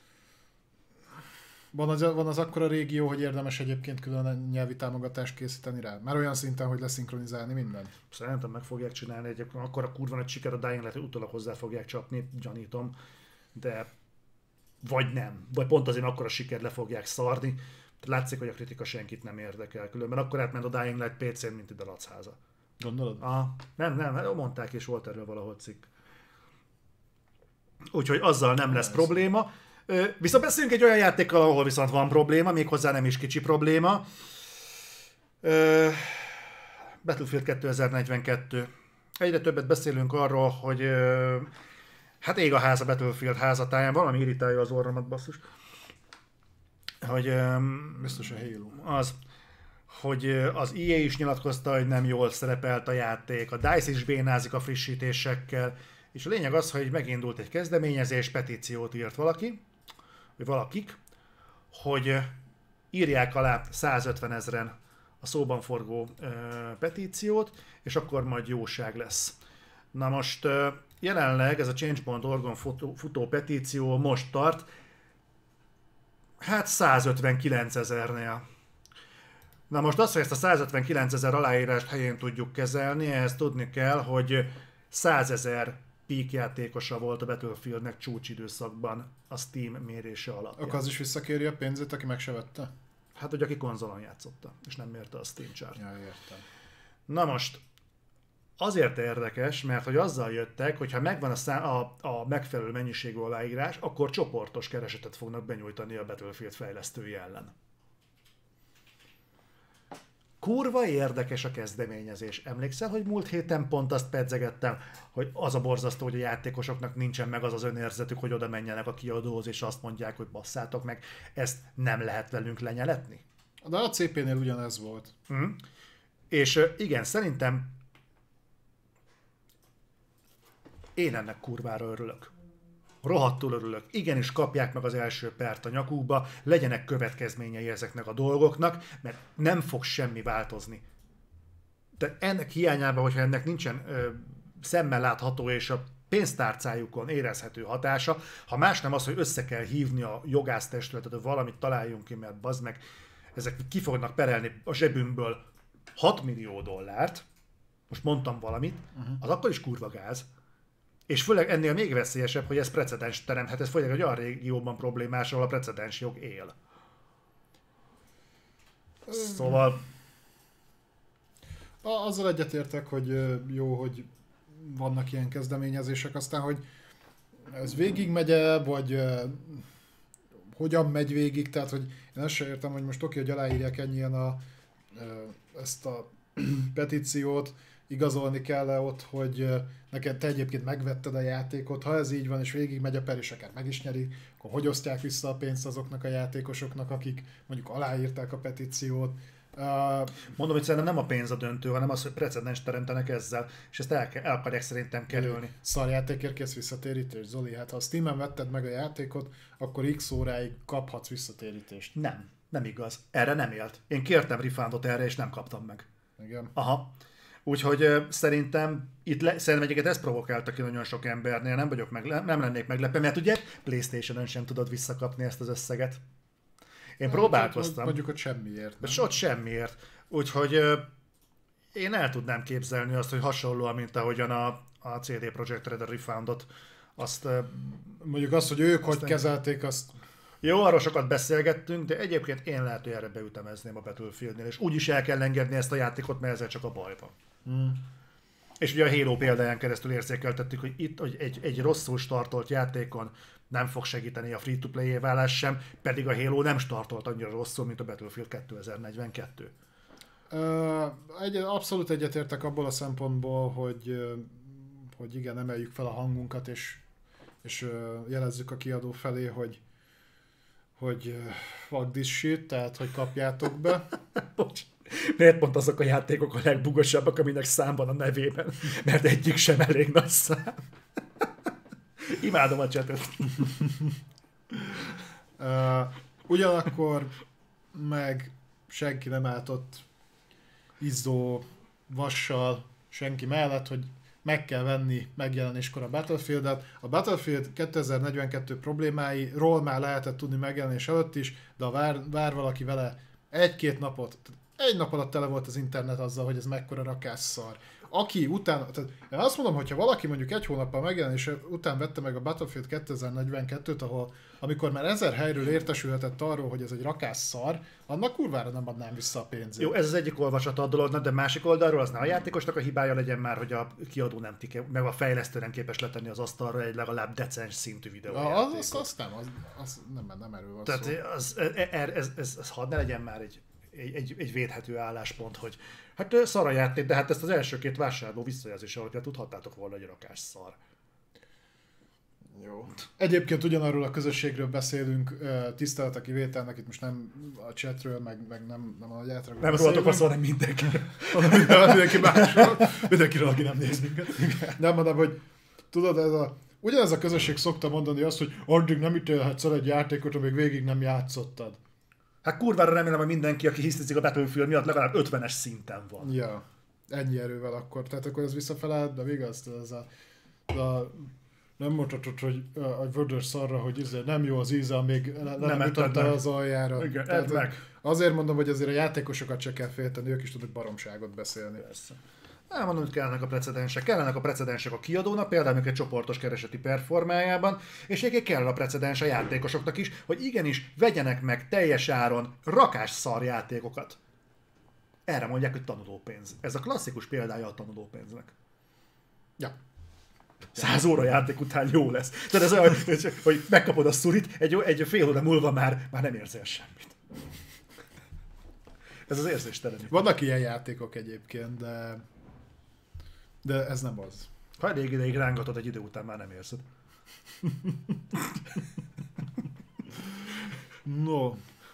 B: Van az akkora régió, hogy érdemes egyébként külön nyelvi támogatást készíteni rá? Már olyan szinten, hogy leszinkronizálni mindent?
A: Szerintem meg fogják csinálni, egyébként akkora kurva nagy siker a Dying Light, hogy utólag hozzá fogják csapni, gyanítom. De vagy nem. Vagy pont azért akkora siker le fogják szarni. Látszik, hogy a kritika senkit nem érdekel. Különben akkor átment a Dying Light PC-n, mint ide Lacháza.
B: Gondolod?
A: Nem, mondták, és volt erről valahol cikk. Úgyhogy azzal nem lesz probléma. Viszont beszéljünk egy olyan játékkal, ahol viszont van probléma, méghozzá nem is kicsi probléma. Battlefield 2042. Egyre többet beszélünk arról, hogy hát ég a ház a Battlefield házatáján, valami irritálja az orromat, basszus. Hogy
B: biztos a Halo.
A: Hogy az EA is nyilatkozta, hogy nem jól szerepelt a játék, a DICE is bénázik a frissítésekkel, és a lényeg az, hogy megindult egy kezdeményezés, petíciót írt valaki, vagy valakik, hogy írják alá 150 000-en a szóban forgó petíciót, és akkor majd jóság lesz. Na most jelenleg ez a Change.org-on futó petíció most tart, hát 159 000-nél. Na most az, hogy ezt a 159 000 aláírást helyén tudjuk kezelni, ehhez tudni kell, hogy 100 000 peak játékosa volt a Battlefieldnek csúcsidőszakban a Steam mérése alapján.
B: Akkor az is visszakéri a pénzét, aki meg se vette?
A: Hát, hogy aki konzolon játszotta, és nem mérte a Steam chart.
B: Ja, értem.
A: Na most, azért érdekes, mert hogy azzal jöttek, hogy ha megvan a megfelelő mennyiségű aláírás, akkor csoportos keresetet fognak benyújtani a Battlefield fejlesztői ellen. Kurva érdekes a kezdeményezés. Emlékszel, hogy múlt héten pont azt pedzegettem, hogy az a borzasztó, hogy a játékosoknak nincsen meg az az önérzetük, hogy oda menjenek a kiadóhoz, és azt mondják, hogy basszátok meg, ezt nem lehet velünk lenyeletni?
B: De a CP-nél ugyanez volt.
A: És igen, szerintem én ennek kurvára örülök. Rohadtul örülök. Igenis kapják meg az első pert a nyakukba, legyenek következményei ezeknek a dolgoknak, mert nem fog semmi változni. De ennek hiányában, hogyha ennek nincsen szemmel látható és a pénztárcájukon érezhető hatása, ha más nem az, hogy össze kell hívni a jogásztestületet, hogy valamit találjunk ki, mert bazd meg, ezek ki fognak perelni a zsebünkből 6 millió dollárt, most mondtam valamit, az akkor is kurva gáz. És főleg ennél még veszélyesebb, hogy ez precedens teremhet, ez főleg egy olyan régióban problémás, ahol a precedens jog él. Szóval...
B: Azzal egyetértek, hogy jó, hogy vannak ilyen kezdeményezések, aztán, hogy ez végigmegy-e, vagy hogyan megy végig, tehát hogy én ezt sem értem, hogy most oké, hogy aláírják ennyien ezt a petíciót, igazolni kell ott, hogy neked te egyébként megvetted a játékot, ha ez így van, és végig megy a per, és akár meg is nyeri, akkor hogy osztják vissza a pénzt azoknak a játékosoknak, akik mondjuk aláírták a petíciót.
A: Mondom, hogy szerintem nem a pénz a döntő, hanem az, hogy precedens teremtenek ezzel, és ezt el akarják szerintem kerülni.
B: Szarjátékért kész visszatérítés, Zoli, hát ha a Steam-en vetted meg a játékot, akkor x óráig kaphatsz visszatérítést.
A: Nem igaz. Erre nem élt. Én kértem refundot erre, és nem kaptam meg.
B: Igen.
A: Aha. Úgyhogy szerintem szerintem egyébként ezt provokálta ki nagyon sok embernél, nem lennék meglepve, mert ugye PlayStation-ön sem tudod visszakapni ezt az összeget. Én próbálkoztam.
B: Mondjuk ott semmiért.
A: Nem? Ott semmiért. Úgyhogy én el tudnám képzelni azt, hogy hasonlóan, mint ahogyan a CD Projekt Red a refundot, azt...
B: Mondjuk azt, hogy ők hogy kezelték, azt...
A: Jó, arról sokat beszélgettünk, de egyébként én lehet, hogy erre beütemezném a Battlefieldnél, és úgyis el kell engedni ezt a játékot, mert ezzel csak a baj van. És ugye a Halo példáján keresztül érzékeltettük, hogy itt hogy egy rosszul startolt játékon nem fog segíteni a free-to-play válás sem, pedig a Halo nem startolt annyira rosszul, mint a Battlefield 2042.
B: Abszolút egyetértek abból a szempontból, hogy igen, emeljük fel a hangunkat, és jelezzük a kiadó felé, hogy fuck this shit, tehát hogy kapjátok be.
A: Bocs. Miért pont azok a játékok a legbugosabbak, aminek szám van a nevében? Mert egyik sem elég nagy szám. Imádom a csetet.
B: Ugyanakkor meg senki nem állt ott izzó vassal senki mellett, hogy meg kell venni megjelenéskor a Battlefieldet. A Battlefield 2042 problémáiról már lehetett tudni megjelenés előtt is, de vár valaki vele egy-két napot, egy nap alatt tele volt az internet azzal, hogy ez mekkora rakásszar. Aki utána, tehát én azt mondom, hogyha valaki mondjuk egy hónappal megjelenés után vette meg a Battlefield 2042-t, amikor már 1000 helyről értesülhetett arról, hogy ez egy rakásszar, annak kurvára nem adnám vissza a pénzét.
A: Jó, ez az egyik olvasata a dolognak, de másik oldalról az ne a játékosnak a hibája legyen már, hogy a kiadó meg a fejlesztő nem képes letenni az asztalra egy legalább decens szintű videójátékot.
B: Az nem erről van
A: tehát
B: szó.
A: ez hadd ne legyen már egy védhető álláspont, hogy hát szar a játék, de hát ezt az első két vásárló visszajelzés alapján tudhattátok volna, hogy rakás szar.
B: Jó. Egyébként ugyanarról a közösségről beszélünk, tisztelet a kivételnek, itt most nem a chatről, meg nem a nagyjátra.
A: Nem rólatok van szó, hanem mindenkiről.
B: Mindenki másról. Mindenkiről, aki nem néz minket. Nem mondom, hogy tudod, ugyanez a közösség szokta mondani azt, hogy addig nem ítélhetsz el egy játékot, amíg végig nem játszottad.
A: Hát kurvára remélem, hogy mindenki, aki hisztizik a Battlefield miatt, legalább 50-es szinten van.
B: Ja, ennyi erővel akkor. Tehát akkor ez visszafele, de igaz, nem mondhatod, hogy a vödör szarra, hogy nem jó az íze, amíg nem mutatta az aljára.
A: Igen,
B: tehát
A: meg.
B: Azért mondom, hogy azért a játékosokat se kell félteni, ők is tudnak baromságot beszélni.
A: Persze. Elmondom, hogy kellenek a precedensek a kiadónak, például egy csoportos kereseti performájában, és egyébként kell a precedens a játékosoknak is, hogy igenis vegyenek meg teljes áron rakás szar játékokat. Erre mondják, hogy tanulópénz. Ez a klasszikus példája a tanulópénznek.
B: Ja.
A: 100 óra játék után jó lesz. Tehát ez olyan, hogy megkapod a szurit, egy fél óra múlva már nem érzel semmit. Ez az érzéstelenít.
B: Vannak ilyen játékok egyébként, de ez nem az.
A: Ha elég ideig rángatod, egy idő után már nem érzed.
B: No.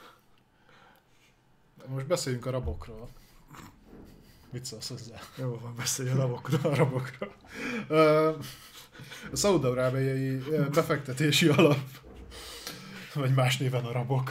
B: Most beszéljünk a rabokról. Mit szólsz hozzá?
A: Jó van, beszélj a rabokról.
B: A szaúd-arábiai befektetési alap, vagy más néven a rabok.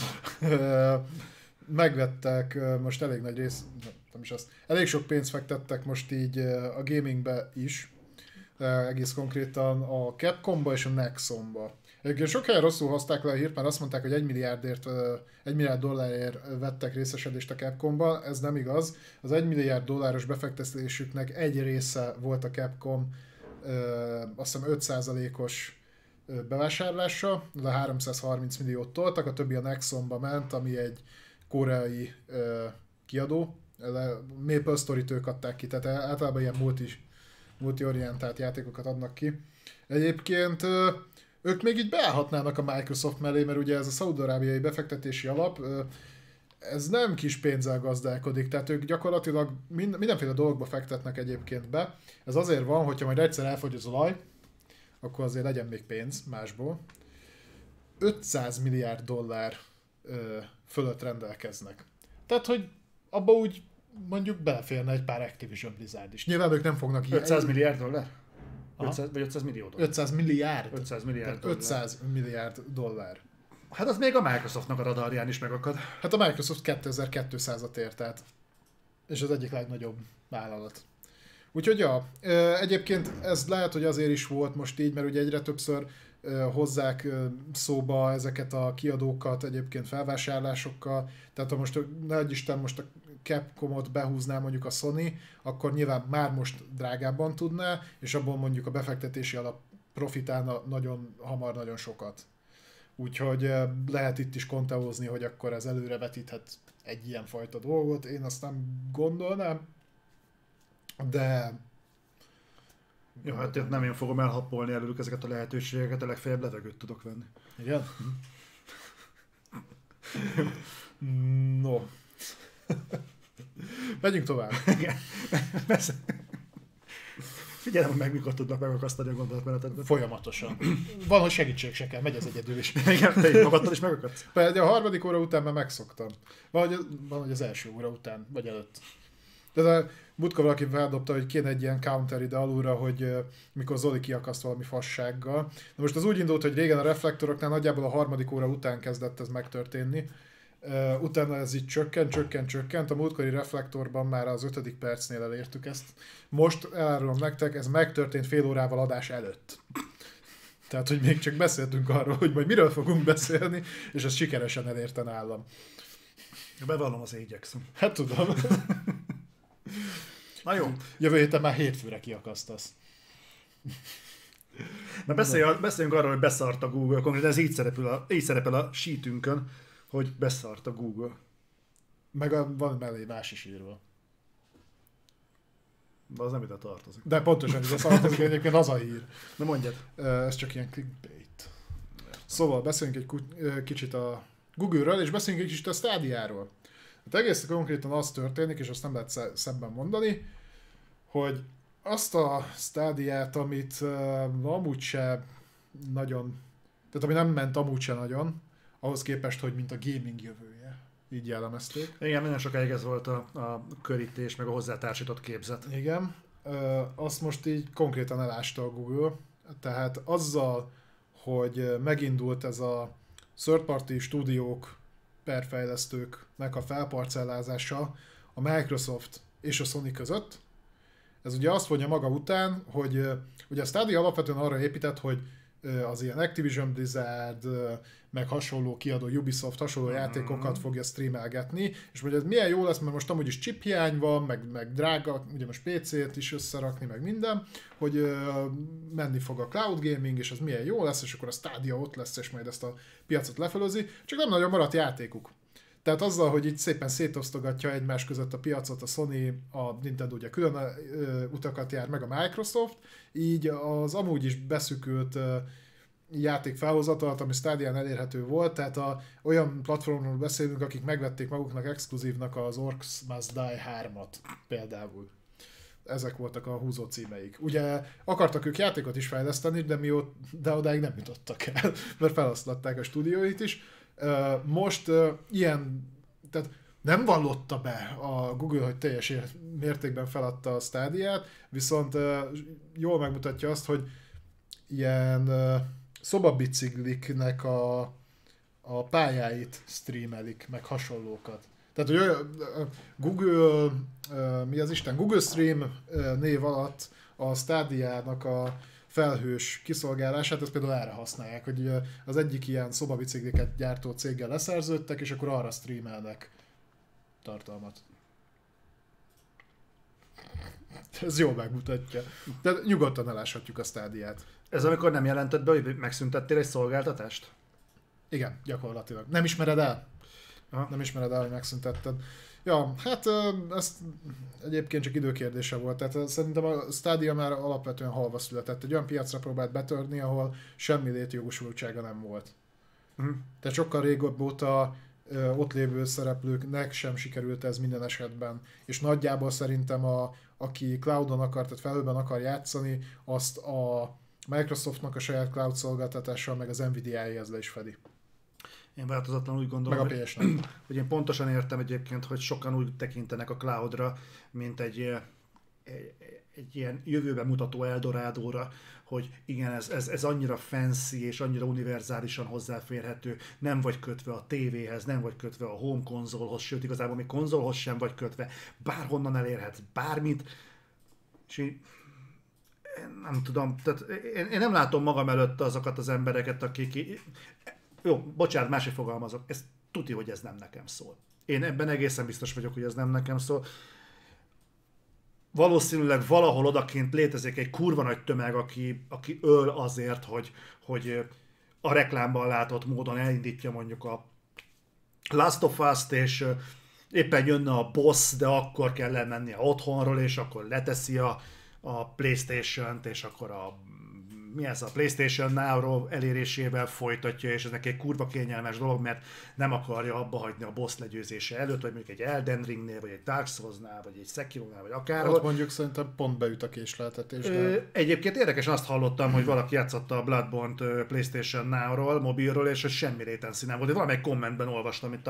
B: Megvettek most elég nagy rész, nem is azt, elég sok pénzt fektettek most így a gamingbe is, egész konkrétan a Capcomba és a Nexonba. Egyébként sok helyen rosszul hozták le a hírt, mert azt mondták, hogy 1 milliárd dollárért vettek részesedést a Capcomba, ez nem igaz. Az 1 milliárd dolláros befektetésüknek egy része volt a Capcom, azt hiszem 5%-os bevásárlása, de 330 milliót toltak, a többi a Nexonba ment, ami egy koreai kiadó, Maple Story-t ők adták ki, tehát általában ilyen multi-orientált játékokat adnak ki. Egyébként ők még így beállhatnának a Microsoft mellé, mert ugye ez a szaúd-arábiai befektetési alap, ez nem kis pénzzel gazdálkodik, tehát ők gyakorlatilag mindenféle dolgokba fektetnek egyébként be. Ez azért van, hogyha majd egyszer elfogy az olaj, akkor azért legyen még pénz másból. 500 milliárd dollár fölött rendelkeznek. Tehát, hogy abba úgy mondjuk beleférne egy pár Activision Blizzard is. Nyilván ők nem fognak
A: 500 milliárd dollár? 500, vagy 500 millió dollár?
B: 500 milliárd.
A: 500 milliárd dollár.
B: 500 milliárd dollár.
A: Hát az még a Microsoftnak a radarján is megakad.
B: Hát a Microsoft 2200-at ért át. És az egyik legnagyobb vállalat. Úgyhogy ja, egyébként ez lehet, hogy azért is volt most így, mert ugye egyre többször hozzák szóba ezeket a kiadókat egyébként felvásárlásokkal. Tehát ha most, nehogy Isten, most a Capcomot behúzná mondjuk a Sony, akkor nyilván már most drágábban tudná, és abból mondjuk a befektetési alap profitálna nagyon hamar, nagyon sokat. Úgyhogy lehet itt is konteózni, hogy akkor ez előrevetíthet egy ilyen fajta dolgot. Én azt nem gondolnám, de...
A: Jó, hát nem én fogom elhappolni előlük ezeket a lehetőségeket, a legfeljebb levegőt tudok venni.
B: Igen? No. Megyünk tovább.
A: Igen. Figyelem, hogy mikor tudnak megakasztani a gondolatmenetet.
B: Folyamatosan. Van, hogy segítség se kell, megy az egyedül is.
A: Igen, te így magadtól is megakadsz?
B: Pedig a harmadik óra után már megszoktam. Van, hogy az első óra után, vagy előtt. Tehát a múltkor valaki feldobta, hogy kéne egy ilyen counter ide alulra, hogy mikor Zoli kiakaszt valami fassággal. Na most az úgy indult, hogy régen a reflektoroknál nagyjából a harmadik óra után kezdett ez megtörténni. Utána ez így csökkent. A múltkori reflektorban már az 5. percnél elértük ezt. Most elárulom nektek, ez megtörtént fél órával adás előtt. Tehát, hogy még csak beszéltünk arról, hogy majd miről fogunk beszélni, és ez sikeresen elérte nálam.
A: Bevallom, az igyekszem.
B: Hát tudom.
A: Na jó.
B: Jövő héten már hétfőre kiakasztasz.
A: Na beszéljünk arról, hogy beszart a Google. Konkrétan ez így szerepel a sheetünkön, hogy beszart a Google.
B: Meg van mellé más is írva.
A: De az nem ide tartozik.
B: De pontosan ide tartozik, egyébként az a hír.
A: Na mondjad.
B: Ez csak ilyen clickbait. Szóval beszéljünk egy kicsit a Google-ről, és beszéljünk egy kicsit a Stadia-ról. Hát egész konkrétan az történik, és azt nem lehet szebben mondani, hogy azt a Stadia-t, amit amúgy se nagyon, tehát ami nem ment amúgy se nagyon, ahhoz képest, hogy mint a gaming jövője. Így jellemezték.
A: Igen, nagyon sokáig ez volt a körítés, meg a hozzátársított képzet.
B: Igen. Azt most így konkrétan elásta a Google. Tehát azzal, hogy megindult ez a third party stúdiók per fejlesztőknek a felparcellázása a Microsoft és a Sony között. Ez ugye azt mondja maga után, hogy ugye a Stadia alapvetően arra épített, hogy az ilyen Activision Blizzard, meg hasonló kiadó Ubisoft hasonló játékokat fogja streamelgetni, és hogy ez milyen jó lesz, mert most amúgy is chip hiány van, meg drága, ugye most PC-t is összerakni, meg minden, hogy menni fog a cloud gaming, és az milyen jó lesz, és akkor a Stadia ott lesz, és majd ezt a piacot lefölözi, csak nem nagyon maradt játékuk. Tehát azzal, hogy itt szépen szétosztogatja egymás között a piacot, a Sony, a Nintendo ugye külön utakat jár, meg a Microsoft, így az amúgy is beszűkült játék felhozatalat, ami Stadián elérhető volt, tehát olyan platformról beszélünk, akik megvették maguknak exkluzívnak az Orcs Must Die 3-at például. Ezek voltak a húzó címeik. Ugye akartak ők játékot is fejleszteni, de odáig nem jutottak el, mert feloszlatták a stúdióit is. Most ilyen, tehát nem vallotta be a Google, hogy teljes mértékben feladta a Stadiát, viszont jól megmutatja azt, hogy ilyen szobabicikliknek a pályáit streamelik, meg hasonlókat. Tehát, hogy Google, mi az Isten, Google Stream név alatt a Stadia-nak a felhős kiszolgálását, ezt például erre használják, hogy az egyik ilyen szobabicikliket gyártó céggel leszerződtek, és akkor arra streamelnek tartalmat. Ez jól megmutatja. De nyugodtan eláshatjuk a Stadiát.
A: Ez amikor nem jelentett be, hogy megszüntettél egy szolgáltatást?
B: Igen, gyakorlatilag. Nem ismered el?
A: Aha.
B: Nem ismered el, hogy megszüntetted. Ja, hát ez egyébként csak időkérdése volt. Tehát szerintem a Stadia már alapvetően halva született. Egy olyan piacra próbált betörni, ahol semmi létjogosultsága nem volt. Tehát sokkal régóbb óta ott lévő szereplőknek sem sikerült ez minden esetben. És nagyjából szerintem aki cloudon akar, tehát felhőben akar játszani, azt a Microsoftnak a saját cloud szolgáltatással, meg az Nvidia-hez le is fedi.
A: Én változatlanul úgy gondolom,
B: Meg a PS-nek.
A: hogy én pontosan értem egyébként, hogy sokan úgy tekintenek a cloudra, mint egy ilyen jövőben mutató Eldorádóra, hogy igen, ez annyira fancy és annyira univerzálisan hozzáférhető, nem vagy kötve a tévéhez, nem vagy kötve a home konzolhoz, sőt igazából még konzolhoz sem vagy kötve, bárhonnan elérhetsz bármit, és én nem tudom, tehát én nem látom magam előtt azokat az embereket, akik... Jó, bocsánat, máshogy fogalmazok, ez tuti, hogy ez nem nekem szól. Én ebben egészen biztos vagyok, hogy ez nem nekem szól. Valószínűleg valahol odakint létezik egy kurva nagy tömeg, aki öl azért, hogy a reklámban látott módon elindítja mondjuk a Last of Us-t, és éppen jönne a boss, de akkor kell lemennie otthonról, és akkor leteszi a PlayStation-t, és akkor a PlayStation Now-ról elérésével folytatja, és ez neki egy kurva kényelmes dolog, mert nem akarja abba hagyni a boss legyőzése előtt, vagy mondjuk egy Elden Ringnél, vagy egy Dark Souls-nál, vagy egy Sekironál, vagy akárhol.
B: Ott mondjuk szerintem pont beüt a késleltetés.
A: Egyébként érdekesen azt hallottam, hogy valaki játszotta a Bloodborne-t PlayStation Now-ról, mobilról, és hogy semmi latency nem volt. Én valamelyik kommentben olvastam itt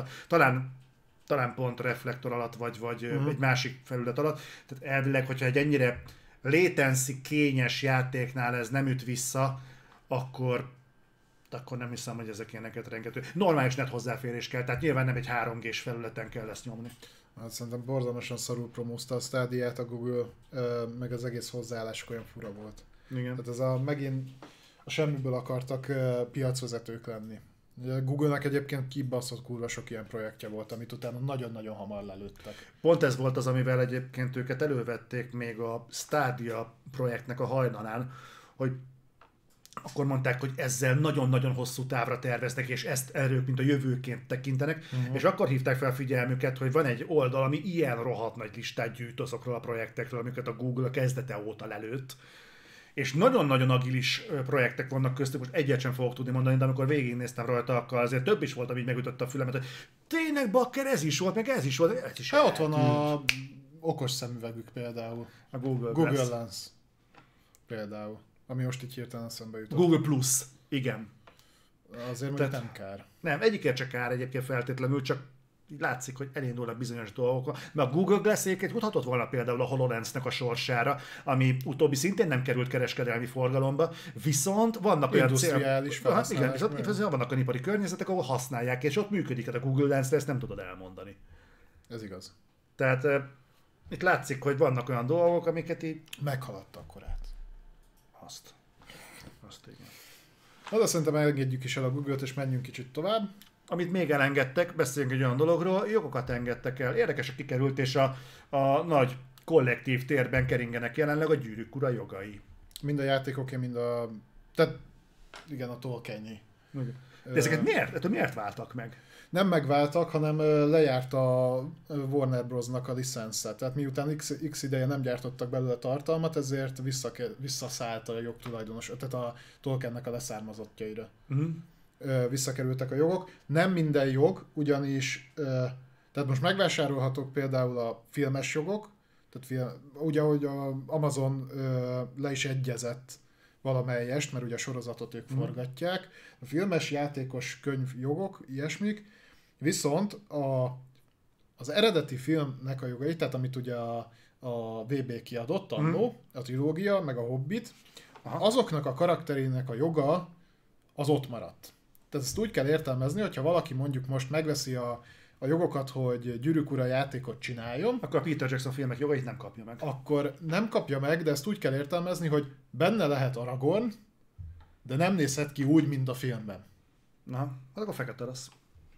A: talán pont reflektor alatt, vagy egy másik felület alatt. Tehát elvileg, hogyha egy ennyire latency kényes játéknál ez nem üt vissza, akkor nem hiszem, hogy ezek ilyeneket rengető. Normális net hozzáférés kell, tehát nyilván nem egy 3G-s felületen kell ezt nyomni.
B: Hát szerintem borzalmasan szarul promózta a Stadia-t a Google, meg az egész hozzáállás olyan fura volt.
A: Igen.
B: Tehát ez megint a semmiből akartak piacvezetők lenni. Google-nek egyébként kibaszott kurva sok ilyen projektje volt, amit utána nagyon-nagyon hamar lelőttek.
A: Pont ez volt az, amivel egyébként őket elővették még a Stadia projektnek a hajnalán, hogy akkor mondták, hogy ezzel nagyon-nagyon hosszú távra terveznek, és ezt erők, mint a jövőként tekintenek, és akkor hívták fel figyelmüket, hogy van egy oldal, ami ilyen rohadt nagy listát gyűjt azokról a projektekről, amiket a Google a kezdete óta lelőtt. És nagyon-nagyon agilis projektek vannak köztük, most egyet sem fogok tudni mondani, de amikor végignéztem rajta, akkor azért több is volt, ami megütötte a fülemet, hogy tényleg bakker, ez is volt, meg ez is volt, ez is.
B: Ott van a okos szemüvegük például.
A: A Google
B: Lens például, ami most így hirtelen eszembe jutott.
A: Google Plus, igen.
B: Azért mondjuk nem kár.
A: Nem, egyikért csak kár egyébként feltétlenül, csak látszik, hogy elindulnak bizonyos dolgok. Mert a Google Glass egyébként mutatott volna például a HoloLens-nek a sorsára, ami utóbbi szintén nem került kereskedelmi forgalomba, viszont vannak olyan
B: industriális felhasználás.
A: Igen, és ott vannak olyan ipari környezetek, ahol használják, és ott működik. Hát a Google Lens-re ezt nem tudod elmondani.
B: Ez igaz.
A: Tehát itt látszik, hogy vannak olyan dolgok, amiket így...
B: Meghaladta a korát.
A: Azt igen.
B: Na, de szerintem elengedjük is el a Google-t, és menjünk kicsit tovább.
A: Amit még elengedtek, beszéljünk egy olyan dologról, jogokat engedtek el. Érdekes, a kikerült, és a nagy kollektív térben keringenek jelenleg a Gyűrűk Ura jogai.
B: Mind a játékoké, mind a... Tehát igen, a Tolkienjé.
A: De ezeket miért váltak meg?
B: Nem megváltak, hanem lejárt a Warner Bros.-nak a licensze. Tehát miután X ideje nem gyártottak belőle tartalmat, ezért visszaszállt a jogtulajdonos, tehát a Tolkiennek a leszármazottjaira. Visszakerültek a jogok. Nem minden jog, ugyanis tehát most megvásárolhatók például a filmes jogok, tehát ugye, ahogy az Amazon le is egyezett valamelyest, mert ugye a sorozatot ők forgatják, a filmes, játékos, könyv jogok, ilyesmik, viszont az eredeti filmnek a jogai, tehát amit ugye a VB kiadott annó, a trilógia, meg a Hobbit, azoknak a karakterének a joga az ott maradt. Tehát ezt úgy kell értelmezni, hogyha valaki mondjuk most megveszi a jogokat, hogy Gyűrűk Ura játékot csináljon,
A: akkor a Peter Jackson filmek jogait nem kapja meg.
B: Akkor nem kapja meg, de ezt úgy kell értelmezni, hogy benne lehet Aragorn, de nem nézhet ki úgy, mint a filmben.
A: Na, hát akkor fekete lesz.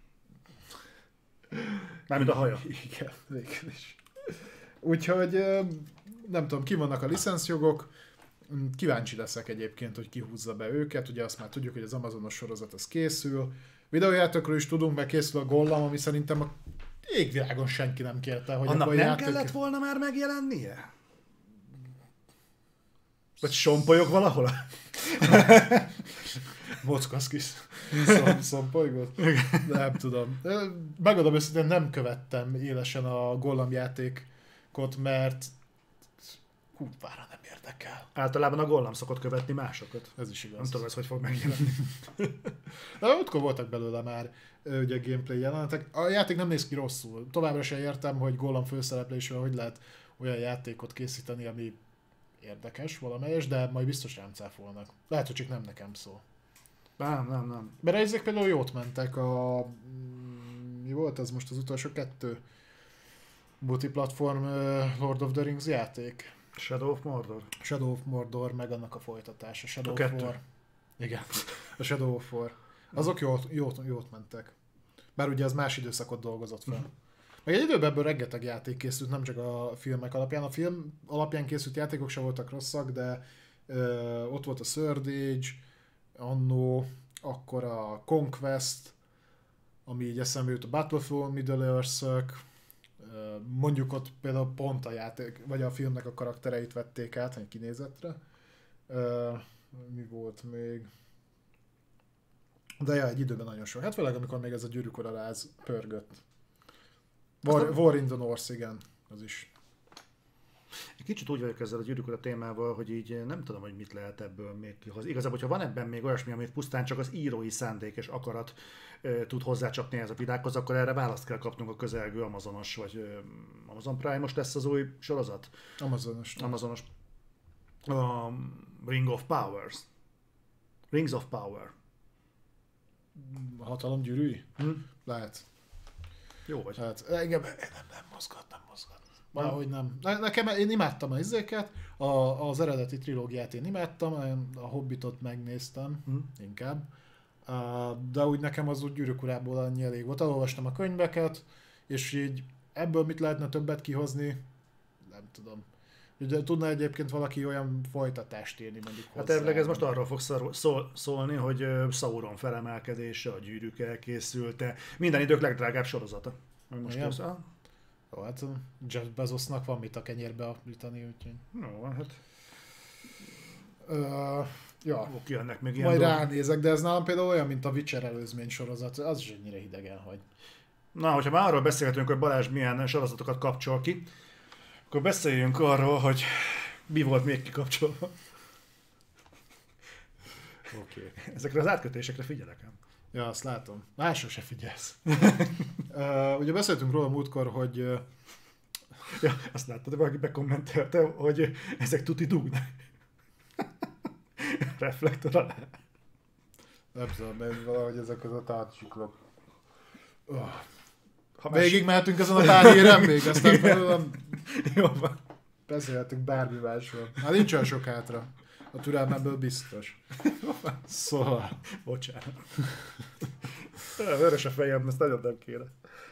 A: Mármint a haja.
B: Igen, végül is. Úgyhogy nem tudom, ki vannak a licenszjogok. Kíváncsi leszek egyébként, hogy ki húzza be őket. Ugye azt már tudjuk, hogy az Amazonos sorozat az készül. Videójátékról is tudunk, meg készül a Gollam, ami szerintem a égvilágon senki nem kérte, hogy
A: Annak
B: abban
A: nem
B: játék...
A: kellett volna már megjelennie? Vagy sompolyog valahol?
B: Mockaszkis. Szompolygott? Nem tudom. Megadom őszintén, nem követtem élesen a Gollam játékot, mert kurvára nem érdekel.
A: Általában a Gollam szokott követni másokat.
B: Ez is igaz.
A: Nem tudom, ez hogy fog megjelenni.
B: De ott voltak belőle már ugye gameplay jelenetek. A játék nem néz ki rosszul. Továbbra sem értem, hogy Gollam főszereplésével hogy lehet olyan játékot készíteni, ami érdekes valamelyes, de majd biztos rám cáfolnak. Lehet, hogy csak nem nekem szól.
A: Nem.
B: Mert ezek például jót mentek mi volt ez most az utolsó 2 multiplatform Lord of the Rings játék?
A: Shadow of Mordor.
B: Shadow of Mordor, meg annak a folytatása. Shadow
A: A
B: of
A: 2.
B: War. Igen, a Shadow of War. Azok jót mentek. Bár ugye az más időszakot dolgozott fel. Meg egy időben ebből rengeteg játék készült, nem csak a filmek alapján. A film alapján készült játékok sem voltak rosszak, de ott volt a Third Age, annó, akkor a Conquest, ami így eszembe jut, a Battlefront, Middle-earth-ök, mondjuk ott például pont a játék, vagy a filmnek a karaktereit vették át, egy kinézetre. Mi volt még? De ja, egy időben nagyon sok. Hát főleg amikor még ez a Gyűrűk Ura láz pörgött. War in the North, igen, az is.
A: Egy kicsit úgy vagyok ezzel a Gyűrűk Ura témával, hogy így nem tudom, hogy mit lehet ebből még kihozni. Igazából, hogyha van ebben még olyasmi, amit pusztán csak az írói szándék és akarat tud hozzácsapni ez a világhoz, akkor erre választ kell kapnunk a közelgő Amazonos, vagy Amazon Prime most lesz az új sorozat? Amazonos. Ring of Powers. Rings of Power.
B: A hatalom gyűrűi? Lehet.
A: Jó vagy.
B: Hát, engem nem mozgat. Valahogy nem. Nekem, én imádtam a izéket, az eredeti trilógiát én imádtam, a Hobbitot megnéztem inkább, de úgy nekem az úgy Gyűrűk Urából annyi elég volt. Elolvastam a könyveket, és így ebből mit lehetne többet kihozni, nem tudom. Ugye tudna egyébként valaki olyan folytatást írni mondjuk hozzá.
A: Hát elvileg ez most arról fog szólni, hogy Sauron felemelkedése, a gyűrűk elkészülte, minden idők legdrágább sorozata. Most
B: Jó, hát Jeff Bezosnak van mit a kenyérbe aprítani, úgyhogy...
A: Jó, hát...
B: Ja.
A: Jönnek még ilyen
B: majd
A: dolgok.
B: ránézek, de ez nálam például olyan, mint a Witcher előzmény sorozat, az is ennyire hidegen, hogy...
A: Na, hogyha már arról beszélhetünk, hogy Balázs milyen sorozatokat kapcsol ki, akkor beszéljünk arról, hogy mi volt még kikapcsolva.
B: Oké.
A: Ezekre az átkötésekre figyelek ám.
B: Ja, azt látom. Másra se figyelsz. Ugye beszéltünk róla múltkor, hogy...
A: Ja, azt láttad, hogy valaki bekommentelte, hogy ezek tuti dugnak. Reflektor alá.
B: Nem tudom, mert valahogy ezek az a tárcsiklok.
A: Ha
B: végig mehetünk ezen a pár híren még, aztán felül
A: Jó van.
B: beszélhetünk bármi másról. Hát nincs olyan sok hátra. A türelmemből biztos. Szóval...
A: Bocsánat. Vörös a fejem, ezt nagyon nem kéne.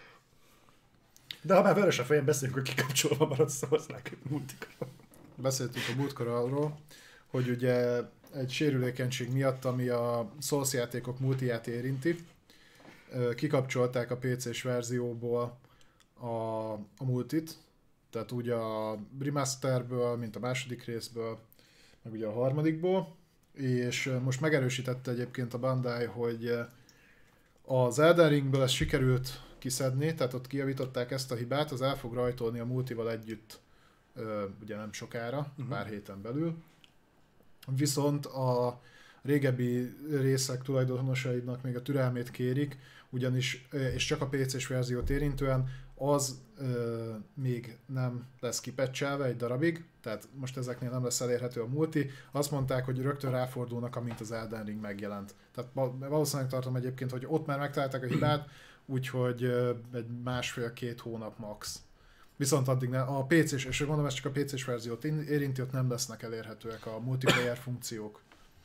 A: De ha már vörös a fejem, beszéljünk, hogy kikapcsolva marad, szóval multikról.
B: Beszéltünk a múltkor arról, hogy ugye egy sérülékenység miatt, ami a Souls játékok multiját érinti, kikapcsolták a PC-s verzióból a multit, tehát úgy a remasterből, mint a második részből, meg ugye a harmadikból, és most megerősítette egyébként a Bandai, hogy az Elden Ringből ezt sikerült kiszedni, tehát ott kijavították ezt a hibát, az el fog rajtolni a multival együtt, ugye nem sokára, pár héten belül. Viszont a régebbi részek tulajdonosainak még a türelmét kérik, ugyanis, és csak a PC-s verziót érintően, az még nem lesz kipecselve egy darabig, tehát most ezeknél nem lesz elérhető a multi. Azt mondták, hogy rögtön ráfordulnak, amint az Elden Ring megjelent. Tehát valószínűleg tartom egyébként, hogy ott már megtalálták a hibát, úgyhogy egy 1,5-2 hónap max. Viszont addig a PC-s, és mondom, ez csak a PC-s verziót érinti, ott nem lesznek elérhetőek a multiplayer funkciók.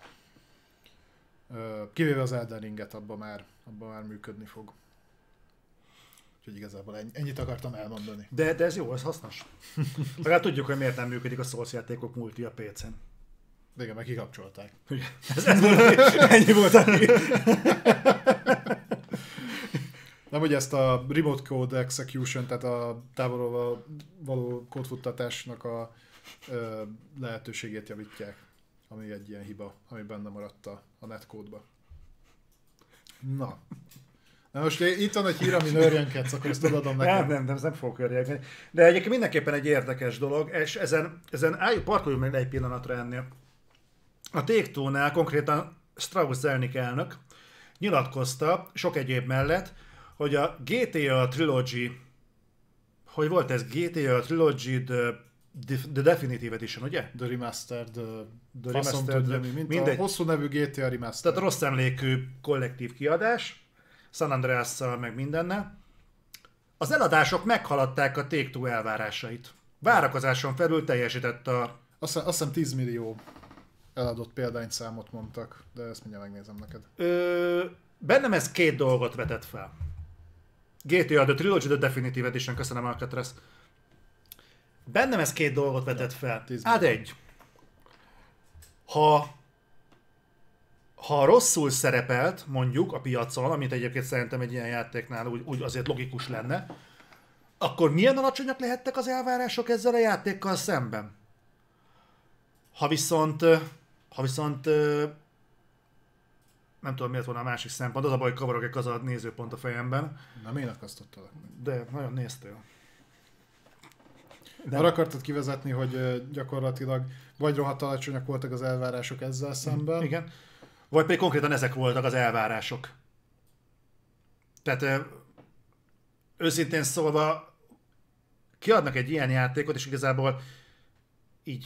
B: Kivéve az Elden Ringet, abban már működni fog. Úgyhogy igazából ennyit akartam elmondani.
A: De ez jó, ez hasznos. Legalább tudjuk, hogy miért nem működik a Souls játékok multi a PC-n.
B: De igen, meg kikapcsolták.
A: Ez volt, ennyi volt a hír.
B: Nem, hogy ezt a remote code execution, tehát a távolról való kódfuttatásnak a lehetőségét javítják, ami egy ilyen hiba, ami benne maradt a netcode-ba. Na. Na most itt van egy hír, ami nőrjenkedsz, akkor ezt adom nekem.
A: Nem fogok örjegni. De egyébként mindenképpen egy érdekes dolog, és ezen parkoljunk meg egy pillanatra ennél. A Take-Two-nál konkrétan Strauss Zelnick elnök nyilatkozta sok egyéb mellett, hogy a GTA Trilogy, hogy volt ez? GTA Trilogy The Definitive Edition, ugye?
B: The Remastered,
A: The Remastered,
B: mindegy. A hosszú nevű GTA Remastered.
A: Tehát rossz emlékű kollektív kiadás, San Andreasszal meg mindennel. Az eladások meghaladták a Take-Two elvárásait. Várakozáson felül teljesített a...
B: Azt hiszem 10 millió eladott példányszámot mondtak, de ezt mindjárt megnézem neked.
A: Bennem ez két dolgot vetett fel. GTA The Trilogy The Definitive Edition, köszönöm Alcatraz. Bennem ez két dolgot vetett fel. Hát egy. Ha rosszul szerepelt, mondjuk a piacon, amit egyébként szerintem egy ilyen játéknál úgy azért logikus lenne, akkor milyen alacsonyak lehettek az elvárások ezzel a játékkal szemben? Ha viszont nem tudom miért volna a másik szempont, az a baj, hogy kavarok egy a nézőpont a fejemben.
B: Nem én akasztottalak.
A: De nagyon néztél.
B: De arra akartad kivezetni, hogy gyakorlatilag vagy rohadt alacsonyak voltak az elvárások ezzel szemben.
A: Igen. Vagy pedig konkrétan ezek voltak az elvárások. Tehát őszintén szólva kiadnak egy ilyen játékot, és igazából így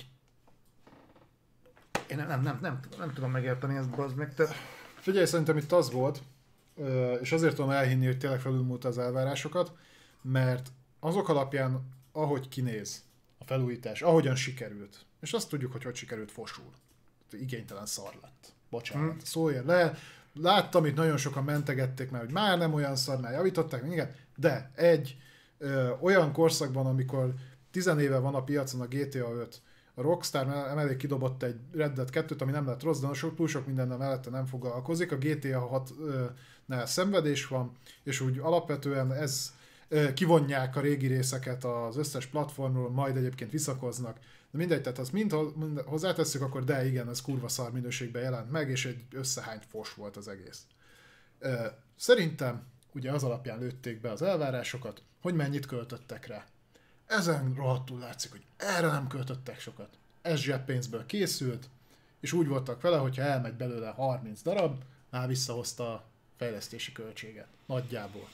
A: én nem tudom megérteni ezt, bazd meg.
B: Figyelj, szerintem itt az volt, és azért tudom elhinni, hogy tényleg felülmúlta az elvárásokat, mert azok alapján, ahogy kinéz a felújítás, ahogyan sikerült, és azt tudjuk, hogy sikerült, fosul. Igénytelen szar lett. Bocsánat, szóljon le. Láttam, itt nagyon sokan mentegették már, hogy már nem olyan szar, már javították, igen, de olyan korszakban, amikor 10 éve van a piacon a GTA 5, a Rockstar emellé kidobott egy Red Dead 2-t, ami nem lett rossz, de túl sok mindennel mellette nem foglalkozik. A GTA 6-nál szenvedés van, és úgy alapvetően kivonják a régi részeket az összes platformról, majd egyébként visszakoznak. De mindegy, tehát azt mind hozzátesszük, akkor de igen, ez kurva szar minőségben jelent meg, és egy összehányt fos volt az egész. Szerintem ugye az alapján lőtték be az elvárásokat, hogy mennyit költöttek rá. Ezen rohadtul látszik, hogy erre nem költöttek sokat. Ez zseppénzből készült, és úgy voltak vele, hogyha elmegy belőle 30 darab, már visszahozta a fejlesztési költséget. Nagyjából.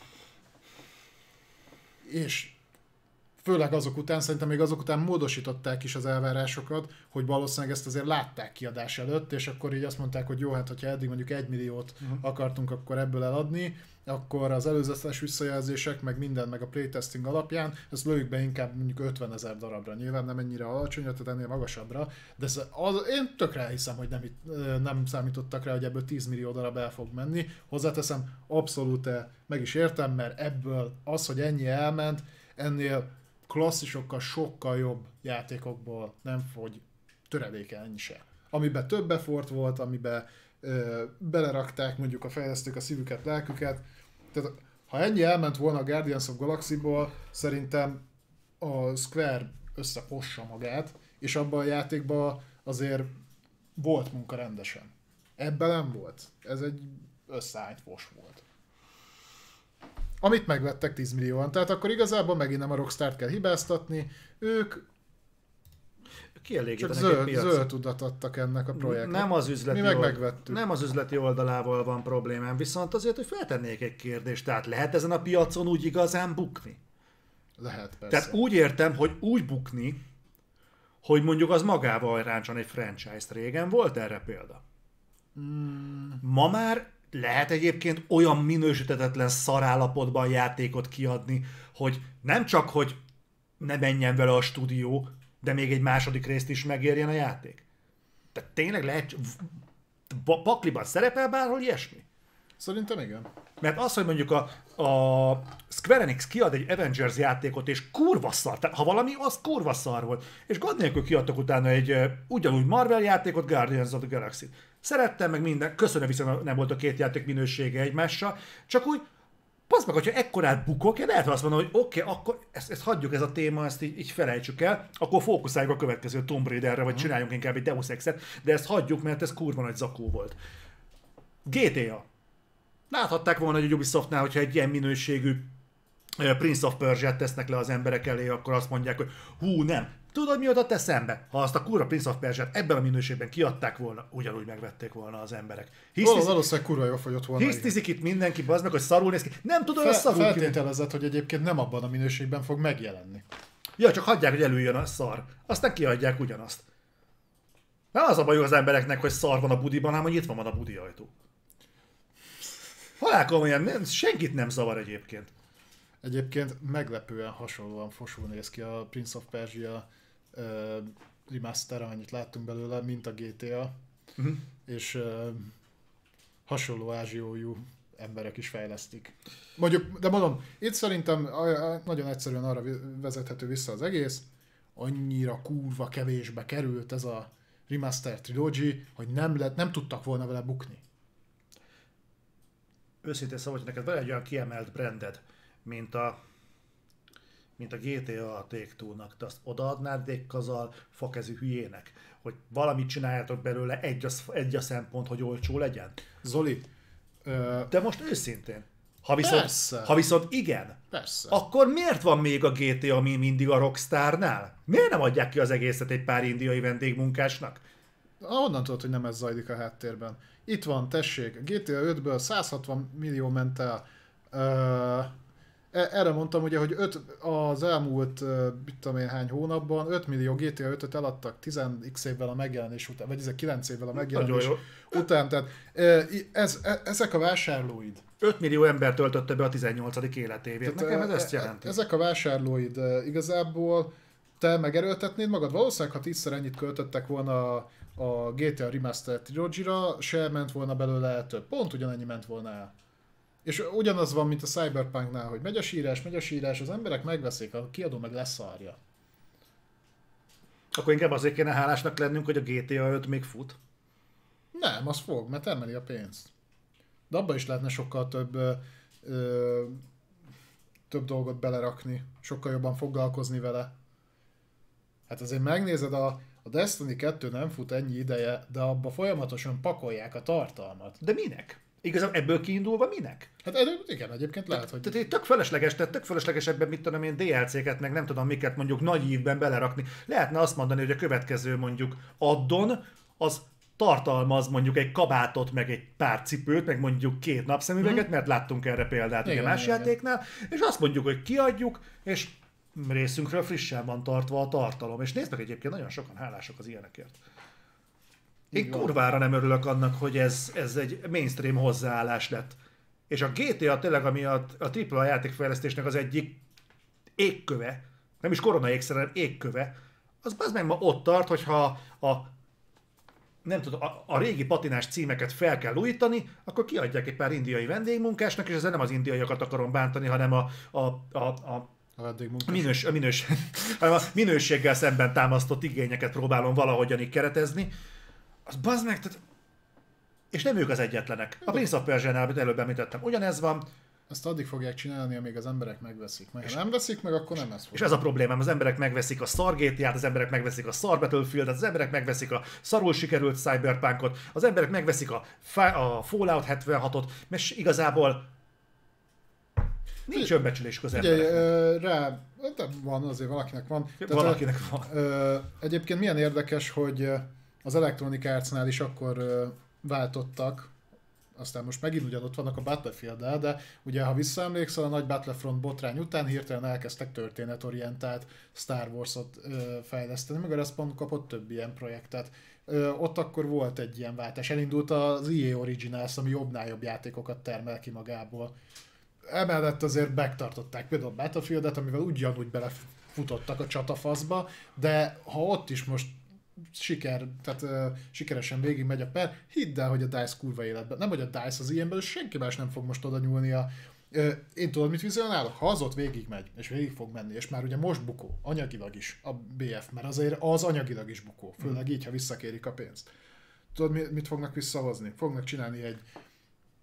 B: És főleg azok után, szerintem még azok után módosították is az elvárásokat, hogy valószínűleg ezt azért látták kiadás előtt, és akkor így azt mondták, hogy jó, hát hogyha eddig mondjuk 1 milliót akartunk akkor ebből eladni, akkor az előzetes visszajelzések, meg minden, meg a playtesting alapján, ezt lőjük be inkább mondjuk 50 000 darabra. Nyilván nem ennyire alacsony, tehát ennél magasabbra, de én tökre elhiszem, hogy nem számítottak rá, hogy ebből 10 millió darab el fog menni. Hozzáteszem, abszolút meg is értem, mert ebből az, hogy ennyi elment, ennél klasszisokkal, sokkal jobb játékokból nem fogy töredéke ennyi se. Amiben több effort volt, amiben belerakták mondjuk a fejlesztők a szívüket, lelküket. Tehát ha ennyi elment volna a Guardians of Galaxy-ból, szerintem a Square összefossa magát, és abban a játékban azért volt munka rendesen. Ebben nem volt. Ez egy összeállt fos volt. Amit megvettek 10 millióan. Tehát akkor igazából megint nem a Rockstart kell hibáztatni, ők csak zöld tudat adtak ennek a projektnek.
A: Nem az üzleti oldalával van problémám, viszont azért, hogy feltennék egy kérdést, tehát lehet ezen a piacon úgy igazán bukni?
B: Lehet, persze.
A: Tehát úgy értem, hogy úgy bukni, hogy mondjuk az magával ráncson egy franchise-t. Régen volt erre példa? Ma már lehet egyébként olyan minősítetetlen szarállapotban játékot kiadni, hogy nem csak, hogy ne menjen vele a stúdió, de még egy második részt is megérjen a játék. Tehát tényleg lehet, pakliban szerepel bárhol ilyesmi?
B: Szerintem igen.
A: Mert az, hogy mondjuk a Square Enix kiad egy Avengers játékot, és kurva szar, tehát ha valami, az kurva szar volt. És gond nélkül kiadtak utána egy ugyanúgy Marvel játékot, Guardians of the Galaxy. Szerettem meg minden, köszönöm, viszont nem volt a két játék minősége egymással, csak úgy Pazd meg, hogyha ekkorát bukok, én lehet azt mondom, hogy oké, akkor ezt hagyjuk, ez a téma, ezt így felejtsük el, akkor fókuszáljunk a következő Tomb Raiderre, vagy csináljunk inkább egy Deus Ex-et, de ezt hagyjuk, mert ez kurva nagy zakó volt. GTA. Láthatták volna, hogy a Ubisoftnál, hogyha egy ilyen minőségű Prince of Persia-t tesznek le az emberek elé, akkor azt mondják, hogy hú, nem. Tudod, mi jutott eszembe? Ha azt a kurva Prince of Persia-t ebben a minőségben kiadták volna, ugyanúgy megvették volna az emberek.
B: Valószínűleg kurva jól fogyott volna.
A: Hisztizik itt mindenki, bazd meg, hogy szarul néz ki. Nem tudom, hogy szarul
B: feltételezett, hogy egyébként nem abban a minőségben fog megjelenni.
A: Ja, csak hagyják, hogy előjön a szar. Aztán kiadják ugyanazt. Nem az a baj az embereknek, hogy szar van a budiban, hanem hogy itt van a budi ajtó. Halálkomolyan, senkit nem zavar egyébként.
B: Egyébként meglepően hasonlóan fosul néz ki a Prince of Persia remaster, annyit láttunk belőle, mint a GTA. És hasonló ázsiójú emberek is fejlesztik. Mondjuk, de mondom, itt szerintem nagyon egyszerűen arra vezethető vissza az egész, annyira kurva kevésbe került ez a Remaster Trilogy, hogy nem tudtak volna vele bukni.
A: Őszintén szóval, hogy neked van egy olyan kiemelt branded, mint a GTA a Take-Two-nak, te azt odaadnád dékkazal fakezű hülyének, hogy valamit csináljátok belőle, egy a szempont, hogy olcsó legyen?
B: Zoli,
A: de most őszintén, ha viszont igen,
B: persze.
A: Akkor miért van még a GTA mindig a Rockstarnál? Miért nem adják ki az egészet egy pár indiai vendégmunkásnak?
B: Honnan tudod, hogy nem ez zajlik a háttérben? Itt van, tessék, GTA 5-ből 160 millió ment el. Erre mondtam ugye, hogy az elmúlt, mit tudom én hány hónapban 5 millió GTA 5-öt eladtak 10x évvel a megjelenés után, vagy 9 évvel a megjelenés után. Tehát ezek a vásárlóid.
A: 5 millió ember töltötte be a 18. életévét. Nekem ez ezt jelenti.
B: Ezek a vásárlóid igazából te megerőltetnéd magad. Valószínűleg, ha 10-szer ennyit költöttek volna a GTA Remastered Trilogy-ra, se ment volna belőle több. Pont ugyanennyi ment volna el. És ugyanaz van, mint a Cyberpunknál, hogy megy a sírás, az emberek megveszik, a kiadó meg leszarja.
A: Akkor inkább azért kéne hálásnak lennünk, hogy a GTA 5 még fut?
B: Nem, az fog, mert termeli a pénzt. De abba is lehetne sokkal több dolgot belerakni, sokkal jobban foglalkozni vele. Hát azért megnézed, a Destiny 2 nem fut ennyi ideje, de abba folyamatosan pakolják a tartalmat.
A: De minek? Igazából ebből kiindulva minek?
B: Hát igen, egyébként lehet, hogy...
A: Tehát tök fölösleges ebben, mit tudom én, DLC-ket, meg nem tudom miket mondjuk nagy ívben belerakni. Lehetne azt mondani, hogy a következő mondjuk addon, az tartalmaz mondjuk egy kabátot, meg egy pár cipőt, meg mondjuk 2 napszemüveget, mert láttunk erre példát igen, más játéknál, és azt mondjuk, hogy kiadjuk, és részünkről frissen van tartva a tartalom. És nézd meg, egyébként nagyon sokan hálások az ilyenekért. Én kurvára nem örülök annak, hogy ez egy mainstream hozzáállás lett. És a GTA tényleg, ami a AAA játékfejlesztésnek az egyik égköve, nem is koronaékszer, hanem égköve, az meg ma ott tart, hogyha nem tudom, a régi patinás címeket fel kell újítani, akkor kiadják egy pár indiai vendégmunkásnak, és ezzel nem az indiaiakat akarom bántani, hanem a minőséggel szemben támasztott igényeket próbálom valahogyan így keretezni. Az bazd meg, tehát... És nem ők az egyetlenek. A Prince of Persia-nál, amit előbb említettem, ugyanez van.
B: Ezt addig fogják csinálni, amíg az emberek megveszik meg. Ha nem veszik meg, akkor nem ez fog.
A: És ez a problémám, az emberek megveszik a szar GTA-t, az emberek megveszik a szar Battlefield-et, az emberek megveszik a szarul sikerült Cyberpunkot, az emberek megveszik a Fallout 76-ot, mert igazából nincs önbecsülésük az embereknek.
B: Rá, de van, azért valakinek van.
A: Valakinek van.
B: Egyébként milyen érdekes, hogy az Electronic Arts-nál is akkor váltottak, aztán most megint ugyanott vannak a Battlefield-el, de ugye ha visszaemlékszel, a nagy Battlefront botrány után hirtelen elkezdtek történetorientált Star Wars-ot fejleszteni, meg a Respawn kapott több ilyen projektet. Ott akkor volt egy ilyen váltás, elindult az EA Originals, ami jobbnál jobb játékokat termel ki magából. Emellett azért megtartották például a Battlefield-et, amivel ugyanúgy belefutottak a csatafaszba, de ha ott is most sikeresen végig megy a per, hidd el, hogy a DICE kurva életben. Nem, hogy a DICE az ilyenből, senki más nem fog most oda nyúlni én tudod, mit vizionálok? Ha az ott végig megy, és végig fog menni, és már ugye most bukó, anyagilag is a BF, mert azért az anyagilag is bukó, főleg így, ha visszakérik a pénzt. Tudod, mit fognak visszahozni? Fognak csinálni egy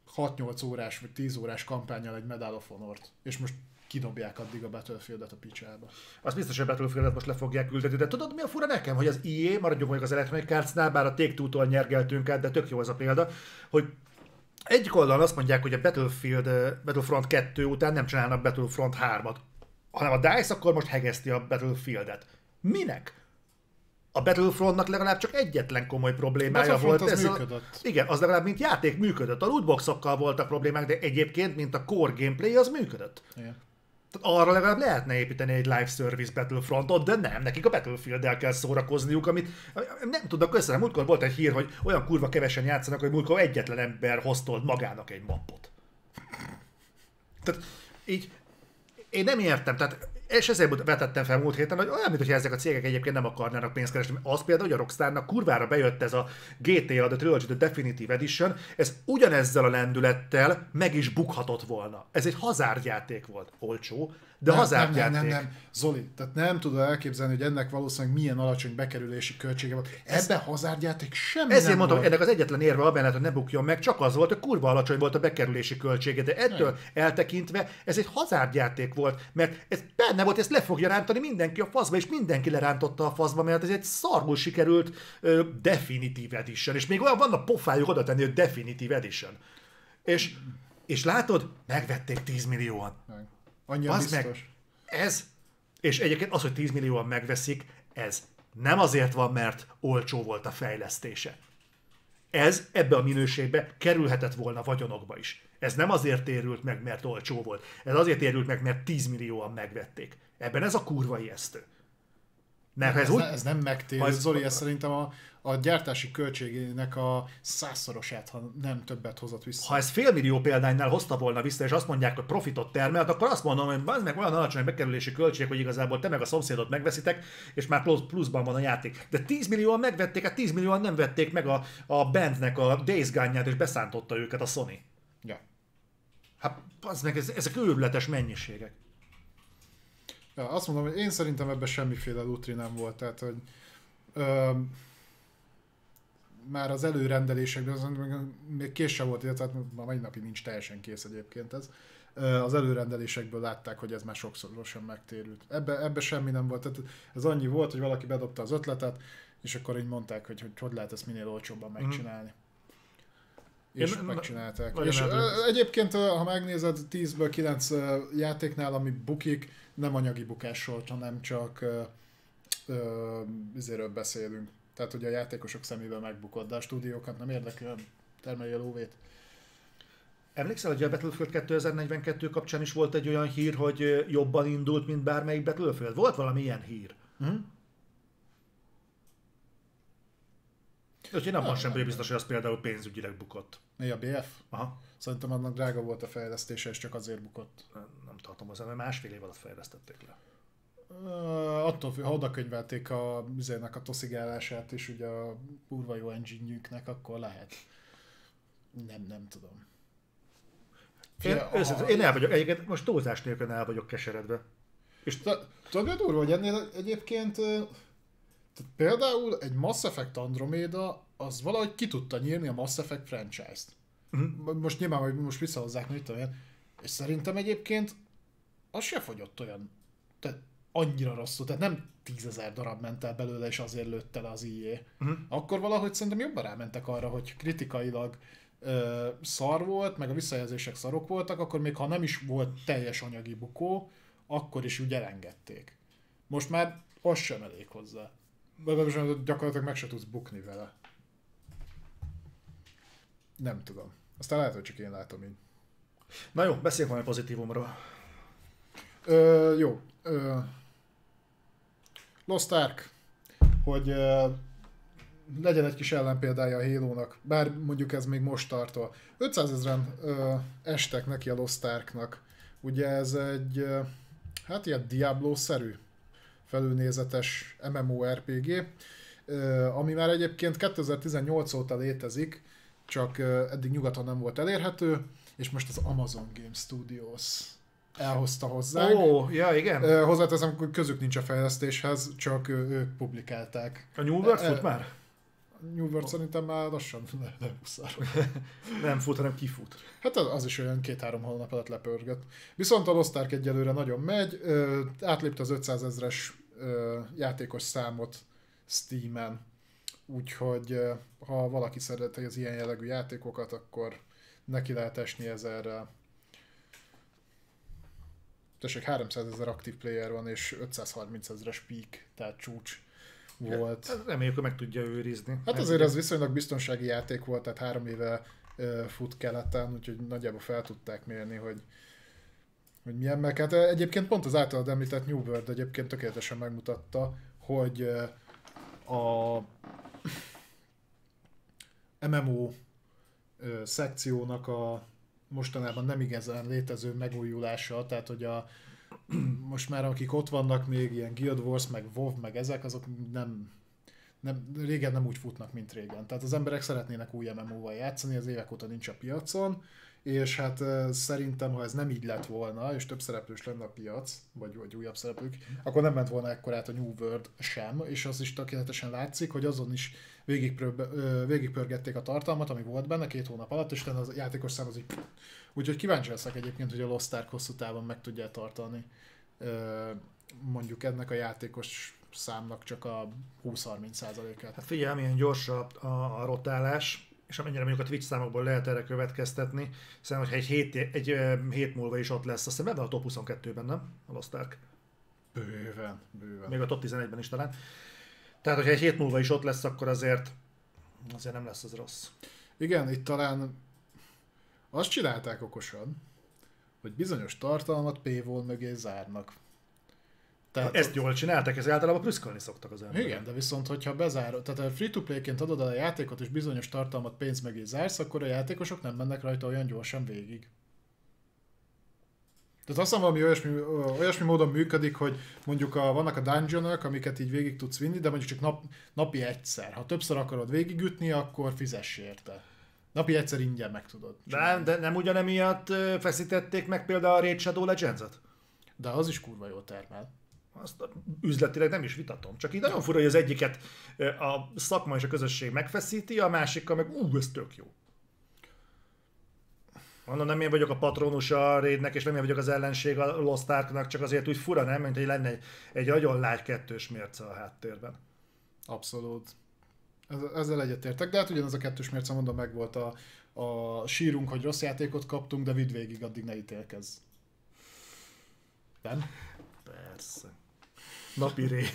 B: 6-8 órás vagy 10 órás kampányal egy Medal of Honor-t, és most kidobják addig a Battlefieldet a picsába.
A: Az biztos, hogy a Battlefieldet most le fogják küldeni, de tudod mi a fura nekem, hogy az EA, maradjunk mondjuk az Electronic Arts-nál, bár a Take-Two-tól nyergeltünk át, de tök jó ez a példa, hogy egyik oldalon azt mondják, hogy a Battlefront 2 után nem csinálnak Battlefront 3-at, hanem a DICE akkor most hegeszti a Battlefieldet. Minek? A Battlefrontnak legalább csak egyetlen komoly problémája volt.
B: Az működött.
A: Igen, az legalább mint játék működött. A lootboxokkal voltak problémák, de egyébként, mint a core gameplay, az működött.
B: Igen.
A: Tehát arra legalább lehetne építeni egy live service Battlefrontot, de nem, nekik a Battlefield-el kell szórakozniuk, amit nem tudnak össze. Múltkor volt egy hír, hogy olyan kurva kevesen játszanak, hogy múltkor egyetlen ember hoztolt magának egy mappot. Tehát így én nem értem, tehát és ezért vetettem fel múlt héten, hogy olyan, mintha ezek a cégek egyébként nem akarnának pénzt keresni. Az például, hogy a Rockstarnak kurvára bejött ez a GTA The Trilogy The Definitive Edition, ez ugyanezzel a lendülettel meg is bukhatott volna. Ez egy hazárdjáték volt. Olcsó, de hazárdjáték.
B: Nem. Zoli, tehát nem tudod elképzelni, hogy ennek valószínűleg milyen alacsony bekerülési költsége volt. Ebben hazárdjáték semmi
A: ezért
B: nem
A: mondtam,
B: volt.
A: hogy ennek az egyetlen érve abban, hogy ne bukjon meg, csak az volt, hogy kurva alacsony volt a bekerülési költsége, de ettől eltekintve ez egy hazárdjáték volt, mert ez benne volt, ezt le fogja rántani mindenki a faszba, és mindenki lerántotta a faszba, mert ez egy szarul sikerült Definitive Edition, és még olyan van a pofájuk oda tenni, hogy Definitive Edition. És látod, megvették 10 millióan.
B: Annyira biztos.
A: Meg, ez, és egyébként az, hogy 10 millióan megveszik, ez nem azért van, mert olcsó volt a fejlesztése. Ez ebbe a minőségbe kerülhetett volna vagyonokba is. Ez nem azért térült meg, mert olcsó volt. Ez azért térült meg, mert 10 millióan megvették. Ebben ez a kurva ijesztő. Mert
B: ez nem megtérült, Zoli, ez szerintem a gyártási költségének a 100-szorosát, ha nem többet hozott vissza.
A: Ha ez félmillió példánynál hozta volna vissza, és azt mondják, hogy profitot termelt, akkor azt mondom, hogy az meg olyan alacsony bekerülési költségek, hogy igazából te meg a szomszédot megveszitek, és már pluszban van a játék. De 10 millióan megvették, hát 10 millióan nem vették meg a bandnek a Days Gone-ját, és beszántotta őket a Sony.
B: Ja.
A: Hát az meg, ezek őrületes mennyiségek.
B: Ja, azt mondom, hogy én szerintem ebben semmiféle lutri nem volt, tehát hogy már az előrendelésekben, még kész sem volt, tehát ma mai napig nincs teljesen kész egyébként ez. Az előrendelésekből látták, hogy ez már sokszorosan megtérült. Ebbe semmi nem volt, tehát ez annyi volt, hogy valaki bedobta az ötletet, és akkor így mondták, hogy lehet ezt minél olcsóbban megcsinálni. És megcsinálták. És egyébként, ha megnézed, 10-ből 9 játéknál, ami bukik, nem anyagi bukás volt, hanem csak izéről beszélünk. Tehát, hogy a játékosok szemével megbukott, de a stúdiókat nem érdekel, termelje lóvét.
A: Emlékszel, hogy a Battlefield 2042 kapcsán is volt egy olyan hír, hogy jobban indult, mint bármelyik Battlefield? Volt valami ilyen hír? Úgyhogy nem van sem biztos, hogy az például pénzügyileg bukott.
B: Mi a BF?
A: Aha.
B: Szerintem annak drága volt a fejlesztése, és csak azért bukott.
A: Nem tartom hozzá, mert másfél év alatt fejlesztették le.
B: Attól függ, ha odakönyvelték a toszigálását és ugye a kurva jó engine-jüknek, akkor lehet. Nem tudom.
A: Én el vagyok, egyébként most túlzás nélkül el vagyok keseredve.
B: És tudod, mi a durva, hogy ennél egyébként például egy Mass Effect Andromeda az valahogy ki tudta nyírni a Mass Effect franchise-t. Most nyilván, hogy most visszahozzák, mit tudom én. És szerintem egyébként az se fogyott olyan, tehát annyira rosszul, tehát nem 10 000 darab ment el belőle, és azért lőtte le az EA. Akkor valahogy szerintem jobban rámentek arra, hogy kritikailag szar volt, meg a visszajelzések szarok voltak, akkor még ha nem is volt teljes anyagi bukó, akkor is úgy elengedték. Most már az sem elég hozzá. Gyakorlatilag meg se tudsz bukni vele. Nem tudom. Aztán lehet, hogy csak én látom így.
A: Na jó, beszéljünk valami pozitívumról.
B: Jó. Lost Ark, hogy legyen egy kis ellenpéldája a Halo-nak, bár mondjuk ez még most tartó. 500 000 estek neki a Lost Arknak. Ugye ez egy, hát ilyen Diablo-szerű felülnézetes MMORPG, ami már egyébként 2018 óta létezik, csak eddig nyugaton nem volt elérhető, és most az Amazon Game Studios elhozta hozzánk.
A: Ja, igen.
B: Hozzáteszem, hogy közük nincs a fejlesztéshez, csak ők publikálták.
A: A New World fut már?
B: New World szerintem már lassan lehuszár.
A: Nem fut, hanem kifut.
B: Hát az is olyan 2-3 hónap alatt lepörgött. Viszont a Lost Ark egyelőre nagyon megy, átlépte az 500 000-es játékos számot Steamen, úgyhogy ha valaki szereti az ilyen jellegű játékokat, akkor neki lehet esni ezerrel. Tessék, 300 000 aktív player van, és 530 000-es peak, tehát csúcs volt.
A: Hát reméljük, hogy meg tudja őrizni.
B: Hát azért ez viszonylag biztonsági játék volt, tehát 3 éve fut keleten, úgyhogy nagyjából fel tudták mérni, hogy milyen meg. Hát egyébként pont az általad említett New World egyébként tökéletesen megmutatta, hogy a MMO szekciónak a mostanában nem igazán létező megújulása, tehát hogy most már akik ott vannak még ilyen Guild Wars, meg WoW, meg ezek, azok régen nem úgy futnak, mint régen. Tehát az emberek szeretnének új MMO-val játszani, az évek óta nincs a piacon, és hát szerintem, ha ez nem így lett volna, és több szereplős lenne a piac, vagy újabb szereplők, akkor nem ment volna ekkorát a New World sem, és az is tökéletesen látszik, hogy azon is végigpörgették a tartalmat, ami volt benne 2 hónap alatt, és a játékos szám az így... Úgyhogy kíváncsi leszek egyébként, hogy a Lost Ark hosszú távon meg tudja tartani mondjuk ennek a játékos számnak csak a 20-30%-át.
A: Hát figyelj, milyen gyors a rotálás, és amennyire mondjuk a Twitch számokból lehet erre következtetni, szerintem, hogyha egy hét múlva is ott lesz, azt hiszem ebben a top 22-ben, nem? A Lost Ark.
B: Bőven.
A: Még a top 11-ben is talán. Tehát, hogyha egy hét múlva is ott lesz, akkor azért nem lesz az rossz.
B: Igen, itt talán azt csinálták okosan, hogy bizonyos tartalmat paywall mögé zárnak.
A: Tehát ezt jól csinálták, ez általában prüszkölni szoktak az emberek.
B: Igen, de viszont, hogyha bezárod, tehát free-to-play-ként adod el a játékot, és bizonyos tartalmat pénz mögé zársz, akkor a játékosok nem mennek rajta olyan gyorsan végig. Tehát azt hiszem, valami olyasmi módon működik, hogy mondjuk vannak a dungeonok, amiket így végig tudsz vinni, de mondjuk csak napi egyszer. Ha többször akarod végigütni, akkor fizess érte. Napi egyszer ingyen meg tudod csinálni.
A: De nem ugyanemiatt feszítették meg például a Raid Shadow Legends-et?
B: De az is kurva jól termel.
A: Azt üzletileg nem is vitatom. Csak így nagyon fura, hogy az egyiket a szakma és a közösség megfeszíti, a másikkal meg ez tök jó. Mondom, nem én vagyok a patronus a Raidnek, és nem én vagyok az ellenség a Lost Arknak, csak azért úgy fura, nem? Mint hogy lenne egy nagyon lágy kettős mérce a háttérben.
B: Abszolút. Ezzel egyetértek, de hát ugyanaz a kettős mérce, mondom, meg volt a sírunk, hogy rossz játékot kaptunk, de vidd végig, addig ne ítélkezz. Nem?
A: Persze. Napi raid.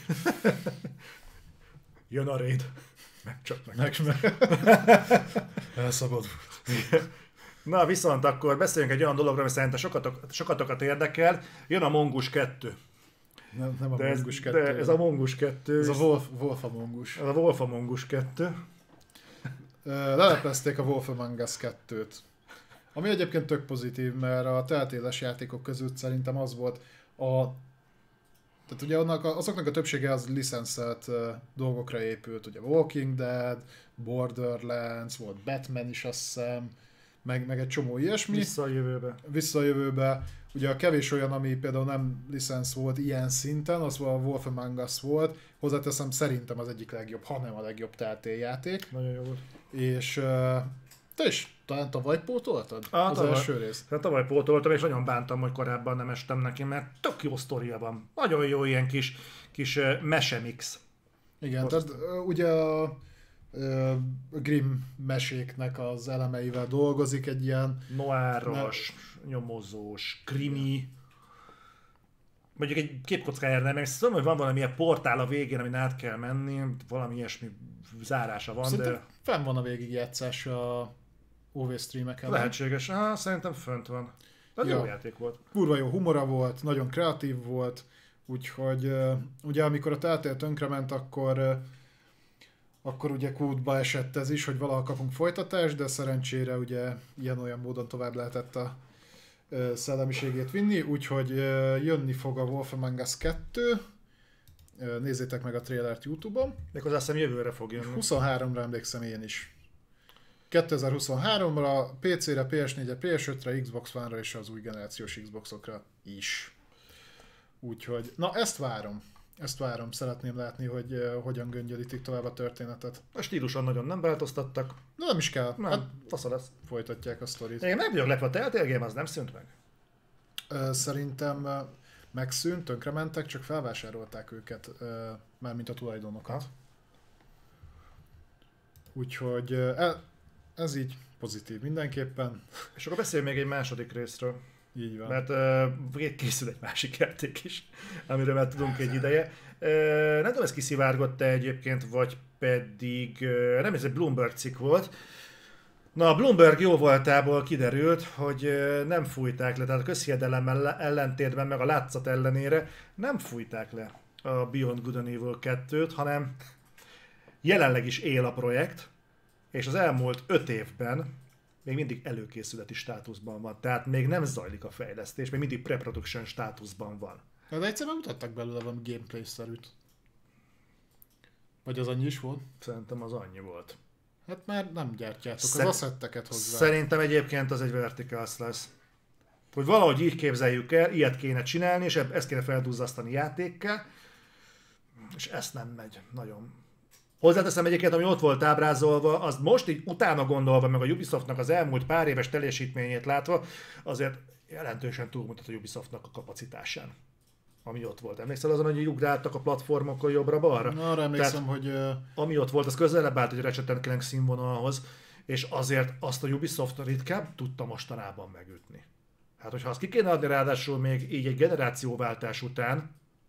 A: Jön a raid. Meg csak meg.
B: Elszabadult.
A: Na viszont akkor beszéljünk egy olyan dologról, ami szerintem sokatokat érdekel. Jön a Mongus 2.
B: Nem a Mongus 2.
A: De ez a Mongus 2.
B: Ez a Wolf Among Us.
A: Ez a Wolf Among Us 2.
B: Leleplezték a Wolf Among Us 2-t. Ami egyébként tök pozitív, mert a teltéles játékok között szerintem az volt tehát ugye azoknak a többsége az licenszelt dolgokra épült, ugye Walking Dead, Borderlands, volt Batman is azt hiszem, meg egy csomó ilyesmi. Vissza a jövőbe. Ugye a kevés olyan, ami például nem licensz volt ilyen szinten, az a Wolf Among Us volt. Hozzáteszem, szerintem az egyik legjobb, hanem a legjobb Telltale játék.
A: Nagyon jó volt.
B: És te is talán tavaly pótoltad? Első részt?
A: Hát tavaly pótoltam, és nagyon bántam, hogy korábban nem estem neki, mert tök jó sztoria van. Nagyon jó ilyen kis mesemix.
B: Igen, tehát ugye a Grimm meséknek az elemeivel dolgozik, egy ilyen...
A: Noáros, nyomozós, krimi. Mondjuk egy képkockájára nem, meg szóval, hogy van valamilyen portál a végén, amin át kell menni, valami ilyesmi zárása van,
B: szerintem
A: de...
B: fenn van a végigjátszás a OV streameken.
A: Lehetséges, szerintem fönt van. Ez jó játék volt.
B: Kurva jó humora volt, nagyon kreatív volt, úgyhogy ugye amikor a Telltale tönkrement, akkor ugye kútba esett ez is, hogy valahol kapunk folytatást, de szerencsére ugye ilyen-olyan módon tovább lehetett a szellemiségét vinni, úgyhogy jönni fog a Wolf Among Us 2, nézzétek meg a trailert YouTube-on.
A: Még azt hiszem jövőre fog jönni.
B: 23-ra emlékszem én is. 2023-ra, PC-re, PS4-re, PS5-re, Xbox One-ra és az új generációs Xboxokra is. Úgyhogy, na ezt várom. Ezt várom, szeretném látni, hogy hogyan göngyölítik tovább a történetet.
A: A stíluson nagyon nem változtattak.
B: De nem is kell,
A: Nem,
B: hát
A: fasza lesz.
B: folytatják a sztorit.
A: Én meg vagyok lepve, a Telltale Game az nem szűnt meg.
B: Szerintem megszűnt, tönkrementek, csak felvásárolták őket, mármint a tulajdonokat.
A: Ha?
B: Úgyhogy ez így pozitív mindenképpen. És
A: akkor beszélj még egy második részről.
B: Így van.
A: Mert készül egy másik játék is, amiről már tudunk egy ideje. Nem tudom, ez kiszivárgott-e egyébként, vagy pedig nem, ez egy Bloomberg cikk volt. Na, a Bloomberg jó voltából kiderült, hogy nem fújták le, tehát a közhiedelemmel ellentétben, meg a látszat ellenére nem fújták le a Beyond Good and Evil 2-t, hanem jelenleg is él a projekt, és az elmúlt 5 évben még mindig előkészületi státuszban van, tehát még nem zajlik a fejlesztés, még mindig pre-production státuszban van.
B: De egyszer mutattak belőle valami gameplay-szerűt. Vagy az annyi is volt?
A: Szerintem az annyi volt.
B: Hát már nem gyártjátok az asszetteket hozzá.
A: Szerintem egyébként az egy verticals lesz. Hogy valahogy így képzeljük el, ilyet kéne csinálni, és ezt kéne felduzzasztani játékkel, és ezt nem megy nagyon. Hozzáteszem egyébként, ami ott volt ábrázolva, az most így utána gondolva, meg a Ubisoftnak az elmúlt pár éves teljesítményét látva, azért jelentősen túlmutat a Ubisoftnak a kapacitásán, ami ott volt. Emlékszel azon, hogy ugráltak a platformokon jobbra-balra?
B: Na, arra emlékszem, hogy...
A: Ami ott volt, az közelebb állt egy Ratchet & Clank színvonalhoz, és azért azt a Ubisoft ritkább tudta mostanában megütni. Hát, hogyha azt ki kéne adni ráadásul még így egy generációváltás után.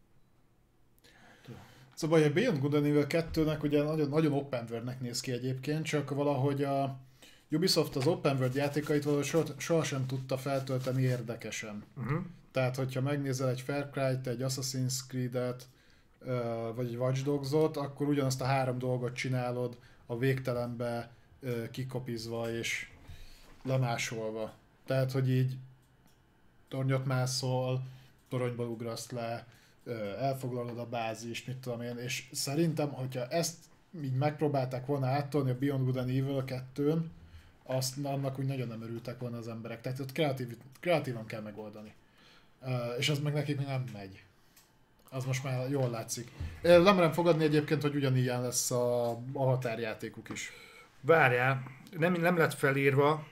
B: Szóval a Beyond Good and Evil 2-nek ugye nagyon, nagyon open world-nek néz ki egyébként, csak valahogy a Ubisoft az open world játékait valahogy sohasem tudta feltölteni érdekesen. Tehát, hogyha megnézel egy Far Cry-t, egy Assassin's Creed-et, vagy egy Watch Dogs-ot, akkor ugyanazt a 3 dolgot csinálod a végtelenbe kikopizva és lemásolva. Tehát, hogy így tornyot mászol, toronyból ugrasz le, elfoglalod a bázist, mit tudom én, és szerintem, hogyha ezt így megpróbálták volna áttolni a Beyond Good and Evil 2-n, annak úgy nagyon nem örültek volna az emberek. Tehát ott kreatívan kell megoldani. És az meg nekik még nem megy. Az most már jól látszik. Nem merem fogadni egyébként, hogy ugyanilyen lesz a határjátékuk is.
A: Várjál, nem lett felírva,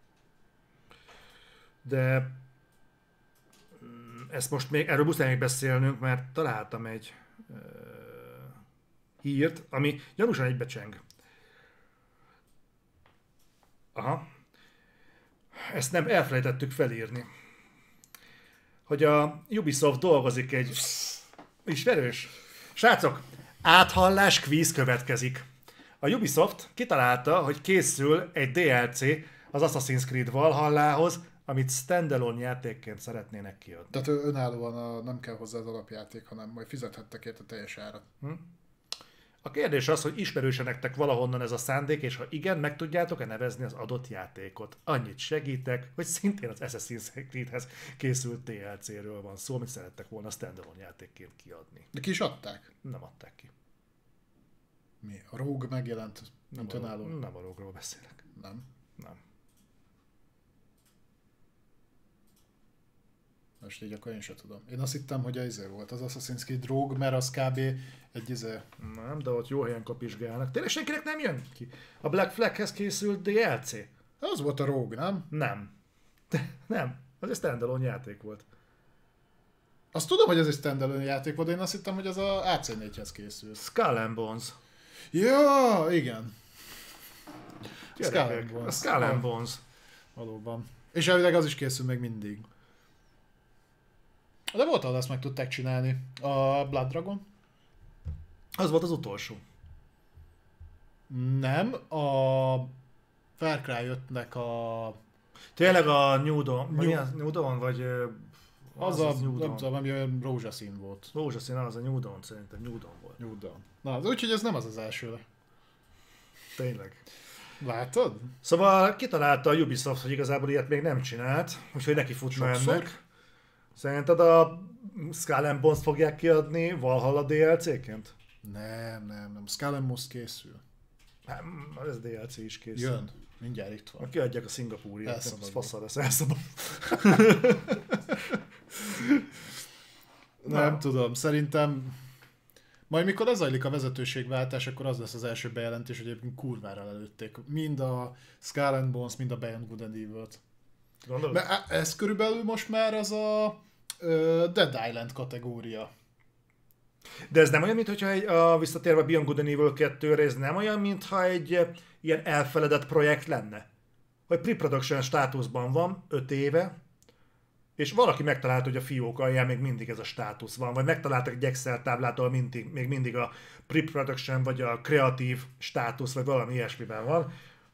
A: de ezt most még, erről muszáj még beszélnünk, mert találtam egy hírt, ami gyanúsan egybecseng. Aha. Ezt nem elfelejtettük felírni. Hogy a Ubisoft dolgozik egy ismerős. Srácok, áthallás kvíz következik. A Ubisoft kitalálta, hogy készül egy DLC az Assassin's Creed Valhallához, amit standalone játékként szeretnének kiadni.
B: Tehát önállóan nem kell hozzá az alapjáték, hanem majd fizethettek érte teljes árat.
A: A kérdés az, hogy ismerőse nektek valahonnan ez a szándék, és ha igen, meg tudjátok-e nevezni az adott játékot. Annyit segítek, hogy szintén az Assassin's Creedhez készült DLC-ről van szó, amit szerettek volna standalone játékként kiadni.
B: De ki is adták?
A: Nem adták ki.
B: Mi? A Rogue megjelent, mint önálló?
A: Nem a Rogue-ról beszélek.
B: Nem?
A: Nem.
B: Most így akkor én sem tudom. Én azt hittem, hogy az volt az Assassin's Creed Rogue, mert az kb. Egy
A: Nem, de ott jó helyen kapizsgálnak. Tényleg senkinek nem jön ki? A Black Flaghez készült DLC?
B: Az volt a Rogue, nem?
A: Nem. Nem. Az egy standalone játék volt.
B: Azt tudom, hogy ez egy standalone játék volt, de én azt hittem, hogy az a AC4-hez készült.
A: Skull and Bones.
B: Ja, igen.
A: Skull and Bones.
B: Valóban. És elvileg az is készül még mindig. De volt, ahol ezt meg tudták csinálni. A Blood Dragon?
A: Az volt az utolsó.
B: Nem, a Far Cry 5-nek a...
A: Tényleg a New Dawn, vagy...
B: Az a, nem tudom, ami olyan rózsaszín volt.
A: Rózsaszín, az a New Dawn, szerintem New Dawn volt.
B: New Dawn. Na, úgyhogy ez nem az első.
A: Tényleg.
B: Látod?
A: Szóval kitalálta a Ubisoft, hogy igazából ilyet még nem csinált, úgyhogy neki futna ennek. Szerinted a Skull and Bones fogják kiadni Valhalla DLC-ként?
B: Nem. Skull and Bones készül.
A: Ez DLC is készül.
B: Jön. Mindjárt itt van.
A: Kiadják a szingapúriát, ez faszal lesz, elszabad.
B: Nem tudom, szerintem Majd mikor lezajlik a vezetőségváltás, akkor az lesz az első bejelentés, hogy egyébként kurvára lelőtték mind a Skull and Bones, mind a Beyond Good and Evil-t.
A: Gondolod?
B: Mert ez körülbelül most már az a Dead Island kategória.
A: De ez nem olyan, mintha visszatérve a Beyond Good and Evil 2-re, ez nem olyan, mintha egy ilyen elfeledett projekt lenne. Hogy pre-production státuszban van 5 éve, és valaki megtalálta, hogy a fiók alján még mindig ez a státusz van, vagy megtaláltak egy Excel táblát, ahol még mindig a pre-production, vagy a kreatív státusz, vagy valami ilyesmiben van.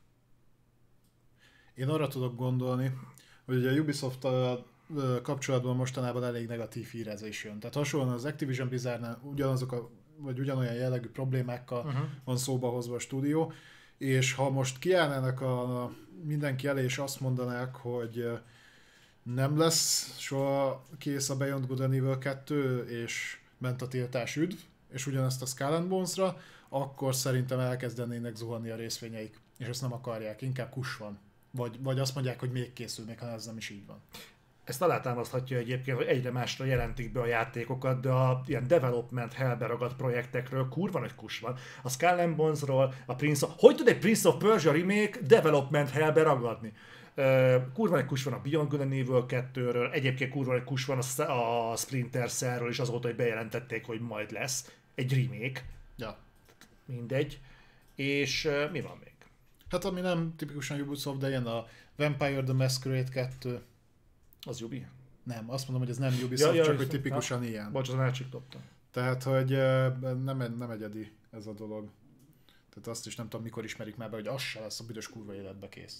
B: Én arra tudok gondolni, hogy ugye a Ubisoft kapcsolatban mostanában elég negatív hírezés jön. Tehát hasonlóan az Activision Blizzardnál vagy ugyanolyan jellegű problémákkal van szóba hozva a stúdió, és ha most kiállnának mindenki elé, és azt mondanák, hogy nem lesz soha kész a Beyond Good and Evil 2, és ment a tiltás üdv, és ugyanezt a Skull and Bones-ra, akkor szerintem elkezdenének zuhanni a részvényeik, és ezt nem akarják, inkább kus van. Vagy azt mondják, hogy még készül, még ha ez nem is így van.
A: Ezt alátámaszthatja egyébként, hogy egyre másra jelentik be a játékokat, de a ilyen development hellbe ragadt projektekről kurva nagy kus van. A Skull and Bones-ról, hogy tud egy Prince of Persia remake development hellbe ragadni? Kurva egy kus van a Beyond Good and Evil 2-ről, egyébként kurva egy kus van a Splinter Cell-ről is azóta, hogy bejelentették, hogy majd lesz egy remake.
B: Ja.
A: Mindegy. És mi van még?
B: Hát ami nem tipikusan Ubisoft, de ilyen a Vampire the Masquerade 2.
A: Az Ubi?
B: Nem, azt mondom, hogy ez nem Ubisoft, csak hogy tipikusan ilyen.
A: Bocs, az elcsiktottam.
B: Tehát, hogy nem egyedi ez a dolog. Tehát azt is nem tudom, mikor ismerik már be, hogy az se lesz a büdös kurva életbe kész.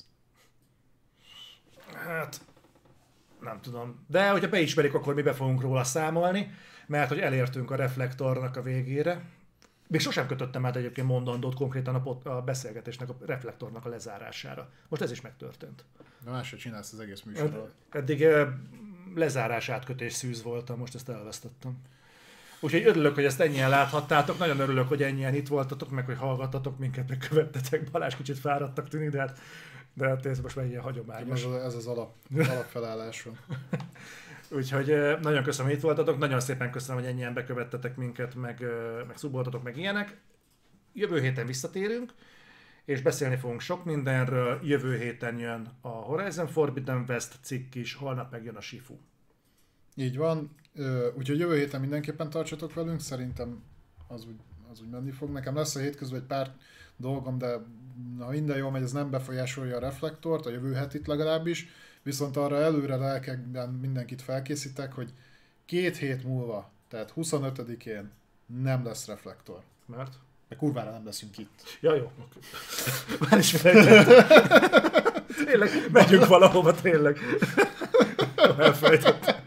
A: Hát, nem tudom. De hogyha beismerik, akkor mi be fogunk róla számolni, mert hogy elértünk a reflektornak a végére. Még sosem kötöttem át egyébként mondandót konkrétan a beszélgetésnek, a reflektornak a lezárására. Most ez is megtörtént.
B: De máshogy csinálsz az egész műsorral.
A: Eddig lezárás átkötés szűz voltam, most ezt elvesztettem. Úgyhogy örülök, hogy ezt ennyien láthattátok, nagyon örülök, hogy ennyien itt voltatok, meg hogy hallgattatok minket, meg követtetek. Balázs kicsit fáradtak tűnik, de hát ez most már ilyen hagyományos.
B: Ez az alapfelállásom.
A: Úgyhogy nagyon köszönöm, hogy itt voltatok, nagyon szépen köszönöm, hogy ennyien bekövettetek minket, meg szuboltatok, meg ilyenek. Jövő héten visszatérünk, és beszélni fogunk sok mindenről. Jövő héten jön a Horizon Forbidden West cikk is, holnap meg jön a Shifu.
B: Így van, úgyhogy jövő héten mindenképpen tartsatok velünk, szerintem az úgy menni fog. Nekem lesz a hétközben egy pár dolgom, de ha minden jól megy, ez nem befolyásolja a reflektort, a jövő hetit legalábbis, viszont arra előre lelkekben mindenkit felkészítek, hogy 2 hét múlva, tehát 25-én nem lesz reflektor.
A: Mert?
B: Mert kurvára nem leszünk itt.
A: Ja, jó. Már is felejtettem. Tényleg, megyünk valahova, tényleg. Elfelejtettem.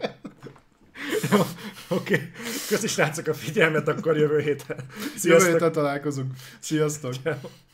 A: Oké. Köszi srácok a figyelmet, akkor jövő héten.
B: Jövő héten találkozunk. Sziasztok!
A: Ciao.